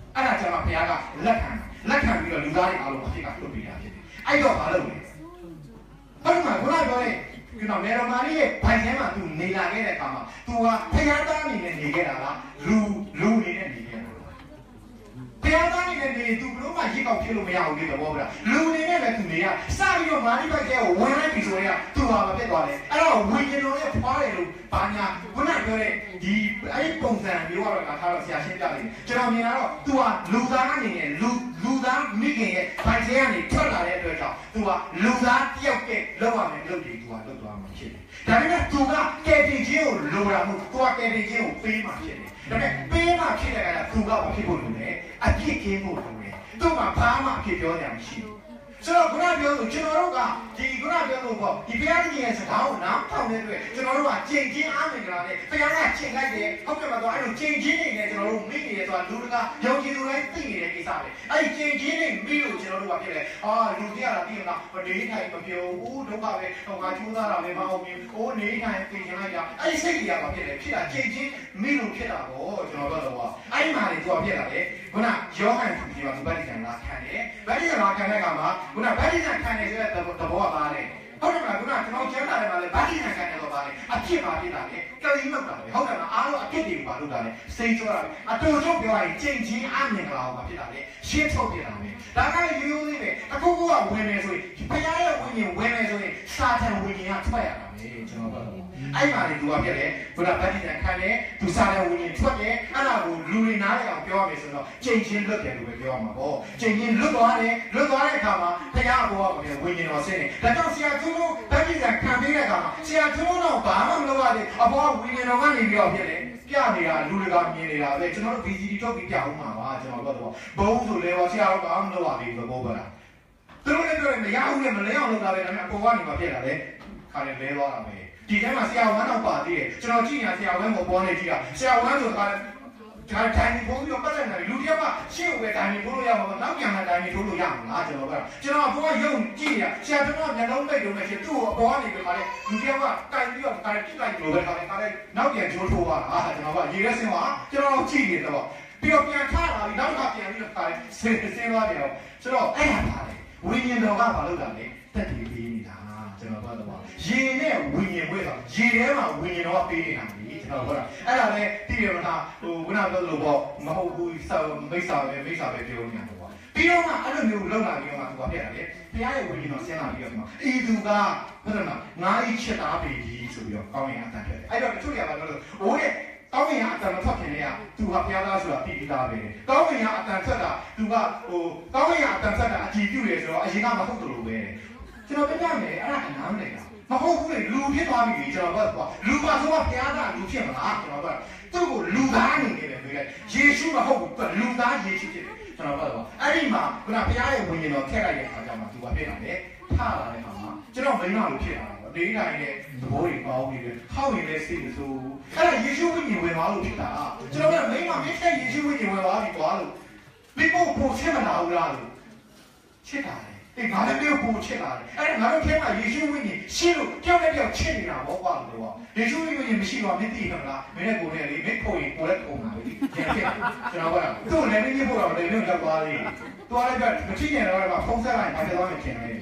အဲ့ဒါကျွန်တော်ဘုရားကလက်ခံပြီးတော့လူသားတွေအားလုံးအဖြစ်ကလွတ်ပေးတာဖြစ်တယ်အဲ့တော့မလုပ်နဲ့ဟုတ်မှာခုနပြောတဲ့ကျွန်တော်မေရမာရီရဲ့ဘိုင်ထဲမှာသူနေလာခဲ့တဲ့အခါမှာသူကဖျားသားအနေနဲ့နေခဲ့တာလားလူအနေနဲ့နေခဲ့တာဖျားသားအနေနဲ့နေသူဘလို့မှရစ်ကောက်ဖြစ်လို့မရဘူးလေဘောဗျာလူအနေနဲ့လည်းသူနေရစပြီးတော့မာရီဘိုက်ကဲကိုဝင်လိုက်ပြီဆိုရင်သူဟာမဖြစ်သွားတယ်အဲ့တော့ဝိညာဉ်တော်ရဲ့ဖွားတယ်လို့ဘာညာခုနပြောတဲ့ဒီအဲ့ပုံစံမျိုးကတော့ငါထားတော့ဆရာရှင်းပြလိုက်ကျွန်တော်မြင်တာတော့သူကလူသားအနေနဲ့လူသားမိခင်ရဲ့ဘိုက်ထဲကနေထွက်လာတဲ့အတွက်ကြောင့်သူကလူသားတယောက်ကလောက်ရမယ်လုပ်တယ်သူကလုပ်သွားမှာဖြစ်တယ်ဒါပေမဲ့သူကကယ်တင်ခြင်းကိုလိုတာမဟုတ်သူကကယ်တင်ခြင်းကိုပေးမှဖြစ်တယ်ဒါပေမဲ့ပေးမှဖြစ်တဲ့အခါကျသူကမဖြစ်ဖို့လိုတယ်အပြစ်ကင်းဖို့လိုတယ်သူ့မှာဘာမှအဖြစ်ပြောကြမှာမရှိဘူးဆိုတော့ခုနပြောလို့ကျွန်တော်တို့ကဒီခုနပြောလို့ပေါ့ဒီဘုရားကြီးရဲ့စကားကိုနားထောင်တဲ့အတွက်ကျွန်တော်တို့ကကြင်ချင်းအားမင်္ဂလာနဲ့ဘုရားကချိန်လိုက်တယ်ဟုတ်ကဲ့ပါတော့အဲ့လိုကြင်ချင်းနေနဲ့ကျွန်တော်တို့မိနေတယ်ဆိုတာလူတွေကယုံကြည်သူတိုင်းသိနေတဲ့ကိစ္စပဲအဲ့ဒီကြင်ချင်းနေမိလို့ကျွန်တော်တို့ကဖြစ်တယ်လူတွေကလာပြီးတော့နေထိုင်မပြောဘူးဒုက္ခပဲဟောငါကျိုးသားတာလည်းမဟုတ်ဘူးနေထိုင်ပြင်ချင်လိုက်တာအဲ့ဒီစိတ်တွေကမဖြစ်တယ်ဖြစ်တာကြင်ချင်းမိလို့ဖြစ်တာပေါ့ကျွန်တော်တို့ကတော့အဲ့ဒီမှာနေသူကဖြစ်လာတယ်ခုနယောဟန်သူပြောသူဗတ္တိဇံလာခံတယ်ဗတ္တိဇံလာခံတဲ့အခါမှာခုနဗတ္တိဇံခံတယ်ဆိုတဲ့သဘောကပါတယ်ဟုတ်တယ်မလားခုနကျွန်တော်ကျမ်းစာထဲမှာလည်းဗတ္တိဇံခံတယ်တော့ပါတယ်အဖြစ်ပါဖြစ်တာလေကလိမတ်တာလေဟုတ်တယ်မလားအားလုံးအဖြစ်တွေပါလို့တာလေစိတ်ကြောတာအတူတူပြောရရင်ကြင်ချင်းအမြင်ကလာအောင်ပါဖြစ်တာလေရှင်းထုတ်ပြတာလေဒါကလည်းရိုးရိုးလေးပဲအခုကဝင်နေဆိုရင်ဘုရားရဲ့ဝိညာဉ်ဝင်နေဆိုရင်စာထံဝိညာဉ်ကထွက်ရတာလေကျွန်တော်ပြောအဲ့မှာလေသူကပြတယ်ခုနဗတ္တိဇံခံတယ်သူစာထံဝိညာဉ်ထွက်တယ်အဲ့ဒါကိုလူတွေနားလည်အောင်ပြောရမယ်ဆိုတော့ကြင်ချင်းလွတ်တယ်လို့ပဲပြောရမှာပေါ့ကြင်ချင်းလွတ်သွားတဲ့အခါမှာဘုရားဘောကဝိညာဉ်တော်ဆင်းတယ်ဒါကြောင့်ဆရာသူတို့ဗတ္တိဇံခံပြီးတဲ့အခါမှာဆရာသူတို့တော့ဘာမှမလုပ်ရသေးအဘောကဝိညာဉ်တော်ကနေပြီးတော့ဖြစ်တယ်ပြနေတာလူတွေကမြင်နေတာပဲကျွန်တော်တို့ VCD ထုတ်ပြီးပြအောင်မှာပါကျွန်တော်တို့ဘုံဆိုလဲဆရာတို့ဘာမှမလုပ်ရသေးဘူးဘောကလားသူတို့လည်းပြောတယ်မရဘူးလေမလဲအောင်လုပ်တာပဲဒါပေမဲ့အပေါ်ကနေမှဖြစ်လာတယ်ခါလည်းလဲသွားတာပဲဒီထဲမှာဆရာဝမ်းတော့ပါသေးတယ်ကျွန်တော်ကြည့်နေတာဆရာဝမ်းကိုပေါ်နေကြည့်တာဆရာဝမ်းဆိုတာဒါတိုင်းဘုံပြီးတော့ပတ်သက်နေလူတယောက်ကရှေ့ကိုပဲတိုင်းထိုးလို့ရမှာပေါ့နောက်ပြန်လာတိုင်းထိုးလို့ရမှာလားကျွန်တော်ကဘုံကယုံကြည့်ရဆရာကျွန်တော်မျက်လုံးပိတ်လို့မရှိသူ့ကိုအပေါ်ကနေပြီးမှလည်းလူတယောက်ကတိုင်ပြီးတော့ဒါပြစ်လိုက်လို့ပဲခါလည်းနောက်ပြန်ထိုးထိုးသွားတာကျွန်တော်ကရေရဲစင်းပါကျွန်တော်ကြည့်နေတော့ပြီးတော့ပြန်ထားလာပြီးနောက်ကပြန်ပြီးတော့ခါလည်းဆင်းသွားတယ်ဆိုတော့အဲ့ဒါပါလေဝိညာဉ်တော်ကဘာလုပ်တာလဲတက်တည်ပြီးနေတာကျွန်တော်ကတော့ရေနဲ့ဝိညာဉ်ဝဲဆိုရေထဲမှာဝိညာဉ်တော်ကပေးနေတာလေကျွန်တော်ပြောတာအဲ့ဒါလည်းတည်ရမလားဟိုခုနပြောလို့ပေါ့မဟုတ်ဘူးမိစ္ဆာပဲပြောနေတာပေါ့ပြီးတော့မှအဲ့လိုမျိုးလောက်လာပြီးတော့မှသူကပြက်တာလေဘုရားရဲ့ဝိညာဉ်တော်ဆင်းလာပြီးတော့မှအေးသူကဟုတ်တယ်မလားငါးကြီးချက်သားပေကြီးဆိုပြီးတော့ကောင်းရင်အတန်ထွက်တယ်အဲ့တော့တချို့တွေကဘာလို့လဲဟိုတဲ့ကောင်းကင်ကအတန်မထွက်ခင်လေကသူကဘုရားသားဆိုတာပြီးပြီးသားပဲကောင်းကင်ကအတန်ထွက်တာသူကကောင်းကင်ကအတန်ထွက်တာအကြည့်ပြုတယ်ဆိုတော့အရင်ကမဟုတ်တယ်လို့ပဲကျွန်တော်ပြမယ်အဲ့ဒါကနားမလည်တာမဟုတ်ဘူးလေလူဖြစ်သွားပြီကျွန်တော်ကလူပါဆိုတော့ဘုရားသားလူဖြစ်မလားကျွန်တော်ကသူ့ကိုလူသားအနေနဲ့ပဲပြောလိုက်ယေရှုမဟုတ်ဘူးလူသားယေရှုဖြစ်တယ်ကျွန်တော်ကတော့အဲ့ဒီမှာခုနဘုရားရဲ့ဝိညာဉ်တော်ထည့်လိုက်တဲ့အခါကျမှသူကဖြစ်လာတယ်ထလာတဲ့အခါမှာကျွန်တော်မိန်းမလိုဖြစ်လာတာပေါ့ဒေးတိုင်းရဲ့သဘောတွေပေါင်းပြီးတယ်ဟောက်ရင်လည်းစိတ်မဆိုးအဲ့ဒါယေရှုဝိညာဉ်ဝင်သွားလို့ဖြစ်တာကျွန်တော်ကမိန်းမမြစ်တဲ့ယေရှုဝိညာဉ်ဝင်သွားပြီကွာလို့မိဖို့ပို့ချင်မလာဘူးလားလို့ချစ်တာလေငါလည်းမျိုးပို့ချစ်လာတယ်အဲ့ဒါငါတို့ထဲမှာယေရှုဝိညာဉ်ရှိလို့ကြောက်တဲ့ကြောက်ချစ်နေတာပေါ့ကွာလို့ယေရှုဝိညာဉ်မရှိတော့မသိဘူးလားမင်းနဲ့ကိုယ်နဲ့လေမင်းဖို့ရင်ကိုယ်လည်းပုံလာပြီကျန်ဖြစ်ကျွန်တော်ကသူ့လည်းမင်းဖို့တော့လည်းမျိုးရောက်သွားသေးသွားလိုက်တော့မချစ်ရင်တော့ဖုံးဆက်လိုက်ဘာဖြစ်သွားမှကျင်တယ်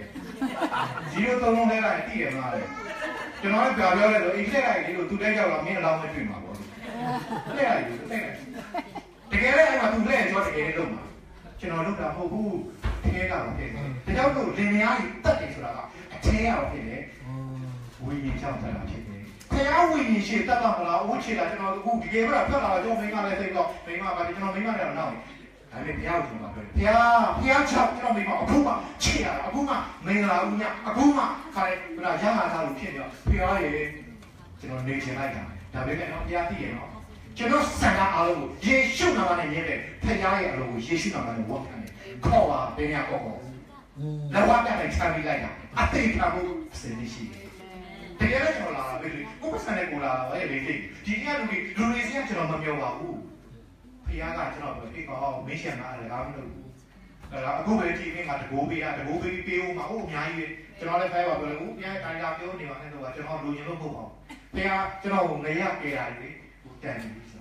0-3လုံးလဲလိုက်တည်ရမှာလေကျွန်တော်ကပြောလဲဆိုအိတ်ဆက်လိုက်လေလို့သူတက်ရောက်တော့မင်းအလောင်းမတွေ့မှာပေါ့လဲလိုက်လို့သိတယ်တကယ်လည်းအဲ့မှာသူလဲကြောတကယ်လုံးမှာကျွန်တော်လုပ်တာမဟုတ်ဘူးတကယ်ကတော့ဖြစ်တယ်ဒါကြောင့်လို့လင်မယားကြီးတတ်တယ်ဆိုတာကအထင်းရတော့ဖြစ်တယ်ဝိညာဉ်ကြောင့်တတ်တာဖြစ်တယ်ခရားဝိညာဉ်ရှိတတ်တာမလားဝှချေတာကျွန်တော်အခုဒီကေမကဖတ်လာတော့ကျွန်တော်မိန်းမလည်းသိတော့မိန်းမကကျွန်တော်မိန်းမလည်းတော့နောက်ဒါပေမဲ့ဘုရားကိုကျွန်တော်ပြောဘုရားချောက်ကျွန်တော်မိန်းမအခုမှချစ်ရတာအခုမှမင်္ဂလာဦးညအခုမှခါရဲဘုရားရဟန်းသားလို့ဖြစ်တော့ဘုရားရဲ့ကျွန်တော်နေချင်လိုက်တာဒါပေမဲ့တော့ဘုရားသိရတော့ကျွန်တော်ဆန္ဒအားလုံးကိုယေရှုနာမနဲ့ရေးတယ်ဘုရားရဲ့အလုံးကိုယေရှုနာမနဲ့ဝတ်ခံတယ်ခေါ်ပါဘယ်ညာခေါ်လောကပြတဲ့ခြံပြီးလိုက်တာအတိတ်ကမှုစင်ရှိတယ်တကယ်လည်းကျွန်တော်လာတာပဲလေကိုယ်ဆန္ဒကိုလာတာပဲလေဒီကလူတွေစီကကျွန်တော်မပြောပါဘူးဘုရားကကျွန်တော်ပြောအေးကောမင်းရှင်ကလည်းအားမလို့အခုပဲဒီနေ့ကတကိုးပေးပေးဦးမှာဟိုအများကြီးပဲကျွန်တော်လည်းဖိုင်ပါပြောလို့ဘုရားတိုင်းလာပြောနေပါနဲ့တော့ကျွန်တော်လူရင်လို့မဟုတ်ပါဘူးဘုရားကျွန်တော်ကိုငရပေးရတယ်တန်ပြီဆိုတော့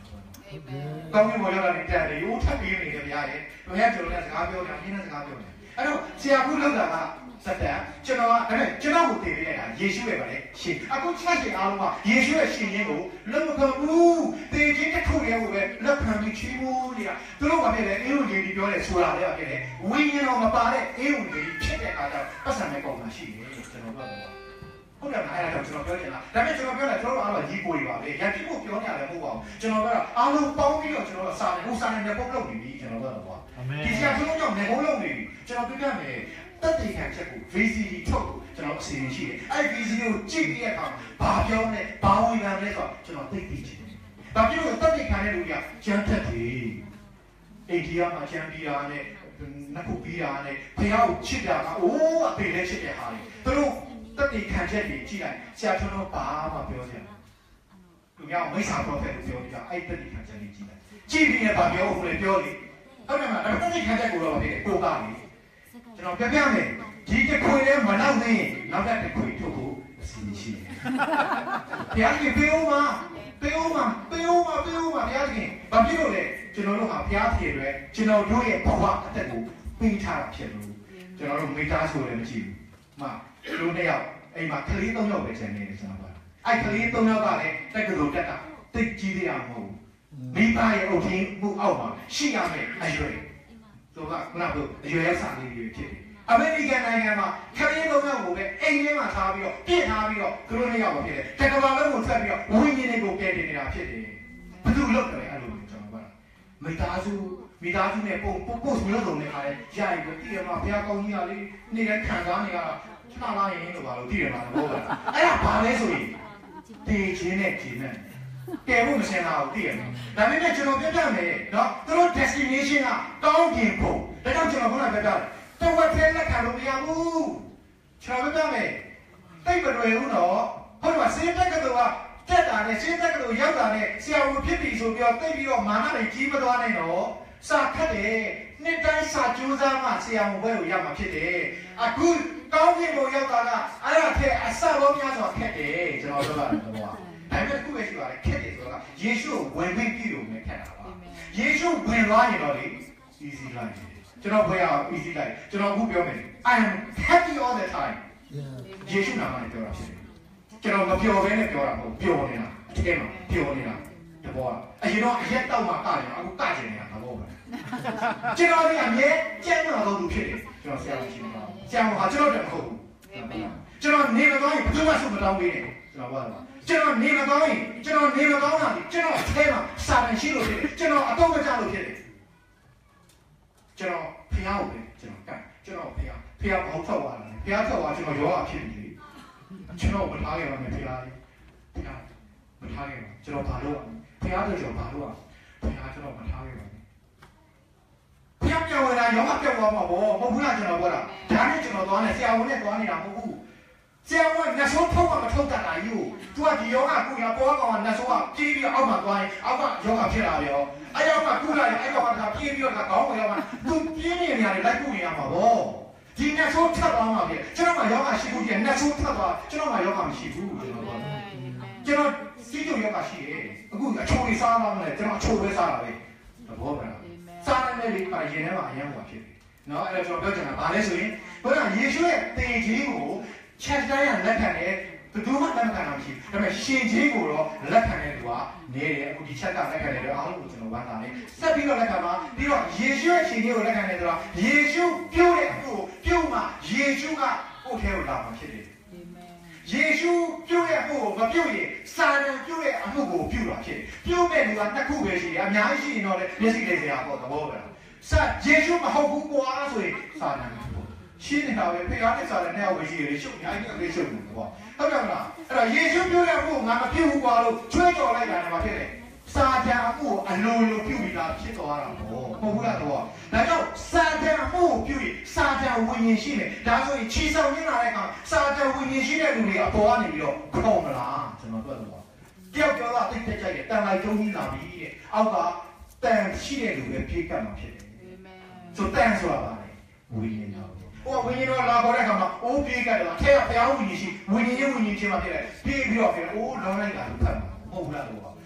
ကောင်းကင်ဘုရားကနေတက်တယ်ရိုးထပ်ပြီးနေတယ်ဗျာရဲ့ဘုရားကျွန်တော်နဲ့စကားပြောတယ်အင်းနဲ့စကားပြောတယ်အဲ့တော့ဆရာကလောက်တာကစက်တန်ကျွန်တော်ကဒါနဲ့ကျွန်တော်ကိုတည်ပေးလိုက်တာယေရှုရဲ့ပါလေရှင်အခုချက်ရှင်အားလုံးကယေရှုရဲ့ရှင်ရင်းကိုလက်မခံဘူးတည်ခြင်းတစ်ခုတည်းကိုပဲလက်ခံပြီးချီးမွမ်းနေတာသူတို့ကပြည့်တယ်အေးဝင်ကြီးပြောတယ်ဆိုတာလည်းပြည့်တယ်ဝိညာဉ်တော်မပါတဲ့အေးဝင်ကြီးဖြစ်တဲ့အခါကျတော့ပတ်စံမဲ့ပုံမှန်ရှိတယ်ကျွန်တော်ပြောတယ်ဟုတ်တယ်မအဲ့ဒါကျွန်တော်ပြောနေတာဒါပေမဲ့ကျွန်တော်ပြောတယ်ကျွန်တော်အားလုံးကြီးကိုတွေပါပဲရန်တိကိုပြောနေရတယ်မဟုတ်ပါဘူးကျွန်တော်ကအားလုံးပေါင်းပြီးတော့ကျွန်တော်စာနေဟိုစာနေပုံလုပ်နေပြီကျွန်တော်ပြောတော့ကွာဒီဆရာကျွန်တော်ကြောင့်နေပုံလုပ်နေပြီကျွန်တော်ပြပြမယ်တက်တဲ့ခံချက်ကို VCD ထုတ်ကိုကျွန်တော်အစီအစဉ်ရှိတယ်အဲ့ VCD ကိုကြည့်ပြီးတဲ့အခါဘာပြောလဲဘာဝင်လာလဲဆိုတော့ကျွန်တော်သိသိချင်တယ်ဘာဖြစ်လို့တက်တဲ့ခံတဲ့လူကကျန်းတက်တယ်အိန္ဒိယမှာကျန်းပြီးတာနဲ့နတ်ကိုပြီးတာနဲ့ဖះကိုချစ်တာကအိုးအပေလဲချစ်တဲ့ဟာတွေသူတို့တက်တဲ့ခံချက်တွေကြည့်လိုက်ဆရာကျွန်တော်ဘာမှပြောစရာသူကမိစ္ဆာပရောဖက်လို့ပြောနေတာအဲ့တက်တဲ့ခံချက်တွေကြည့်လိုက်ကြည့်ပြီးရင်ဘာပြောဦးလဲပြောလေဟုတ်တယ်မလားဒါပေမဲ့တက်တဲ့ခံချက်ကိုတော့ဖြစ်ကိုကလေကျွန်တော်ပြပြမယ်ဒီတစ်ခွေနဲ့မနောက်သေးရင်နောက်တစ်ခွေထုတ်ဖို့အစီအရှိတယ်ဘုရားကြီးပေးဦးမှာဘုရားကြီးဘာဖြစ်လို့လဲကျွန်တော်တို့ဟာဘုရားဖြစ်တယ်ကျွန်တော်တို့ရဲ့ဘဝအသက်ကိုပေးထားတာဖြစ်လို့ကျွန်တော်တို့မိသားစုလည်းမရှိဘူးမှလူတစ်ယောက်အိမ်မှာကလေး၃ယောက်ပဲကျန်နေတယ်ကျွန်တော်ပြောအဲ့ကလေး၃ယောက်ကလည်းတက်ကတူတက်တာတိတ်ကြီးရမှာမဟုတ်ဘူးမိဘရဲ့အုပ်ထင်းမှုအောက်မှာရှိရမယ်အရွယ်သူကခုနကအရွယ်ရောက်စာလေးတွေဖြစ်တယ်အမေရိကန်နိုင်ငံမှာခရီးသုံးယောက်ကိုပဲအိမ်ထဲမှာထားပြီးတော့ပြစ်ထားပြီးတော့သူတို့နှစ်ယောက်ပဲဖြစ်တယ်တက္ကသိုလ်လုံးကိုထွက်ပြီးတော့ဝိညာဉ်တွေကိုကယ်တင်နေတာဖြစ်တယ်ဘယ်သူလုပ်တယ်အဲ့လိုကျွန်တော်ပြောတာမိသားစုနဲ့ပို့မျိုးစုံနဲ့ခါရဲကြာရီပြီးတည်ရမှာဘုရားကောင်းကြီးကလေနေတဲ့ခံစားနေရတာချလာရင်လို့ပါလို့တည်ရမှာတော့ဟုတ်လားအဲ့ဒါဘာလဲဆိုရင်တည်ခြင်းနဲ့ခြင်းနဲ့ကဲဖို့မစင်တာကိုတည်ရမှာဒါပေမဲ့ကျွန်တော်ပြပြမယ်နော်သူတို့ destination ကတောင်းပြင်ဖို့ဒါကြောင့်ကျွန်တော်ခုနကပြောတယ်တော့ဝက်ထဲလက်ခံလို့မရဘူးကျွန်တော်ပြောမယ်တိတ်မလွယ်ဘူးနော်ဟုတ်ပါစေတက်ကတူကတက်တာနဲ့စေတက်ကတူရောက်တာနဲ့ဆရာဝန်ဖြစ်ပြီဆိုပြီးတော့တိတ်ပြီးတော့မာနနဲ့ကြီးမသွားနိုင်တော့စာခတ်တယ်နှစ်တိုင်းစာကြိုးစားမှဆရာဝန်ဘွဲကိုရမှာဖြစ်တယ်အခုကောင်းကင်ဘုံရောက်တာကအဲ့ဒါထက်အစပေါင်းများစွာခက်တယ်ကျွန်တော်ပြောတာတော့ဒါပေမဲ့ခုပဲရှိပါတယ်ခက်တယ်ဆိုတာကယေရှုကိုဝင်ခွင့်ပြုလို့နဲ့ခက်တာပါယေရှုဝင်သွားရင်တော့လေ easy လိုက်ကျွန်တော်ဘယ်အောင် easy လိုက်ကျွန်တော်အခုပြောမယ် I am happy all the time ယေရှုနာမနဲ့ပြောတာဖြစ်တယ်ကျွန်တော်မပျော်ဘဲနဲ့ပြောတာမဟုတ်ပျော်နေတာအထဲမှာပျော်နေတာတဘောကအရင်တော့အရက်တောက်မှကတယ်အခုကကျင်နေတာတဘောပဲကျွန်တော်လည်းအမြဲကြမ်းမာတော့သူဖြစ်တယ်ကျွန်တော်ဆရာကြီးမှာဆရာမဟာကျွန်တော်တည်းမဟုတ်ဘူးကျွန်တော်နေမကောင်းရင်ဘယ်သူမှဆုမတောင်းပေးနဲ့ကျွန်တော်ပြောတာကျွန်တော်နေမကောင်းရင်ကျွန်တော်နေမကောင်းတာကျွန်တော်အထဲမှာစာတန်ရှိလို့ဖြစ်တယ်ကျွန်တော်အတော့မကြလို့ဖြစ်တယ်ကျွန်တော်ဖျားကိုပဲကျွန်တော်ကတ်ကျွန်တော်ဖျားဘောက်ထောက်သွားတယ်ဖျားထောက်သွားကျွန်တော်ယောဂဖြစ်နေတယ်ကျွန်တော်မထားခဲ့ပါနဲ့ဖျားမထားခဲ့ပါကျွန်တော်ဘာလို့ဖျားတို့ကျွန်တော်ဘာလို့ဖျားကျွန်တော်မထားခဲ့ပါနဲ့ဖျားပြောင်းလာယောဂပြောင်းသွားမှာပေါ့မဟုတ်ဘူးလားကျွန်တော်ပြောတာဒါနဲ့ကျွန်တော်သွားနေဆရာဝန်နဲ့သွားနေတာမဟုတ်ဘူးဆရာဝန်ကနှဆိုးထုတ်မှမထုတ်တတ်တာယူသူကဒီယောဂကိုရပေါ်ကောင်ကနှဆိုးကပြေးပြီးအောက်မှာသွားရင်အောက်ကယောဂဖြစ်လာရောအဲ့ရောက်မှကုလိုက်အဲ့ကောင်ကပြေးပြီးတော့ခေါင်းကိုရောက်မှသူပြင်းနေနေရတယ်လိုက်ကုနေရမှာပေါ့ဒီနှဆိုးထပ်သွားမှာပဲကျွန်တော်ကယောဂရှိဘူးဒီနှဆိုးထပ်သွားကျွန်တော်ကယောဂမရှိဘူးကျွန်တော်စီးကျုံယောဂရှိတယ်အခုအချိုးလေးစားတော့မယ်ကျွန်တော်အချိုးပဲစားတာပဲသဘောပဲစားတဲ့လေပါရင်ထဲမှာအယံဟောဖြစ်တယ်နော်အဲ့တော့ကျွန်တော်ပြောချင်တာဗာလဲဆိုရင်ဘုရားယေရှုရဲ့တေခြင်းကိုချက်တိုင်းရလက်ခံတယ်ဘယ်သူမှလက်မခံအောင်ရှိဒါပေမဲ့ရှင်ခြင်းကိုတော့လက်ခံတဲ့သူကနေတယ်အခုဒီချက်ကလက်ခံတယ်တော့အားလုံးကိုကျွန်တော်ဝမ်းသာတယ်ဆက်ပြီးတော့လက်ခံပါပြီးတော့ယေရှုရဲ့ရှင်ခြင်းကိုလက်ခံတယ်ဆိုတော့ယေရှုပြုတ်တဲ့အမှုကိုပြုတ်မှယေရှုကကိုယ်ထဲကိုလာမှာဖြစ်တယ်ယေရှုပြုတ်တဲ့အမှုကိုမပြုတ်ရင်စာတန်ပြုတ်တဲ့အမှုကိုပြုတ်တာဖြစ်တယ်ပြုတ်မဲ့လူကနှစ်ခုပဲရှိတယ်အများကြီးရှိရင်တော့မျက်စိလေးစရာပေါ့သဘောပဲစာယေရှုမဟုတ်ဘူးကွာဆိုရင်စာတန်ရှင်းနေတာပဲဖေအားနဲ့စာနဲ့ဝေရှိရရှုပ်ညာကြီးလေးရှုပ်နေပေါ့ဟုတ်တယ်မလားအဲ့တော့ယေရှုပြောတဲ့ဘုငါမပြုတ်ဘူးကွာလို့ချွဲကြော်လိုက်တာလည်းမဖြစ်နဲ့စာတန်အမှုကိုအလိုလိုပြုတ်ပြီးသားဖြစ်သွားတာပေါ့မဟုတ်ဘူးလားတော့ဒါကြောင့်စာတန်အမှုကိုပြုတ်ရင်စာတန်ဝိညာဉ်ရှိတယ်ဒါဆိုရင်ခြေဆောင်ရင်းလာတဲ့အခါစာတန်ဝိညာဉ်ရှိတဲ့လူတွေအပေါ်ကနေပြီးတော့ခေါ်မလားကျွန်တော်ပြောတော့တယောက်ပြောတာသိတဲ့ကြိုက်တယ်တန်လိုက်တုံးကြီးလာပြီတဲ့အောက်ကတန်ရှိတဲ့လူပဲပြေးကပ်မှာဖြစ်တယ်အာမင်ဆိုတန်ဆိုတာပါလေဝိညာဉ်တော်ဟိုဝိညာဉ်တော်လာခေါ်တဲ့အခါမှာအိုးပြေးကပ်တယ်အထက်ကဘုရားဝိညာဉ်ရှိဝိညာဉ်ချင်းမှာဖြစ်တယ်ပြေးပြီးတော့အိုးလောလိုက်တာဖတ်မှာမဟုတ်လားတော့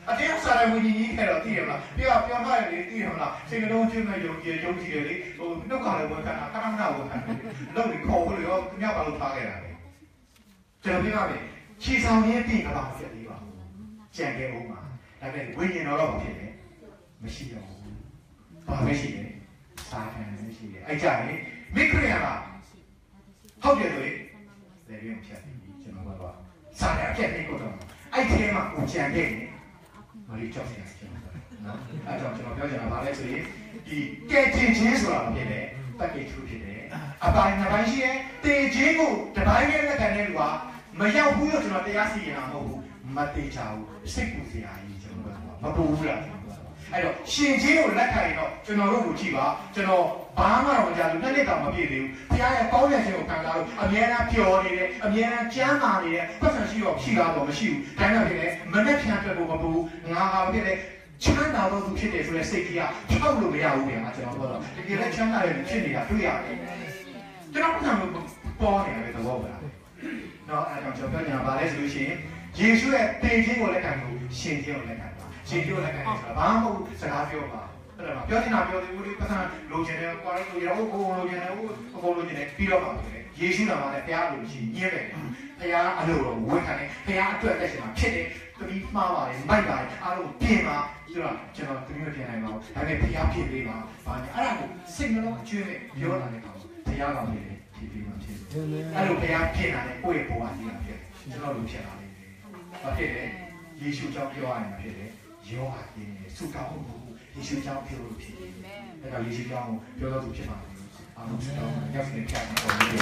တရားစားတဲ့ဝိညာဉ်ကြီးခဲ့တော့သိရမလားပြောမှလေသိရမလားစိတ်နှလုံးကျွမ်းမဲ့ယုံကြည်တယ်လေဟိုနှုတ်ခါလည်းဝန်ခံတာခဏခဏဝန်ခံတယ်လုံးပြီးခေါ်လို့ရောသူများဘာလို့ထားခဲ့တာလဲကျွန်တော်ပြောပါမယ်ခြေဆောင်ရင်းပြင်ကဘာမှဖြစ်သေးပါဘူးကြံခဲ့ဦးမှာဒါပေမဲ့ဝိညာဉ်တော်ဖြစ်တယ်မရှိတော့ဘူးဘာပဲရှိတယ်စာခံမရှိတယ်အဲ့ကြရင်မိခရိယာကဟုတ်တယ်ဆိုရင်လေရင်ဖြတ်ပြီးကျွန်တော်ကတော့စာရအပြည့်လေးကိုတော့အဲ့ဒီမှာကိုကြံခဲ့ရင်မလေးကြောက်နေတယ်နော်အဲ့တော့ကျွန်တော်ပြောချင်တာဗာလဲဆိုရင်ဒီကဲတင်ချင်းဆိုတာဖြစ်တယ်တက်ကိထုဖြစ်တယ်အပိုင်းနှစ်ပိုင်းရှိတယ်တင်ချင်းကိုတစ်ပိုင်းနဲ့လက်ခံတဲ့လူကမရောက်ဘူးလို့ကျွန်တော်တရားစီရင်တာမဟုတ်ဘူးမတေချာဘူးစိတ်ပူစရာကြီးကျွန်တော်ကမပူဘူးလားအဲ့တော့ရှင်ချင်းကိုလက်ခံရင်တော့ကျွန်တော်တို့ကိုကြည့်ပါကျွန်တော်ဘာမှတော့မကြားဘူးနှစ်နှစ်တောင်မပြည့်သေးဘူးဘုရားရဲ့ကောင်းတဲ့ခြင်းကိုခံစားလို့အမြဲတမ်းပျော်နေတယ်အမြဲတမ်းကြမ်းမာနေတယ်ပတ်စံရှိတော့ရှိတာတော့မရှိဘူးဒါကြောင့်ဖြစ်တယ်မနဲ့ဖြန့်ပြတ်ဖို့မပူငါဟာဖြစ်တယ်ချမ်းသာတော့သူဖြစ်တယ်ဆိုတဲ့စိတ်ကြီးကထောက်လို့မရဘူးဗျာကျွန်တော်ပြောတော့တကယ်လည်းချမ်းသာတယ်ဖြစ်နေတာတွေ့ရတယ်ကျွန်တော်ကပေါ်နေတယ်သဘောပါနော်အဲ့တော့ကျွန်တော်ပြောနေတာဗာလဲဆိုလို့ရှိရင်ယေရှုရဲ့တင်ခြင်းကိုလက်ခံလို့ရှင်ခြင်းကိုလက်ခံပါရှင်ခြင်းကိုလက်ခံတယ်ဆိုတာဘာမှမဟုတ်စကားပြောပါအဲ့ဒါပြောနေတာပြောသေးဘူးလေပတ်စံလိုချင်တယ်ကွာလို့ရောကိုလိုချင်တယ်ဟိုလိုချင်တယ်ပြီးတော့ပါပဲယေရှုနာမနဲ့ဘုရားလိုရှိညင်းတယ်ဘုရားအလိုတော်ဝန်ခံတယ်ဘုရားအတွက်လက်ရှင်မှာဖြစ်တယ်တတိမှားပါတယ်မိုက်ပါတယ်အားလုံးပြင်ပါဆိုတော့ကျွန်တော်တတိမပြင်နိုင်ပါဘူးဒါပေမဲ့ဘုရားဖြစ်ပေးပါဘာလဲအဲ့ဒါကိုစိတ်နှလုံးအကျွမ်းနဲ့ပြောတာလည်းကောင်းဘုရားကောင်းတယ်ဖြစ်ပြီးမှဖြစ်တယ်အဲ့လိုဘုရားဖြစ်လာတဲ့ကိုယ့်ရဲ့ဘဝကြီးကဖြစ်ကျွန်တော်တို့ဖြစ်လာတယ်ဘာဖြစ်လဲယေရှုကြောင့်ပြောရရင်ဖြစ်တယ်ယောဂရင်းနဲ့ဆုတောင်းဖို့ယေရှုကြောင့်ပြောလို့ဖြစ်တယ်အဲ့ဒါယေရှုကြောင့်ပြောတော့သူဖြစ်ပါတယ်အားလုံးဆုတောင်းညနေဖြတ်နေပေါ်နေတယ်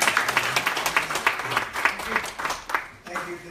Thank you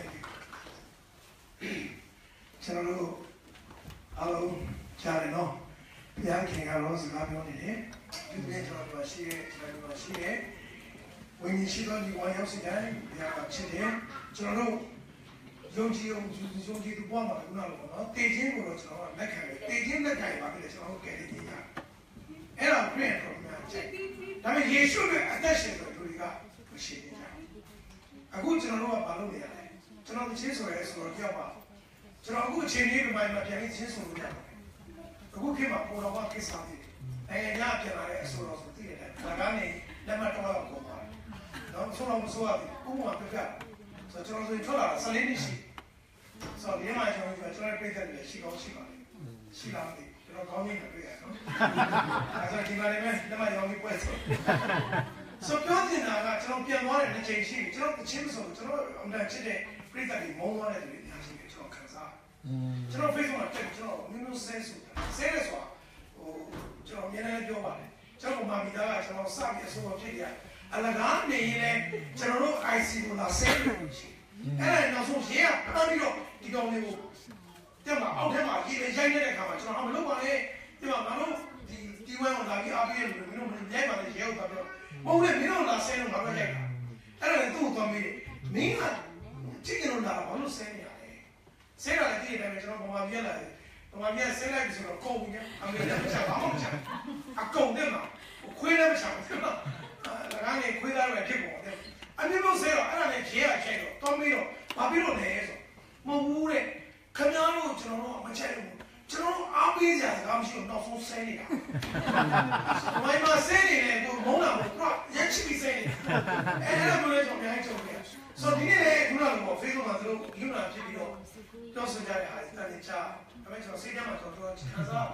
ကျွန်တော်တို့အားလုံးကြားတယ်နော်ဘုရားခင်ကတော့စကားပြောနေတယ်ဒီနေ့ကျွန်တော်တို့ရှိတယ်ကျွန်တော်တို့ရှိတယ်ဝိညာဉ်ရှိသောဒီဝါရောက်စီတိုင်းဘုရားကချစ်တယ်ကျွန်တော်တို့ယုံကြည်သူပေါ်မှာခုနကနော်တေခြင်းကိုတော့ကျွန်တော်ကလက်ခံတယ်တေခြင်းလက်ခံပါပြီလေကျွန်တော်တို့ကယ်တင်ရအဲ့တော့ပြန်တော့များချက်ဒါပေမဲ့ယေရှုရဲ့အသက်ရှင်တော်သူတွေကမရှိနေကြအခုကျွန်တော်တို့ကဘာလုပ်နေရလဲကျွန်တော်ချင်းဆိုရဲဆိုတော့ကြောက်ပါကျွန်တော်အခုအချိန်လေးဒီမှာပြန်ပြီးချင်းဆိုလို့ရတယ်အခုခေတ်မှာပေါ်တော့ကိစ္စတွေနိုင်ငံခြားပြန်လာတဲ့အဆိုတော်ဆိုသိတယ်ဒါကနေလက်မှတ်တော့ကုန်ပါတယ်တော့ဆိုတော့မဆိုရဘူးဥပမာပြပြဆိုတော့ကျွန်တော်ဆိုထွက်လာ14နှစ်ရှိဆိုတော့ဒီမှာကျွန်တော်ပြည့်တယ်ရှိကောင်းရှိပါလိမ့်ရှိလာတယ်ကျွန်တော်ကောင်းနေတယ်တွေ့ရနော်အဲဒါဒီမှာလည်းလက်မှတ်ရောင်းပြီးပွဲဆိုဆိုပြောနေတာကကျွန်တော်ပြန်သွားတဲ့တစ်ချိန်ရှိပြီကျွန်တော်တချင်းဆိုကျွန်တော်အမှန်ချစ်တဲ့ပြည့်တယ်မုန်းသွားတဲ့လူတွေအများကြီးပဲကျွန်တော်ခံစားကျွန်တော် Facebook မှာတက်ကျွန်တော်မျိုးဆဲဆိုတာဟိုကျွန်တော်မြန်နေပြောပါတယ်ကျွန်တော်မာမီသားကကျွန်တော်စပြီးအဆိုးဖြစ်ရအလကားနေရင်ကျွန်တော်တို့ IC ကိုလာဆဲလို့ရှိအဲ့ဒါနောက်ဆုံးရေကပတ်ပြီးတော့ဒီကောင်လေးကိုတက်မှာအောက်ထဲမှာရေရိုက်နေတဲ့ခါမှာကျွန်တော်မလုပ်ပါနဲ့ဒီမှာငါတို့ဒီဝဲကိုလာပြီးအားပေးရလို့မင်းတို့မရိုက်ပါနဲ့ရေကိုတော့ပြောဟုတ်လေမင်းတို့လာဆဲလို့ငါတို့ရိုက်တာအဲ့ဒါလည်းသူ့ကိုသွားမေးမင်းကကြည့်ကြလို့လာဘာလို့ဆဲနေရလဲဆဲရတဲ့ဒီတိုင်းကျွန်တော်ဘာမှပြလာတယ်ဘာမှဆဲလိုက်ပြီးဆိုတော့ကုန်ပြီအမေကမချဘာမှမချအကုန်တက်မှာခွေးလည်းမချဘူးနော်ဒါကနေခွေးသားတွေဖြစ်ပေါ်တယ်အမျိုးမျိုးဆဲတော့အဲ့ဒါနဲ့ရေကချိုက်တော့တောင်းပြီးတော့ဘာဖြစ်လို့လဲဆိုမဟုတ်ဘူးတဲ့ခင်ဗျားတို့ကျွန်တော်တို့မချိုက်ဘူးကျွန်တော်အားပေးကြစကားမရှိတော့နောက်ဆုံးဆဲနေတာ။မိုင်းမဆဲနေတယ်ကိုမုန်းတာကိုတော့ရက်ချပြီးဆဲနေတယ်။အဲ့ဒါမျိုးလေးကျွန်တော်များကြီးကြုံတယ်။ဆိုတော့ဒီနေ့လည်းခုနက Facebook မှာသူတို့ယူနာဖြစ်ပြီးတော့တော့စကြတဲ့ဟာတွေတန်းချာဒါပေမဲ့ကျွန်တော်စိတ်ထဲမှာကျွန်တော်ခံစား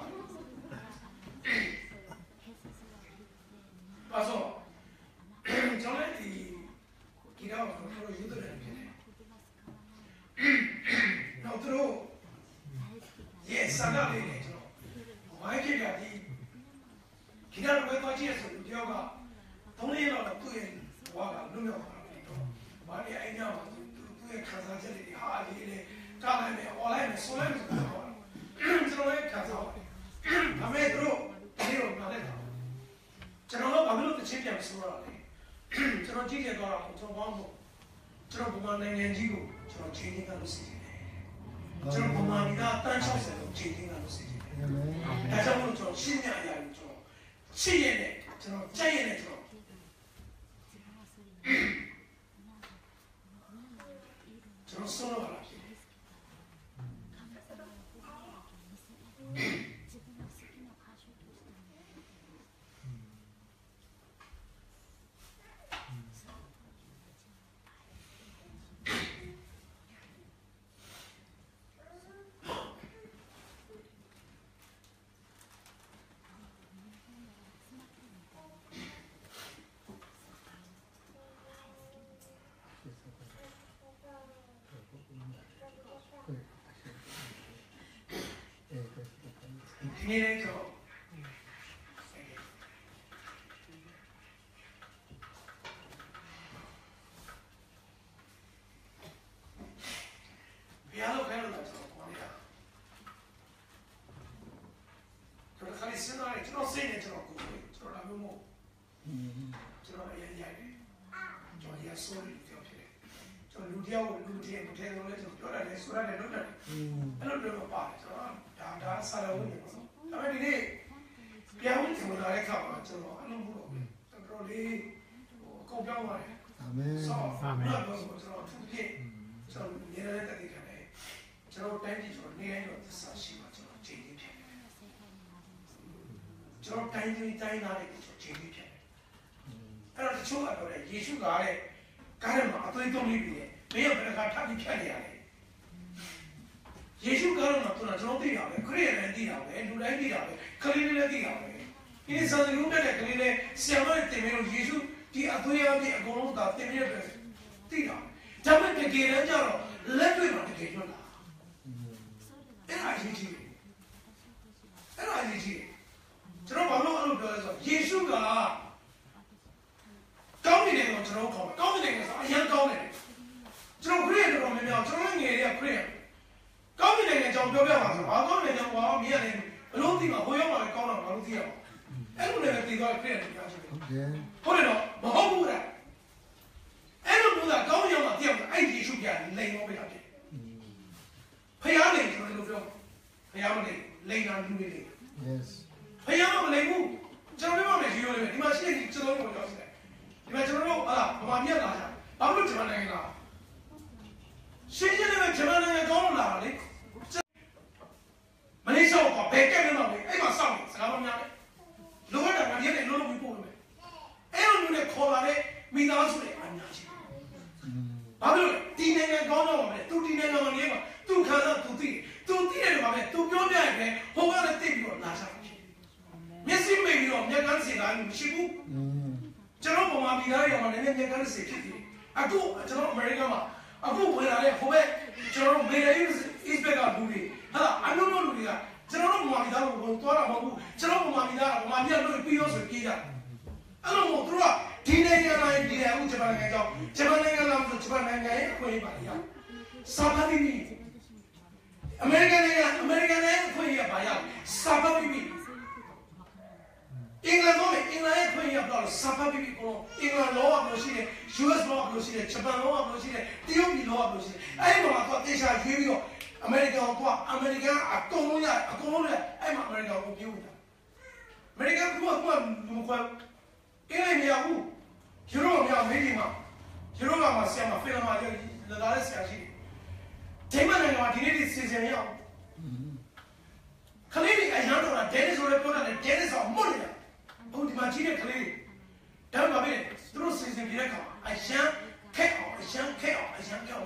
ပါဆိုကျွန်တော်ဒီတော့ကျွန်တော်ယူတယ်ဖြစ်တယ်။နောက်သူတို့ Yes, I'm not in it. Why did I be? He got away by Jesus, Yoga. Only about 2 years. Waga, no, why I know to a Kazan, hardly, Kalan, all I am so long. So I cut out. I made through zero, not at all. General, I look the champion slowly. General Giga got up to one. General Command and Jigo, General changing the city. 저는 고마합니다. 다른 차원에서 제기하는 것이지. 다시한번 저 신의 아니야 저 치예네 저는 짜예네 저. 저는 써놓아라. ဒီနေ့လည်းကျွန်တော်ဘယ်လိုလဲလို့ကျွန်တော်ပြောရကျွန်တော်ခါလေးစဉ်းစားတယ်ကျွန်တော်စိတ်နဲ့ကျွန်တော်ကိုယ်ကျွန်တော်လာမျိုးမို့ကျွန်တော်အရင်ရိုက်တယ်ကျွန်တော်ရဆိုးတယ်ပြောဖြစ်တယ်ကျွန်တော်လူတယောက်ကိုလူတယောက်ကိုထဲတော့လဲကျွန်တော်ပြောရတယ်ဆိုရတယ်လုပ်တယ်အဲ့လိုတော့ပါတယ်ကျွန်တော်ဒါဆရာဝန်တွေပေါ့ဒါပေမဲ့ဒီနေ့ပြောင်းဝင်လာတဲ့ခါမှာကျွန်တော်အလုံးဘူးတော့တော်တော်လေးဟိုကောက်ပြောင်းသွားတယ်အာမင်အာမင်ကျွန်တော်သူပြည့်ကျွန်တော်နေရာတဲ့တည်းကနေကျွန်တော်တိုင်းပြည်ကျွန်တော်နေရာတော့သစ္စာရှိမှကျွန်တော်ချိန်နေဖြစ်တယ်ကျွန်တော်တိုင်းပြည်တိုင်းသားတွေကျွန်တော်ချိန်နေဖြစ်တယ်အဲ့တော့တချို့ကတော့ယေရှုကတဲ့ကားထဲမှာအသွေးသွင်းပြီးတယ်မင်းကဘယ်ကထပ်ပြီးဖြတ်နေရလဲယေရှုကားတော့ကျွန်တော်သိတာပဲခရစ်ယာန်လည်းသိတာပဲလူတိုင်းသိတာပဲခလေးလေးလည်းသိတာပဲဒီစံရုံးတဲ့ကလေးလေးဆရာမတင်ပြီးတော့ယေရှုဒီအသွေးအပြည့်အကုန်လုံးကတင်ပြီးတော့သိတာဒါပေမဲ့တကယ်တမ်းကျတော့လက်တွေ့မှာတကယ်လွတ်လာအဲ့ဒါရေးကြည့်အဲ့ဒါရေးကြည့်ကျွန်တော်ဘာလို့အဲ့လိုပြောလဲဆိုတော့ယေရှုကကောင်းနေတယ်ကိုကျွန်တော်ခေါ်ကောင်းနေတယ်ဆိုအရင်ကောင်းနေတယ်ကျွန်တော်ခရစ်တော်များများကျွန်တော်ငယ်တွေကခရစ်ကောင်းနေတယ်ကြောင့်ပြောပြပါဆိုဘာကောင်းနေတယ်ဘာမရနိုင်ဘလို့သိမှာဟိုရောက်မှလည်းကောင်းတော့ဘာလို့သိရအောင်အဲ့လိုလည်းသိသွားခရစ်တော်ပြောချင်တယ်ဟုတ်တယ်တော့မဟုတ်ဘူးလားအဲ့လိုမျိုးကကောင်းရောက်မှသိအောင်အဲ့ယေရှုပြလိန်မောပေးတာဖြစ်ဖယားနေကျွန်တော်တို့ပြောဖယားမနေလိန်တာလူတွေလေ yes ဖယားမလိန်ဘူးကျွန်တော်ပြောမယ်ဒီလိုလေဒီမှာရှိတဲ့ကျွန်တော်တို့ပြောတယ်ဒီမှာကျွန်တော်တို့ဗမာပြည်လာကြဘာလို့ကျွန်တော်နိုင်ငံလာရှင်းရှင်းလေးကျွန်တော်နိုင်ငံကောင်းလို့လာတာလေမလေးရှားကဘယ်ကဲနေတော့လေအဲ့မှာစောင့်နေစကားမများနဲ့လိုရတာငါရက်နဲ့လုံးလုံးပြီးပို့လို့မယ်အဲ့လိုမျိုးနဲ့ခေါ်လာတဲ့မိသားစုတွေအများကြီးဘာလို့လဲဒီနိုင်ငံကောင်းတော့မယ်သူဒီနိုင်ငံမှာနေမှာသူခံစားသူသိတယ်လို့ပါပဲသူပြောပြရင်ပဲဟိုကလည်းသိပြီးတော့လာကြတယ်မျက်စိမိတ်ပြီးတော့မျက်ကန်းစီလာလို့မရှိဘူးကျွန်တော်ပုံမှန်ပြည်သားတွေမှာလည်းမျက်ကန်းစီဖြစ်တယ်အခုကျွန်တော်အမေရိကန်မှာအခုဝင်လာတဲ့ဟိုဘက်ကျွန်တော်တို့မေရီအစ်ဘက်ကလူတွေဟာအလုံးလုံးလူတွေကကျွန်တော်တို့ပုံမှန်ပြည်သားတွေကိုသွားတာမဟုတ်ဘူးကျွန်တော်ပုံမှန်ပြည်သားကပုံမှန်ပြည်လို့ပြီးရောဆိုပြေးကြအဲ့လိုမို့သူတို့ကဒီနိုင်ငံတိုင်းဒီအခုဂျပန်နိုင်ငံကြောင့်ဂျပန်နိုင်ငံလာဆိုဂျပန်နိုင်ငံရဲ့အခွင့်အရေးပါရစာဖတ်ပြီးအမေရိကန်နိုင်ငံအခွင့်အရေးပါရစာဖတ်ပြီးအင်္ဂလန်တော့အင်္ဂလန်ရဲ့ခွင့်ရတော့စာဖတ်ပြီးကိုအင်္ဂလန်လောကလို့ရှိတယ် US လောကလို့ရှိတယ်ဂျပန်လောကလို့ရှိတယ်တရုတ်ပြည်လောကလို့ရှိတယ်အဲ့ဒီမှာတော့တေချာရွေးပြီးတော့အမေရိကန်ကအမေရိကန်အကုန်လုံးအဲ့မှာအမေရိကန်ကိုပြောနေတာအမေရိကန်ကလူမခွဲအင်းလည်းမရဘူးယူရိုမရမေးဒီမှာယူရိုကမှာဆရာမဖိလမာရဲ့လာတဲ့ဆရာရှိတယ်ဒီမှာနိုင်ငံမှာဒီနေ့ဒီစီစဉ်ရအောင်ခလေးတွေအရန်တော့ဒဲနစ်ဆိုလည်းပြောတာလေဒဲနစ်ဆိုမွတ်နေတာဘုံဒီမှာကြီးတဲ့ခလေးတွေဒါမှမဟုတ်သူတို့စီစဉ်ပြတဲ့ခါအရန်ခက်အောင်ဆိုမပေးဘူးဟဲ့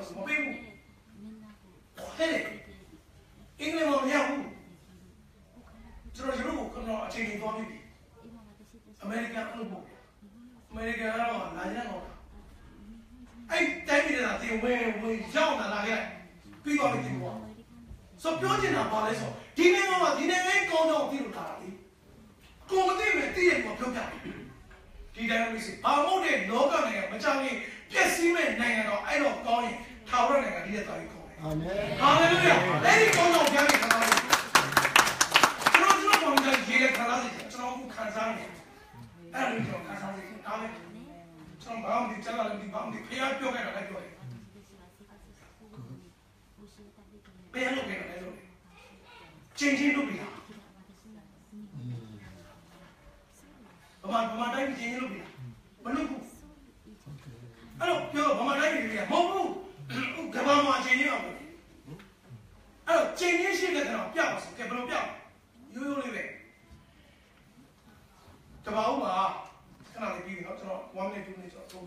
အင်္ဂလိပ်မှာမရဘူးကျွန်တော်ယူရိုကတော့အချိန်ကြီးသွားပြီအမေရိကန်အလုပ်ပို့အမေရိကန်ကတော့လာရအောင်အဲ့တိုင်းပြည်ကတင်ဝင်ရောက်လာခဲ့ပြီးတော့ပြီးတော့ဆိုပြောချင်တာပါလဲဆိုဒီနိုင်ငံမှာဒီနိုင်ငံကောင်းတော့ပြီးလို့လာတာလေကိုမသိမဲ့တည့်ရကိုပြောပြတယ်ဒီတိုင်းမျိုးစီဘာမို့တဲ့လောကနိုင်ငံမကြောက်ရင်ပြည့်စည်မဲ့နိုင်ငံတော့အဲ့တော့ကောင်းရင်ထာဝရနိုင်ငံဒီတဲ့တော်ကြီးကောင်းတယ်အာမင်ဟာလေလုယာအဲ့ဒီကောင်းတော့ပြန်ပြီးခါသားလို့ကျွန်တော်ဘာလို့ရေးရခါသားစီကျွန်တော်ခံစားနေအဲ့လိုကျွန်တော်ခံစားနေဒါပဲကျွန်တော်ဘာမှမကြားလာလို့ဒီဘာမှမဖျားပြောခဲ့တာလည်းပြောတယ်ဘယ်လိုလဲလို့ချင်းလုပ်ပြီလားဘာမှတိုင်းချင်းလုပ်ပြီလားမလုပ်ဘူးအဲ့တော့ပြောဘာမှတိုင်းပြီမဟုတ်ဘူးကဘာမှချင်းရအောင်အဲ့တော့ချင်းရရှိတဲ့ကတော့ပြပါစို့ကဲဘယ်လိုပြရိုးရိုးလေးပဲကဘာဦးမှာခဏလေးပြီးတော့ကျွန်တော်1 minute 2 minute ကျွန်တော်သုံးတာ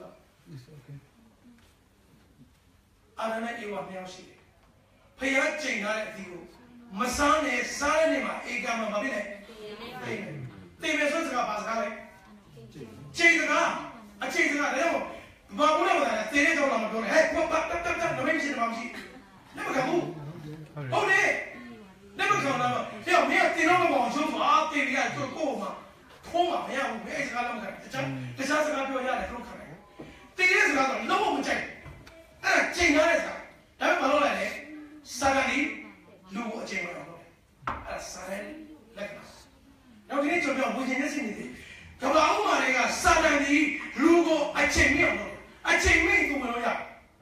အားနဲ့အေဝါမြောက်ရှိတယ်ဖျားချိန်ထားတဲ့အသီးကိုမစားနဲ့စားတဲ့နေမှာအေကံမှာမဖြစ်နဲ့တေမယ်ဆိုစကားပါစကားလေချိန်စကားအချိန်စကားလည်းဘာဘူးလဲမလားတေးတဲ့တော့မပြောနဲ့ဟဲ့ပတ်နမိတ်ရှိတယ်မရှိလက်မခံဘူးဟုတ်တယ်လက်မခံဆောင်တော့ဟဲ့မင်းကတင်တော့မပေါအောင်ရှုံးဆိုအာတင်ရတော့ကို့မှာထိုးမှာမရဘူးမင်းအဲ့စကားလုံးခံတခြားစကားပြောရတယ်တို့ခံတယ်တင်ရစကားတော့လုံးဝမကြိုက်အဲ့ချိန်ရတဲ့စကားဒါပေမဲ့မလုပ်လိုက်လေစာကနေလူကိုအချိန်မတော့အဲ့စာရဲလက်ပါနောက်ဒီနေ့ကျွန်တော်ဝင်ခြင်းနဲ့စီနေတယ်ကဘာဥမာတွေကစာတန်ဒီလူကိုအချိန်မြအောင်လုပ်အချိန်မြင့်သူမလို့ရ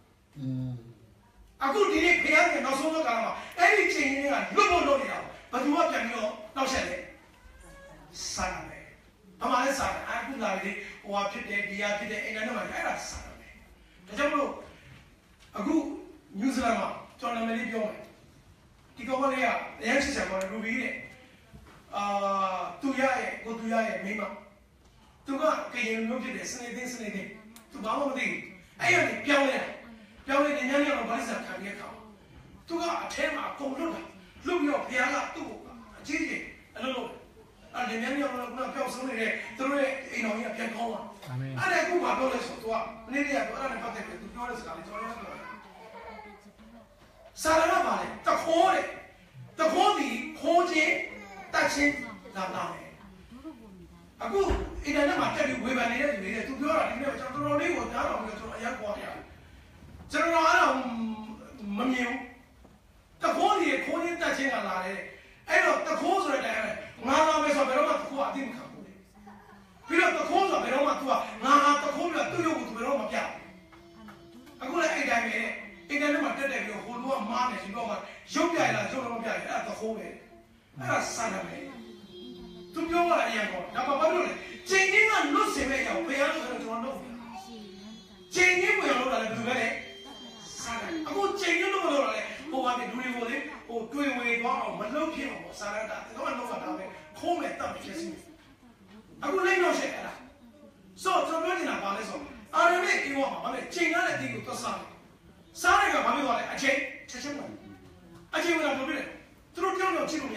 အခုဒီနေ့ဖျားတဲ့နောက်ဆုံးတော့ကမှာအဲ့ဒီချိန်ရင်းကလွတ်ဖို့လုပ်နေတာဘယ်သူကပြန်ပြီးတော့နောက်ဆက်လဲစာတယ်အမှန်လည်းစာတယ်အခုလာပြီဟိုဟာဖြစ်တယ်ဒီဟာဖြစ်တယ်အင်တာနက်မှာအဲ့ဒါစာတယ်ဒါကြောင့်မလို့အခုနယူးဇီလန်မှာကျွန်တော်နာမည်လေးပြောမယ်ဒီကောင်မလေးကရမ်းချစ်ချင်ပါတယ်ရူဘီတဲ့သူရရဲ့ကိုသူရရဲ့မိမသူကကရင်မျိုးဖြစ်တယ်စနေသိသူဘာမှမသိဘူးအဲ့ရနေပြောင်းလဲညညတော့ဘာလို့စားခံရခါသူကအထဲမှာအကုန်လွတ်ပြီးတော့ဘုရားကသူ့ကိုအကြီးကြီးအလုပ်လုပ်အဲ့ဒီညညတော့ကပြောင်းဆုံးနေတဲ့သူတို့ရဲ့အိမ်တော်ကြီးကပြန်ကောင်းသွားအဲ့ဒါကဘာပြောလဲဆိုတော့သူကနေ့တည်းကအဲ့ဒါနဲ့ပတ်သက်ပြီးသူပြောတဲ့စကားလေးကျွန်တော်ပြောစာရဏပါလေတခိုးတယ်တခိုးဒီခိုးခြင်းတက်ချင်းလာတယ်အခုအင်တာနက်မှာတက်ပြီးဝေဖန်နေတဲ့လူတွေသူပြောတာဒီနေ့ကျွန်တော်တော်လေးကိုကြားတော်ပြီးတော့ကျွန်တော်အရက်ပေါ်ရတယ်ကျွန်တော်အဲ့တော့မမြင်ဘူးတခိုးဒီခိုးခြင်းတက်ချင်းလာတယ်အဲ့တော့တခိုးဆိုတဲ့ငါလာမယ်ဆိုတော့ဘယ်တော့မှတခိုးအသိမခံဘူးပြီးတော့တခိုးဆိုဘယ်တော့မှ तू ကငါဟာတခိုးပြီးတော့သူ့ရုပ်ကို तू ဘယ်တော့မှမပြအခုလည်းအဲ့တိုင်းပဲအင်တာနက်မှာတက်ပြီးတော့ဟိုလူကမားနေဒီတော့မှရုပ်ပြရလားရုပ်တော့မပြရအဲ့ဒါတခိုးပဲအဲ့ဒါစတယ်ပဲသူပြောရတဲ့အရင်ကတော့ဒါမှဘာလို့လဲချိန်ကြီးကလွတ်စင်မဲ့ရောက်ဘယ်ရလို့ဆိုတော့ကျွန်တော်လုပ်ချိန်ကြီးကိုရောက်လာတယ်ဘယ်လိုလဲစားတယ်အခုချိန်ကြီးလို့မလုပ်ရလဲဟိုဘာဖြစ်လူတွေကိုလေဟိုတွေ့ဝေသွားအောင်မလုပ်ဖြစ်အောင်ပေါ့စားရတာတော့မလုပ်တာပဲခုံးမဲ့တပ်ဖြစ်စီအခုလိမ့်တော့ရှက်အဲ့ဒါဆိုတော့ကျွန်တော်ပြောနေတာပါလဲဆိုအာရမေအေးဝါမှာဗာလေချိန်ကားတဲ့ဒီကိုသွားစားတယ်ကဘာဖြစ်သွားလဲအချိန်ချက်ချင်းဝင်အချိန်ဝင်လာပြောပြတယ်သူတို့ကြောက်တော့ကြည့်လို့မရ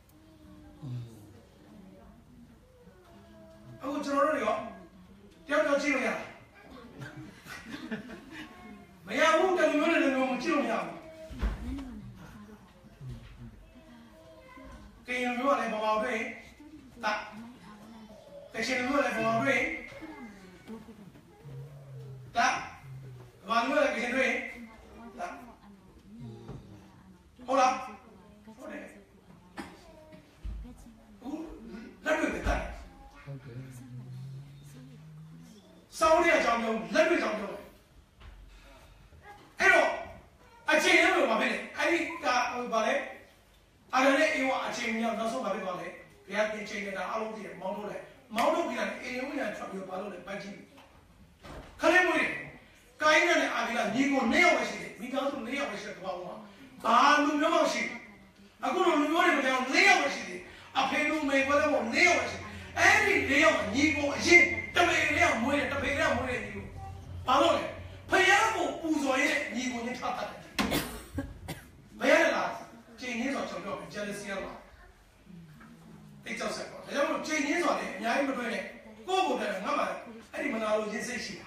အခုကျွန်တော်တို့ရောတယောက်တော့ကြည့်လို့ရတယ်မရဘူးတလူမျိုးနဲ့လူမျိုးမကြည့်လို့မရဘူးကရင်မျိုးကလည်းပေါ်တွေ့တာကချင်မျိုးလည်းပေါ်တွေ့တာဘာမျိုးလည်းကချင်တွေ့တာဟုတ်လားဟုတ်တယ်လက်တွေ့ပဲတာစောင်းတဲ့အကြောင်းမျိုးလက်တွေ့ကြောင်းမျိုးအဲ့တော့အချိန်နဲ့ဘာဖြစ်လဲအဲ့ဒီကဘာလဲအဲ့ဒါနဲ့အေးဝအချိန်မျိုးနောက်ဆုံးဘာဖြစ်သွားလဲဘုရားပြင်ချိန်နေတာအလုံးကြီးမောင်းထုတ်လိုက်ပြီးတာအေးဝညာထွက်ပြီးဘာလို့လဲပိုက်ကြည့်ခလေးမွေးကိုင်းနဲ့အာဒီလာညီကို2ယောက်ပဲရှိတယ်မိသားစု2ယောက်ပဲရှိတယ်ဘာလို့ဘာလူမျိုးမှရှိအခုလူမျိုးတွေမပြောင်း2ယောက်ပဲရှိတယ်အဖေလူမေကွဲတော့2ယောက်ပဲရှိအဲ့ဒီ2ယောက်ညီကိုအရင်တပေလေးမွေးတယ်တပေလေးမွေးတယ်ညီကိုဘာလို့လဲဖယားကိုပူဇော်ရဲ့ညီကိုနဲ့ထားတတ်တယ်ဘယ်ရလားချိန်ရင်းဆိုကျွန်တော်ပြော jealousy ရလားတိတ်ကြောက်ဆက်ပေါ့ဒါကြောင့်မို့ချိန်ရင်းဆိုတယ်အများကြီးမတွေ့နဲ့ကိုယ့်ကိုယ်တည်းငါမှအဲ့ဒီမနာလို့ရင်းစိတ်ရှိတာ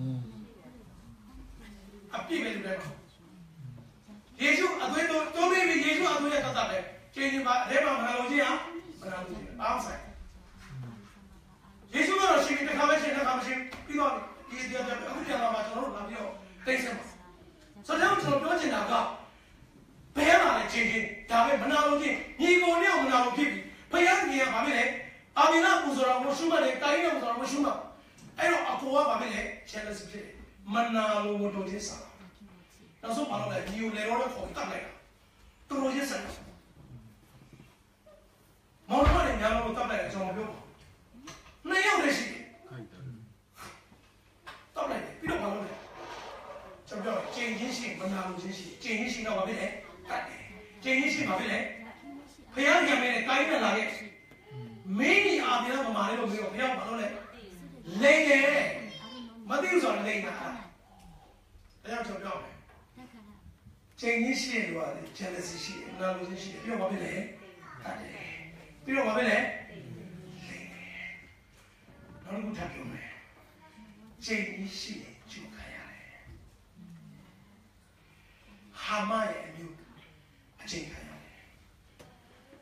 အပြည့်ပဲလို့ပြောယေရှုအသွေးတိုးပြီးယေရှုအသွေးရတတ်တယ်ချိန်ရင်းပါအဲ့မှာမနာလို့ချင်းဟာမနာလို့ချင်းအောင်ဆိုင်ယေရှုကတော့ရှင်တစ်ခါပဲရှင်တစ်ခါမရှိပြီးတော့ဒီအခုပြန်လာမှကျွန်တော်တို့လာပြီးတော့တိတ်ဆက်ပါဆိုတော့ကျွန်တော်ပြောချင်တာကဘယ်မှာလဲချင်းဒါပဲမနာလို့ချင်းညီကိုနဲ့မနာလို့ဖြစ်ပြီဘုရားကြီးကဘာဖြစ်လဲအာမင်နာပူဇော်တော်ကိုရှုမှတ်တယ်တိုင်းနဲ့ပူဇော်တော်ကိုရှုမှတ်အဲ့တော့အကိုကဘာဖြစ်လဲ challenge ဖြစ်တယ်မနာလို့မတော်ချင်းစားနောက်ဆုံးဘာလို့လဲညီကိုလေတော့ခေါ်တတ်လိုက်တာတော်ချင်းစားမောင်တော်နဲ့ညာလို့တတ်လိုက်တယ်ကျွန်တော်ပြောပါနှစ်ယောက်တည်းရှိတယ်တော့လိုက်ပြီးတော့ဘာလို့လဲကျွန်တော်ပြောချိန်ချင်းရှိမနာလို့ချင်းရှိချိန်ချင်းရှိတော့ဘာဖြစ်လဲတတ်တယ်ချိန်ချင်းရှိဘာဖြစ်လဲဖယားညံမဲ့တိုင်းနဲ့လာခဲ့မင်းကြီးအာပြန်မမာလေးလို့ပြောဖယားဘာလို့လဲလိန်တယ်မသိဘူးဆိုတော့လိန်တာဒါကြောင့်ကျွန်တော်ပြောမယ်ချိန်ချင်းရှိတယ်လို့ကလေ jealousy ရှိတယ်မနာလို့ချင်းရှိတယ်ပြီးတော့ဘာဖြစ်လဲတတ်တယ်ပြီးတော့ဘာဖြစ်လဲနောက်တစ်ခုထပ်ပြောမယ်ချိန်ကြီးရှိတယ်ကျုပ်ခံရတယ်ဟာမရဲ့အမျိုးအချိန်ခံရတယ်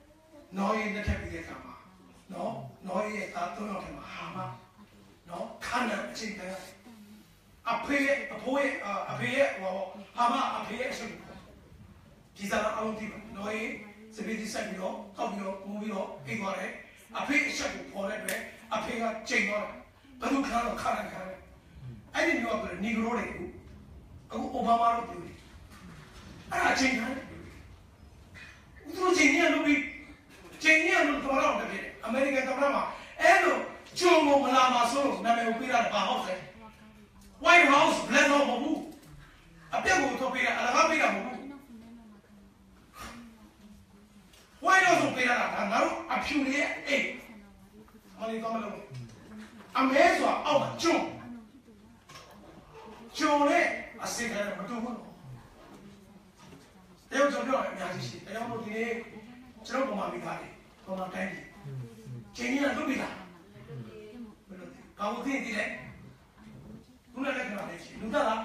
နော်ရဲ့လက်ထက်ပြီးတဲ့အခါမှာနော်ရဲ့သား3ယောက်ထဲမှာဟာမနော်ခါနန်အချိန်တည်းအဖေရဲ့ဟာမအဖေရဲ့အချိန်ဒီစားအောင်ဒီနော်ရဲ့စပီဒီဆိုင်ပြီးတော့တောက်ပြီးတော့မူပြီးတော့အိတ်သွားတယ်အဖေအချက်ကိုပေါ်တဲ့အတွက်အဖေကချိန်သွားတယ်ဘယ်လိုခါတော့ခါနန်ခါတယ်အဲ့ဒီမျိုးကနီဂရိုတွေကိုအခုအိုဘားမားတို့ပြောတယ်အဲ့ဒါချိန်တယ်သူတို့ချိန်ရလို့ပြီးချိန်ရလို့တော်တော့တယ်အမေရိကန်သမ္မတမှာအဲ့လိုဂျုံကိုမလာမှာဆိုလို့နာမည်ကိုပေးတာဘာဟုတ်လဲ White House ဘလက်တော့မဟုတ်ဘူးအပြက်ကိုထုတ်ပေးတာအလကားပေးတာမဟုတ်ဘူး White House ကိုပေးတာကငါတို့အဖြူရဲ့အိတ်မလေးတော့မလို့အမဲဆိုအောက်ဂျုံနဲ့အစိမ်းနဲ့မတူဘူးတယောက်ကျွန်တော်အများကြီးရှိတယ်တယောက်တို့ဒီနေ့ကျွန်တော်ပုံမှန်မိသားတယ်ပုံမှန်တိုင်းတယ်ချိန်ရလုပ်ပြီးလားဘာလို့သိတယ်လဲခုနကလည်းပြောတယ်လူသားလား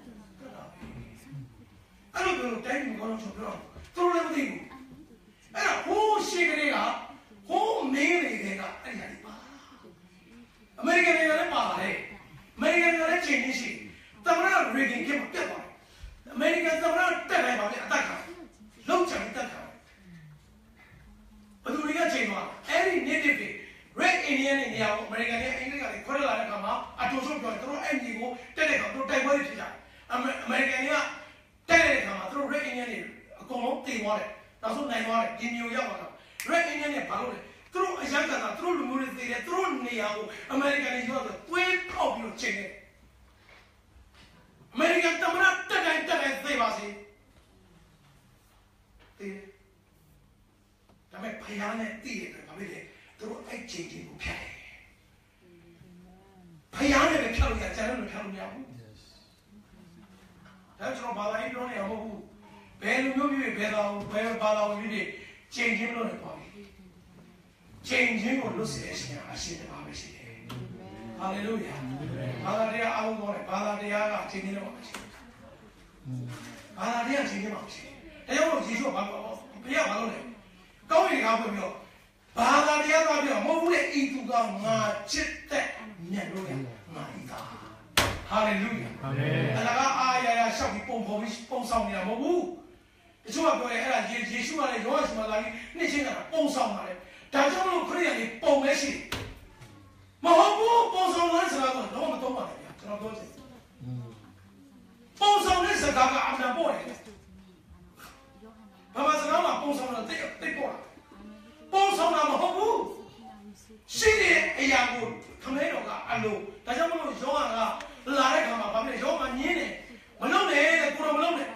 အဲ့လိုပြောတိုင်းကိုတော့ကျွန်တော်သူတို့လည်းမသိဘူးအဲ့ဒါဟိုးရှိကလေးကဟိုးမင်းတွေကအဲ့ဒီဟာဒီပါအမေရိကန်တွေကလည်းပါတယ်အမေရိကန်တွေကလည်းချိန်နေရှိသမ္မတရေဂင်ကပြတ်သွားတယ်အမေရိကန်သမ္မတတက်လိုက်ပါပြီအတက်ခါလောက်ချင်တက်ခါဘယ်သူတွေကချိန်သွားအဲ့ဒီ native တွေ red indian တွေနေရာကိုအမေရိကန်နဲ့အင်္ဂလိပ်ကလည်းခွဲလာတဲ့အခါမှာအတူဆုံးပြောတယ်သူတို့အဲ့ဒီကိုတက်တဲ့ကောင်သူတို့တိုက်ပွဲတွေဖြစ်ကြတယ်အမေရိကန်ကတက်တဲ့အခါမှာသူတို့ red indian တွေအကုန်လုံးတင်သွားတယ်နောက်ဆုံးနိုင်သွားတယ်ဒီမျိုးရောက်လာတော့ red indian တွေဘာလို့လဲသူတို့အရန်ကတာသူတို့လူမျိုးတွေသိတယ်သူတို့နေရာကိုအမေရိကန်တွေရောက်တော့သွေးပေါက်ပြီးတော့ချိန်တယ်အမေရိကန်သမ္မတတက်တိုင်းသိပါစေသိဒါပေမဲ့ဖယားနဲ့တည်တယ်ဘာဖြစ်လဲသူတို့အဲ့ချိန်ကိုဖြတ်တယ်ဖယားနဲ့ပဲဖြတ်လို့ရကျန်လို့ဖြတ်လို့မရဘူးဒါကျွန်တော်ဘာသာရေးပြောနေရမဟုတ်ဘူးဘယ်လူမျိုးမျိုးဘယ်ဘာသာဝင်တွေချိန်ချင်းလို့လည်းပေါ့ချိန်ချင်းကိုလွတ်စေတဲ့ရှင်အရှင်တပါးပဲရှိတယ်ဟာလေလုယာဘာသာတရားအားလုံးပေါ်တယ်ဘာသာတရားကချိန်ချင်းတော့ပါရှိတယ်ဘာသာတရားချိန်ချင်းပါရှိတယ်တရားကိုယေရှုကဘာလို့ဘုရားဘာလို့လဲကောင်းရင်ကားပြပြီးတော့ဘာသာတရားသွားပြီးတော့မဟုတ်ဘူးလေဤသူကငါချစ်တဲ့မြတ်လို့ရငါဤသားဟာလေလုယာအာမင်အလကားအာရရှောက်ပြီးပုံဆောင်နေတာမဟုတ်ဘူးတချို့ကပြောတယ်အဲ့ဒါယေရှုကလည်းယောဟန်မှာလာပြီးနှစ်ချင်းကပုံဆောင်တာလေဒါကြောင့်လို့ခရစ်ယာန်တွေပုံမဲရှိမဟုတ်ဘူးပုံဆောင်တဲ့စကားကတော့မတော့ပါနဲ့ဗျာကျွန်တော်ပြောချင်ပုံဆောင်တဲ့စကားကအမှန်ပေါ့လေဘာမှစကားမှာပုံဆောင်တာတိတ်ပေါ့လားပုံဆောင်တာမဟုတ်ဘူးရှိတဲ့အရာကိုခမဲတော်ကအလိုဒါကြောင့်မလို့ယောဟန်ကလာတဲ့ခါမှာဘာဖြစ်လဲယောဟန်ညင်းတယ်မလုပ်နဲ့တဲ့ကိုတော့မလုပ်နဲ့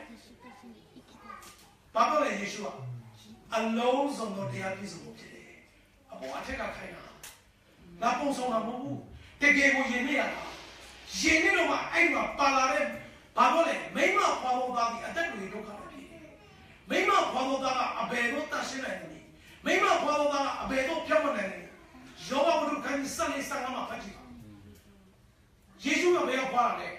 ဘာပြောလဲယေရှုကအလုံးစုံသောတရားပြည့်စုံဖို့ဖြစ်တယ်အပေါ်အထက်ကခိုင်းတာငါပုံဆောင်တာမဟုတ်ဘူးတကယ်ကိုယဉ်နေရတာယဉ်နေတော့မှအဲ့မှာပါလာတဲ့ဘာပြောလဲမိမခွာဖို့သားဒီအသက်တွေဒုက္ခတွေဖြစ်တယ်မိမခွာဖို့သားကအဘယ်တော့တတ်ရှင်းနိုင်တယ်မိမခွာဖို့သားကအဘယ်တော့ပြောင်းမနိုင်တယ်ယောဘဝတို့ခိုင်းစနေစံမှာဖတ်ကြည့်ယေရှုကဘယ်ရောက်ခွာလဲ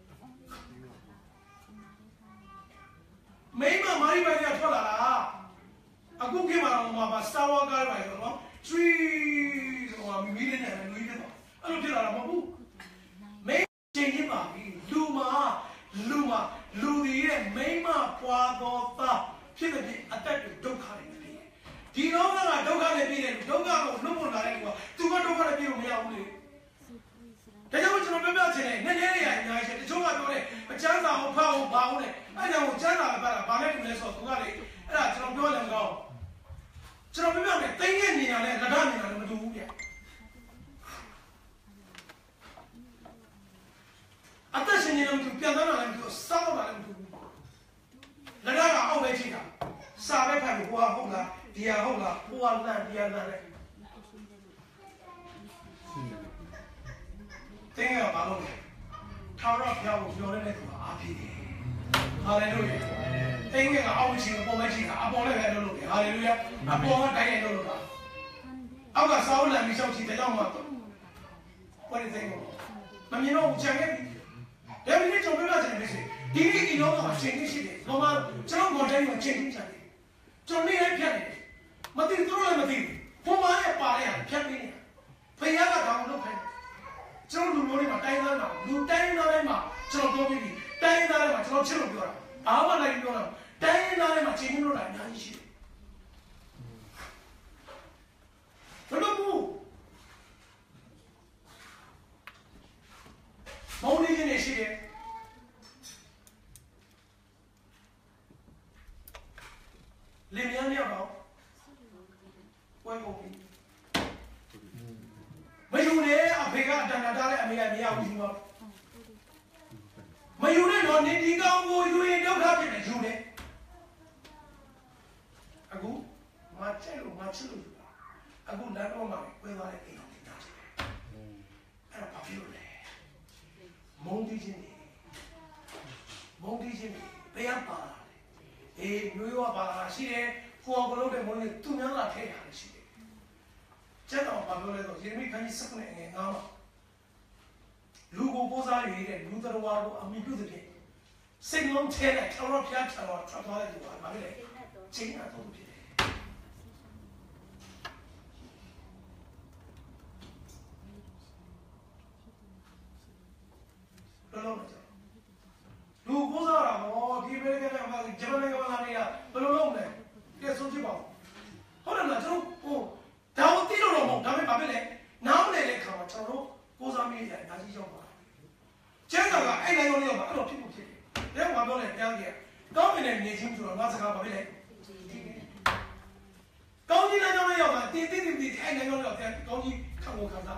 မိမမာရိပိုင်ကထွက်လာတာအခုခေတ်မှာတော့မှာစတာဝါကားပါရောနော်3ဆိုတာမီးလေးနဲ့လူကြီးတွေပေါ့အဲ့လိုဖြစ်လာတာမဟုတ်ဘူးမိချိန်ချင်းပါပြီလူတွေရဲ့မိမပွားတော့သားဖြစ်တဲ့အတက်တွေဒုက္ခတွေဖြစ်ဒီလောကကဒုက္ခတွေပြည့်တယ်ဒုက္ခကိုလွတ်ဖို့လာတဲ့ကွာသူကဒုက္ခတွေပြည့်လို့မရဘူးလေဒါကြောင့်ကျွန်တော်ပြောပြချင်တယ်နည်းနည်းလေးအများကြီးတချို့ကပြောတယ်အချမ်းသာကိုဖောက်ဖို့ဘာလို့လဲအဲ့ဒါကိုချမ်းသာပဲပါတာဘာလဲတူလဲဆိုတော့သူကလေအဲ့ဒါကျွန်တော်ပြောတယ်ကောကျွန်တော်ပြောပြမယ်တင်းရဲ့နေရာနဲ့လက်ထနေရာနဲ့မတူဘူးဗျအသက်ရှင်နေလို့ပြန်သွားတာလည်းမတူစောက်တာလည်းမတူဘူးလက်ထကအောက်ပဲချိန်တာစာပဲဖတ်လို့ဟိုဟာဟုတ်လားဒီဟာဟုတ်လားဟိုဟာလန့်ဒီဟာလန့်လေတင်းကဘာလို့လဲထာဝရဘုရားကိုပြောနေတဲ့သူကအားဖြစ်တယ်ဟာလေလုယာတင်းကအောက်ချင်းပေါ်မဲ့ချင်းကအပေါ်လည်းပဲလုပ်လို့ဟာလေလုယာအပေါ်ကတိုင်းနဲ့လုပ်လို့တာအောက်ကစောင်းလန်ပြီးရှောက်ချီတဲ့ကြောင့်မှဘာလဲတင်းကိုမမြင်တော့ချန်ခဲ့ပြီဒါပေမဲ့ကျွန်တော်ပြောချင်တယ်ဒီနေ့ဒီလောကမှာချိန်ကြီးရှိတယ်ဘာမှကျွန်တော်ကိုယ်တိုင်မှာချိန်ကြီးချင်တယ်ကျွန်တော်နေရပြတ်တယ် mà tin tôi là mà tin hôm nay bà này phép đi phải nhớ là thằng nó phải trong lúc này mà tay nó nào lúc tay nó đây mà trong tôi đi tay nó đây mà trong chưa được rồi áo mà này rồi tay nó đây mà chỉ nó lại nhá gì nó bu mau đi cái này gì đấy liền nhá nhá đó quay ngồi mấy chú này à phải cả đàn đàn lại mấy ao gì mà mấy chú này nó nên đi cao ngồi chú ấy đâu khác cái chú này aku macam aku nak orang mana quay lại cái nó cái nào cái nó bao nhiêu này mong đi gì bây giờ bà nuôi hoa bà xí đấy hoa cái lúc đấy mong đi tụi nó là thế nào xí đấy chắc là bà nói là gì mấy cái sắc này nghe ngon lu cô bố ra đi đấy lu tao hoa cô ami cứ thế sinh long thế này theo nó phía theo nó theo nó thì bà nói đấy chính là tôi biết lu bố ra là đi về cái này mà giờ này cái này là bao lâu này cái số chỉ bảo hôm nay là chúng đào tí đâu mà đào mấy bà biết đấy nấu này để khảo cho nó bố ra mi này là gì cho mà chứ nào là anh này còn nhiều mà anh đâu thích một gì nếu mà bao này đeo gì có cái này nghe清楚了我是搞bà biết đấy có gì này cho nó nhiều mà tí anh này còn nhiều thì có gì không có cảm giác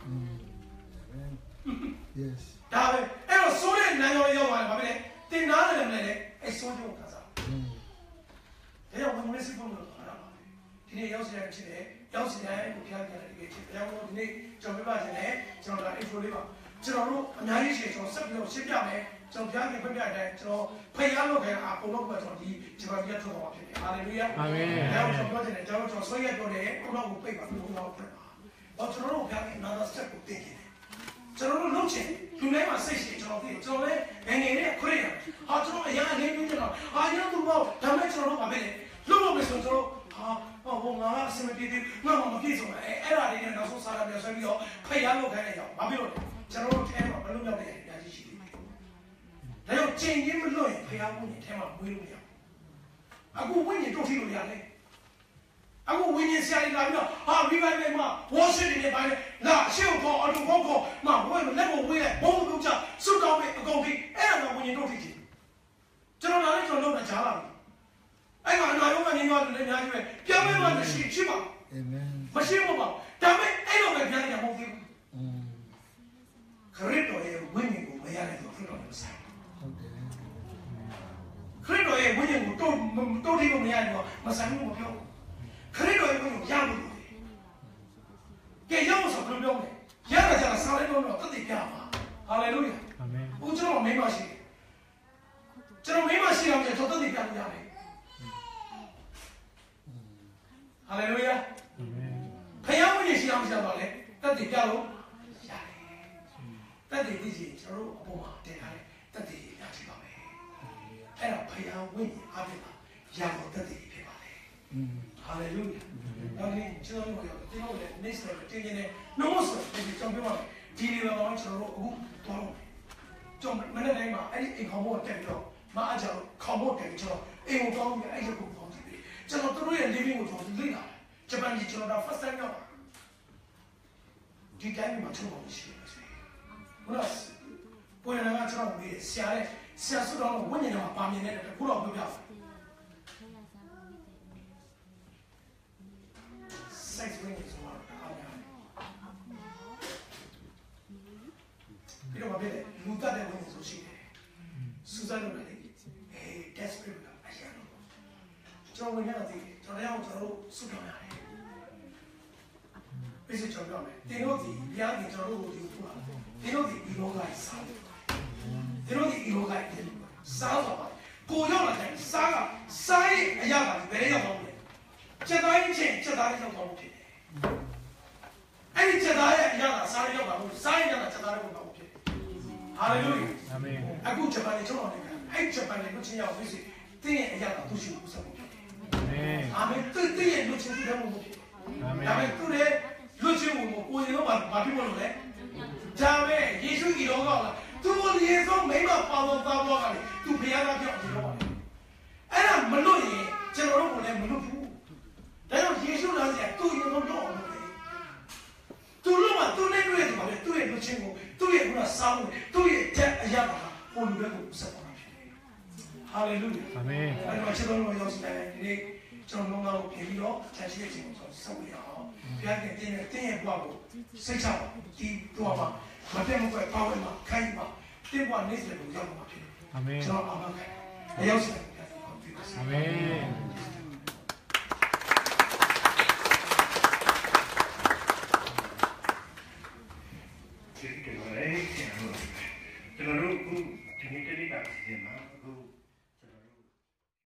yes đào ấy em nói số này này còn nhiều mà bà biết đấy tiền nào này này ấy số gì không cảm giác thế là mình mới sử dụng đượcဒီနေ့ရောက်စီတဲ့ဖြစ်တယ်ရောက်စီတဲ့ကိုဖျားပြတယ်ဖြစ်တယ်။ဒါကြောင့်ဒီနေ့ကျွန်တော်ပြပါချင်တယ်ကျွန်တော်ဒါ intro လေးပါကျွန်တော်တို့အများကြီးရှင်းကျွန်တော်ဆက်ပြီးတော့ရှင်းပြမယ်ကျွန်တော်ဖျားပြပြတဲ့အတိုင်းကျွန်တော်ဖိတ်ရလို့ခင်အကုန်လုံးကကျွန်တော်ဒီဂျပန်ပြည်ထုတ်သွားဖြစ်တယ်။ဟာလေလုယာ။အာမင်။ဒါကြောင့်ကျွန်တော်ပြောချင်တယ်ကျွန်တော်ဆွေးရပြောတယ်ဘုရားကိုပိတ်ပါဘုရားကိုပိတ်ပါ။ဘာကျွန်တော်တို့ဖျားပြနာသာ step ကိုတင်ခဲ့တယ်။ကျွန်တော်တို့လုပ်ချင်လူတိုင်းမှာစိတ်ရှိကျွန်တော်သိကျွန်တော်လည်းငယ်နဲ့ခွေးရဟာကျွန်တော်အရာလေးပြီးကျွန်တော်ဟာကျွန်တော်တို့ဒါမဲ့ကျွန်တော်တို့ဗာပဲလေလုပ်လို့ပဲဆိုကျွန်တော်ဟိုငါအစမပြေသေးငါမပြေဆုံးအဲ့ဒါလေးနဲ့နောက်ဆုံးစားရပြန်ဆွဲပြီးတော့ဖိတ်ရလို့ခိုင်းလိုက်အောင်ဘာဖြစ်လို့ကျွန်တော်တို့ထဲမှာဘယ်လိုလုပ်လဲအများကြီးရှိတယ်ဒါကြောင့်ချိန်ချင်းမလွတ်ရင်ဖိတ်ရဖို့နေထဲမှာမွေးလို့မရအခုဝိညာဉ်တို့ထိလို့ရတယ်အခုဝိညာဉ်ဆရာကြီးလာပြီးတော့ဟာဒီဘက်မှာဝါရှစ်နေပိုင်းလာအရှိကိုအတူခေါ်မဝဲလက်ကိုဝေးလိုက်ဘုံလုံးချစွတ်တောင်းပြီးအကုန်ထိအဲ့ဒါကဝိညာဉ်တို့ထိချင်ကျွန်တော်လည်းကျွန်တော်လုပ်တာကြားလာပြီအဲ့မှာအနာရောကနေရောလည်းများကြီးပဲပြောင်းလဲမှရှိပါအာမင်မရှိဘူးပါဒါပေမဲ့အဲ့လိုပဲပြန်ရမှာမဟုတ်ဘူးခရစ်တော်ရဲ့ဝိညာဉ်ကိုမရတဲ့သူခရစ်တော်နဲ့ဆိုင်ဟုတ်တယ်ခရစ်တော်ရဲ့ဝိညာဉ်ကိုတိုးထိလို့မရတော့မဆိုင်ဘူးမပြောခရစ်တော်ရဲ့ဝိညာဉ်ကိုရလို့ကဲရောက်ဆိုဘယ်လိုပြောမလဲရတာကြတာစားလိုက်လို့တော့တတိပြပါဟာလေလုယာအာမင်ဦးကျွန်တော်မိမရှိကျွန်တော်မိမရှိအောင်ကျွန်တော်တတိပြလို့ရတယ်ဟာလေလုယာအာမင်ဖယားဝိညာဉ်ရှိအောင်ရှာတော့လေတတ်တည်ပြလို့ရတယ်တတ်တည်သိချင်ကျွန်တော်တို့အပေါ်မှာတင်ထားတယ်တတ်တည်ရရှိပါမယ်အဲ့တော့ဖယားဝိညာဉ်အားဖြင့်ရဖို့တတ်တည်ဖြစ်ပါလေဟာလေလုယာနောက်နေ့ကျွန်တော်တို့ဒီလိုလေ next level တင်နေတယ် no more ဆိုဒီကျွန်တော်ပြောပါမယ်ဒီ level မှာကျွန်တော်တို့အခုသွားလို့ကျွန်တော်မနေ့တိုင်းမှာအဲ့ဒီအိမ်ခေါင်းပေါ်တက်ပြီးတော့မအားကြလို့ခေါင်းပေါ်တက်ပြီးကျွန်တော်အိမ်ကိုတောင်းပြီးအဲ့ဒီကိုပေါင်းကြည့်ပြီးကျွန်တော်တို့ရဲ့ living ကိုကျွန်တော်လေ့လာဂျပန်ကြီးကျွန်တော် first time ရောက်ဒီတိုင်းမှာကျွန်တော်ရှိတယ်ဆိုဟုတ်လားပေါ်ရတာကျွန်တော်ပြီးဆရာဆိုတော့ဝိညာဉ်မှာပါမြင်တဲ့ခုတော့ပြောပြစိတ်ဝင်ဆိုတာအားရတယ်ပြီးတော့ဗာပဲလူတတ်တဲ့ဝိညာဉ်ဆိုရှိတယ်စူဇန်တို့လည်းdesperate အရာတော့ကျွန်တော်ဝင်ရတဲ့ကျွန်တော်ရောက်ကျွန်တော်တို့စုထောင်ရတယ်ပြည့်စုံကြောင်းမယ်တင်လို့ဒီဘုရားကြီးကျွန်တော်တို့ကိုဒီပို့တာတင်လို့ဒီဒီလောကကြီးစားတယ်တင်လို့ဒီဒီလောကကြီးစားတော့ပါကိုရောက်လာတယ်စားကစားရဲ့အရာကဘယ်ရောက်တော့လဲချက်သားချင်းချက်သားရောက်တော့ဖြစ်တယ်အဲ့ဒီချက်သားရဲ့အရာကစားရောက်တာမဟုတ်စားရဲ့အရာကချက်သားရောက်တော့ဖြစ်တယ်ဟာလေလုယာအာမင်အခုဂျပန်နေကျွန်တော်နေအဲ့ဂျပန်နေကိုချင်းရောက်ပြီစီတင်းရဲ့အရာကသူ့ရှိဘူးစားဖို့ဖြစ်တယ်အာမင်သူရဲ့လူချင်းတဲ့မှုဖြစ်ဒါပေမဲ့သူရဲ့လူချင်းမှုကိုကိုယ်ရောမဖြစ်မလို့လေဒါပေမဲ့ယေရှုကြီးတော်ကသူ့ရေဆုံးမိမပါတော်သားပေါ်ကလေသူဖခင်ကပြောတယ်တော့အဲ့ဒါမလို့ရင်ကျွန်တော်တို့ကလည်းမလို့ဘူးဒါကြောင့်ယေရှုလာစီသူ့ရေဆုံးတော့အောင်လေသူ့လို့မှသူ့နဲ့တွေ့တယ်ပါလေသူ့ရဲ့လူချင်းကိုသူ့ရဲ့ခုနစောင်းသူ့ရဲ့တက်အရာပါပုံလူတွေကိုဆက်ပါဖြစ်တယ်ဟာလေလုယာအာမင်အဲ့တော့ကျွန်တော်တို့ရောက်စီတိုင်းဒီနေ့ကျွန်တော်တို့ကပြည်ပြီးတော့ဆက်ရှိတဲ့ခြင်းကိုဆက်ပြီးအောင်ဘုရားကတင်းရဲ့ဘဝကိုစိတ်ချဒီတော့မှာမပြတ်မကွက်ပေါင်းမှာခိုင်းမှာတင်းဘဝနေစတဲ့ကိုရောက်မှာဖြစ်တယ်အာမင်ကျွန်တော်အာမင်အရောက်စီတိုင်းအာမင်ကျွန်တော်တို့အခုဒီနေ့တနေ့တာစီစဉ်မှာ